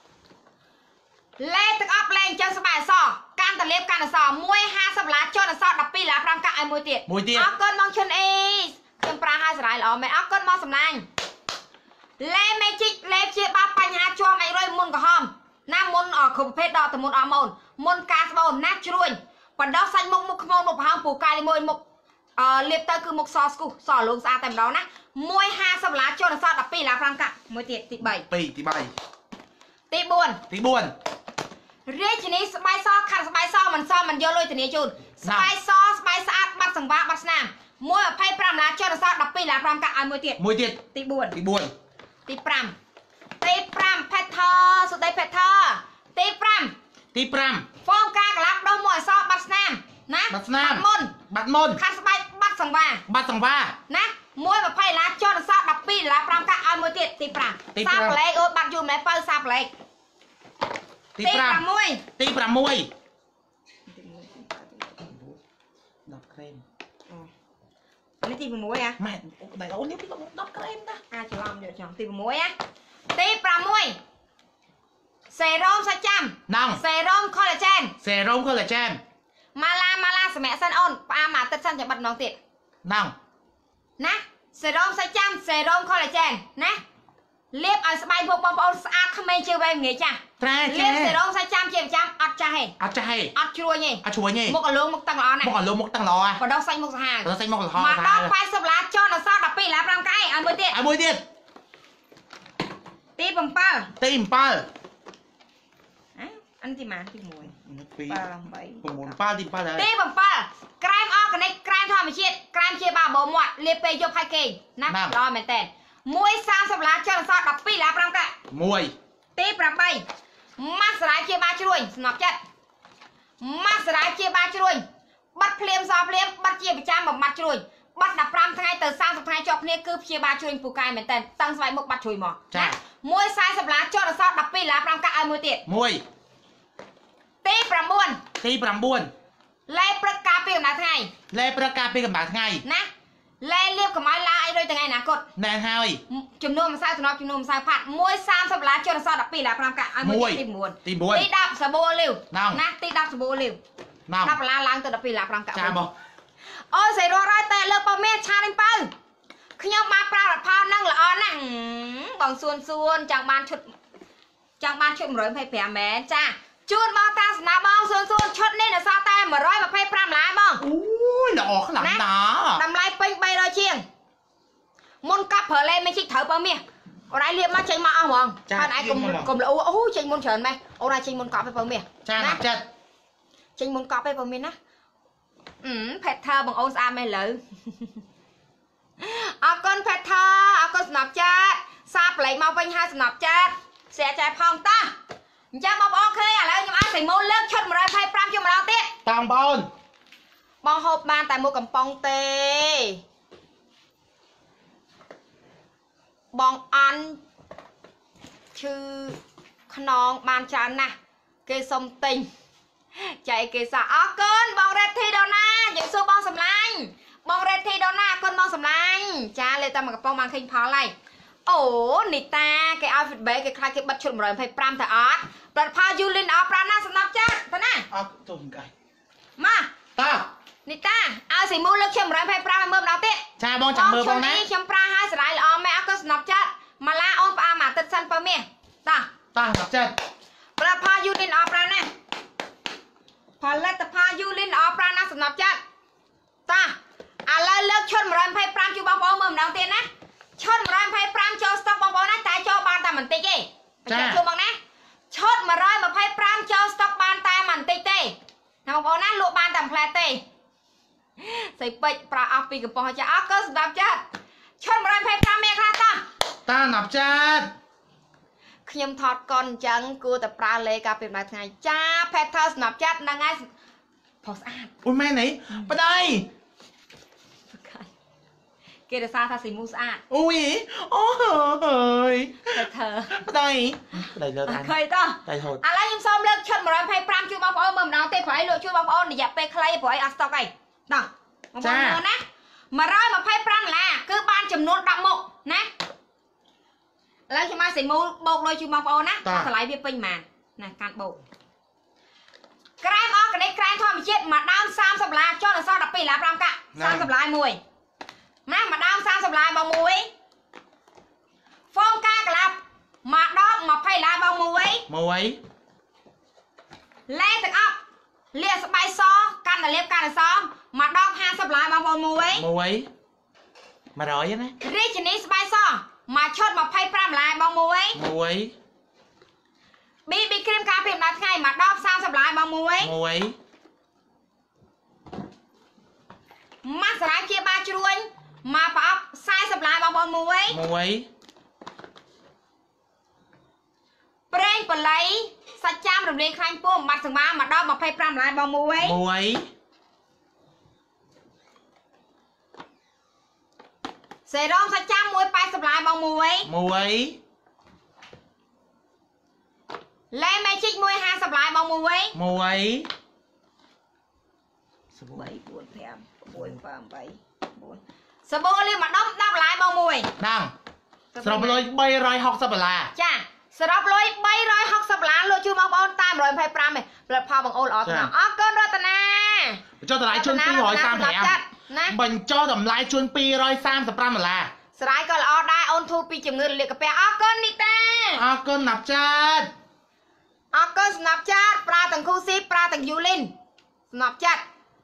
S1: លេទឹកអប់លេអញ្ចឹងស្បែកអសកាន់តលៀបកាន់អសមួយห้าสิบដុល្លារចុះនៅសល់12ដុល្លារ5កាក់ឲ្យមួយទៀត
S3: មួយទៀត
S1: អរគុណបងឈុនអេខ្ញុំប្រាឲ្យស្រ័យល្អមែនអរគុណបងសំឡាញ់លេមេជីកលេព្យាបាលបញ្ហាជាប់អីរុយមុនក្រហមណាមុនគ្រប់ប្រភេទដកទៅមុនអស់ម៉ូនមុនការស្បូនណាជ្រួញបណ្ដោះសាច់មុខមុខខ្មៅមុខប្រហោងពូកាលមួយមុខអឺលាបទៅគឺមុខសស្គូសលងស្អាតតែម្ដងណាមួយห้าสิบដុល្លារចុះដល់សល់12ដុល្លារ5កាក់មួយទៀតទី3
S3: ទីទី3
S1: ទី4
S3: ទី4
S1: រាជនីស្បែកសខាត់ស្បែកសមិនសមមិនយកលុយធានាជូនស្បែកសស្បែកស្អាតបាត់សង្វាបាត់ស្នាមមួយยี่สิบห้าដុល្លារចុះដល់សល់12ដុល្លារ5កាក់ឲ្យមួយទៀត
S3: មួយទៀត
S1: ទី4
S3: ទី4
S1: ទី5ទី5 Peter សុដី Peter ទី5
S3: ទី5
S1: ហ្វមការកលាប់ដោះមួយអសបាត់ស្នាមណា
S3: បាត់ស្នាម
S1: មុន
S3: បាត់មុន
S1: ខាត់ស្បែកបាត់សង្វា
S3: បាត់សង្វា
S1: ណាមួយប្រភេទឡាចុះសដប់ពីរឡា5កាក់ឲ្យមួយទៀតទី5សាប្លែកអូបាត់យូរម្លេះបើសាប្លែក
S3: ទី
S1: ទី
S3: 5
S1: 6
S3: ទី 6 10ក្រែម
S1: នេះទី6ហ៎
S3: ម៉ែដៃអូននេះ10ក្រែមតា
S1: អាចច្រឡំយកចំទី6ហ៎ទី6សេរ៉ូមសាច់ចាំ
S3: ណង
S1: សេរ៉ូម collagen
S3: សេរ៉ូម collagen
S1: ម៉ាឡាម៉ាឡាសម្រាប់សិនអូនផ្អាមអាទិត្យសិនចាំបាត់ម្ដងទៀត
S3: ណង
S1: ណាសេរ៉ូមសាច់ចាំសេរ៉ូម collagen ណាលាបឲ្យស្បែកពួកបងប្អូនស្អាតក្មេងជាវែងងាយចាស់
S3: ត្រា
S1: លាបសេរ៉ូមសាច់ចាំជាប្រចាំអត់ចាស់ទេ
S3: អត់ចាស់ទេ
S1: អត់ជ្រួញទេ
S3: អត់ជ្រួញទេ
S1: មុខអលងមុខតឹងល្អណាស់
S3: មុខអលុមុខតឹងល្អហ៎
S1: បដោះសាច់មុខសាហាវ
S3: បដោះសាច់មុខល្អ
S1: មកដល់แปดสิบឡាចុះដល់សល់12ឡា5កែឲ្យមួយទៀត
S3: ឲ្យមួយទៀត
S1: ទី7
S3: ទី 7
S1: អានទីម៉ាទី1
S3: 2
S1: 8
S3: 9 7ទី 7ហើយ
S1: ទី7ក្រែមអอร์ហ្គានិកក្រែមធម្មជាតិក្រែមជាបាបោមាត់លាបពេលយប់ហើយគេងណាល្អមែនតើមួយសាមសិបឡាចុះដល់សល់12ឡា5កែ
S3: 1
S1: ទី8ម៉ាស់ស្រាយជាបាជ្រួញស្នប់ចិត្តម៉ាស់ស្រាយជាបាជ្រួញបាត់ភ្លាមសភ្លាមបាត់ជាប្រចាំបំបត្តិជ្រួញបាត់15ថ្ងៃទៅ30ថ្ងៃជាប់គ្នាគឺព្យាបាលជ្រួញពូកែមែនតើតាំងស្បែកមុខបាត់ជ្រួញមកចាមួយ40ឡាចុះដល់សល់12ឡា5កែឲ្យមួយទៀត
S3: 1
S1: ទី9
S3: ទី 9
S1: លែព្រឹកការពីកម្ដៅថ្ងៃ
S3: លែព្រឹកការពីកម្ដៅថ្ងៃ
S1: ណាលែលាបកម្ដៅឡាអីដូចថ្ងៃអនាគត
S3: ណែនហើយ
S1: ចំនួនម្សៅតំណចំនួនម្សៅផាត់មួយ30ឡាចុះដល់សល់12ឡា5កែឲ្យមួយទី9
S3: ទី
S1: ទី10សាប៊ូអូលីវ
S3: ណង
S1: ណាទី10សាប៊ូអូលីវ
S3: ណង
S1: 10ឡាឡើងទៅ12ឡា5កែ
S3: ចាបង
S1: អូយសេរ៉ូរ៉ៃតែលើប៉មេឆានឹងបើខ្ញុំបានប្រើរផលនឹងល្អណាស់បងសួនសួនចង់បានឈុតចង់បានឈុត125មែនចាជូនបងតាសនាបងសួនសួនឈុតនេះនៅសល់តែ125ឡាបង
S3: អូយល្អខ្លាំងណាស់
S1: តម្លៃពេញ300ជាងមុនកប់ប្រើលេមិនជីកត្រូវបើមាសអូនឯងលៀបមកចេញមកអស់ហ្មងហើយឯងកុំកុំល្អអូចេញមុនច្រើនម៉េះអូនឯងចេញមុនកប់ទៅបើមាស
S3: ចាណាស់ចិត្ត
S1: ចេញមុនកប់ទៅបើមាសណាអឺផេតធើបងអូនស្អាតមែនលើអរគុណផេតធើអរគុណសំណប់ចាត់សាប្លែកមកវិញហើយសំណប់ចាត់ស្រាចែផងតាអញ្ចឹងបងប្អូនឃើញឥឡូវខ្ញុំឲ្យសៃម៉ូលើកឈុត125ជុំម្ដងទៀត
S3: តាមបងអូន
S1: បងហូបបានតែមួយកំប៉ុងទេបងអន់ឈឺខ្នងបានច្រើនណាស់គេសុំទិញចៃគេសាអរគុណបងរ៉េតធីដូណាយើងសួរបងសម្លាញ់បងរ៉េតធីដូណាអរគុណបងសម្លាញ់ចាលេតែមួយកំប៉ុងបានឃើញផលហើយអូនីតាគេឲ្យ feedback គេខ្លាចគេបិទឈុត125តែអត់ផលិតផលយូលីនអោប្រាណាសម្រាប់ចាទៅណា
S3: អរគុណកាយ
S1: មក
S3: តា
S1: នីតាឲ្យសៃមូលើកឈុត125ឲ្យមើលម្ដងទៀត
S3: ចាបងចាំមើលបងណា
S1: ខ្ញុំប្រើឲ្យស្រ័យល្អមែនអរគុណសំណប់ចិត្តម៉ាឡាអូនផ្អាមអាទិត្យសិនបើមាសតា
S3: តាណាស់ចិត្ត
S1: ផលិតផលយូលីនល្អប្រាណាផលិតផលយូលីនល្អប្រាណាសំណប់ចិត្តតាឥឡូវលើកឈុត125ជួយបងប្អូនមើលម្ដងទៀតណាឈុត125ចូលស្តុកបងប្អូនណាតែចូលបានតែបន្តិចទេចាជួយបងណាឈុត125ចូលស្តុកបានតែបន្តិចទេណាបងប្អូនណាលក់បានតែផ្លែទេសៃពេជ្រប្រើអស់ពីកំប៉ុងចាអរគុណសម្រាប់ចាឈុត125មានខ្លះតា
S3: តាណាប់ចិត្ត
S1: ខ្ញុំថតកុនអញ្ចឹងគួរតែប្រើលេការពីម្ដងថ្ងៃចា Peter ស្នាប់ចាត់ហ្នឹងហើយផុសស្អាត
S3: អូយមែនទេប្តី
S1: គេរសារថាស៊ីមូស្អាត
S3: អូយអូយ
S1: Peter
S3: ប្តីប្តីលើតា
S1: ឃើញតោះ
S3: ដៃហូត
S1: ឥឡូវខ្ញុំសូមលើកឈុត125ជួយបងប្អូនមើលម្ដងទេព្រោះឯងលក់ជួយបងប្អូនរយៈពេលខ្លីព្រោះឯងអត់ស្តុកឯងតោះបងប្អូនមើលណា125ដុល្លារគឺបានចំនួន10មុខណាឥឡូវខ្ញុំឲ្យសៃមូបោកលុយជួយបងប្អូនណាថាតម្លៃវាពេញប៉ុន្មានណាកាន់បោកក្រែមអอร์ហ្គានិកក្រែមធម្មជាតិមួយដើម30ដុល្លារចុះដល់សល់12ដុល្លារ5កាក់30ដុល្លារមួយណាមួយដើម30ដុល្លារបងមួយហ្វូមការក្លាប់មួយដប20ដុល្លារបងមួយ
S3: មួយ
S1: លែទាំងអស់លាស្បែកសកាន់តែលាបកាន់តែសមួយដប50ដុល្លារបងប្អូនមួយ
S3: មួយ100ណា
S1: រាជនីស្បែកសមួយឈុត25ដុល្លារបងមួយ
S3: មួយ
S1: ប៊ីប៊ីគ្រីមការពីម្ដងថ្ងៃមួយដប30ដុល្លារបងមួយ
S3: មួយ
S1: ម៉ាស់សារ៉ាជាបាជ្រួញមកប្រអប់40ដុល្លារបងប្អូនមួយ
S3: មួយ
S1: ប្រេងបល័យសាច់ចាមរំលាយខ្លាញ់ពោះបាត់សង្វាមួយដប25ដុល្លារបងមួយ
S3: មួយ
S1: សេរ៉ូមសាច់ចាំមួយប៉ែតសម្លាយបងមួយ
S3: មួយ
S1: លេមេជីកមួយហាសម្លាយបងមួយ
S3: មួយ
S1: 3 4 5 6 7 8 9សាប៊ូលាបម្ដុំ10បន្លាយបងមួយ
S3: ដឹងសរុបលុយ360ដុល្លារ
S1: ចាសរុបលុយ360ដុល្លារលក់ជូនបងប្អូនតែ125ឯងផលិតផលបងអូនល្អថ្នាក់អរគុណរតនា
S3: បញ្ចុះតម្លៃជូន235ណាបញ្ចុះតម្លៃជូន235ដុល្លារ
S1: ស្រាយក៏ល្អដែរអូនធូរពីជំងឺរលាកកាពះអរគុណនីតា
S3: អរគុណណាប់ចាត
S1: អរគុណសំណាប់ចាតប្រើទាំងគូស៊ីប្រើទាំងយូលីនសំណាប់ចាត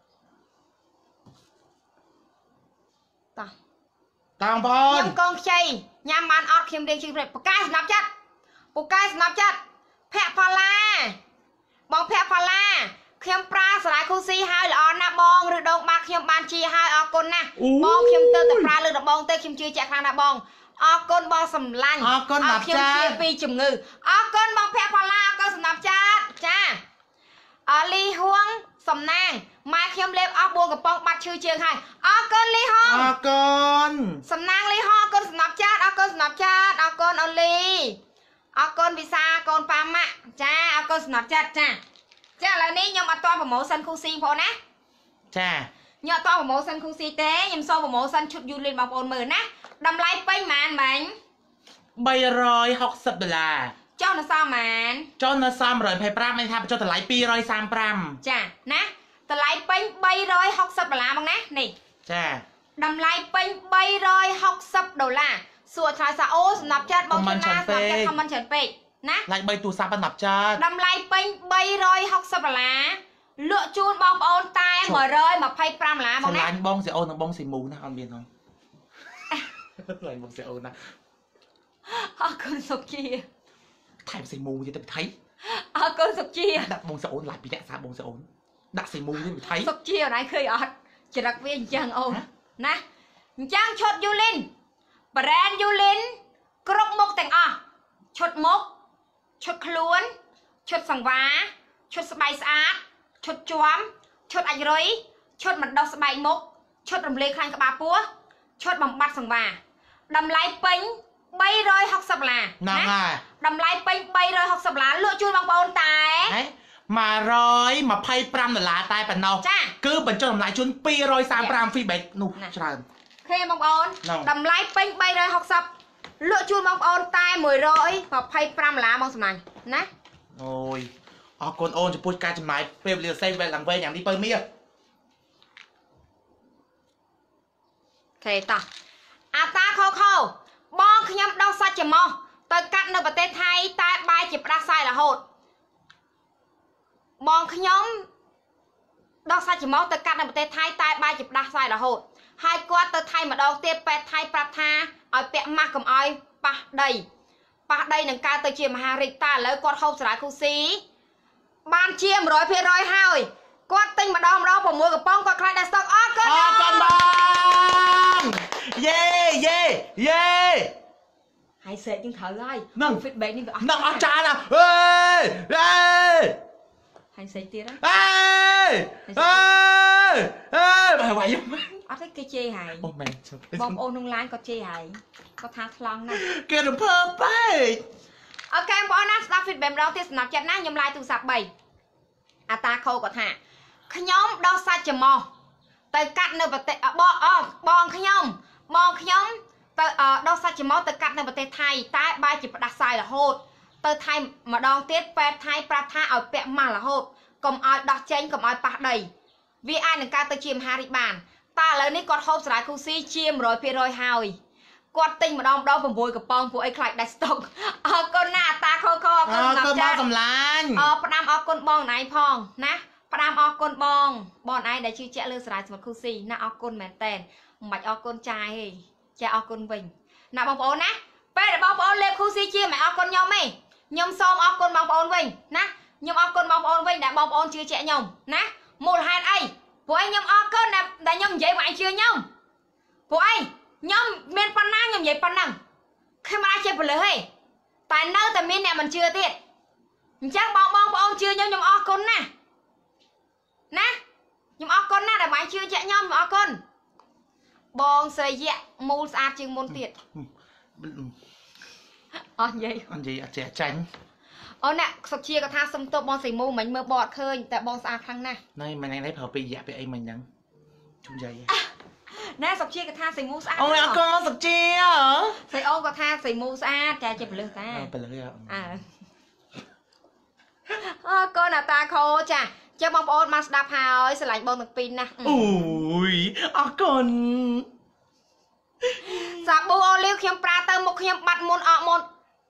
S1: តោះ
S3: តើបងប្អូន
S1: ខ្ញុំកងខ្ចីញ៉ាំបានអត់ខ្ញុំរៀងជិះប្រកែសំណាប់ចាត់ពូកែសំណាប់ចាត់ភ័ក្រផាឡាបងភ័ក្រផាឡាខ្ញុំប្រើសារាយគូស៊ីហើយល្អណាស់បងឬដងបាក់ខ្ញុំបានជាហើយអរគុណណាស់បងខ្ញុំទៅតែប្រើលើដបងទៅខ្ញុំជឿជាក់ខ្លាំងណាស់បងអរគុណបងសម្លាញ់
S3: អរគុណណាស់ចា
S1: ខ្ញុំជាពីជំងឺអរគុណបងភ័ក្រផាឡាអរគុណសំណាប់ចាត់ចាអលីហួងសំណាងម៉ែខ្ញុំលេបអស់បួនកំប៉ុងបាត់ឈឺជើងហើយអរគុណលីហុង
S3: អរគុណ
S1: សំណាងលីហុងអរគុណសំណាប់ចាតអរគុណសំណាប់ចាតអរគុណអូលីអរគុណវិសាកូនប៉ាម៉ាក់ចាអរគុណសំណាប់ចាតចាចាឥឡូវនេះខ្ញុំអត់តប្រម៉ូសិនគូស៊ីផងណា
S3: ចា
S1: ខ្ញុំអត់តប្រម៉ូសិនគូស៊ីទេខ្ញុំសូមប្រម៉ូសិនឈុតយូលីនបងប្អូនមើលណាតម្លៃពេញប៉ុន្មានបាញ់
S3: 360ដុល្លារ
S1: ចុះនៅសមប៉ុន្មាន
S3: ចុះនៅសម125មានថាបញ្ចុះតម្លៃ235
S1: ចាណាតម្លៃពេញ360ដុល្លារបងណានេះ
S3: ចា
S1: តម្លៃពេញ360ដុល្លារសួរឆ្លើយសាអូសម្រាប់ចាត់បងចំណាសម្រាប់ចាត់ខមមិនច្រើនពេកណា
S3: like 3ទូរស័ព្ទបណ្ដាប់ចាត់
S1: តម្លៃពេញ360ដុល្លារលក់ជូនបងប្អូនតែ125ដុល្លារបងណា
S3: ឆ្លាញ់បងសេអូនិងបងសេមូណាអត់មានហ៎ឆ្លាញ់បងសេអូណា
S1: អរគុណសុកជា
S3: ថែមសេមូទៀតទៅថៃ
S1: អរគុណសុកជា
S3: ដាក់បងសេអូនឡាយពីអ្នកសាបងសេអូនដាក់សេមូទៀតទៅថៃ
S1: សុកជាអូនឯងឃើញអត់ចរិតវាអញ្ចឹងអូនណាអញ្ចឹងឈុតយូលីនប្រេនយូលីនគ្រប់មុខទាំងអស់ឈុតមុខឈុតខ្លួនឈុតសង្វាឈុតស្បែកស្អាតឈុតជាំឈុតអាចរុយឈុតបណ្ដោះស្បែកមុខឈុតរំលាយខ្លាញ់ក្បាលពោះឈុតបំបត្តិសង្វាតម្លៃពេញ360ដុល្លារ
S3: ណា
S1: តម្លៃពេញ360ដុល្លារលក់ជូនបងប្អូនតែ
S3: 125ដុល្លារតែប៉ុណ្ណោះគឺបញ្ចុះតម្លៃជូន235 feedback នោះច្រើន
S1: ឃើញបងប្អូនតម្លៃពេញ360លក់ជូនបងប្អូនតែ125ដុល្លារបងសំណាញ់ណា
S3: អូយអរគុណអូនចំពោះការចំណាយពេលវេលាសេវឡើងវែងយ៉ាងនេះបើមាស
S1: ខេតោះអាតាខោខោបងខ្ញុំដោះសាច់ច្រមុះទៅកាត់នៅប្រទេសថៃតែបាយជាផ្ដាសាយរហូតបងខ្ញុំដោះសាច់ច្រមុះទៅកាត់នៅប្រទេសថៃតែបាយជាផ្ដាសាយរហូតហើយគាត់ទៅថៃម្ដងទៀតពេទ្យថៃប្រាប់ថាឲ្យពាក់ម៉ាស់កុំឲ្យប៉ះដីប៉ះដីនឹងកើតទៅជាមហារាជតែឥឡូវគាត់ហូបសារាយគូស៊ីបានជា100%ហើយគាត់ទិញម្ដងម្ដង6កំប៉ុងគាត់ខ្លាចដាក់ស្តុកអរគុណ
S3: អរគុណបងយេយេយេ
S1: ហើយសេកយើងត្រូវហើយ feedback នេះវាអត់
S3: នឹងអត់ចានអើយអេ
S1: ហើយសេកទៀត
S3: អេអេអេបាយបាយ
S1: អត់ទេគេជេរហើយ
S3: អូមែន
S1: បងប្អូនក្នុង line គាត់ជេរហើយគាត់ថាថ្លង់ណាស់
S3: គេរំភើបពេក
S1: អូខេបងប្អូនណាស្ដាប់ feedback ម្ដងទៀតសម្រាប់ចិត្តណាខ្ញុំ live ទូរស័ព្ទ3អាតាខោគាត់ថាខ្ញុំដោះសាច់ច្រមុះទៅកាត់នៅប្រទេសបងអបងខ្ញុំបងខ្ញុំទៅដោះសាច់ច្រមុះទៅកាត់នៅប្រទេសថៃតែបាយជាផ្ដាសាយរហូតទៅថៃម្ដងទៀតពេទ្យថៃប្រាប់ថាឲ្យពាក់ម៉ាស់រហូតកុំឲ្យដោះចេញកុំឲ្យប៉ះដីវាអាចនឹងកើតទៅជាមហារាជបានតែឥឡូវនេះគាត់ហូបសារាយគូស៊ីជា100%ហើយគាត់ទិញម្ដងម្ដង6កំប៉ុងពួកអីខ្លាចដាច់ស្តុកអរគុណណាតាខោខអរគុណ
S3: ណាស់ចាស់សម្លាញ់
S1: អរផ្ដាំអរគុណបងណៃផងណាផ្ដាំអរគុណបងបងណៃដែលជឿជាក់លើសារាយសម្បត្តិគូស៊ីណាអរគុណមែនតែនមិនបាច់អរគុណចាយទេចាអរគុណវិញណាបងប្អូនណាពេលដែលបងប្អូនលេបគូស៊ីជាមិនអរគុណខ្ញុំទេខ្ញុំសូមអរគុណបងប្អូនវិញណាខ្ញុំអរគុណបងប្អូនវិញដែលបងប្អូនជឿជាក់ខ្ញុំណាមូលហេតុអីព្រោះឯងខ្ញុំអរគុណដែលខ្ញុំនិយាយមកឯងជឿខ្ញុំព្រោះអីខ្ញុំមានប៉ុណ្ណាខ្ញុំនិយាយប៉ុណ្ណឹងខ្ញុំមិនអាចចេះពលិសទេតែនៅតែមានអ្នកមិនជឿទៀតអញ្ចឹងបងបងប្អូនជឿខ្ញុំខ្ញុំអរគុណណាណាខ្ញុំអរគុណណាដែលបងជឿជាក់ខ្ញុំអរគុណ bong sợi dẹ mù sát chừng môn tiệt on vậy
S3: ăn gì à trẻ tránh
S1: on nè sọc chia có tha xâm tô bong sợi mù mình mơ bọt khơi tại bong sát thăng nè
S3: này mình đang lấy phở bị dạ bị ai mình nhắn chung dây
S1: nè sọc chia có tha sợi mù sát
S3: ông là con sọc chia hả
S1: sợi ôm có tha sợi mù sát cha chụp lưng ta
S3: phải lấy
S1: à con là ta khô chà cho bong ôn mas đạp hào sẽ lạnh bong được pin nè
S3: ui à con
S1: sạp bù ô liu khiêm pra tơ một khiêm bắt môn ọ môn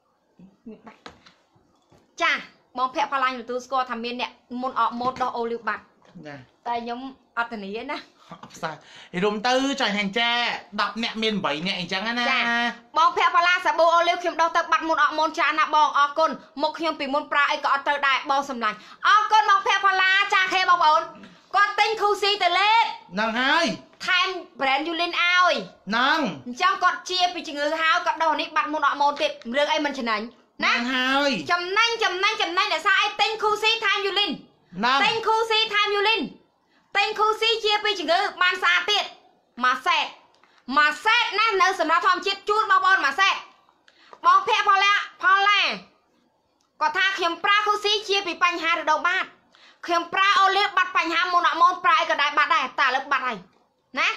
S1: chà bong phẹ pha lanh từ score tham miên nè môn ọ môn đó ô liu bạc tại nhóm ở thành ý nè
S3: sai thì đúng tư trời hành cha đọc nẹ miền bảy nhẹ chẳng anh à
S1: bong phẹ pha la sạp bù ô liu khiêm đâu tơ bắt môn ọ môn cha nè bong ọ con một khiêm bị môn pra ấy có tơ đại bong sầm lạnh ọ con bong phẹ pha la cha khe bong ổn con tinh khu si từ lên
S3: năng hai
S1: time brand you lên ao
S3: năng
S1: trong con chia bị chừng ngư hao con đầu ní bắt môn ọ môn tiệt riêng ấy mình chừng ảnh
S3: năng hai
S1: chầm nanh chầm nanh chầm nanh là sao ai tinh khu si time you lên
S3: năng
S1: tinh khu si time you lên tinh khu si chia bị chừng ngư ban xa tiệt mà xét mà xét nè nơi sầm ra thom chết chút bao bon mà xét bong phe pha lẹ pha lẹ có tha khiêm pra khu si chia bị bánh hà được đầu bát khiêm pra ô liếp bắt bánh hà môn ọ môn pra ấy cái đại bát này tả lực bát này nè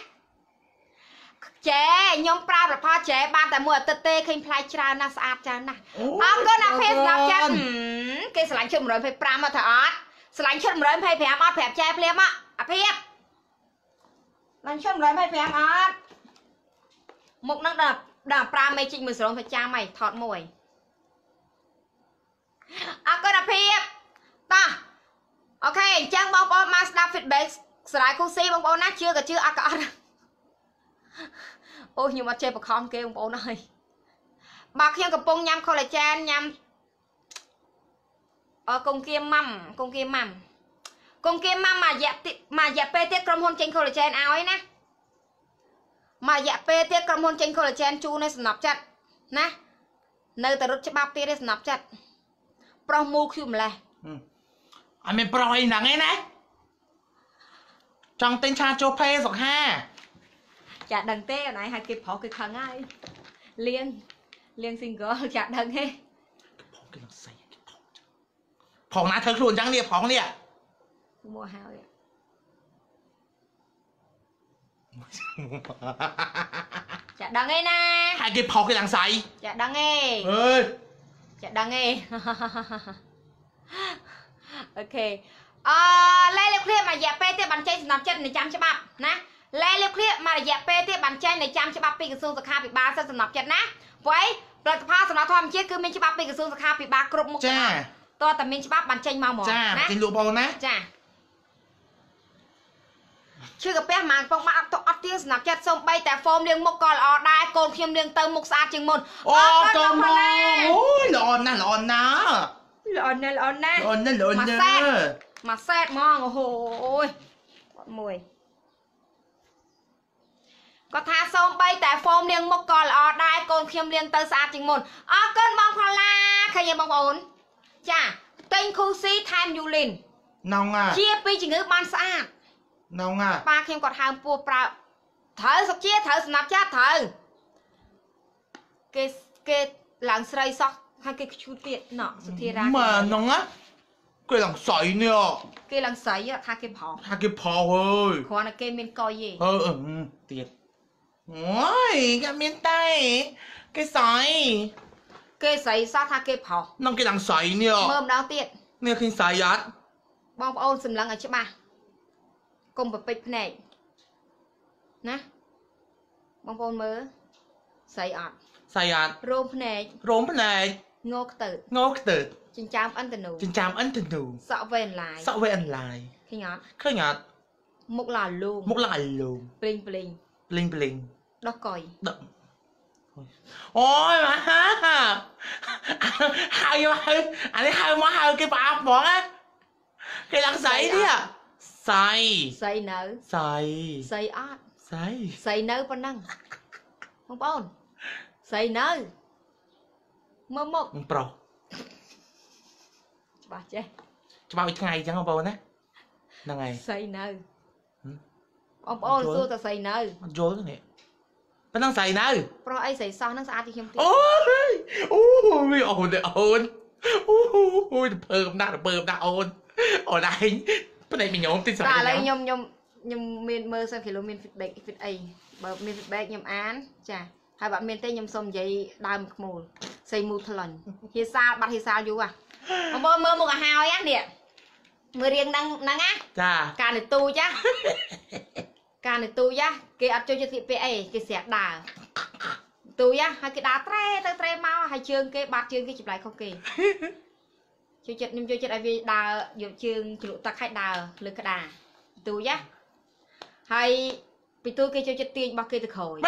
S1: chế nhóm pra là pha chế ban tại mùa tê tê khi play tra na sát cha nè ông có nạp phê nạp chân cái sải chân rồi phải pra mà thở sải chân rồi phải phèm ót phèm che phèm á à phèm sải chân rồi phải phèm ót một năng đập đập pra mày chỉnh mười sáu phải cha mày thọt mồi à có nạp phèm ta ok trang bong bong master feedback sải khu si bong bong nát chưa cả chưa à có ôi nhưng mà chơi bạc con kêu bố này bà khiêng cặp bông nhâm collagen nhâm ở công kia mầm công kia mầm công kia mầm mà dẹp mà dẹp pê tiết crom hôn trên collagen áo ấy nè mà dẹp pê tiết crom hôn trên collagen chu này snap chặt nè nơi ta rút cho bắp tiết snap chặt pro mu khiu mà
S3: anh mình pro hay nặng ấy nè trong tên cha cho pê rồi ha
S1: chả đằng tê này hai kịp họ kịp thằng ai liên liên single chả đằng hết
S3: phòng ná thơ luôn chẳng điệp phòng đi ạ
S1: mua hào vậy chả đằng ấy nè
S3: hai kịp phòng cái đằng say
S1: chả đằng ấy
S3: ơi
S1: chả đằng ấy ok à, lấy liệp kia mà dẹp pê tê bắn chơi nằm chân này chăm cho bạn nè lấy liệp kia mà dẹp pê tê bắn chơi này chăm cho bạn pi cái xương sạc bị ba sẽ nằm chân nè vậy rồi pha sẽ nói thôi mình chết cứ mình cho bạn pi cái xương sạc bị ba cột một
S3: cha
S1: tôi tầm mình cho bạn bắn chơi màu mỏ
S3: cha trên lụa bò nè
S1: cha chưa gặp bé mà phong mã tọt tiếng nằm chân xong bay tại form liên một còn ở đai cồn khiêm liên tơ một xa chừng một
S3: ô con mò ôi lòn nè lòn nè
S1: lòn nè lòn nè
S3: lòn nè lòn nè
S1: mà xét mong ôi con mùi có tha xong bay tại form liên một còn ở đai cồn khiêm liên tơ xa chừng một ở cơn bong pha la khai bong ổn chà tên khu si time you lin
S3: nông à
S1: chia pi chừng ngữ ban xa
S3: nông à
S1: ba khiêm còn hàng pua pra thở sọc chia thở snap chat thở cái cái làng sợi sọc hai cái chút tiện nọ sự thi ra
S3: mà nông á cái làng sợi nè
S1: cái làng sợi á hai cái phò
S3: hai cái phò ơi
S1: khoan là cái miền coi gì
S3: ờ ừ tiệt ôi cái miền tây cái sợi
S1: cái sợi sao hai cái phò
S3: nông cái làng sợi nè
S1: mơm đau tiện
S3: nè khi sợi á
S1: bong ôn sầm lăng ở chỗ ba cùng với bịch này nè bong ôn mơ sợi ọt
S3: sợi á
S1: rôm này
S3: rôm này
S1: ngô tử
S3: ngô tử
S1: trên trang ấn tình nụ
S3: trên trang ấn tình nụ
S1: sợ về lại
S3: sợ về anh lại
S1: khi ngọt
S3: khơi ngọt
S1: một là luôn
S3: một lại luôn
S1: bling bling
S3: bling bling
S1: đó coi
S3: đậm ôi mà ha hai mà anh ấy hai má hai cái bà bỏ á cái lăng sấy đi à sấy
S1: sấy nở
S3: sấy
S1: sấy ót
S3: sấy
S1: sấy nở con năng không ôn sấy nở mơ một
S3: pro
S1: bà chết
S3: cho bao ngày chẳng không bao nè là ngày
S1: sấy nở ông ôn xua tao xài nơi
S3: vô thế này vẫn đang xài nơi
S1: pro ấy xài sao nó sao thì không tiếc
S3: ôi ôi ồn đấy ồn ôi bơm đã bơm đã ồn ở đây cái này mình nhóm tin
S1: ta lấy nhom nhom nhom miền mơ sang kilo miền việt việt ấy bờ miền việt bắc nhom án chà hai bạn miền tây nhom xôm vậy đào một mùi xây mù thlần thì sao bắt thì sao vô à mơ mơ một hào á nè mưa riêng năng năng á
S3: chà
S1: ca này tu chứ ca này tu chứ cái ắt cho cho thị pe cái sẹt đà tu chứ hai cái đá tre tre tre mau hai chương cái bát chương cái chụp lại không kì cho chết nhưng cho chết ai vì đà dụ chương chụp tắc hai đà lưỡi cái đà tu chứ hay bị tu cái cho chết tiền bao kia từ khỏi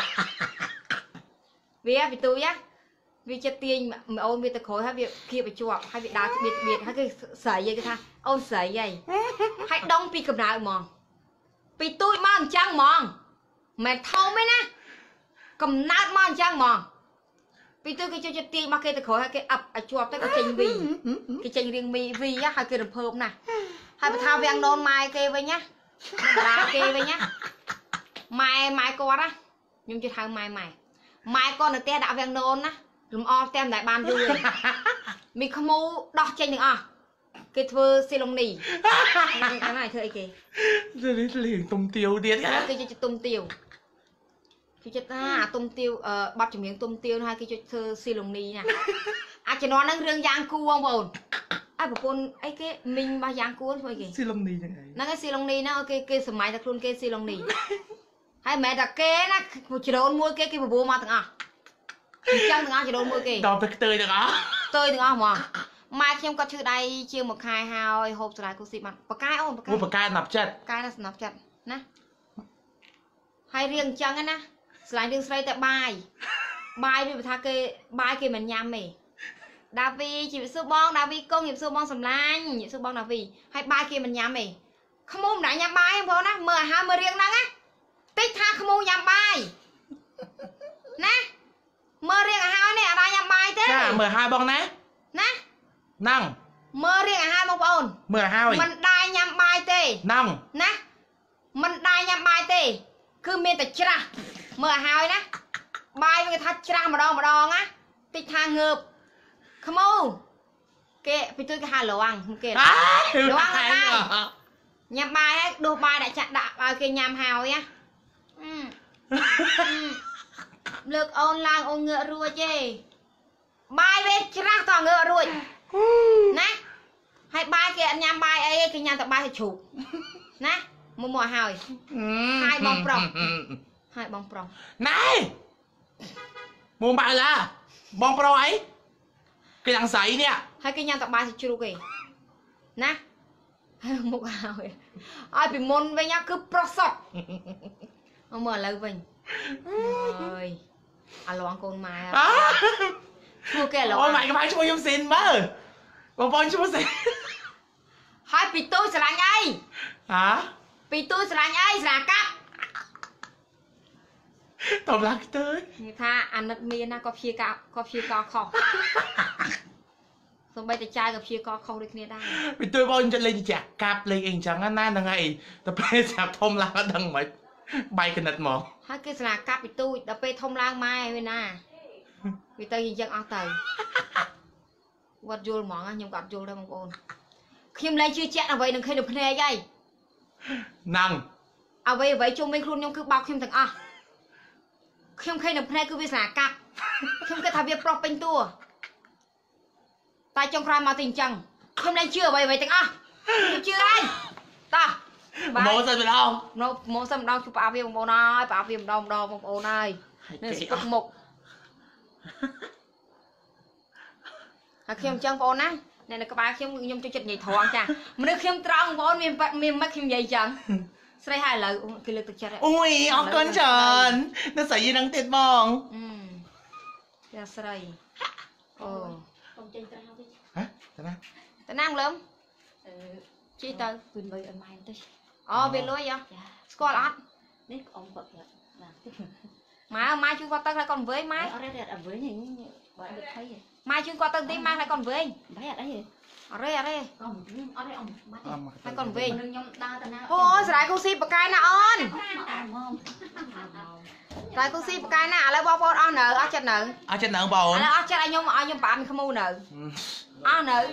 S1: vì á bị tu chứ vì chết tiền mà ôn bị từ khỏi hay việc kia bị chuột hay bị đá biệt biệt hay cái sợi dây cái tha ôn sợi dây hay đông bị cầm nào mòn bị tôi mòn chăng mòn mẹ thâu mấy nè cầm nát mòn chăng mòn vì tôi cái cho chết tiền mà kia từ khỏi hay cái ập ở chuột tới cái chanh vì cái chanh riêng mì vì á hay kia được phơm nè hay bị thao vàng nôn mai kia với nhá đá kia với nhá mai mai con á nhưng chưa thao mai mày mai con là te đã vàng nôn á lùm o tem đại ban vui mình không mua đọc tranh được à cái thơ xì lông nì cái này thưa kì
S3: giờ đi liền tôm tiêu điên á
S1: cái cho tôm tiêu cái cho ta tôm tiêu bắt cho miếng tôm tiêu hai cái cho thơ xì lông nì nè à chỉ nói năng riêng giang cu không bồn ai bảo con ấy cái mình ba giang cu thôi kì
S3: xì lông nì này
S1: năng cái xì lông nì nó cái cái sầm mai đặt luôn cái xì lông nì hay mẹ đặt cái nó chỉ đốn mua cái cái bố mà thằng à chân thằng chỉ đốn mua cái
S3: đọc cái tơi được á
S1: tơi thằng mà mai khi em có chữ đây chưa một hai hai hộp lại cô xịt mặt bạc cái ôm bạc
S3: mua bạc cái nạp chặt
S1: cái là nạp chặt nè hay riêng chân á nè lại riêng xoay tại bài bài đi tha cái bài kia mình nhắm mày đà vi chỉ sư bong đà vi công nghiệp sư bong sầm lan nhị sư bong đà vi hay bài kia mình nhắm mày không muốn đại nhắm bài em thôi nè mờ hai mờ riêng năng á tích tha không muốn nhắm bài nè mờ riêng à hai này ở đây nhắm bài thế
S3: chà mười hai bong nè
S1: nè
S3: năng
S1: mơ riêng à hai bông ôn
S3: mười hai
S1: mình đai nhắm bài tê
S3: năng
S1: nè mình đai nhắm bài tê cứ miên tạch ra mơ hai nè bài với cái thắt ra mà đo mà đo á tích thang ngợp không ô kệ vì tôi cái hai lẩu ăn không kệ lẩu ăn nhắm bài ấy đồ bài đã chặt đạp vào cái nhắm hào nhá lược ôn lang ôn ngựa rùa chê bài bên ra toàn ngựa ruồi nè hay bài kia nhắm bài ấy cái nhắm tập bài thì chụp nè mua mùa hào hai bông prong hai bông prong
S3: này mua bài là bông pro ấy cái thằng sấy nè
S1: hai cái nhắm tập bài thì chụp kì nè một hào ai bị môn với nhá cứ pro sọt ông mở lời mình rồi à loang con mai à mua cái là
S3: ôi mày cái bài cho em xin mà bông bông cho xin
S1: hai bị tôi sẽ làm ai
S3: hả
S1: bị tôi sẽ làm ai là cắp
S3: tao lạc tới
S1: người ta ăn đất miên na có phía cao có phía cao không xong bây giờ trai gặp phía cao không được nghe đây
S3: vì tôi bông cho lên chặt cặp lên anh chẳng ăn ăn ngày tập bây giờ thông lạc ở đằng mày bay cái nật mỏ
S1: hai cái là cắp bị tôi đập bê thông lang mai bên na vì tôi nhìn chân ăn tời vật vô món anh nhưng gặp vô đây một ôn khi em lên chưa chẹt là vậy đừng khi được phê dây
S3: năng
S1: à vậy vậy chung mình luôn nhưng cứ bao khi thằng à khi em khi được phê cứ biết là cặp khi em cái thằng việc pro pin tua tại trong ram mà tình chẳng khi em lên chưa vậy vậy thằng à chưa đây ta
S3: bố sao vậy đâu
S1: nó mô xâm đau chụp áo viêm bố này áo viêm đau đau một ổ này nên sẽ cất mục à khi em chân bố nè này là các bạn khi em nhung cho chật nhảy thoáng chà mà nếu khi em trăng bố miền bắc miền bắc khi em dậy chẳng sẽ hai lời cái lời tự chất
S3: ui ốc con tròn nó xảy gì năng tiệt bong
S1: ừ ra sẽ đây ồ
S3: hả thế nào
S1: thế năng lắm chi tơ
S4: quyền bơi ở mai tôi
S1: ồ về lối vậy score lát
S4: đấy ông bật
S1: mà mai chưa qua tân lại còn với mai
S4: ở đây ở với những bạn được thấy
S1: mai chưa qua tân tí mai lại còn với
S4: bái ở đấy
S1: ở đây ở đây
S4: Ông ở đây ông bắt
S1: hai con về
S4: đừng nhom đau tao nào
S1: ôi giải cô si bậc cái nào on giải cô si bậc cái nào lấy bao bao on nở ở chân nở
S3: ở trên nợ bầu
S1: ở ở chân anh nhung ở nhung bạn không mua nở on nở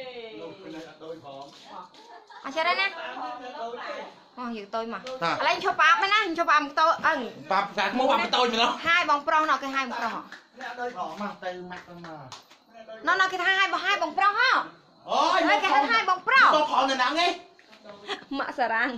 S1: ở trên đây nè ôi giờ tôi mà lấy cho bạn mới nè cho bạn tôi ẩn
S3: bà bà mua bà tôi mà nó
S1: hai bông pro nào cái hai bông pro nó nó cái hai bông hai bông pro ha
S3: ôi
S1: cái hai bông pro
S3: tôi khỏi người nào nghe
S1: mạ xà răng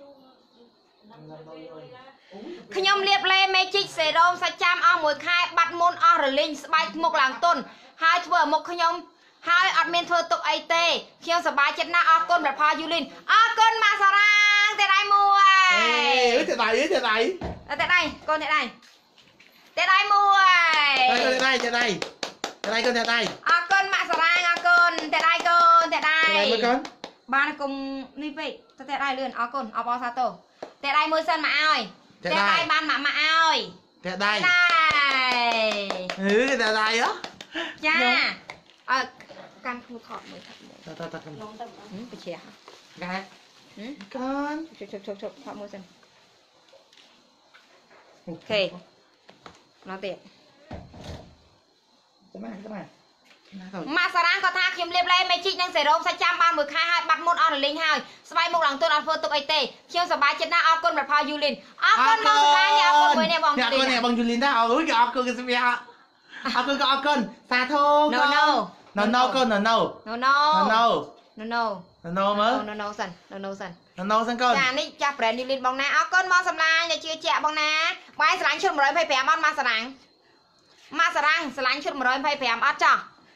S1: khi nhom liệp lê mê chích xê rôm sa cham ao mùi khai bắt môn o rồi linh bay một làng tôn hai vừa một khi nhom hai admin thơ tục ai tê khi nhom sờ bài chết na o côn bật pha du linh o côn mạ xà răng thế đây mua
S3: ê thế này thế này
S1: thế đây con thế đây thế đây mua
S3: đây đây thế đây thế đây con thế đây
S1: o côn mạ xà răng o côn thế đây con thế đây
S3: con
S1: ba nó cùng như vậy thế đây luôn o côn o bao sa tô thế đây mua sân mà ai thế đây ban mà mà ai
S3: thế đây
S1: đây
S3: ừ thế đây á
S1: cha à căn khu thọ mới thật
S3: ta ta ta
S1: ừ bị chè
S3: gái
S1: ừ
S3: con
S1: chụp chụp chụp chụp thọ mua sân ok nó tiện
S3: cái này cái này
S1: mà sao đang có tha khiêm liệp lên mấy chị đang xảy rôm sai trăm ba mươi khai hai bắt môn on linh hai spy một lần tôi ăn phơi tục ai tê khiêm sờ bài chết na ao con bật pha du linh ao con mong sờ bài ao con mới nè bong
S3: con nè bong du linh đó ôi cái ao con cái gì à ao con ao con xa thô
S1: no no
S3: no no con no no
S1: no no
S3: no no
S1: no no
S3: no no mới
S1: no no sân no no sân
S3: no no sân con
S1: cha này cha brand du linh bong na ao con mong sầm lai nhà chưa chẹ bong na bài sờ lạnh chút một rồi phải bẻ món mà sờ lạnh mà sờ lạnh sờ lạnh chút một rồi phải bẻ ớt cho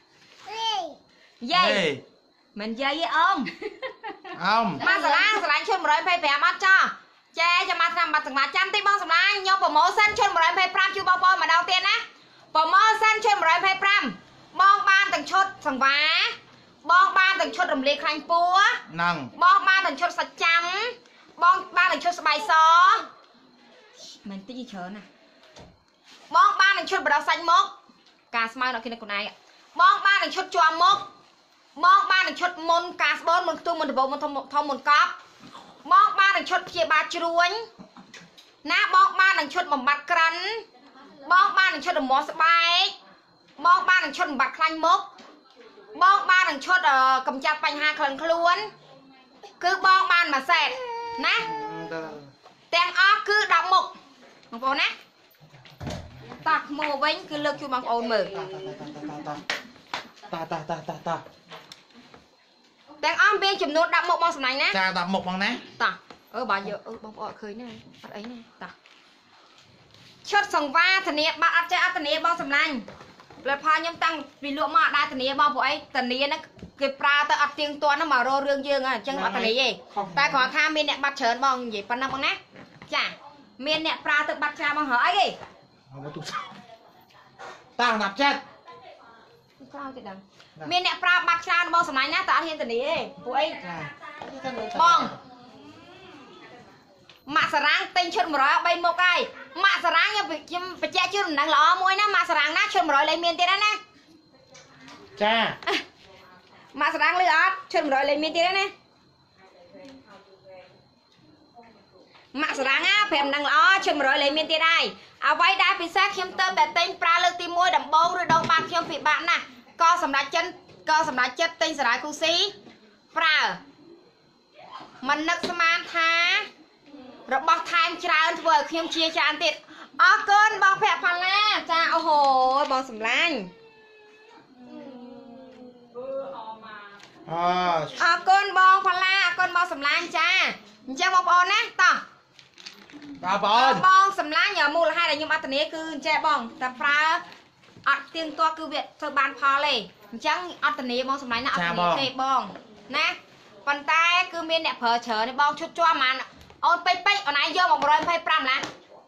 S1: dây mình dây với ông
S3: ông
S1: mà sờ lạnh sờ lạnh chút một rồi phải bẻ ớt cho che cho mà làm mặt thằng mà chăm tí bong sầm lai nhau promotion chút một rồi phải pram chưa bao bao mà đầu tiên á promotion chút một rồi phải pram bong ban từng chốt thằng vá bong ban từng chốt đầm lê khanh púa
S3: nằng
S1: bong ban từng chốt sạch chấm bong ban từng chốt bài xó mình tí gì chờ nè bong ban từng chốt bờ đào xanh mốc cà smile nó kia này con này bong ban từng chốt chua mốc bong ban từng chốt môn cà bốn môn tu môn bộ môn thông thông môn cọp bong ban từng chốt chia ba chuối na bong ban từng chốt bằng bát cắn bong ban từng chốt bằng món bay bong ban từng chốt bằng bát khanh mốc bong ban từng chốt cầm chặt bánh hà khẩn luôn cứ bong ban mà sẹt nè tèng ó cứ đọc mục bằng bộ nè tạc mồ vĩnh cứ lược chú bằng ôn mở
S3: ta ta ta ta ta
S1: tèng ó bên chùm nốt đọc mục bằng sầm này nè
S3: cha đọc một bằng nè
S1: ta ơ bà giờ ơ bong ọ khơi nè bắt ấy nè ta chốt sòng va thần niệm bạn áp chạy thần niệm bằng sầm này là pha nhâm tăng vì lụa mà đa thần niệm bằng bộ ấy thần niệm nó cái pra ta áp tiếng toán nó mà rô rương dương à chân ở thần niệm gì ta có tha miên nè bắt chớn bằng gì phần năm bằng nè chả miên nè pra tự bắt cha bằng hỏi gì
S3: tao nạp chết
S1: miên nè pra bắt cha bằng sầm này nè ta hiện thần niệm bộ ấy bằng mạ sả rang tinh chốt một rồi bay một cái mạ sả rang nha bị bị che chưa đừng lỏ môi nè mạ sả rang nát chốt một rồi lấy miên tiền đó nè
S3: cha
S1: mạ sả rang lừa ớt chốt một rồi lấy miên tiền đó nè mạ sả rang á phèm đừng lỏ chốt một rồi lấy miên tiền đây à vậy đã bị sát khiêm tơ bẹt tinh pra lơ tim môi đầm bông rồi đâu bạn khiêm bị bạn nè co sầm đá chân co sầm đá chất tinh sả cu xí pra mình nấc man tha rồi bọc thanh tràn vừa khiêm chia cho ăn tiệt ó cơn bọc phẹp phàn la cha ô hồ bọc sầm lanh ó cơn bọc phàn la cơn bọc sầm lanh cha cha bọc ôn á ta
S3: bà bòn
S1: bọc sầm lanh nhờ mua là hai là nhưng mà tậnนี้คือcha bong ta fra ọt tiếng to cứ việt thôi bàn phò lề chẳng ọt tậnนี้bong sầm lanh nó ọt tậnนี้thế bong nè còn tay cứ miên đẹp phở chờ này bong chút cho mà ôn pay pay ở này vô một rồi pay pram là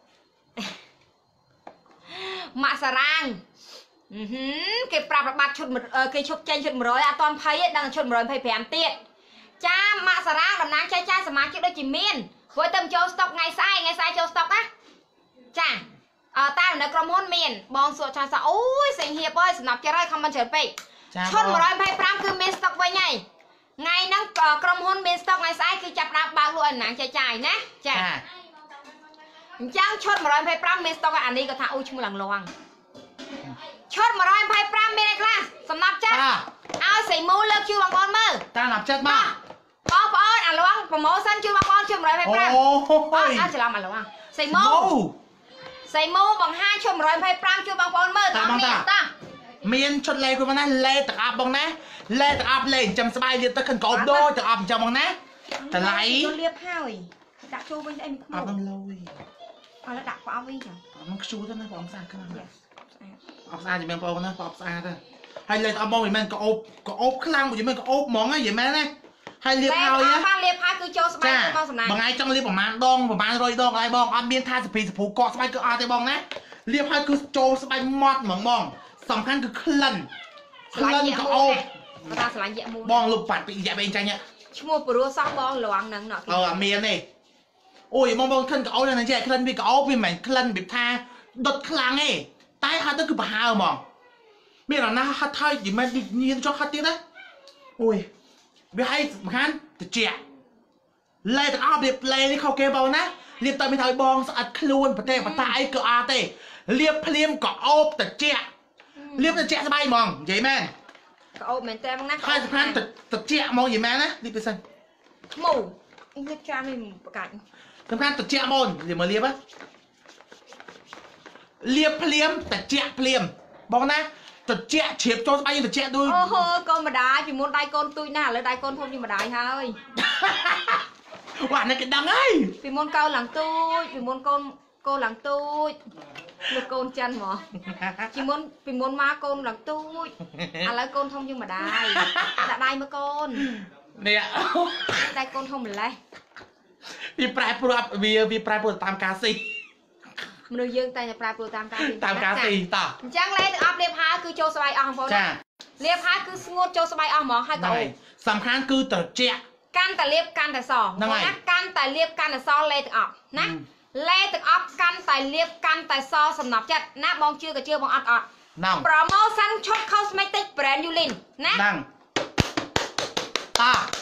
S1: mạ sả rang cái pram là bát chốt một cái chốt chanh chốt một rồi à toàn pay đang chốt một rồi pay phèm tiệt cha mạ sả rang làm nang cha cha sả má trước đây chỉ miên với tâm châu stock ngày sai ngày sai châu stock á cha à ta là cầm hôn miên bong sụt cha sa ôi sinh hiệp ơi nạp cho đây không bao giờ pay ឈុតmột trăm hai mươi lămគឺមានស្តុកវិញហើយថ្ងៃហ្នឹងក្រុមហ៊ុនមានស្តុកថ្ងៃស្អែកគឺចាប់ដើមបើកលក់អាណាចាយចាយណាចាអញ្ចឹងឈុតmột trăm hai mươi lămមានស្តុកអានេះក៏ថាអូឈ្មោះឡើងលងឈុតmột trăm hai mươi lămមានអីខ្លះសំណាប់ចិត្តឲ្យសៃមូលើកជួយបងប្អូនមើល
S3: តាមណាប់ចិត្តមក
S1: បងប្អូនអាលងប្រម៉ូសិនជួយបងប្អូនជួយmột trăm hai mươi lămអូអត់ច្រឡំអាលងសៃមូសៃមូបង្ហាញជួយmột trăm hai mươi lămជួយបងប្អូនមើលតាមនេះតា
S3: មានឈុតលេគាត់មកណាលេទាំងអប់បងណាលេទាំងអប់លេចាំស្បាយទៀតទៅខិនកោបដូរទាំងអប់ចាំបងណាតម្លៃ
S1: លៀបហើយដាក់ចូលវិញស្អីមិនខ្មៅ
S3: អត់នឹងលយ
S1: អត់ដាក់ប្រអប់វិញចា
S3: អត់នឹងខ្ជូទៅណាបងស្អាតខ្លាំងអត់ស្អាតចាំបងប្អូនណាប្រអប់ស្អាតទៅហើយលេទាំងអប់បងមិនមែនកោបកោបខ្លាំងមិនមែនកោបហ្មងហ៎យីមែនណាហើយលៀបហើយ
S1: បានលៀបហើយគឺចូលស្បែកមកសំណាញ់
S3: បងឯងចង់លៀបប្រហែលដងប្រហែលរយដងហើយបងអត់មានថាសភីសភូកកស្បែកគឺអត់ទេបងណាលៀបហើយគឺចូលស្បែកម៉ត់ហ្មងបងសំខាន់គឺក្លិនក្លិនក្អូប
S1: តាស្រឡាញ់យៈមូល
S3: បងលុបបាត់ពីយៈបែងចាញ់
S1: ឈ្មោះព្រោះសោះបងលងហ្នឹងណ៎
S3: អឺអត់មានទេអូយបងបងក្លិនក្អូបហ្នឹងចេះក្លិនវាក្អូបវាមិនមែនក្លិនវាថាដុតខ្លាំងទេតែហត់ទៅគឺប្រហើហ្មងមានអាណាហត់ហើយយីមិនញៀនចុះហត់ទៀតណាអូយវាឲ្យសំខាន់តិចលេទាំងអស់រៀបលេនេះខុសគេបងណារៀបតែមិនឲ្យបងស្អិតខ្លួនប្រទេសបតាអីក៏អត់ទេរៀបភ្លាមក៏អូបតិចលៀបតិចស្បាយហ្មងនិយាយមែន
S1: ក៏អូបមែនតែហ្មងណា
S3: ហើយសំខាន់តិចហ្មងនិយាយមែនណាលៀបទៅសិន
S1: ខ្មៅលៀបចាំនេះបកាច់
S3: សំខាន់តិចហ្មងលៀបមកលៀបលៀបភ្លាមតិចភ្លាមបងណាតិចជ្រាបចូលស្បាយយើងតិចដូច
S1: អូហូកូនម្ដាយពីមុនដៃកូនទូចណាស់ឥឡូវដៃកូនធំជាងម្ដាយហើយ
S3: វ៉ានេះគេដឹងហើយ
S1: ពីមុនកូនឡើងទូចពីមុនកូនកូនឡើងទូចលោកកូនចិនហ្មងពីមុនពីមុនមកកូនឡើងទូចឥឡូវកូនធំជាងម្ដាយដាក់ដៃមកកូន
S3: នេះ
S1: ដៃកូនធំម្លេះ
S3: វាប្រែប្រួលវាវាប្រែប្រួលតាមការស៊ី
S1: មនុស្សយើងតែតែប្រែប្រួលតាមការស៊ី
S3: តាមការស៊ីតោះ
S1: អញ្ចឹងលេទាំងអប់លៀបហើយគឺចូលស្បែកអស់បងប្អូនចាលៀបហើយគឺស្ងួតចូលស្បែកអស់ហ្មងហើយក៏អូ
S3: សំខាន់គឺត្រជាក់
S1: កាន់តែលៀបកាន់តែសណាកាន់តែលៀបកាន់តែសលេទាំងអប់ណាលេទាំងអប់កាន់តែលៀបកាន់តែសសំណប់ចិត្តណាបងជឿក៏ជឿបងអត់អត់ប្រូម៉ូសិនឈុត cosmetic brand Yulin ណា
S3: ហ្នឹងតា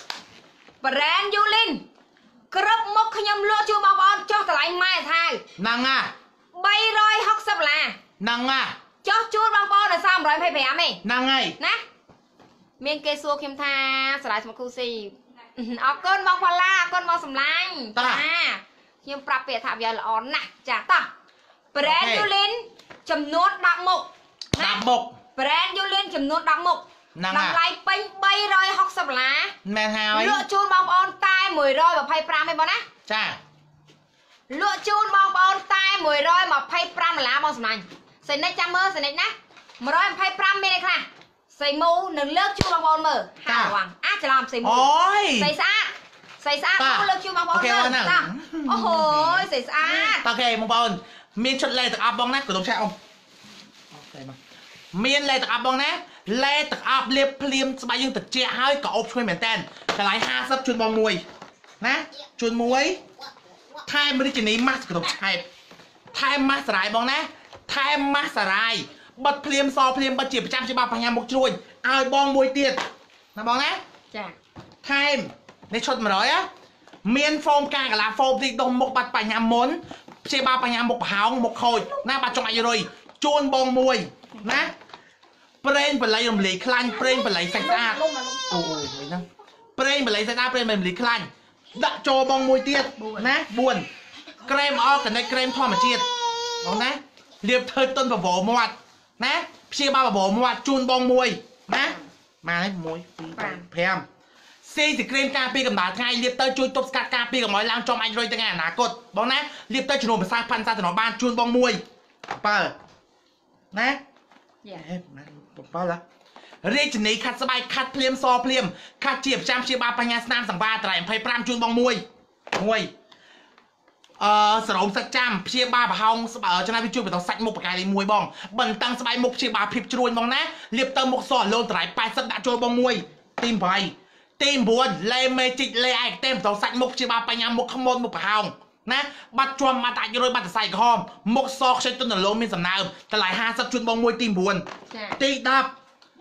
S1: brand Yulin គ្រប់មុខខ្ញុំលក់ជូនបងប្អូនចុះតម្លៃម៉ែថា
S3: ហ្នឹងហ่ะ
S1: បីរយហុកសិបដុល្លារ
S3: ហ្នឹងហ่ะ
S1: ចុះជូនបងប្អូនដល់三百二十五ទេ
S3: ហ្នឹងហើយ
S1: ណាមានគេសួរខ្ញុំថាស្រ័យស្មកគូស៊ីអរគុណបងផល្លាអរគុណបងសំឡាញ់
S3: តា
S1: ខ្ញុំប្រាប់ពាក្យថាវាល្អណាស់ចាតោះ brand Yulin ចំនួនដប់មុខ
S3: ដប់មុខ
S1: brand Yulin ចំនួនដប់មុខតម្លៃពេញបីរយហុកសិបដុល្លារ
S3: មែនហើយ
S1: លក់ជូនបងប្អូនតែមួយរយម្ភៃប្រាំទេបងណា
S3: ចា
S1: លក់ជូនបងប្អូនតែមួយរយម្ភៃប្រាំដុល្លារបងសំឡាញ់សេនិចចាំមើលសេនិចណាមួយរយម្ភៃប្រាំមានអីខ្លះសៃមូនឹងលើកជូនបងប្អូនមើលហាវ៉ាំងអាចច្រឡំសៃមូ
S3: អូយ
S1: សៃស្អាតសៃស្អាតមកលើកជូនបងប្អូនមើលតាអូហូយសៃស្អាត
S3: អូខេបងប្អូនមានឈុតលេទាំងអប់បងណាក៏ต้องឆាអ៊ំអូខេមកមានលេទាំងអប់បងណាលេទាំងអប់លាបភ្លាមស្បែកយើងត្រជាក់ហើយក៏អប់ឈ្ងុយមែនតើតម្លៃห้าสิบជូនបងមួយណាជូនមួយថែមរីជនីម៉ាស់ក៏ต้องឆែបថែមម៉ាស់សារាយបងណាថែមម៉ាស់សារាយបិទភ្លាមសភ្លាមបិទជាប្រចាំច្បាប់បញ្ញាមុខជ្រួញឲ្យបងមួយទៀតណាបងណា
S1: ចា
S3: ថែមនេះឈុតmột trămហ៎មានហ្វូមការកាឡាហ្វូមទីដុំមុខបាត់បញ្ញាមុនព្យាបាលបញ្ញាមុខប្រហោងមុខខូចណាបាត់ចង់អាចរុយជូនបងមួយណាប្រេងបល័យរំលាយខ្លាញ់ប្រេងបល័យសាច់ស្អាតអូយហ្នឹងប្រេងបល័យសាច់ស្អាតប្រេងបល័យខ្លាញ់ដាក់ចូលបងមួយទៀតណាបួនក្រែមអอร์แกនិកក្រែមធម្មជាតិបងណាលាបធ្វើទុនបបោមាត់ណាព្យាបាលបបោមាត់ជូនបងមួយណាម៉ានេះមួយពីរប្រាំសេទីក្រែមការពារកម្ដៅថ្ងៃលាបទៅជួយទប់ស្កាត់ការពារកុំឲ្យឡើងចំអាចរុយទៅថ្ងៃអនាគតបងណាលាបទៅជំនួសភាសាផាន់សាតំណបានជូនបងមួយបើណាយ៉ាហេមិនបើឡារាជនីខាត់ស្បែកខាត់ភ្លាមសភ្លាមខាត់ជាប្រចាំព្យាបាលបញ្ញាស្នាមសង្វារត្រៃยี่สิบห้าជូនបងមួយមួយអឺសរោមសាច់ចាំព្យាបាលប្រហោងស្បែកចំណាយវាជួយបន្តសាច់មុខបកាយលេខមួយបងបន្តឹងស្បែកមុខព្យាបាលភាពជ្រួញបងណាលាបទៅមុខសលូនត្រៃ八十ដាក់ចូលបងមួយទីeightទីnineលេមេជីកលេឯកទេបន្តសាច់មុខព្យាបាលបញ្ញាមុខខ្មុនមុខប្រហោងណាបាត់ជាប់មកអាចរុយបាត់សរសៃក្រហមមុខសខ្ចីទុនដលមានសំណើមតម្លៃห้าสิบជូនបងមួយទីnineទីten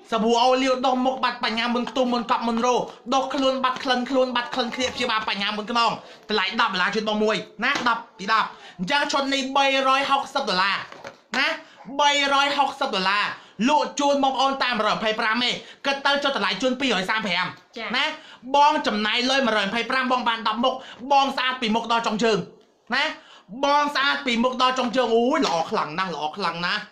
S3: สบู่เอาเลี้ยวดอกมกบัดปัญญาบนตุ้มบนกับมนโรดอกคลุนบัดคลุนคลุนบัดคลุนเคลียบชีบาปัญญาบนกระนองแต่หลายดับเวลาชุดบอมวยนะดับตีดับจะชนในใบร้อยหกสิบดอลลาร์นะใบร้อยหกสิบดอลลาร์ลูกจูนมองออนตามรอยไพ่ปรามเมก็เติมจนแต่หลายจูนปีหอยสามแผงนะบองจำนายเลยมารอยไพ่ปรามบองบานดับมกบองสะอาดปีมกดอจงเชิงนะบองสะอาดปีมกดอจงเชิงโอ้ยหลอกหลังนะหลอกหลังนะ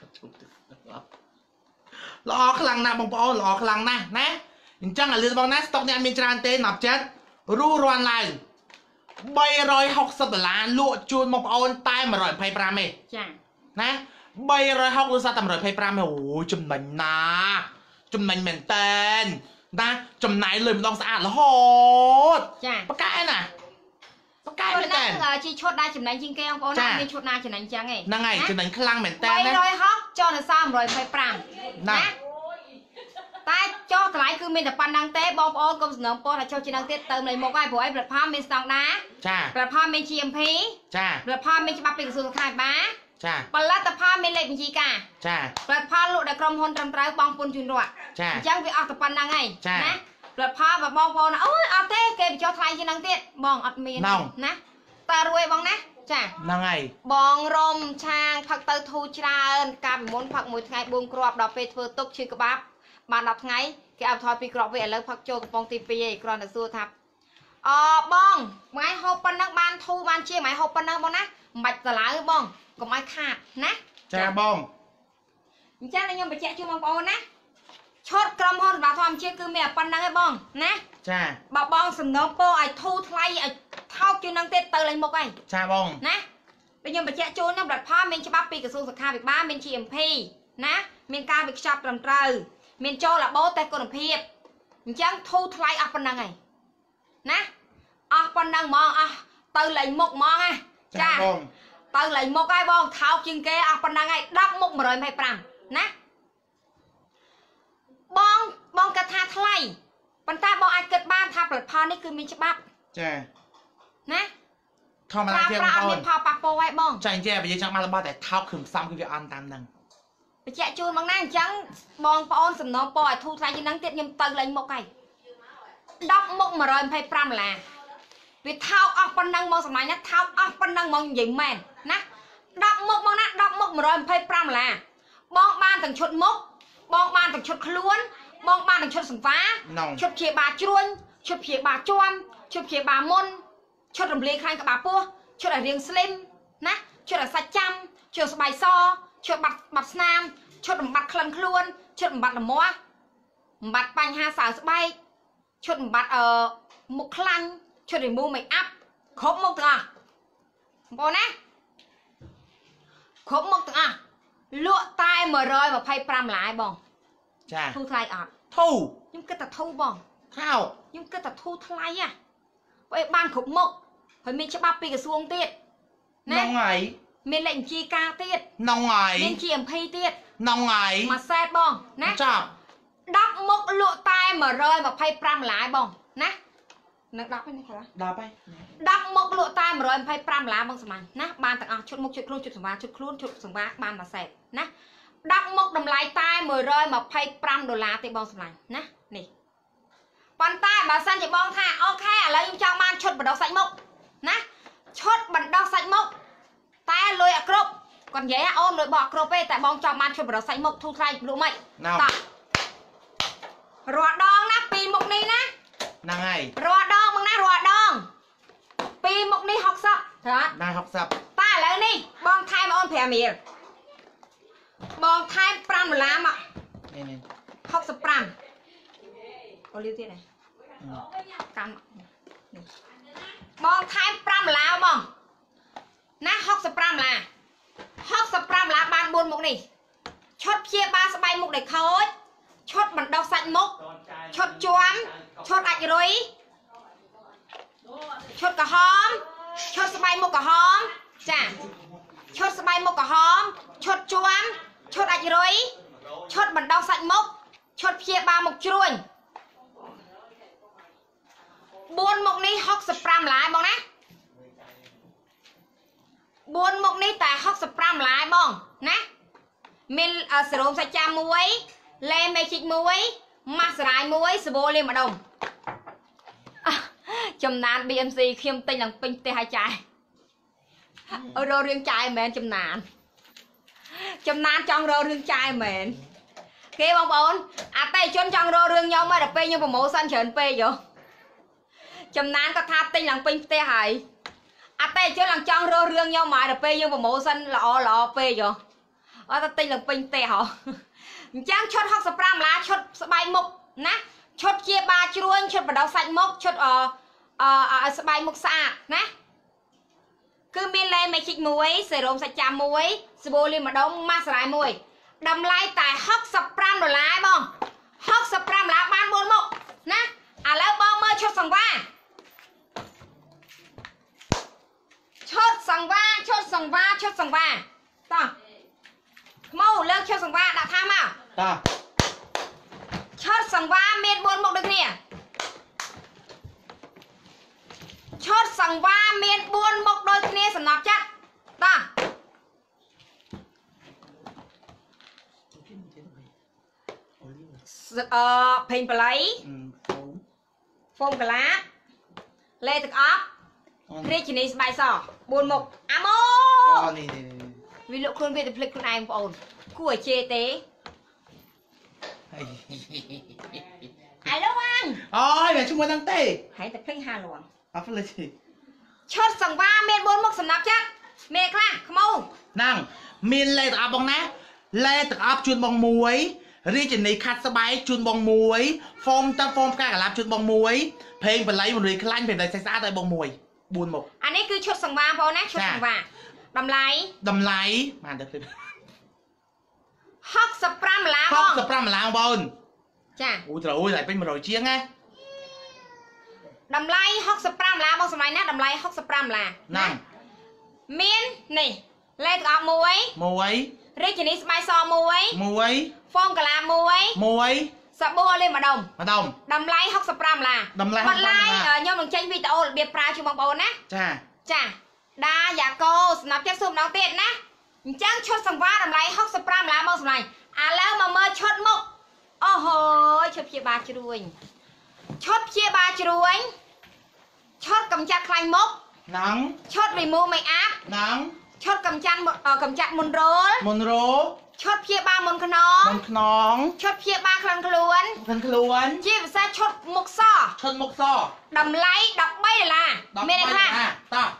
S3: หลอกหลังนะบองปอหลอกหลังนะนะจังอ่ะเรือบองนะสต็อกเนี่ยมีจานเต้หนับเจ็ดรู้รวนลายใบร้อยหกสิบดอลลาร์ลูกจูนมองออนตามรอยไพ่ปรามเมนะใบร้อยหกรู้ซาตำรวจไพ่ปรามโอ้ยจำนายนะจำนายเหม็นเต้นนะจำนายเลยมันต้องสะอาดแล้วโหดปากกาน่ะปากกาเหม็นเต้น
S1: จีชดได้จำนายจริงแกงโอ้น่ามีชดนาจำนายจังไง
S3: นั่งไงจำนายคลั่งเหม็นเต้น
S1: นะใบร้อยหกจอนะซ้ำรอยไพ่ปรามนะแต่จอหลายคือมีแต่ปันดังเต้บอลโอนก็เสนอโปรถ้าเช่าจีนังเต้เติมเลยโมกไอ้ผัวไอ้ประพามีสตองนะประพามีชีเอ็มพีประพามีฉบับเป็นกระทรวงการบ้าปลัดภาพเป็นเล็กจีกาปลัดภาพลุดกรมพลตำรวจบางปนจุนรัวจังไปเอาตะปันยังไงนะปลัดภาพแบบบางพลนะโอ้ยเอาเต้เก็บเจ้าไทยจีนังเต้บองอัดมีนะตารวยบองนะจ้ะ
S3: นังไง
S1: บองรมช่างผักเตยทูชราเอิญการม้วนผักมวยไงบุ้งกรอบดอกเฟเฟอร์ตุกชื่อกระบับบานดอกไงแกเอาทอยปีกรอบเวลแล้วผักโจกปองตีปีกรอนตะสู้ทับอ๋อบองไม้หอบปนักบานทูบานเชี่ยไม้หอบปนักบองนะบัดตะลายบองก็ไม่ขาดนะ
S3: แจ้บอง
S1: จ้าในยมไปแจ้ชูมองบอลนะชดกรมพลบาทอมเชื่อคือเมียปันนังไอ้บองนะ
S3: จ้า
S1: บาบองสมน้องโปไอ้ทูไทยไอ้เท่าจูนังเตะเตยเลยหมกไอ้
S3: จ้าบอง
S1: นะในยมไปแจ้ชูน้ำดัดผ้าเมนฉบับปีกระทรวงสาขาปีบ้าเมนชีเอ็มพีนะเมนการไปจับลำเตยเมนโจละโบแต่กนเพียบจังทูไทยอัปปันนังไงนะอัปปันนังมองอ่ะเตยเลยหมกมองไง
S3: จ้าบอง
S1: เติร์เลยมกไอ้บองเท้าจิงเกอปนังไงดับมกมาเลยไม่ปรำนะบองบองกระทาทลายปันตาบองไอ้เกิดบ้านทาปลดพานี่คือมีฉบับ
S3: ใช่
S1: นะ
S3: ทำอะไรเที่ยว
S1: เอาพาปากโปไว้บอง
S3: ใจแย่ไปยังจังมาแล้วบ้าแต่เท้าขึงซ้ำคือจะอันตามนัง
S1: ไปแจกจูนบางนั่งจังบองปอนสำนองปอยทูทลายยังนั่งเตี้ยยมเติร์เลยมกไอ้ดับมกมาเลยไม่ปรำแหละวิเท้าออกปนังมองสมัยนั้นเท้าออกปนังมองใหญ่แมนนะดับมกมองนะดับมกมาเลยไพ่ปรำแหละบองบ้านถึงชุดมกบองบ้านถึงชุดขล้วนบองบ้านถึงชุดสังฟ้าชุดเขียบาจวนชุดเขียบาจวมชุดเขียบามนชุดลำเลียงใครกับบาปัวชุดอะไรเรียงสลิมนะชุดอะไรสัจจำชุดสบายซอชุดบัดบัดสนามชุดบัดคลันขล้วนชุดบัดละมัวบัดปัญหาสาวสบายชุดบัดเอ่อมุกคลันชุดเรียนมูไม่อัพครบหมดตัวบอนะครบหมดตัวลวดตายเมื่อไรแบบไพ่ปรำหลายบอง
S3: จ้า
S1: ทูทลายออก
S3: ทู
S1: ยิ่งก็แต่ทูบอง
S3: ข้าว
S1: ยิ่งก็แต่ทูทลายอ่ะไอ้บ้านขบหมกเฮ้ยมีฉบับปีกระทรวงเตี้ย
S3: น้องไง
S1: มีเล่นจีกาเตี้ย
S3: น้องไง
S1: มีเขียมพีเตี้ย
S3: น้องไง
S1: มาแซดบองนะ
S3: จับ
S1: ดับมกลวดตายเมื่อไรแบบไพ่ปรำหลายบองนะนักดับไปไหนคะ
S3: ดับไป
S1: ดับมกลวดตายมาร้อยไพ่ปรำล้าบางสมัยนะบานต่างชุดมกชุดคลุ้นชุดสังวาชุดคลุ้นชุดสังวาบานมาเสร็จนะดับมกดำลายตายมาร้อยมาไพ่ปรำดอลลาร์ตีบางสมัยนะนี่ปันใต้บาสันจะบองท่าโอเคแล้วยังจะมาชุดบันดอกใส่มกนะชุดบันดอกใส่มกแต่ลอยกรบก่อนเยอะอ้อมลอยบอกกรบไปแต่บองจะมาชุดบันดอกใส่มกทุกใครรู้ไหมตัดรอดองนะปีมกนี้นะ
S3: นั่งไง
S1: รอดองมึงนะรอดองปีมกนี้หกสับเถอะ
S3: นายหกสับ
S1: ตาแล้วนี่บองไทยมาอ้อนแผ่เมียบองไทยปรำล้ามอ่ะหกสับปรำโอลิวที่ไหนกันบองไทยปรำล้าบองนะหกสับปรำล้าหกสับปรำล้าบานบนมกนี่ชดเพียบาสบายมกเด็กเขาชดบันดอกใส่มกชดจวมชดอัดรุยชดกระหอมชดสบายมกกระหอมจ้ะชดสบายมกกระหอมชดจวมชดอัดรุยชดบันดอกใส่มกชดเพียบามกจรวนบนมกนี้หกสิบปรามหลายมองนะบนมกนี้แต่หกสิบปรามหลายมองนะมิลสโลมใส่จามวย lên mấy chích muối mà sải muối sờ bô lên mà đồng chấm nán bê em xê khiêm tinh lòng pin tê hai trái ở đâu riêng trái mền chấm nán chấm nán trong đâu riêng trái mền kia bông bồn à tay chân trong đâu riêng nhau mà được pê nhưng mà mẫu xanh chởn pê vô chấm nán có tháp tinh lòng pin tê hai à tay chân lòng trong đâu riêng nhau mà được pê nhưng mà mẫu xanh lọ lọ pê vô ở ta tinh lòng pin tê họ chẳng chốt học sập ram lá chốt bài mục nè chốt chia ba chuông chốt vào đầu sạch mốc chốt ở ờ bài mục sạch nè cứ miên lên mấy chích muối sợi rôm sạch chạm muối sợi bô lên mà đông ma sải muối đầm lai tại học sập ram đồ lá bông học sập ram lá ban buôn mục nè àแล้วbông mơ chốt sòng va chốt sòng va chốt sòng va chốt sòng va to mâu lên chốt sòng va đã tham à
S3: ta
S1: chốt sòng va miên buôn mục được nè chốt sòng va miên buôn mục đôi kia sầm nạp chắc ta ờ phình phải lấy phồng cái lá lê thực ốc kia chỉ nên bài sò buôn mục amo vì lộ khuôn về tập lịch con ai ổn của chê tế ai đâu anh
S3: ôi mẹ chung mới đăng tê
S1: hãy tập lịch hà luồng
S3: à phải là gì
S1: chốt sòng va miên buôn mục sầm nạp chắc mẹ khla không ô
S3: năng miên lê tự áp bong ná lê tự áp chuồn bong muối riêng chỉ này khát sấy chuồn bong muối phong ta phong cả làm chuồn bong muối phèn phải lấy một người khăn phải lấy sai xa tại bong muối buồn một
S1: anh ấy cứ chốt sòng va vô nè chốt sòng va đầm lấy
S3: đầm lấy mà được rồi
S1: hóc sập ram lá
S3: hóc
S1: bông
S3: sập ram lá bông
S1: chà
S3: ui trời ơi lại bên mà rồi chiếng á
S1: đầm lấy hóc sập ram lá bông sầm này nè đầm lấy hóc sập ram lá
S3: năng
S1: miên này lên gọt muối
S3: muối
S1: riêng chỉ ní bài sò muối
S3: muối
S1: phong cả lá muối
S3: muối
S1: sập bua lên mà đồng
S3: mà đồng
S1: đầm lấy hóc sập ram lá
S3: đầm lấy
S1: bật lại nhau đừng tranh vì tao biệt pra chung bông bồn á
S3: chà
S1: chà đa giả cô nạp chất sụp nấu tiền nè chẳng chốt sòng va đầm lấy hóc sập ram lá bông sầm này àแล้วmà mơ chốt mục ô hô chốt chia ba chuối chốt chia ba chuối chốt cầm chặt khanh mốc
S3: nắng
S1: chốt remove make up
S3: nắng
S1: chốt cầm chặt ờ cầm chặt môn roll
S3: môn rố
S1: chốt chia ba môn khăn nón
S3: môn nón
S1: chốt chia ba khăn luồn
S3: khăn luồn
S1: chia sẽ chốt mục so
S3: chốt mục so
S1: đầm lấy đập bay là mẹ này ha
S3: ta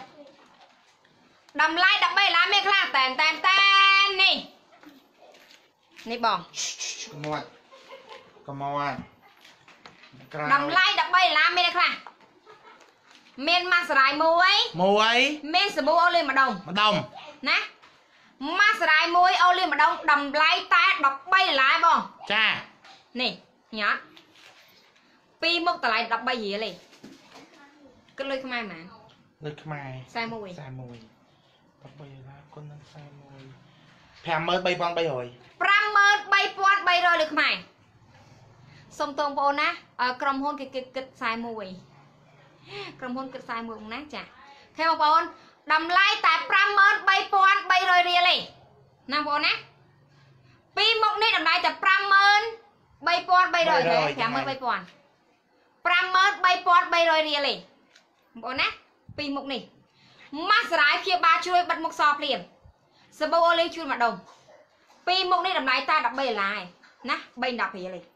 S1: đầm lấy đập bay là mẹ ha tàn tàn tàn nè nè bỏng
S3: come on come on
S1: đầm lấy đập bay là mẹ này ha miên ma sải muối
S3: muối
S1: miên sờ bô lên mà đồng
S3: mà đồng
S1: nè ma sải muối ô lên mà đồng đầm lấy ta đập bay lại bỏng
S3: cha
S1: nè nhá pi mốc tờ lại đập bay gì vậy cứ lôi không ai mà
S3: lôi không ai
S1: sai mùi
S3: sai mùi đập bay là con đang sai mùi phèm mới bay bon bay rồi
S1: pram mơ bay pon bay rồi được mày sông tông bồn á cầm hôn cái cái cái sai mùi cầm hôn cái sai mùi nát chả theo bồn đầm lai tại pram mơ bay pon bay rồi rìa lì nam bồn á pi mốc này đầm lai tại pram mơ bay pon bay rồi thế phèm mơ bay pon pram mơ bay pon bay rồi rìa lì bồn á pi mốc này mắt sải kia ba chuôi bật một sọp liền sờ bô lên chuôi mà đồng pi mốc này đầm lai ta đập bay lại nè bay đập gì lì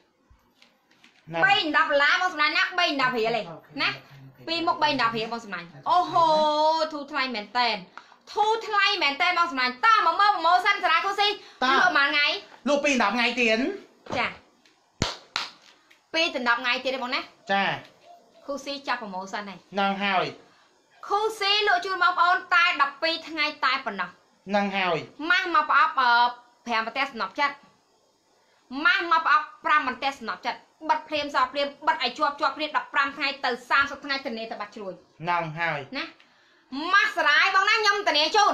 S1: bay đập lá bông sài nè bay đập gì lì nè pi mốc bay đập gì bông sài ô hô thu thay mền tên thu thay mền tên bông sài ta mà mơ mơ xanh sài không si lựa mà ngày
S3: lựa pi đập ngày tiền
S1: chà pi tình đập ngày tiền đây bông nè
S3: chà
S1: khu si chặt vào màu xanh này
S3: năng hào
S1: khu si lựa chui mọc ôn tai đập pi thay tai phần nào
S3: năng hào
S1: mang mọc ấp ở phèm và test nọc chất mang mọc ấp pram và test nọc chất bật phèm sọp phèm bật ai chuột chuột phèm đập pram thay từ sam sọp thay từ này từ bạch chuối
S3: năng hào
S1: nè mắt sải bóng nát nhom từ này chôn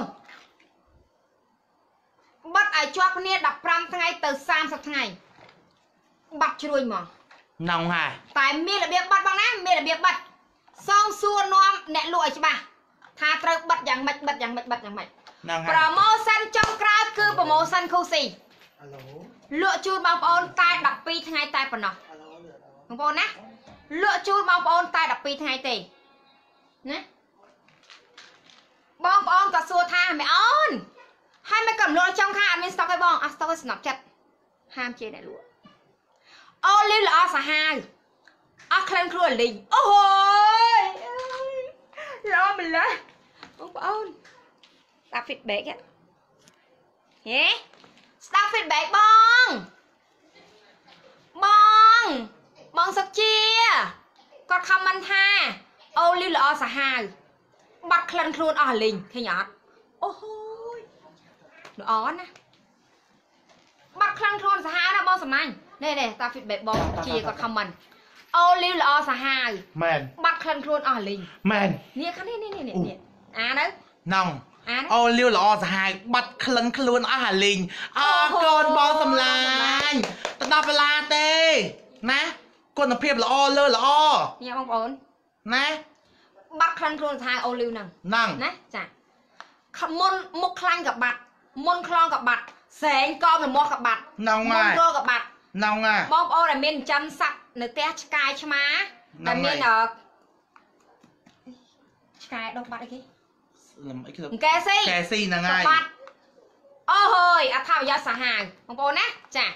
S1: bật ai chuột phèm đập pram thay từ sam sọp thay bạch chuối mà
S3: năng hào
S1: tại mi là biết bật bóng nát mi là biết bật xong xua nom nẹt lụi chứ bà tha trâu bật dạng mạch bật dạng mạch bật dạng mạch promotion trong crowd cứ promotion khu xì lựa chun bong ôn tai đập pi thay tai phần nào bong ôn á lựa chun bong ôn tai đập pi thay tì nè bong ôn cả xua tha mẹ ôn hai mẹ cầm lụa trong kha mình stock cái bong à stock cái snap chặt ham chơi này lụa ô lưu là o xà hai o khen kêu lình ôi lo mình lên bong ôn ta fit bể kìa nhé ta fit bể bong bong bong sắp chia còn không ăn tha ô lưu là o xà hai bắt khen kêu o lình thì nhọt ôi nó ó nè bắt khăn thôn xà hai đó bong sầm anh đây này ta fit bể bong chia còn không mình ô lưu là o xà hai bắt khăn thôn o lình nè khăn nè nè nè nè à đấy
S3: nòng ô lưu là o xà hai bắt khăn thôn o lình à con bong sầm lạnh ta đọc là tê nè con nó phèm là o lơ là o
S1: nghe bong ổn
S3: nè
S1: bắt khăn thôn xà hai ô lưu nè
S3: nòng
S1: nè chả môn một khăn gặp bạc môn khăn gặp bạc sẹn con là mua gặp bạc
S3: nòng
S1: môn rô gặp bạc
S3: nòng à
S1: bong ô là miền chân sặc nửa té sky cho má là miền ở sky đâu bạc cái kè si
S3: kè si là ngay
S1: bạc ô hơi à thao giá xả hàng bong ô nè chả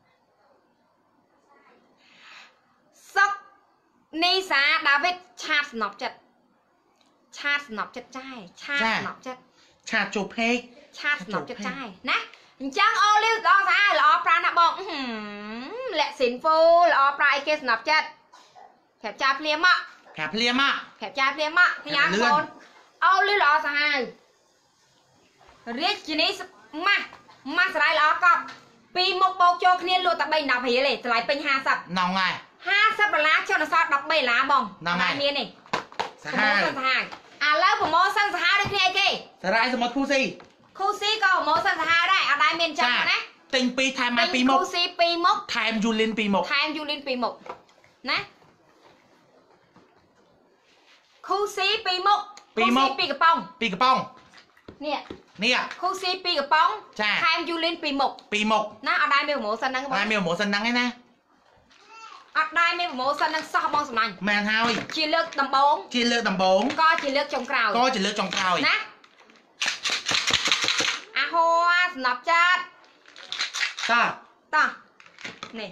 S1: sốc ni xá David chat nọc chật chat nọc chật trai chat nọc chật
S3: chặt chụp hết
S1: chat nọc chật trai nè chẳng ô liu đó ra là o pra nè bong lẹ xỉn phu là o pra ai kia nọc chật kẹp cha phliêm á
S3: kẹp phliêm á
S1: kẹp cha phliêm á thì nhá con ô liu là o sa hai riết chỉ ní ma ma sải là o cọp pi một bọc cho kia luôn tập bay nạp hỉ lệ lại pin hai sập
S3: nòng này
S1: hai sập lá cho nó sao đập bay lá bong này miên này
S3: sa hai
S1: àแล้วผมมองสั่งสหายได้ใครกี่
S3: sa haiสมมติคู่ซี
S1: คู่ซีก็ผมมองสั่งสหายได้อะได้เมนจังนะ
S3: ติงปีไทม์มาปีมก
S1: คู่ซีปีมก
S3: ไทม์ยูลินปีมก
S1: ไทม์ยูลินปีมกนะคู่ซีปีมกปีมกปีกระป๋อง
S3: ปีกระป๋อง
S1: เนี่ย
S3: เนี่ย
S1: คู่ซีปีกระป๋อง
S3: จ้า
S1: ไทม์ยูลินปีมก
S3: ปีมก
S1: นะอะได้เมนผมมองสั่งนั่งก็บอก
S3: ได้เมลหมูสันนังไงนะ
S1: อะได้เมนผมมองสั่งนั่งซอกมองสมัย
S3: แมนเฮาส์
S1: chỉ lược đầm bóng
S3: จีเลือกดำบง
S1: ก็chỉ lược trồng cào
S3: ก็จะเลือกจองคราว
S1: นะอะโฮสนับจัด
S3: ก็
S1: ต่อนี่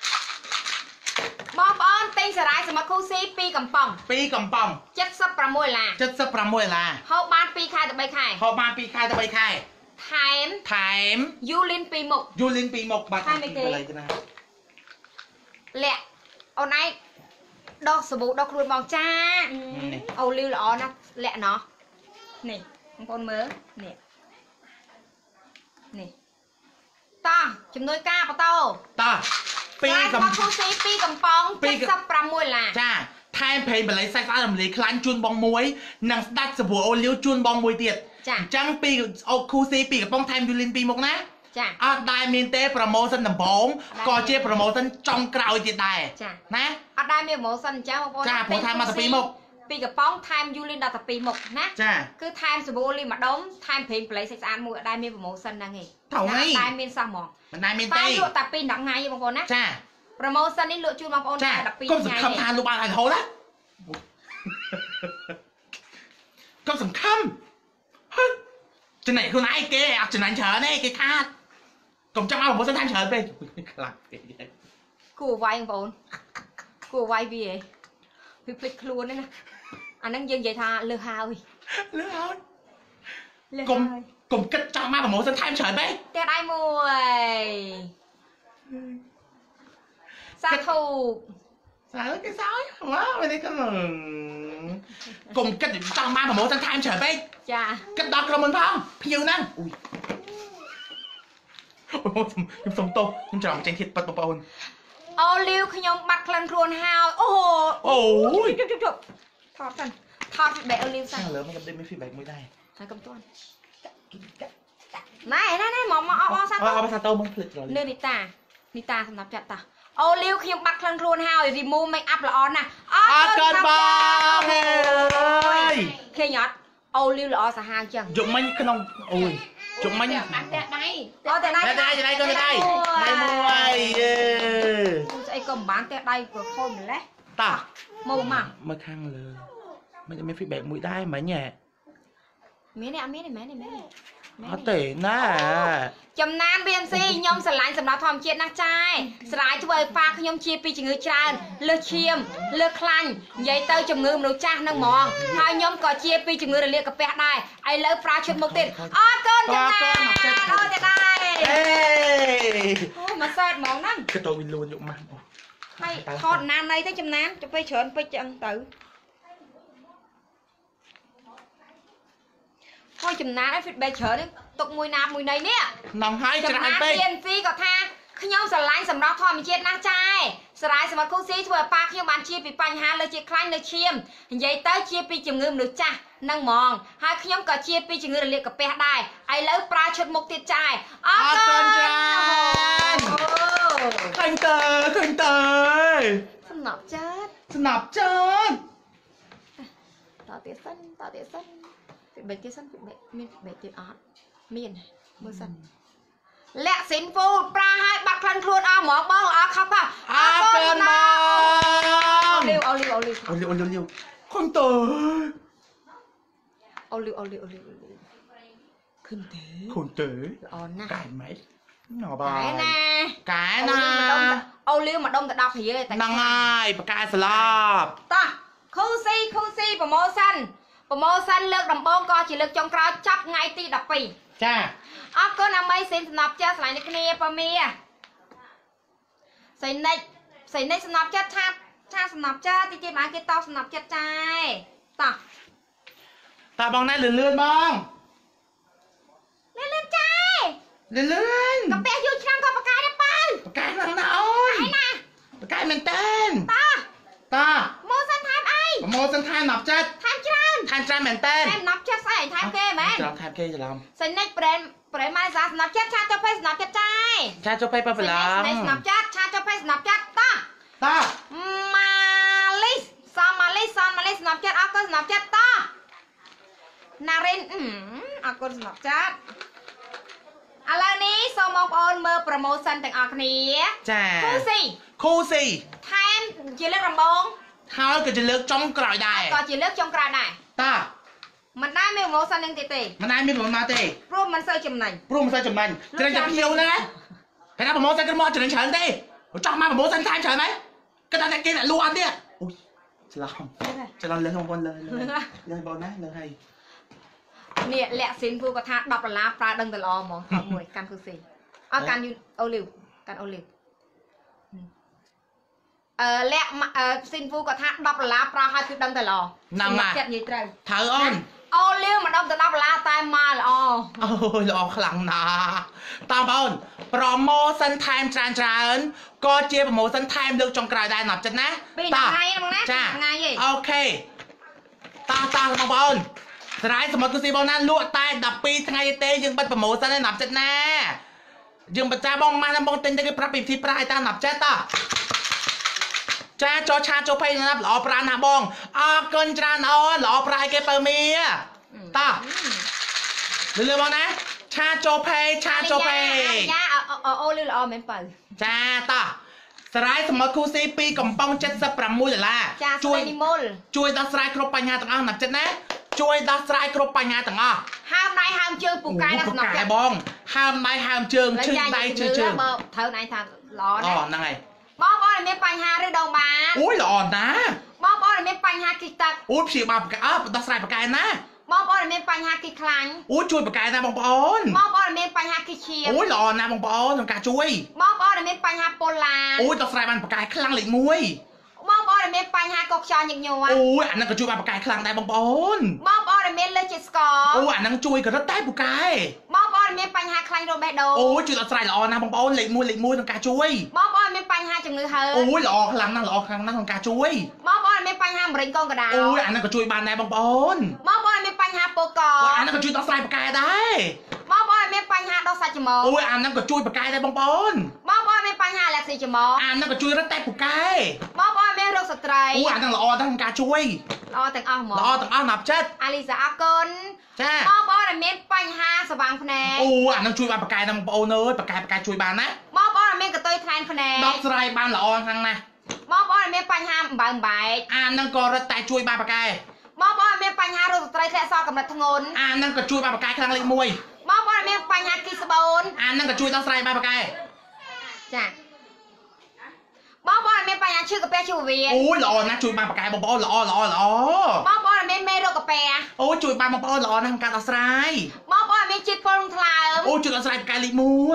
S1: บอมบอนติงสลายสมัครคู่ซีปีกำป่อง
S3: ปีกำป๋อง
S1: เจ็ดสับประมวยล่ะ
S3: จะสับประมวยลา
S1: เขาบ้านปีคายตะใบคาย
S3: พอมาปีคายตะไปคาย
S1: ไทม์
S3: ไทม์
S1: ยูลินปีหมก
S3: ยูลินปีมกบาทอะไรกันนะ
S1: แหละเอาไหนดอกสบู่ดอกครูดมองจ้าเอาลิ้วละอ๋อนะแหละเนาะนี่บางคนเมื่อนี่นี่ต่อจำนวนก้าปะโต
S3: ต่อปี
S1: ปี
S3: กำ
S1: กำคูซีปีกำปองเจ็ดสับประมวยล่ะ
S3: จ้าไทม์เพลงเป็นไรไซส์อะไรเลยคลานจุนบองมวยนังดัดสบู่โอเลี้ยวจุนบองมวยเตียด
S1: จ้ะ
S3: จังปีเอาคูซีปีกับป้องไทม์ยูลินปีมกนะ
S1: จ้ะ
S3: อาได้เมนเต้โปรโมชั่นดำบงก็เจ๊โปรโมชั่นจองกราวเตียดได้
S1: จ้ะ
S3: นะ
S1: เอาได้เมียหมูสันจ้าบางคน
S3: จ้าผมทำมาแต่ปีหมก
S1: ปีกระป๋องไทม์ยูรินดาตปีหมกนะ
S3: จ้า
S1: คือไทม์สบู่ลิมาดมไทม์เพลงเพลย์เซ็กซ์อันมูได้เมียหมูสันนั่งไง
S3: เท่าไง
S1: ได้เมียสมอง
S3: มันได้เมน
S1: ตา
S3: เต้
S1: ยอยู่แต่ปีหนังไงบางคนนะ
S3: จ้า
S1: โปรโมชั่นนี่เลือกจูนบางคน
S3: จ้า
S1: แต่ปี
S3: ก็
S1: ไง
S3: สำคัญทานลูกบาลอะไรเขาละก็สำคัญจะไหนคุณไอ้เก๋อ่ะจะไหนเฉยเนี่ยเก๋คาดผมจะเอาผมจะทำเฉยไปคลัก
S1: กูไว้บางคนกูไว้บีเอพิพลิกครูนั่นนะอันนั้นยังใหญ่ท่าเลือกฮาวอี
S3: เลือกเอา
S1: เลือก
S3: กลม
S1: ฮาว
S3: กลมกระจังมาผมจะทำเฉยไป
S1: แต่ได้มวยสาธุ
S3: สายแล้วก็สายว้าวไม่ได้ก็หนึ่งกลมกระจังมาผมจะทำเฉยไป
S1: จ้าก
S3: ระดอกกระมันพองผิวนั่นอุ้ยโอ้ยยังสมโตยังจะลองเจนทิดปัดปะปน
S1: โอลิวขยมบัตรคลันครวนฮาวโอ้โห
S3: โอ้ย
S1: จุ๊บจุ๊บจุ๊บทอดกันทอดแบะโอลิว
S3: ช่า
S1: สั่
S3: งเหลือมันก็ได้ไม่ฟีดแบ็กไม่ได้
S1: ใส่กำต้นไม่นั่นนั่นหมอมาเอาเอาซะ
S3: เอาเอาภาษาโตมันผลิตเลย
S1: เนื้อนิตานิตาสำหรับจัดตาโอลิวขยมบัตรคลันครวนฮาวรีมูฟเมคอัพละออนนะ
S3: อาเกินบ้าเลย
S1: เคยอดโอลิวละออสหางจัง
S3: จุกมันขนมโอ้ยจุกมัน
S4: đặt đặt đây
S1: អូតែដៃ
S3: តែដៃដៃក៏ដៃដៃមួយ
S1: ស្អីក៏មិនបានតែដៃក៏ខូចម្លេះ
S3: តា
S1: មកមក
S3: មើលខាងលើមិនមាន feedback មួយដែរមិញហ៎
S1: មានទេអត់មានទេមែនទេមែនទេ
S3: អត់ទេណា
S1: ចំណាន ប៊ី เอ็ม ซี ខ្ញុំស្រឡាញ់សម្រាប់ធម្មជាតិណាស់ចាយស្រាយធ្វើឲ្យប៉ាខ្ញុំជាពីជំងឺច្រើនលើសឈាមលើសខ្លាញ់និយាយទៅជំងឺមនុស្សចាស់នឹងហ្មងហើយខ្ញុំក៏ជាពីជំងឺរលាកកាពះដែរឥឡូវប្រើឈុតមុខទៀតអរគុណចំណានអូតែដែរ
S3: អេ
S1: អូមកសែតហ្មងហ្នឹង
S3: គឺទៅវាលួនយកម៉ាស់
S1: ហើយថតណានណៃទៅចំណានទៅពេលច្រើនពេកចឹងទៅហើយចំណានឲ្យ feedback ច្រើនទុកមួយណាមួយណៃនេះ
S3: នំហើយច្រើនពេក
S1: ប៊ី เอ็ม ซี ក៏ថាខ្ញុំស្រឡាញ់សម្រាប់ធម្មជាតិណាស់ចាយស្រ័យសម្រាប់គូស៊ីធ្វើឲ្យប៉ាខ្ញុំបានជាពីបញ្ហាលើជាខ្លាញ់លើឈាមនិយាយទៅជាពីជំងឺមនុស្សចាស់នឹងហ្មងហើយខ្ញុំក៏ជាពីជំងឺរលាកកាពះដែរឥឡូវប្រើឈុតមុខទៀតចាយអរគុណច្រើនអូ
S3: ឃើញតើឃើញតើ
S1: សំណប់ចាត់
S3: ស្នាប់ចាន
S1: តទៀតសិនតទៀតសិនពីបេកទៀតសិនពីបេកមានបេកទៀតអត់មានមើលសិនលាក់ស៊ីនហ្វូប្រាឲ្យបាត់ក្លិនខ្លួនអស់ហ្មងបងអរខំបង
S3: អរគុណបង
S1: លីវអូលីវអូលីវ
S3: អូលីវអូលីវឃើញតើ
S1: អូលីវអូលីវអូលីវឃើញទេ
S3: ឃើញតើ
S1: ល្អណាស់
S3: កែម៉េចណ៎បង
S1: កែណា
S3: កែណា
S1: អូលីវមកដុំទៅដប់រៀលតែ
S3: ហ្នឹងហើយបកែស្លាប់
S1: តោះខូស៊ីខូស៊ីប្រម៉ូសិនប្រម៉ូសិនលើកដំបូងក៏ជាលើកចុងក្រោយចាប់ថ្ងៃទីដប់ពីរ
S3: ចា
S1: អរគុណអាមីសេនសំណប់ចិត្តឆ្លៃនេះគ្នាប៉ាមីសេនិចសេនិចសំណប់ចិត្តឆាតឆាសំណប់ចិត្តទីទីបានគេតសំណប់ចិត្តចាយតោះ
S3: តាបងណែលឿនលឿនបង
S1: លឿនលឿនចាយ
S3: លឿនលឿន
S1: កាពះយូរឆ្នាំក៏បកាយដែរប៉ៅ
S3: បកែហ្នឹងណាអូន
S1: ឯណា
S3: បកែមែនតើ
S1: តោះ
S3: តា
S1: ម៉ូសិនថែមអី
S3: ប្រម៉ូសិនថែម10ចិត្ត
S1: ថែមច្រើន
S3: ថែមច្រើនមែនតើ
S1: ថែមសំណប់ចិត្តស្អីថែមគេមែន
S3: ច្រឡំថែមគេច្រឡំ
S1: សេនិចប្រេនប្រេនម៉ែសាសំណប់ចិត្តឆាទៅពេលសំណប់ចិត្តចាយ
S3: ចាចូលពេកបើប្រឡំ
S1: សេនិចសំណប់ចិត្តឆាទៅពេលសំណប់ចិត្តតោះ
S3: តា
S1: ម៉ាលីសសំម៉ាលីសសំម៉ាលីសសំណប់ចិត្តអរគុណសំណប់ចិត្តតោះណារិនអរគុណសំណប់ចិត្តឥឡូវនេះសូមបងប្អូនមើលប្រូម៉ូសិនទាំងអស់គ្នា
S3: ចា
S1: គូស៊ី
S3: ខូស៊ី
S1: ថែមជាលើកដំបូង
S3: ហើយក៏ជាលើកចុងក្រោយដែរ
S1: ក៏ជាលើកចុងក្រោយដែរ
S3: តា
S1: មិនដែរមានប្រូម៉ូសិននឹងទៀតទេ
S3: មិនដែរមានប្រមាណទេ
S1: ព្រោះមិនសូវចំណេញ
S3: ព្រោះមិនសូវចំណេញច្រេញតែភ្ញៀវហ្នឹងហើយណាប្រម៉ូសិនគឺមកច្រេញច្រើនទេចង់មកប្រម៉ូសិនថែមច្រើនហើយគិតថាគេអ្នកលក់អត់ទេអូយច្រឡំច្រឡំលើបងប្អូនលើលើបងណាលើហើយ
S1: នេះលាក់ស៊ីនពូក៏ថា10ដុល្លារប្រើដឹងតែល្អហ្មងថតមួយកាន់គូស៊ីអើកាន់យូអូលីវកាន់អូលីវអឺលាក់ស៊ីនពូក៏ថា10ដុល្លារប្រើឲ្យគឺដឹងតែល្អចិត្តនិយាយត្រូវ
S3: ត្រូវអូន
S1: អូលីវមកដុំទៅ10ដុល្លារតែមកល្អ
S3: អូយល្អខ្លាំងណាស់តាមបងប្រូម៉ូសិនថែមច្រើនច្រើនក៏ជាប្រូម៉ូសិនថែមលើកចុងក្រោយដែរណាប់ចិត្តណា
S1: ពីថ្ងៃហ្នឹងណាថ្ងៃឯង
S3: អូខេតាតាបងប្អូនស្រ័យសមុទ្រគូស៊ីបងណាលក់តែ12ថ្ងៃទេយើងបិទប្រូម៉ូសិនណាប់ចិត្តណាយើងបច្ចាបងម៉ាស់ណាបងទិញទៅគេប្រាប់ពីវិធីប្រើឲ្យតាណាប់ចិត្តតាចាចូលឆាចូលភ័យណាប់ល្អប្រាណាបងអរគុណច្រើនអូនល្អប្រាឲ្យគេបើមីតាលឺលឺបងណាឆាចូលភ័យឆាចូលភ័យ
S1: យ៉ាអូលីវល្អមែនបើ
S3: ចាតាស្រ័យសមុទ្រគូស៊ីពីកំប៉ុង76ដុល្លារ
S1: ជួយនិមល
S3: ជួយដោះស្រាយគ្រប់បញ្ហាទាំងអស់ណាប់ចិត្តណាជួយដោះស្រាយគ្រប់បញ្ហាទាំងអស់
S1: ហើមដៃហើមជើងពូកែដល់សំណប់ចិត្ត
S3: បងហើមដៃហើមជើងឈឺដៃឈឺជើង
S1: បើត្រូវណៃថាល្អណាស់
S3: អូហ្នឹងហើយ
S1: បងប្អូនមានបញ្ហាឬដងបាន
S3: អូយល្អណាស់
S1: បងប្អូនមានបញ្ហាគិះទឹក
S3: អូយព្យាបាលប្រកែអើដោះស្រាយប្រកែណា
S1: បងប្អូនមានបញ្ហាគិះខ្លាញ់
S3: អូយជួយប្រកែណាបងប្អូន
S1: បងប្អូនមានបញ្ហាគិះឈាម
S3: អូយល្អណាស់បងប្អូនក្នុងការជួយ
S1: បងប្អូនមានបញ្ហាពុលឡាន
S3: អូយដោះស្រាយបានប្រកែខ្លាំងលេខ1
S1: បងប្អូនមានបញ្ហាកកខ្យល់ញឹកញាប់
S3: អូយអាហ្នឹងក៏ជួយបានប្រកែខ្លាំងដែរបងប្អូន
S1: បងប្អូនមានលើសជាតិស្ករ
S3: អូអាហ្នឹងជួយក៏រត់តែប្រកែ
S1: បងប្អូនមានបញ្ហាខ្លាញ់រោគបេះដូង
S3: អូយជួយដោះស្រាយល្អណាស់បងប្អូនលេខ1លេខ1ក្នុងការជួយ
S1: បងប្អូនមានបញ្ហាជំងឺហឺត
S3: អូយល្អខ្លាំងណាស់ល្អខ្លាំងណាស់ក្នុងការជួយ
S1: បងប្អូនមានបញ្ហាមៈเร็งកូនកណ្ដាល
S3: អូយអាហ្នឹងក៏ជួយបានដែរបងប្អូន
S1: បងប្អូនមានបញ្ហាពោះក
S3: អូអាហ្នឹងក៏ជួយដោះស្រាយប្រកែដែរ
S1: បងប្អូនមានបញ្ហាដុសសាច់ច្រមុះ
S3: អូយអាហ្នឹងក៏ជួយប្រកែដែរបងប្អូន
S1: បងប្អូនមានបញ្ហាអាឡែស៊ីច្រមុះ
S3: អាហ្នឹងក៏ជួយរត់តែប្រកែ
S1: បងប្អូនមានរោគស្ត្រី
S3: អូអាហ្នឹងល្អដែរក្នុងការជួយ
S1: ល្អទាំងអស់ហ្មង
S3: ល្អទាំងអស់ណាប់ចិត្ត
S1: អាលីសាអរគុណ
S3: ចា
S1: បងប្អូនមានបញ្ហាសុខស្វាងភ្នែក
S3: អូអានឹងជួយបានបកាយតាមបងប្អូនអើយបកាយបកាយជួយបានណា
S1: បងប្អូនមានកតុយថ្លែងភ្នែក
S3: ដកស្រាយបានល្អខ្លាំងណាស់
S1: បងប្អូនមានបញ្ហាអំបើអំបែក
S3: អានឹងក៏រត់តែជួយបានបកាយ
S1: បងប្អូនមានបញ្ហារោគស្ត្រីធ្លាក់សល់កម្រិតធ្ងន់
S3: អានឹងក៏ជួយបានបកាយខ្លាំងលេខមួយ
S1: បងប្អូនមានបញ្ហាគីស្បូន
S3: អានឹងក៏ជួយដោះស្រាយបានបកាយ
S1: ចាបងប្អូនមានបញ្ហាឈឺកាពះឈឺវៀន
S3: អូយល្អណាស់ជួយបានបកាយបងប្អូនល្អល្អល្អ
S1: បងប្អូនមានមេរោគកាពះ
S3: អូជួយបានបងប្អូនល្អណាស់ក្នុងការដោះស្រាយ
S1: បងប្អូនមានជាតិពុលថ្លើម
S3: អូជួយដោះស្រាយបកាយលេខមួយ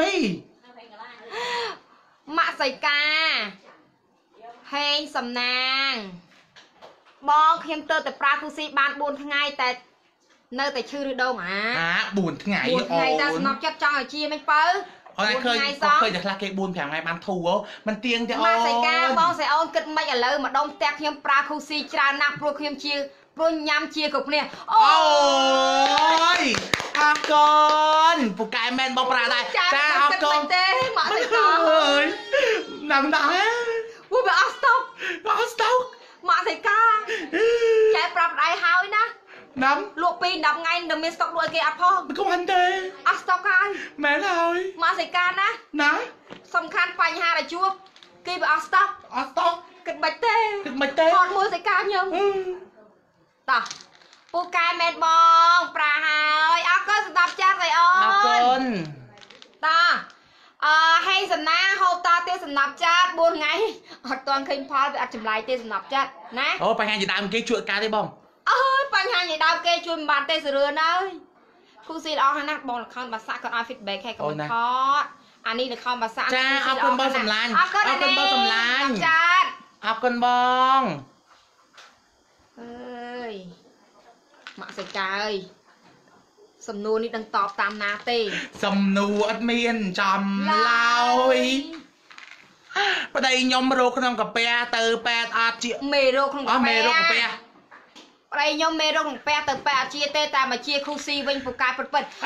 S1: ម៉ាក់សៃកាហេងសំណាងបងខ្ញុំទៅតែប្រើគូស៊ីបានបួនថ្ងៃតែនៅតែឈឺឬដងអា
S3: អាបួនថ្ងៃ
S1: បួន
S3: អូ
S1: ថ្ងៃតែ
S3: ន
S1: ស្នប់ចិត្តចង់ឲ្យជាមិនបើ
S3: អូនឃើញឃើញតែខ្លះគេបួនប្រាំថ្ងៃបានធូរមិនទៀងទេអូន
S1: ម៉ាក់សៃកាបងស្រីអូនគិតមិនឥឡូវម្ដងផ្ទះខ្ញុំប្រើគូស៊ីច្រើនណាស់ព្រោះខ្ញុំជាព្រោះញ៉ាំជាគ្រប់គ្នាអូ
S3: អូយអរគុណពូកែមែនបងប្រាដែរចាអរគុណ
S1: ទេម៉ាក់សៃកា
S3: អើយណាំដែរ
S1: អូវាអស់ស្តុក
S3: អស់ស្តុក
S1: ម៉ាក់សៃកាចែប្រាប់ដៃហើយណា
S3: ណាំ
S1: លក់ពីដប់ថ្ងៃនៅមានស្តុកលក់ឲ្យគេអត់ផង
S3: មិនគាត់ទេ
S1: អស់ស្តុកហើយ
S3: មែនហើយ
S1: ម៉ាក់សៃកាណា
S3: ណា
S1: សំខាន់បញ្ហាដែលជួបគេវាអស់ស្តុក
S3: អស់ស្តុក
S1: គិតមិនទេ
S3: គិតមិនទេ
S1: ថតមួយសៃកាខ្ញុំ
S3: អឺ
S1: តោះពូកែមែនបងប្រាហើយអរគុណសម្រាប់ចាស់ស្រីអូ
S3: អរគុ
S1: ន
S3: ណ
S1: តោះអឺហេងសំណាងហូបតទៀតសំណាប់ចាស់បួនថ្ងៃអត់ទាន់ឃើញផលវាអត់ចម្លែកទេសំណាប់ចាស់ណា
S3: អូបញ្ហាជាដើមគេជួយការទេបង
S1: អើយបញ្ហានិយាយដើមគេជួយមិនបានទេសរឿនអើយគូស៊ីល្អហើយណាបងលខោនបាសាក៏ឲ្យ feedback ឲ្យកំថតអានេះលខោនបាសា
S3: ចាអរគុណបងសំឡាញ់
S1: អរគុណ
S3: អរគុណបងសំឡាញ់
S1: ចាស់
S3: អរគុណបង
S1: អើយម៉ាក់សៃកាអើយសំណួរនេះដឹងតបតាមណាទេ
S3: សំណួរអត់មានចំឡើយប្តីខ្ញុំរោគក្នុងកាពះទៅប៉ែតអត់ជា
S1: មេរោគក្នុង
S3: អ
S1: កា
S3: ស់
S1: ពះ
S3: មេរោគកាពះ
S1: ប្តីខ្ញុំមេរោគក្នុងកាពះទៅប៉ែតអត់ជាទេតែមកជាគូស៊ីវិញពូកែពិតពិត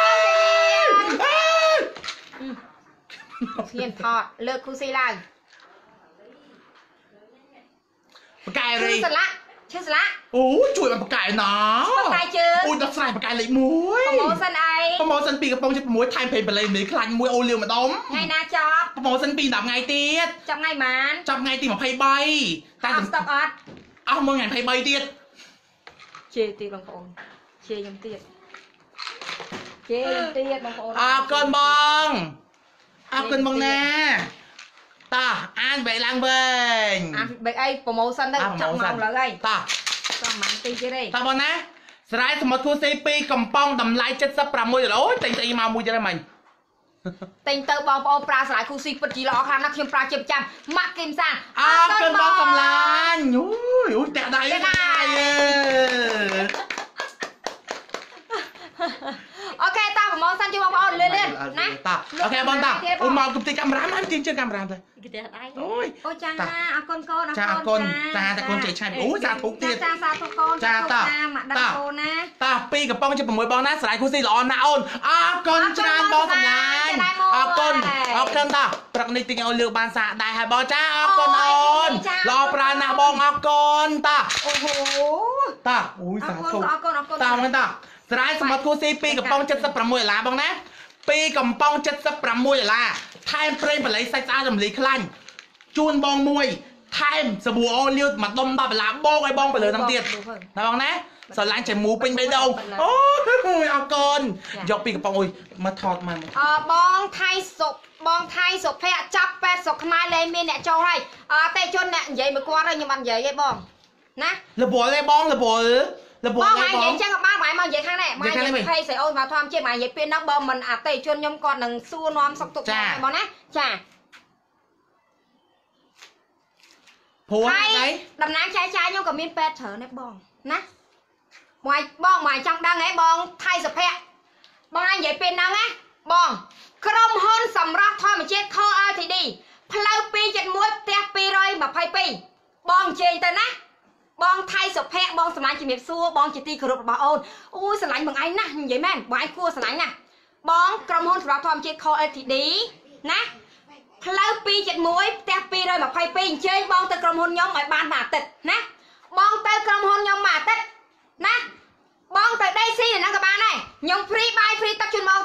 S1: ស្ងៀមថតលើកគូស៊ីឡើង
S3: បកាយ
S1: ឈឺ
S3: រី
S1: ស្លាក់ឈឺស្លាក់
S3: អូជួយបានបកាយណា
S1: បកាយជើង
S3: អូដោះស្រាយបកាយលេខមួយ
S1: ប្រម៉ូសិនអី
S3: ប្រម៉ូសិនពីកំប៉ុងចិត្ត៦ថែមពេញបលេមីខ្លាញ់មួយអូលៀវម្ដុំ
S1: ថ្ងៃណាចប់
S3: ប្រម៉ូសិនពីដប់ថ្ងៃទៀត
S1: ចាប់ថ្ងៃម៉ាន
S3: ចាប់ថ្ងៃទី23តែ
S1: អត់ស្តុកអត់
S3: អស់មួយថ្ងៃ23ទៀត
S1: ជេរទៀតបងប្អូនជេរខ្ញុំទៀតជេរខ្ញុំទៀតបងប្អូន
S3: អរគុណបងអរគុណបងណាតោះអានបែកឡើងវិញ
S1: អាន feedback អីប្រម៉ូសិនទៅ
S3: អា
S1: ចាប់
S3: promotion
S1: មកលើហើយ
S3: តោះ
S1: ចាំម៉ានទីទៀតទេ
S3: តោះបងណាស្រ័យសមុទ្រគូសេពីកំប៉ុងតម្លៃ76ដុល្លារអូយតែងស្អីមកមួយទៀតហើយមិញ
S1: តែងទៅបងប្អូនប្រើស្រ័យគូស៊ីពិតជាល្អខ្លាំងណាស់ខ្ញុំប្រើជាប្រចាំម៉ាក់គីមសាន
S3: អរគុណបងសំឡាញ់អូយអូយតាក់ដៃតាក់ដៃអើ
S1: អូខេតោះប្រម៉ូសិនជួយបងប្អូនលឿនលឿនណា
S3: តោះអូខេបងតោះអូមកគប់ទីកាមេរ៉ាមកជាងជើងកាមេរ៉ាទៅ
S4: គេទេដៃ
S3: អូយ
S1: អូចាអរគុណកូន
S3: ចាអរគុណតាតែកូនចេះឆាប់អូសាធុទៀត
S1: ចាសាធុកូន
S3: ចាតោះ
S1: ម៉ាក់ដាក់កូនណា
S3: តោះពីកំប៉ុង76បងណាស្រ័យគូស៊ីល្អណាស់អូនអរគុណច្រើនបងសំឡាញ់អរគុណអរគុណតោះព្រឹកនេះទីអូនលើកបានសាកដែរហើយបងចាអរគុណអូនល្អប្រាណាស់បងអរគុណតោះ
S1: អូហូ
S3: តោះអូយ
S1: អរ
S3: សា
S1: គុណ
S3: ធុ
S1: អរគុណអរគុណ
S3: តោះមែនតោះស្រ័យសមុទ្រគូស៊ីពីកំប៉ុង76ដុល្លារបងណាពីកំប៉ុង76ដុល្លារថែមប្រេងបល័យសាច់ស្អាតរំលាយខ្លាញ់ជូនបងមួយថែមសាប៊ូអូលៀវមួយដុំ10ដុល្លារបោកឲ្យបងទៅលើហ្នឹងទៀតណាបងណាស្រឡាញ់ជាមួយពេញបេះដូងអូយអរគុណយកពីកំប៉ុងអុយមកថតមក
S1: អឺបងថៃសុកបងថៃសុភ័ក្រចាប់ប៉ែតស្រុកខ្មែរលែងមានអ្នកចូលហើយអឺតេជនអ្នកនិយាយមួយគាត់ហើយខ្ញុំអត់និយាយទេបងណា
S3: លបលទេបងលបលលប
S1: ប
S3: ល
S1: ង
S3: ទេ
S1: មក
S3: ប
S1: និយាយ
S3: ង
S1: ចឹងក៏បានបងមកនិយាយខាងនេះមកនិយាយភ័យស្រីអូនមកធម្មជាតិមកនិយាយពេលហ្នឹងបើមិនអតេជនខ្ញុំគាត់នឹងសួរនាំសុកទុកបងណាចា
S3: ព្រោះអី
S1: តំណាងចាយចាយខ្ញុំក៏មានពេទ្យច្រើនដែរបងណាមកបងមកចង់ដឹងហ៎បងថៃសុភ័ក្របងឯងនិយាយពេលហ្នឹងណាបងក្រុមហ៊ុនសម្រាប់ធម្មជាតិ Call แอล ที ดี ផ្លូវ271ផ្ទះ222បងជេងទៅណាបងថៃសុភ័ក្របងស្រឡាញ់ជំរាបសួរបងជាទីគោរពរបស់អូនអូយស្រឡាញ់បងឯងណានិយាយមែនបងឯងគួរស្រឡាញ់ណាបងក្រុមហ៊ុនសម្រាប់ធម្មជាតិ Call แอล ที ดี ណាផ្លូវ271ផ្ទះ222អញ្ជើញបងទៅក្រុមហ៊ុនខ្ញុំឲ្យបានមួយអាទិត្យណាបងទៅក្រុមហ៊ុនខ្ញុំមួយអាទិត្យណាបងទៅដេកស៊ីនៅហ្នឹងក៏បានដែរខ្ញុំ free បាយ free ទឹកជូនបង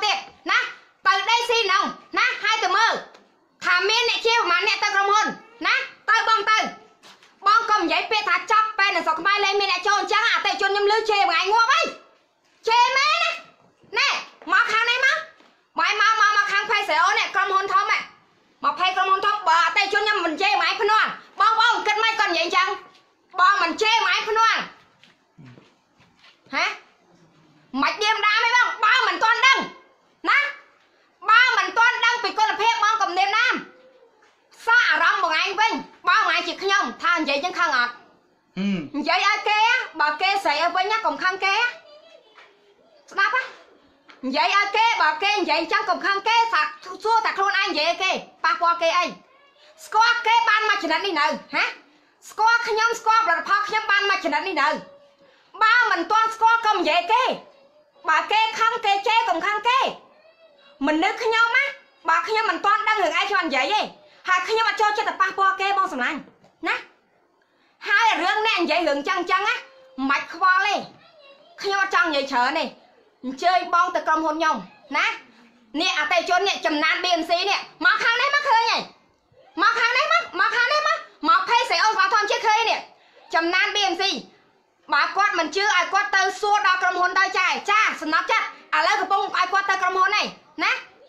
S1: mạch đêm đá mấy bông bao mình toàn đăng ná bao mình toàn đăng vì con là phép bông cầm đêm nam xa rong một anh vinh bao ngày chị nhông than vậy chứ không ngọt
S3: ừ
S1: vậy ai kê bà kê xảy ở với nhá cùng khăn kê đáp á vậy ai kê bà kê vậy chẳng cùng khăn kê sạc xua sạc luôn anh vậy kê ba qua kê anh squat kê ban mà chuyện đi nào hả squat nhông squat là phao nhông ban mà chuyện đi nào bao mình toàn squat cầm vậy kê bà kê không kê chê cùng khăn kê mình nước nhông á bà nhông mình toàn đang hưởng ai cho anh vậy đi hai nhông mà cho cho tập ba qua kê bao sầm lạnh nè hai là rương nè vậy hưởng chăng chăng á mạch khoa lên khi mà chăng vậy chờ này chơi bong từ cầm hôn nhông nè nè à tay chôn nè chầm nan bê em xê nè mà khang đấy mắc hơi nhỉ mà khang đấy mắc mà khang đấy mắc mà thay sẽ ôm vào thon chiếc khơi nè chầm nan bê em xê bà quát mình chưa ai quát tơ xua đo cầm hôn đôi trai cha sân nắp chắc à lấy cái bông ai quát tơ cầm hôn này nè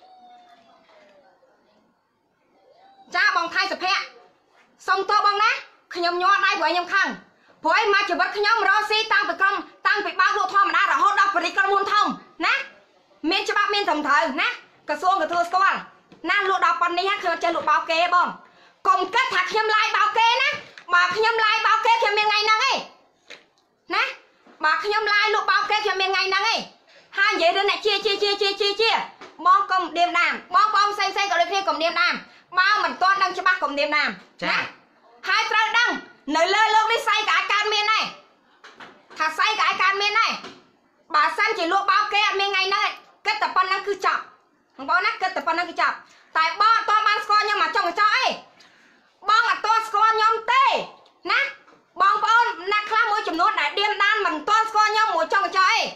S1: cha bong thay sập hẹ xong to bong nè khi nhom nhọ đây với nhom khang với mà chỉ bắt khi nhom rò xi tăng từ cầm tăng từ bao lô thom mà đã là hốt đọc với cầm hôn thông nè miền cho bác miền thầm thời nè cái xuông cái thua squat nan lụa đọc con đi hát khi mà chơi lụa bao kê bong cùng kết thật nhom lai bao kê nè mà khi nhom lai bao kê khi miền ngày năng ấy nè mà khi nhom lai lụa bao kê khi miền ngày năng ấy hai vậy đứa này chia chia chia chia chia chia bong cùng đêm nam bong bong xanh xanh còn đây cùng đêm nam bao mình toàn đang cho bác cùng đêm nam nè hai trái đăng nơi lơ lông đi xay cái can miên này thà xay cái can miên này bà san chỉ lụa bao kê miên ngày nay kết tập con năng cứ chọc không bao nát kết tập con năng cứ chọc tại bo to ban score nhưng mà trong cái cho ấy bong là to score nhom tê nè bong bong nát khá mỗi chùm nốt đại điên đan mình to score nhom mỗi trong cái cho ấy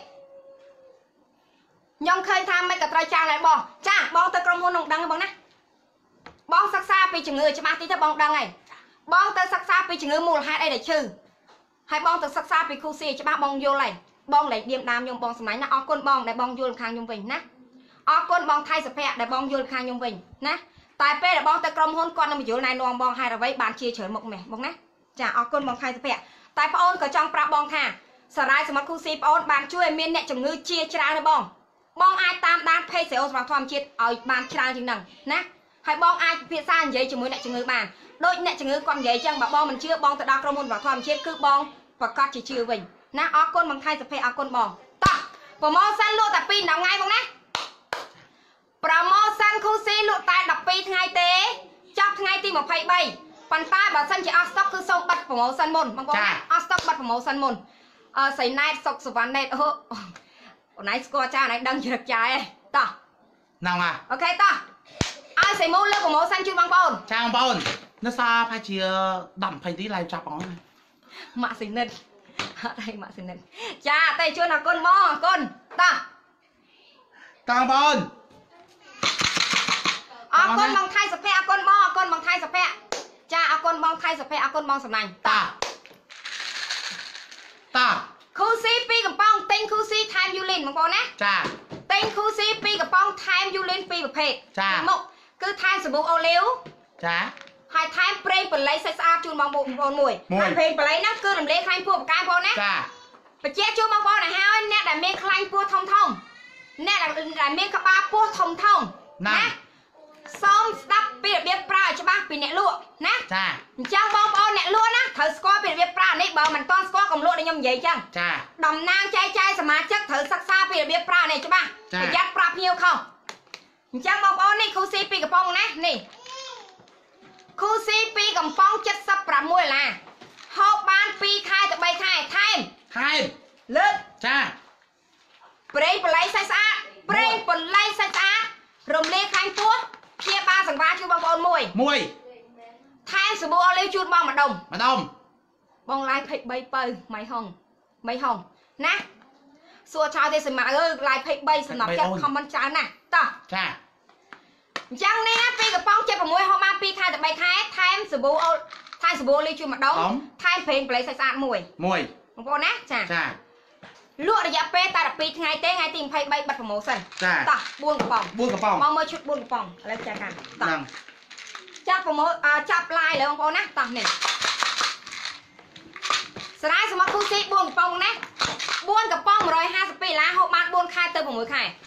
S1: nhom khơi tham mấy cái trai trang này bong cha bong tới cầm hôn đồng đăng bong nè bong sắc xa vì chừng người cho ba tí tới bong đăng này bong tới sắc xa vì chừng người mua hai đây để trừ hai bong tới sắc xa vì khu xì cho ba bong vô này bong lấy điểm đam nhung bong sớm này nó ở con bong để bong vô khang nhung vinh nè ở con bong thay sập hẹ để bong vô khang nhung vinh nè tại pe để bong tới cầm hôn con nó vô này nong bong hai là vậy bàn chia chở một mẻ bong nè chả ở con bong thay sập hẹ tại pa ôn có trong pra bong thà sờ rai sớm khu xì pa ôn bàn chui miên nè chừng người chia chả nó bong bong ai tam đan pay sẽ ôn vào thom chiết ở bàn chả chừng nằng nè hai bong ai phía xa vậy chừng mới nè chừng người bàn đôi nè chừng người con vậy chăng bà bong mình chưa bong tới đo cầm hôn vào thom chiết cứ bong và con chỉ chưa vinh nè ở con bằng thay sập hẹ ở con bong ta promotion luôn tập pin nào ngay bong nè promotion khu xì lụa tai đập pi ngày tế chọc ngày ti một phẩy bảy phần tai bảo sân chỉ ở stock cứ xong bật promotion môn bằng con ở stock bật promotion môn ờ xảy nay sọc sụp van này ơ này score cha này đăng được trái ta
S3: nào à
S1: ok ta ai xảy mua lên promotion chưa bằng con
S3: trang bồn nó xa phải chia đậm phải tí lại chọc bóng này
S1: mạ sinh nền đây mạ sinh nền cha tay chưa là con mo con ta
S3: trang bồn
S1: à con bằng thay sập hẹ con mo con bằng thay sập hẹ cha à con bằng thay sập hẹ con bằng sập này
S3: ta ta
S1: khu xí piกับป้องเต็งคู่ซีไทม์ยูรินบางคนนะ
S3: จ้า
S1: เต็งคู่ซีปีกับป้องไทม์ยูรินปีประเภท
S3: จ้า
S1: มุกคือไทม์สบู่โอเลี้ยว
S3: จ้า
S1: ให้ไทม์เปรย์ปลายสะอาดจูนบางบุบางมวย
S3: มวย
S1: เพลงปลายนั่นคือลำเลี้ยคลายพวกกายพอนะ
S3: จ้า
S1: ไปเจ๊จูนบางคนนะฮะเนี่ยแต่เมียคลายพวกทองทองเนี่ยแต่แต่เมียขบ้าพวกทองทองนะซ้อมดับปีเบียบปลาใช่ปะปีเนี่ยลวกนะ
S3: จ้า
S1: จังบองบองเนี่ยลวกนะเธอสกอร์ปีเบียบปลาเนี่ยเบอร์มันต้อนสกอร์กับลวกได้ยังใหญ่จัง
S3: จ้า
S1: ดำนางใจใจสมาชิกถือซักซาปีเบียบปลาเนี่ยใช่ปะประหยัดปลาเพียวเขาจังบอกอ๋อนี่คูซีปีกับปองนะนี่คูซีปีกับปองเจ็ดสับปลามวยล่ะหกบานปีคายแต่ใบคายไทม์
S3: ใคร
S1: เลิก
S3: จ้า
S1: เปรย์ปลายใส่สะอาดเปรย์ปลายใส่สะอาดรวมเลี้ยคายตัวเพียบาสังวาชูบองบอลมวย
S3: มวย
S1: ไทม์สบู่เลี้ยจูดบองมาดม
S3: มาดม
S1: บองลายเพชรใบเปย์ไม่ห้องไม่ห้องนะส่วนชาวเทศมาเออลายเพชรใบสนับจับคอมมันจานน่ะต่อ
S3: จ้า
S1: จังเนี่ยปีกับป้องเจ็บกับมวยเขามาปีคายแต่ใบคายไทม์สบู่เอาไทม์สบู่เลยช่วยมาดมไทม์เพลงเปลยสะอาดมวย
S3: มวย
S1: บางคนนะจ้ะ
S3: จ้า
S1: ลวดระยะเป๊ะแต่ปีไงเต้ไงตีมไพ่ใบบัตรโปรโมชั่น
S3: จ้า
S1: ต่อบุ้งกระป๋อง
S3: บุ้งกระป๋อง
S1: มองมือชุดบุ้งกระป๋องอะไรแจกันต่อ
S3: นั่ง
S1: จับโปรโมอ่าจับลายเลยบางคนนะต่อเนี่ยสไลด์สมัครคู่ซีบุ้งกระป๋องนะบุ้งกระป๋องร้อยห้าสิบปีละหกบาท tới một mũi khai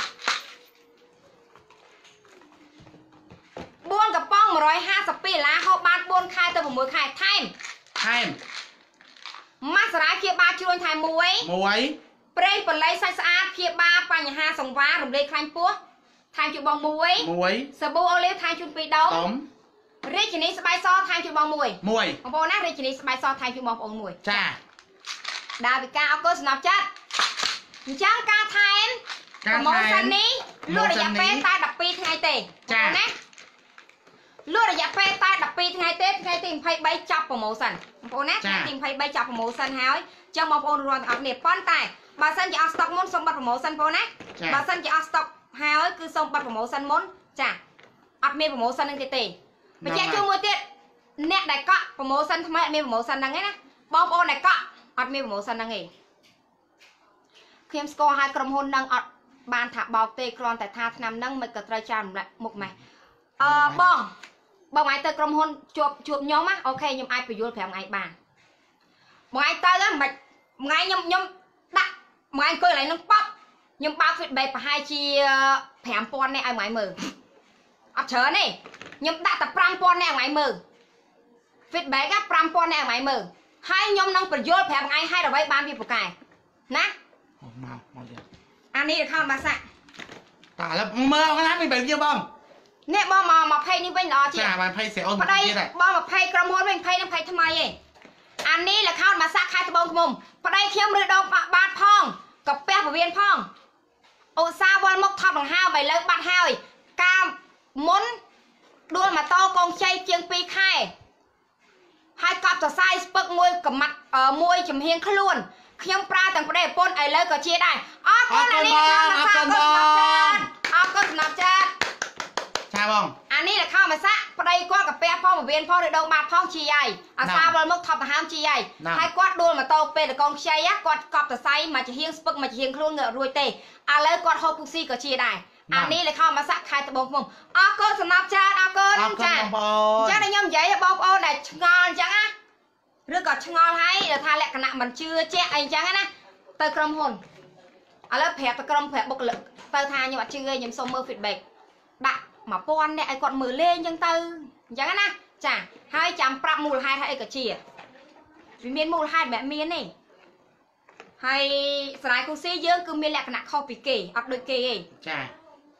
S1: buônกับป้องmộtร้อยห้าสิบปีละเขาบ้านbuôn khai tới một mũi khai time
S3: time
S1: มาสลายเคียบาช่วยไทยมวย
S3: มวย
S1: เปรย์ปลายสายสะอาดเคียบาปัญหาสงวาหรือเลยคลายปัวไทยจุดบองมวย
S3: มวย
S1: สบู่โอเลี้ยไทยจุดปีดอง
S3: ต้ม
S1: เรียกชนิดสบายซอไทยจุดบองมวย
S3: มวย
S1: ของโบนัสเรียกชนิดสบายซอไทยจุดบองโอนมวย
S3: จ้า
S1: ดาวิกาเอาก็สนับจัดจ้างการไทยโมสันนี้เลือดระยะเป๊ะตายดับปีทั้งไงเตะนะเลือดระยะเป๊ะตายดับปีทั้งไงเตะทั้งไงติ่งไพ่ใบจับโปรโมชั่นโบนัสติ่งไพ่ใบจับโปรโมชั่นหายจังมองโอนรอนอัพเน็ตป้อนแต่บาสันจะเอาสต็อกมุนส่งบัตรโปรโมชั่นโบนัสบาสันจะเอาสต็อกหายคือส่งบัตรโปรโมชั่นมุนจ้ะอัพเมย์โปรโมชั่นนึงเตะไปแจ้งช่วยมือเตะเน็ตได้ก็โปรโมชั่นทำไมเมย์โปรโมชั่นนั่งไงนะบอมโอนได้ก็อัพเมย์โปรโมชั่นนั่งไงเขียมสกอร์ให้กรมหุ่นนั่งอัดบานถักเบาเตะกรอนแต่ท่าทำนั่งมันกระไรจานแบบมุกไหมเออบ้องบ้องไอ้เตะกรมหุ่นจวบจวบย้อมมั้ยโอเคยมไอ้ไปยุ่งแผลไอ้บานไอ้เตะแล้วมันไอ้ยมยมดักไอ้เกยอะไรน้องป๊อปยมป้าฟิตเบย์ไปให้ชีแผลปอนในไอ้ไม้มืออัดเฉินนี่ยมดักแต่ปรำปอนในไอ้มือฟิตเบย์ก็ปรำปอนในไอ้มือให้ยมนั่งไปยุ่งแผลไอ้ให้เราไว้บ้านพี่ปุกไก่นะ
S3: มามาเดี๋ยว
S1: อันนี้เข้ามาสัก
S3: ตาแล้วเมื่อวันนั้นมีแบบเยอะบ้าง
S1: เนี่ยบ้องมามาไพ่นี่เป็นอ๋อจี
S3: ใช่มาไพ่เสียอ้น
S1: มาได้บ้องมาไพ่กระมวลเป็นไพ่น้ำไพ่ทำไมเองอันนี้แหละเข้ามาสักใครตะบงมุมพอได้เขี้ยวมือดองบาดพองกับแป้งเวียนพองโอซาวันมกทอดของห้าวใบเลิกบาดห้าวกามมุนด้วนมาโตกองใจเจียงปีไข่ให้กอบต่อไซส์ปักมวยกับมัดเอ่อมวยจำเฮียงขลุ่นเขี้ยวปลาต่างประเทศปนไอเลิกก็เชียได้อ๋อคนอันนี้เข้ามาสักก็สนับจัดอ๋อก็สนับจัด
S3: ใช่บ้อง
S1: อันนี้แหละเข้ามาซะพอได้ก้อนกับแป้พ่อมาเวียนพ่อได้ดองมาพ่อชีใหญ่อาซาบอลมุกทับห้ามชีใหญ่ให้กอดโดนมาโตเป็นแต่กองชียะกอดกอบแต่ไซมาจะเฮียงสปึกมาจะเฮียงคลุ้งเงือรวยเตะอะไรกอดฮอปุซี่ก็ชีได้อันนี้เลยเข้ามาซะใครตะบงมุมอ๋อก็สนับจ้าอ๋อก็จ้าจ้าได้ย่อมใหญ่บอกเอาได้งอนจังอะหรือก็ชงอนให้เดี๋ยวทาแหลกขณะมันเชื่อเจ๊ไอ้จังนะเตะกรมหนอะไรแผลตะกรมแผลบกเหลือเตะทาอย่างว่าเชื่อยังโซมเมอร์ฟิตเบกดะมาป้อนเนี่ยไอ้กอดมือเล่นยังตื่นยังนะจ้ะให้จำปรับมูลให้ไอ้กระเชียวิเมียนมูลให้แบบเมียนนี่ให้สลายกูซีเยอะคือเมียนแหลกขณะเข้าปีเกย์อัดโดยเกย์
S3: จ้ะ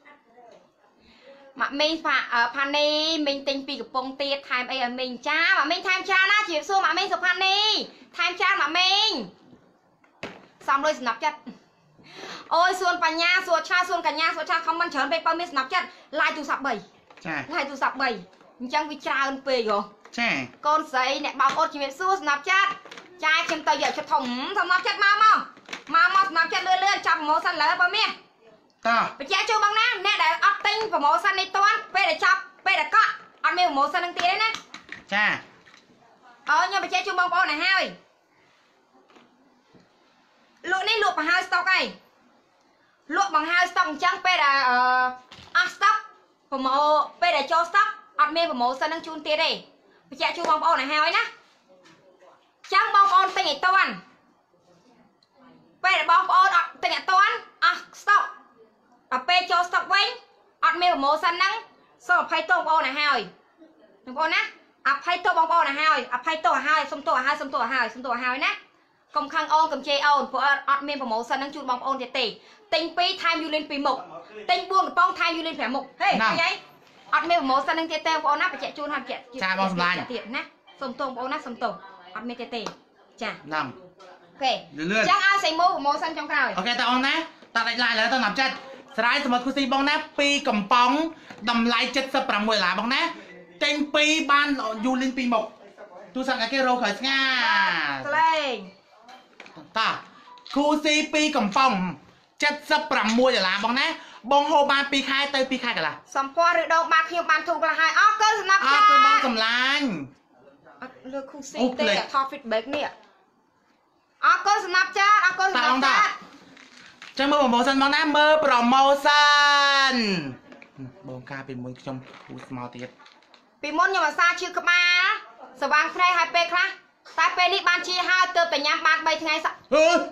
S1: มาเมย์ผ่าเอ่อพันนี้เมย์ติงปีกับปงเตียไทม์ไอ้เมย์จ้ามาเมย์ไทม์จ้านะจีบสู้มาเมย์สุพรรณนี่ไทม์จ้ามาเมย์ซ้ำเลยสนับจัดโอ้ยส่วนปัญญาส่วนชาส่วนกัญญาส่วนชาคำมันเฉินไปเปิดมิสนับจัดลายตูสับใบลายตูสับใบจังวิจารณ์เปย์เหรอ
S3: ใช่
S1: ก้อนใส่เนี่ยบางคนจีบสู้สนับจัดใจเข็มต่อใหญ่จะถมสนับจัดมามามามาสนับจัดเลื่อนเลื่อนจับโมสันเลยป่ะเมีย
S3: ต่อ
S1: ไปแจ้งโจบังนะเนี่ยเดี๋ยวอัพติ้งโมสันในตัวไปเดี๋ยวจับไปเดี๋ยวก็อันมีโมสันตั้งตีเลยนะ
S3: ใช่
S1: เออเนี่ยไปแจ้งโจบังปอไหนให้ลูกนี่ลูกมาให้สต็อกไงลูกบางห้าสต็อกจังไปแต่เอ่ออัพสต็อกผมเอาไปแต่โจสต็อกอัดเมย์ผมเอาสันนั่งจูนเตี้ยเลยไปแจกจูบอลบอลไหนให้ไว้นะจังบอลบอลเตะตะวันไปแต่บอลบอลเตะตะวันอัพสต็อกอัดไปโจสต็อกไว้อัดเมย์ผมเอาสันนั่งสอบไพ่โต้บอลไหนให้ถูกบอลนะอัพไพ่โต้บอลบอลไหนให้อัพไพ่โต้ให้สมตัวให้สมตัวให้สมตัวให้นะกำคังโอนกำเจโอนเพราะอัดเมย์ผมเอาสันนั่งจูนบอลโอนเตะเตะติงปีไทม์ยูเรนปีหมกติงบวงกับป้องไทม์ยูเรนแผลหมกเฮ้ยไงอัดเมย์ผมเอาสันนั่งเตะเตะบอลนะไปแจกจูนทำแจก
S3: จ้าบอลสบาย
S1: เตียนะสมตรงบอลนะสมตรงอัดเมย์เตะเตะจ้า
S3: นั่ง
S1: โอเคจ้างอาใส่โม่ผมเอาสันจังกราว
S3: โอเคแต่องนะตัดลายแล้วต้องนับจัดสไลด์สมมติคุณซีบองนะปีกำปองดำลายเจ็ดสับประมวยหลาบองนะเต็งปีบ้านยูรินปีหมกตูสั่งอะไรโรขอยง่า
S1: เล่ง
S3: ตาคูซีปีกำปองเจ็ดสับประมวยหลาบองนะบองโฮบานปีคายเตยปีคายกันละ
S1: สัมพอหรือดอกบานเขียวบานถูกละหายอ๋อเกินสนับ
S3: จ้าอ๋อคือบองกำลัง
S1: เลือกคูซีเตะทอฟิตเบกเนี่ยอ๋อเกินสนับจ้าอ๋อเกินสนับจ้า
S3: จังเมื่อโปรโมชั่นบางนะเมื่อโปรโมชั่นบงการเป็นมวยชมพูสมอลตี
S1: ปีมดยังมาซาชื่อกมาสว่างใครหายไปคราตายไปนี่บานชีห้าเติมแต่ยามบานใบไงสัก
S3: เออ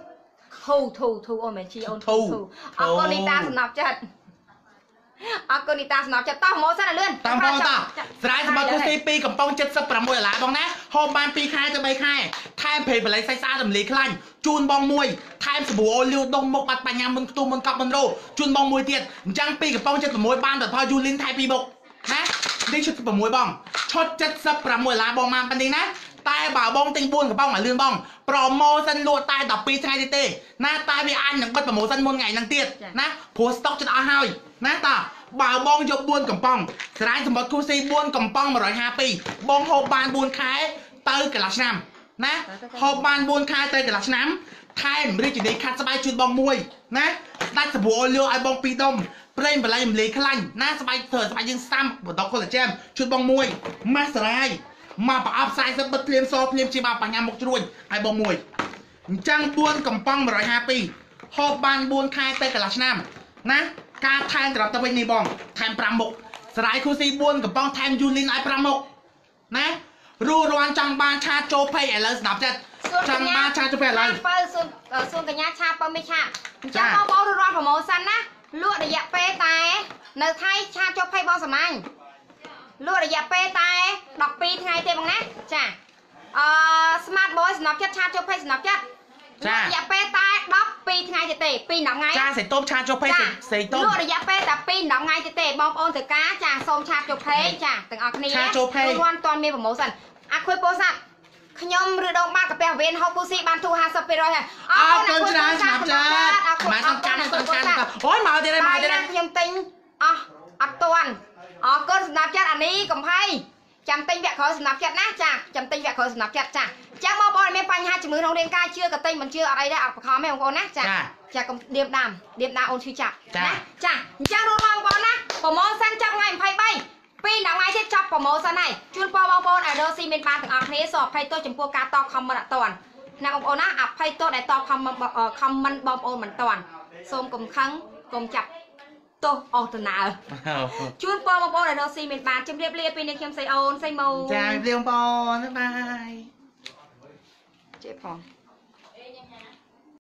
S1: ធូធូធូអូមែនជីអូនធូធូអរគុណនីតាសំណប់ចិត្តអរគុណនីតាសំណប់ចិត្តតោះម៉ូសិនឲ្យលឿន
S3: តាមបងតស្រ័យសម្បត្តិគូស៊ីពីកំប៉ុងเจ็ดสิบหกដុល្លារបងណាហូបបានពីរខែទៅបីខែថែមភេបល័យសាច់ស្អាតរំលាយខ្លាញ់ជូនបងមួយថែមសាប៊ូអូលីវដុំមុខបាត់បញ្ញាមុនខ្ទុះមុនកប់មុនរោជូនបងមួយទៀតអញ្ចឹងពីកំប៉ុងเจ็ดสิบหกបានផលផលយូលីនថែពីមុខណានេះឈុតเจ็ดสิบหกបងឈុតเจ็ดสิบหกដុល្លារបងមកប៉ុណ្នេះណាតែបើបងទិញbốnកំប៉ុងឲ្យលឿនបងប្រូម៉ូសិនលក់តែ12ថ្ងៃទៀតទេណាតែវាអាចនឹងបិទប្រូម៉ូសិនមុនថ្ងៃហ្នឹងទៀតណាព្រោះស្តុកចិត្តអស់ហើយណាតាបើបងយកbốnកំប៉ុងស្រ័យសម្បត្តិគូស៊ីbốnកំប៉ុងmột trăm hai mươi haiបងហូបបានbốnខែទៅកន្លះឆ្នាំណាហូបបានbốnខែទៅកន្លះឆ្នាំថែមរាជនីខាត់ស្បែកជូនបងមួយណាដាច់សាប៊ូអូលីវឲ្យបងពីរដុំប្រេងបល័យរំលាយខ្លាញ់ណាស្បែកធ្វើស្បែកយើងសាំបន្តកូឡាជែមជូនបងមួយម៉ាស់ស្រ័យមកប្រអប់ខ្សែសបិទភ្លាមសភ្លាមជាមកបញ្ញាមុខជ្រួញឲ្យបងមួយអញ្ចឹងbốnកំប៉ុងmột trăm hai mươi haiហូបបានbốnខែទៅកន្លះឆ្នាំណាការថែមត្រឡប់ទៅវិញនេះបងថែម5មុខស្រ័យគូស៊ីbốnកំប៉ុងថែមយូលីនឲ្យ5មុខណារੂរាន់ចង់បានឆាចូលភ័យឥឡូវស្ដាប់ចិត្តចង់បានឆាចូលភ័យឥឡូវ
S1: បើសួនសួនកញ្ញាឆាបើមិនឆាអញ្ចឹងបងបងរੂរាន់ប្រម៉ូសិនណាលក់រយៈពេលតែនៅថៃឆាចូលភ័យបងសំណាញ់លក់រយៈពេលតែ12ថ្ងៃទេបងណាចាអឺ Smart Boy សំណប់ចិត្តឆាចូលភ័យសំណប់ចិត្តចារយៈពេលតែ12ថ្ងៃទៀតទេ2ថ្ងៃ
S3: ចាសេតុបឆាចូលភ័យសេតុប
S1: លក់រយៈពេលតែ2ថ្ងៃទៀតទេបងប្អូនត្រូវការចាសូមឆាចូលភ័យចាទាំងអស់គ្នា
S3: ឆាចូលភ័យ
S1: រាន់តន់មានប្រម៉ូសិនអាខុយពោសាខ្ញុំឬដងបាតកាពះវេនហូបគូស៊ីបានទូห้าสิบ%ហើយ
S3: អរគុណច្រើនស្នាប់ចាមិនសំខាន់សំខាន់អូយមកទៀតហើយមកទៀតហើយ
S1: ខ្ញុំទិញអស់អត់តន់អរគុណសម្រាប់ចិត្តអានេះកំផៃចាំទិញវគ្គក្រោយសម្រាប់ចិត្តណាចាចាំទិញវគ្គក្រោយសម្រាប់ចិត្តចាចាំបងប្អូនមានបញ្ហាជំងឺក្នុងរាងកាយជឿក៏ទិញមិនជឿអត់អីដែរអត់បខំទេបងប្អូនណាចាចាកុំដៀបដាមដៀបដាមអូនឈឺចាប់ណាចាអញ្ចឹងរួមបងប្អូនណាប្រម៉ូសិនចាប់ថ្ងៃยี่สิบสามពីរថ្ងៃទៀតចាប់ប្រម៉ូសិនហើយជូនបងប្អូនឲ្យរកស៊ីមានបានទាំងអស់គ្នាសូមអភ័យទោសចំពោះការតបខមមិនអត់តាន់ណាបងប្អូនណាអភ័យទោសដែលតបខមខមមិនបងប្អូនមិនតាន់សូមកុំខឹងកុំចាប់ទោសអស់ដំណើរជូនបងប្អូនឲ្យរកស៊ីមានបានជម្រាបលាពីនេះខ្ញុំសៃអូនសៃម៉ូ
S3: ចាជម្រាបលាបងប្អូនបាយជេផង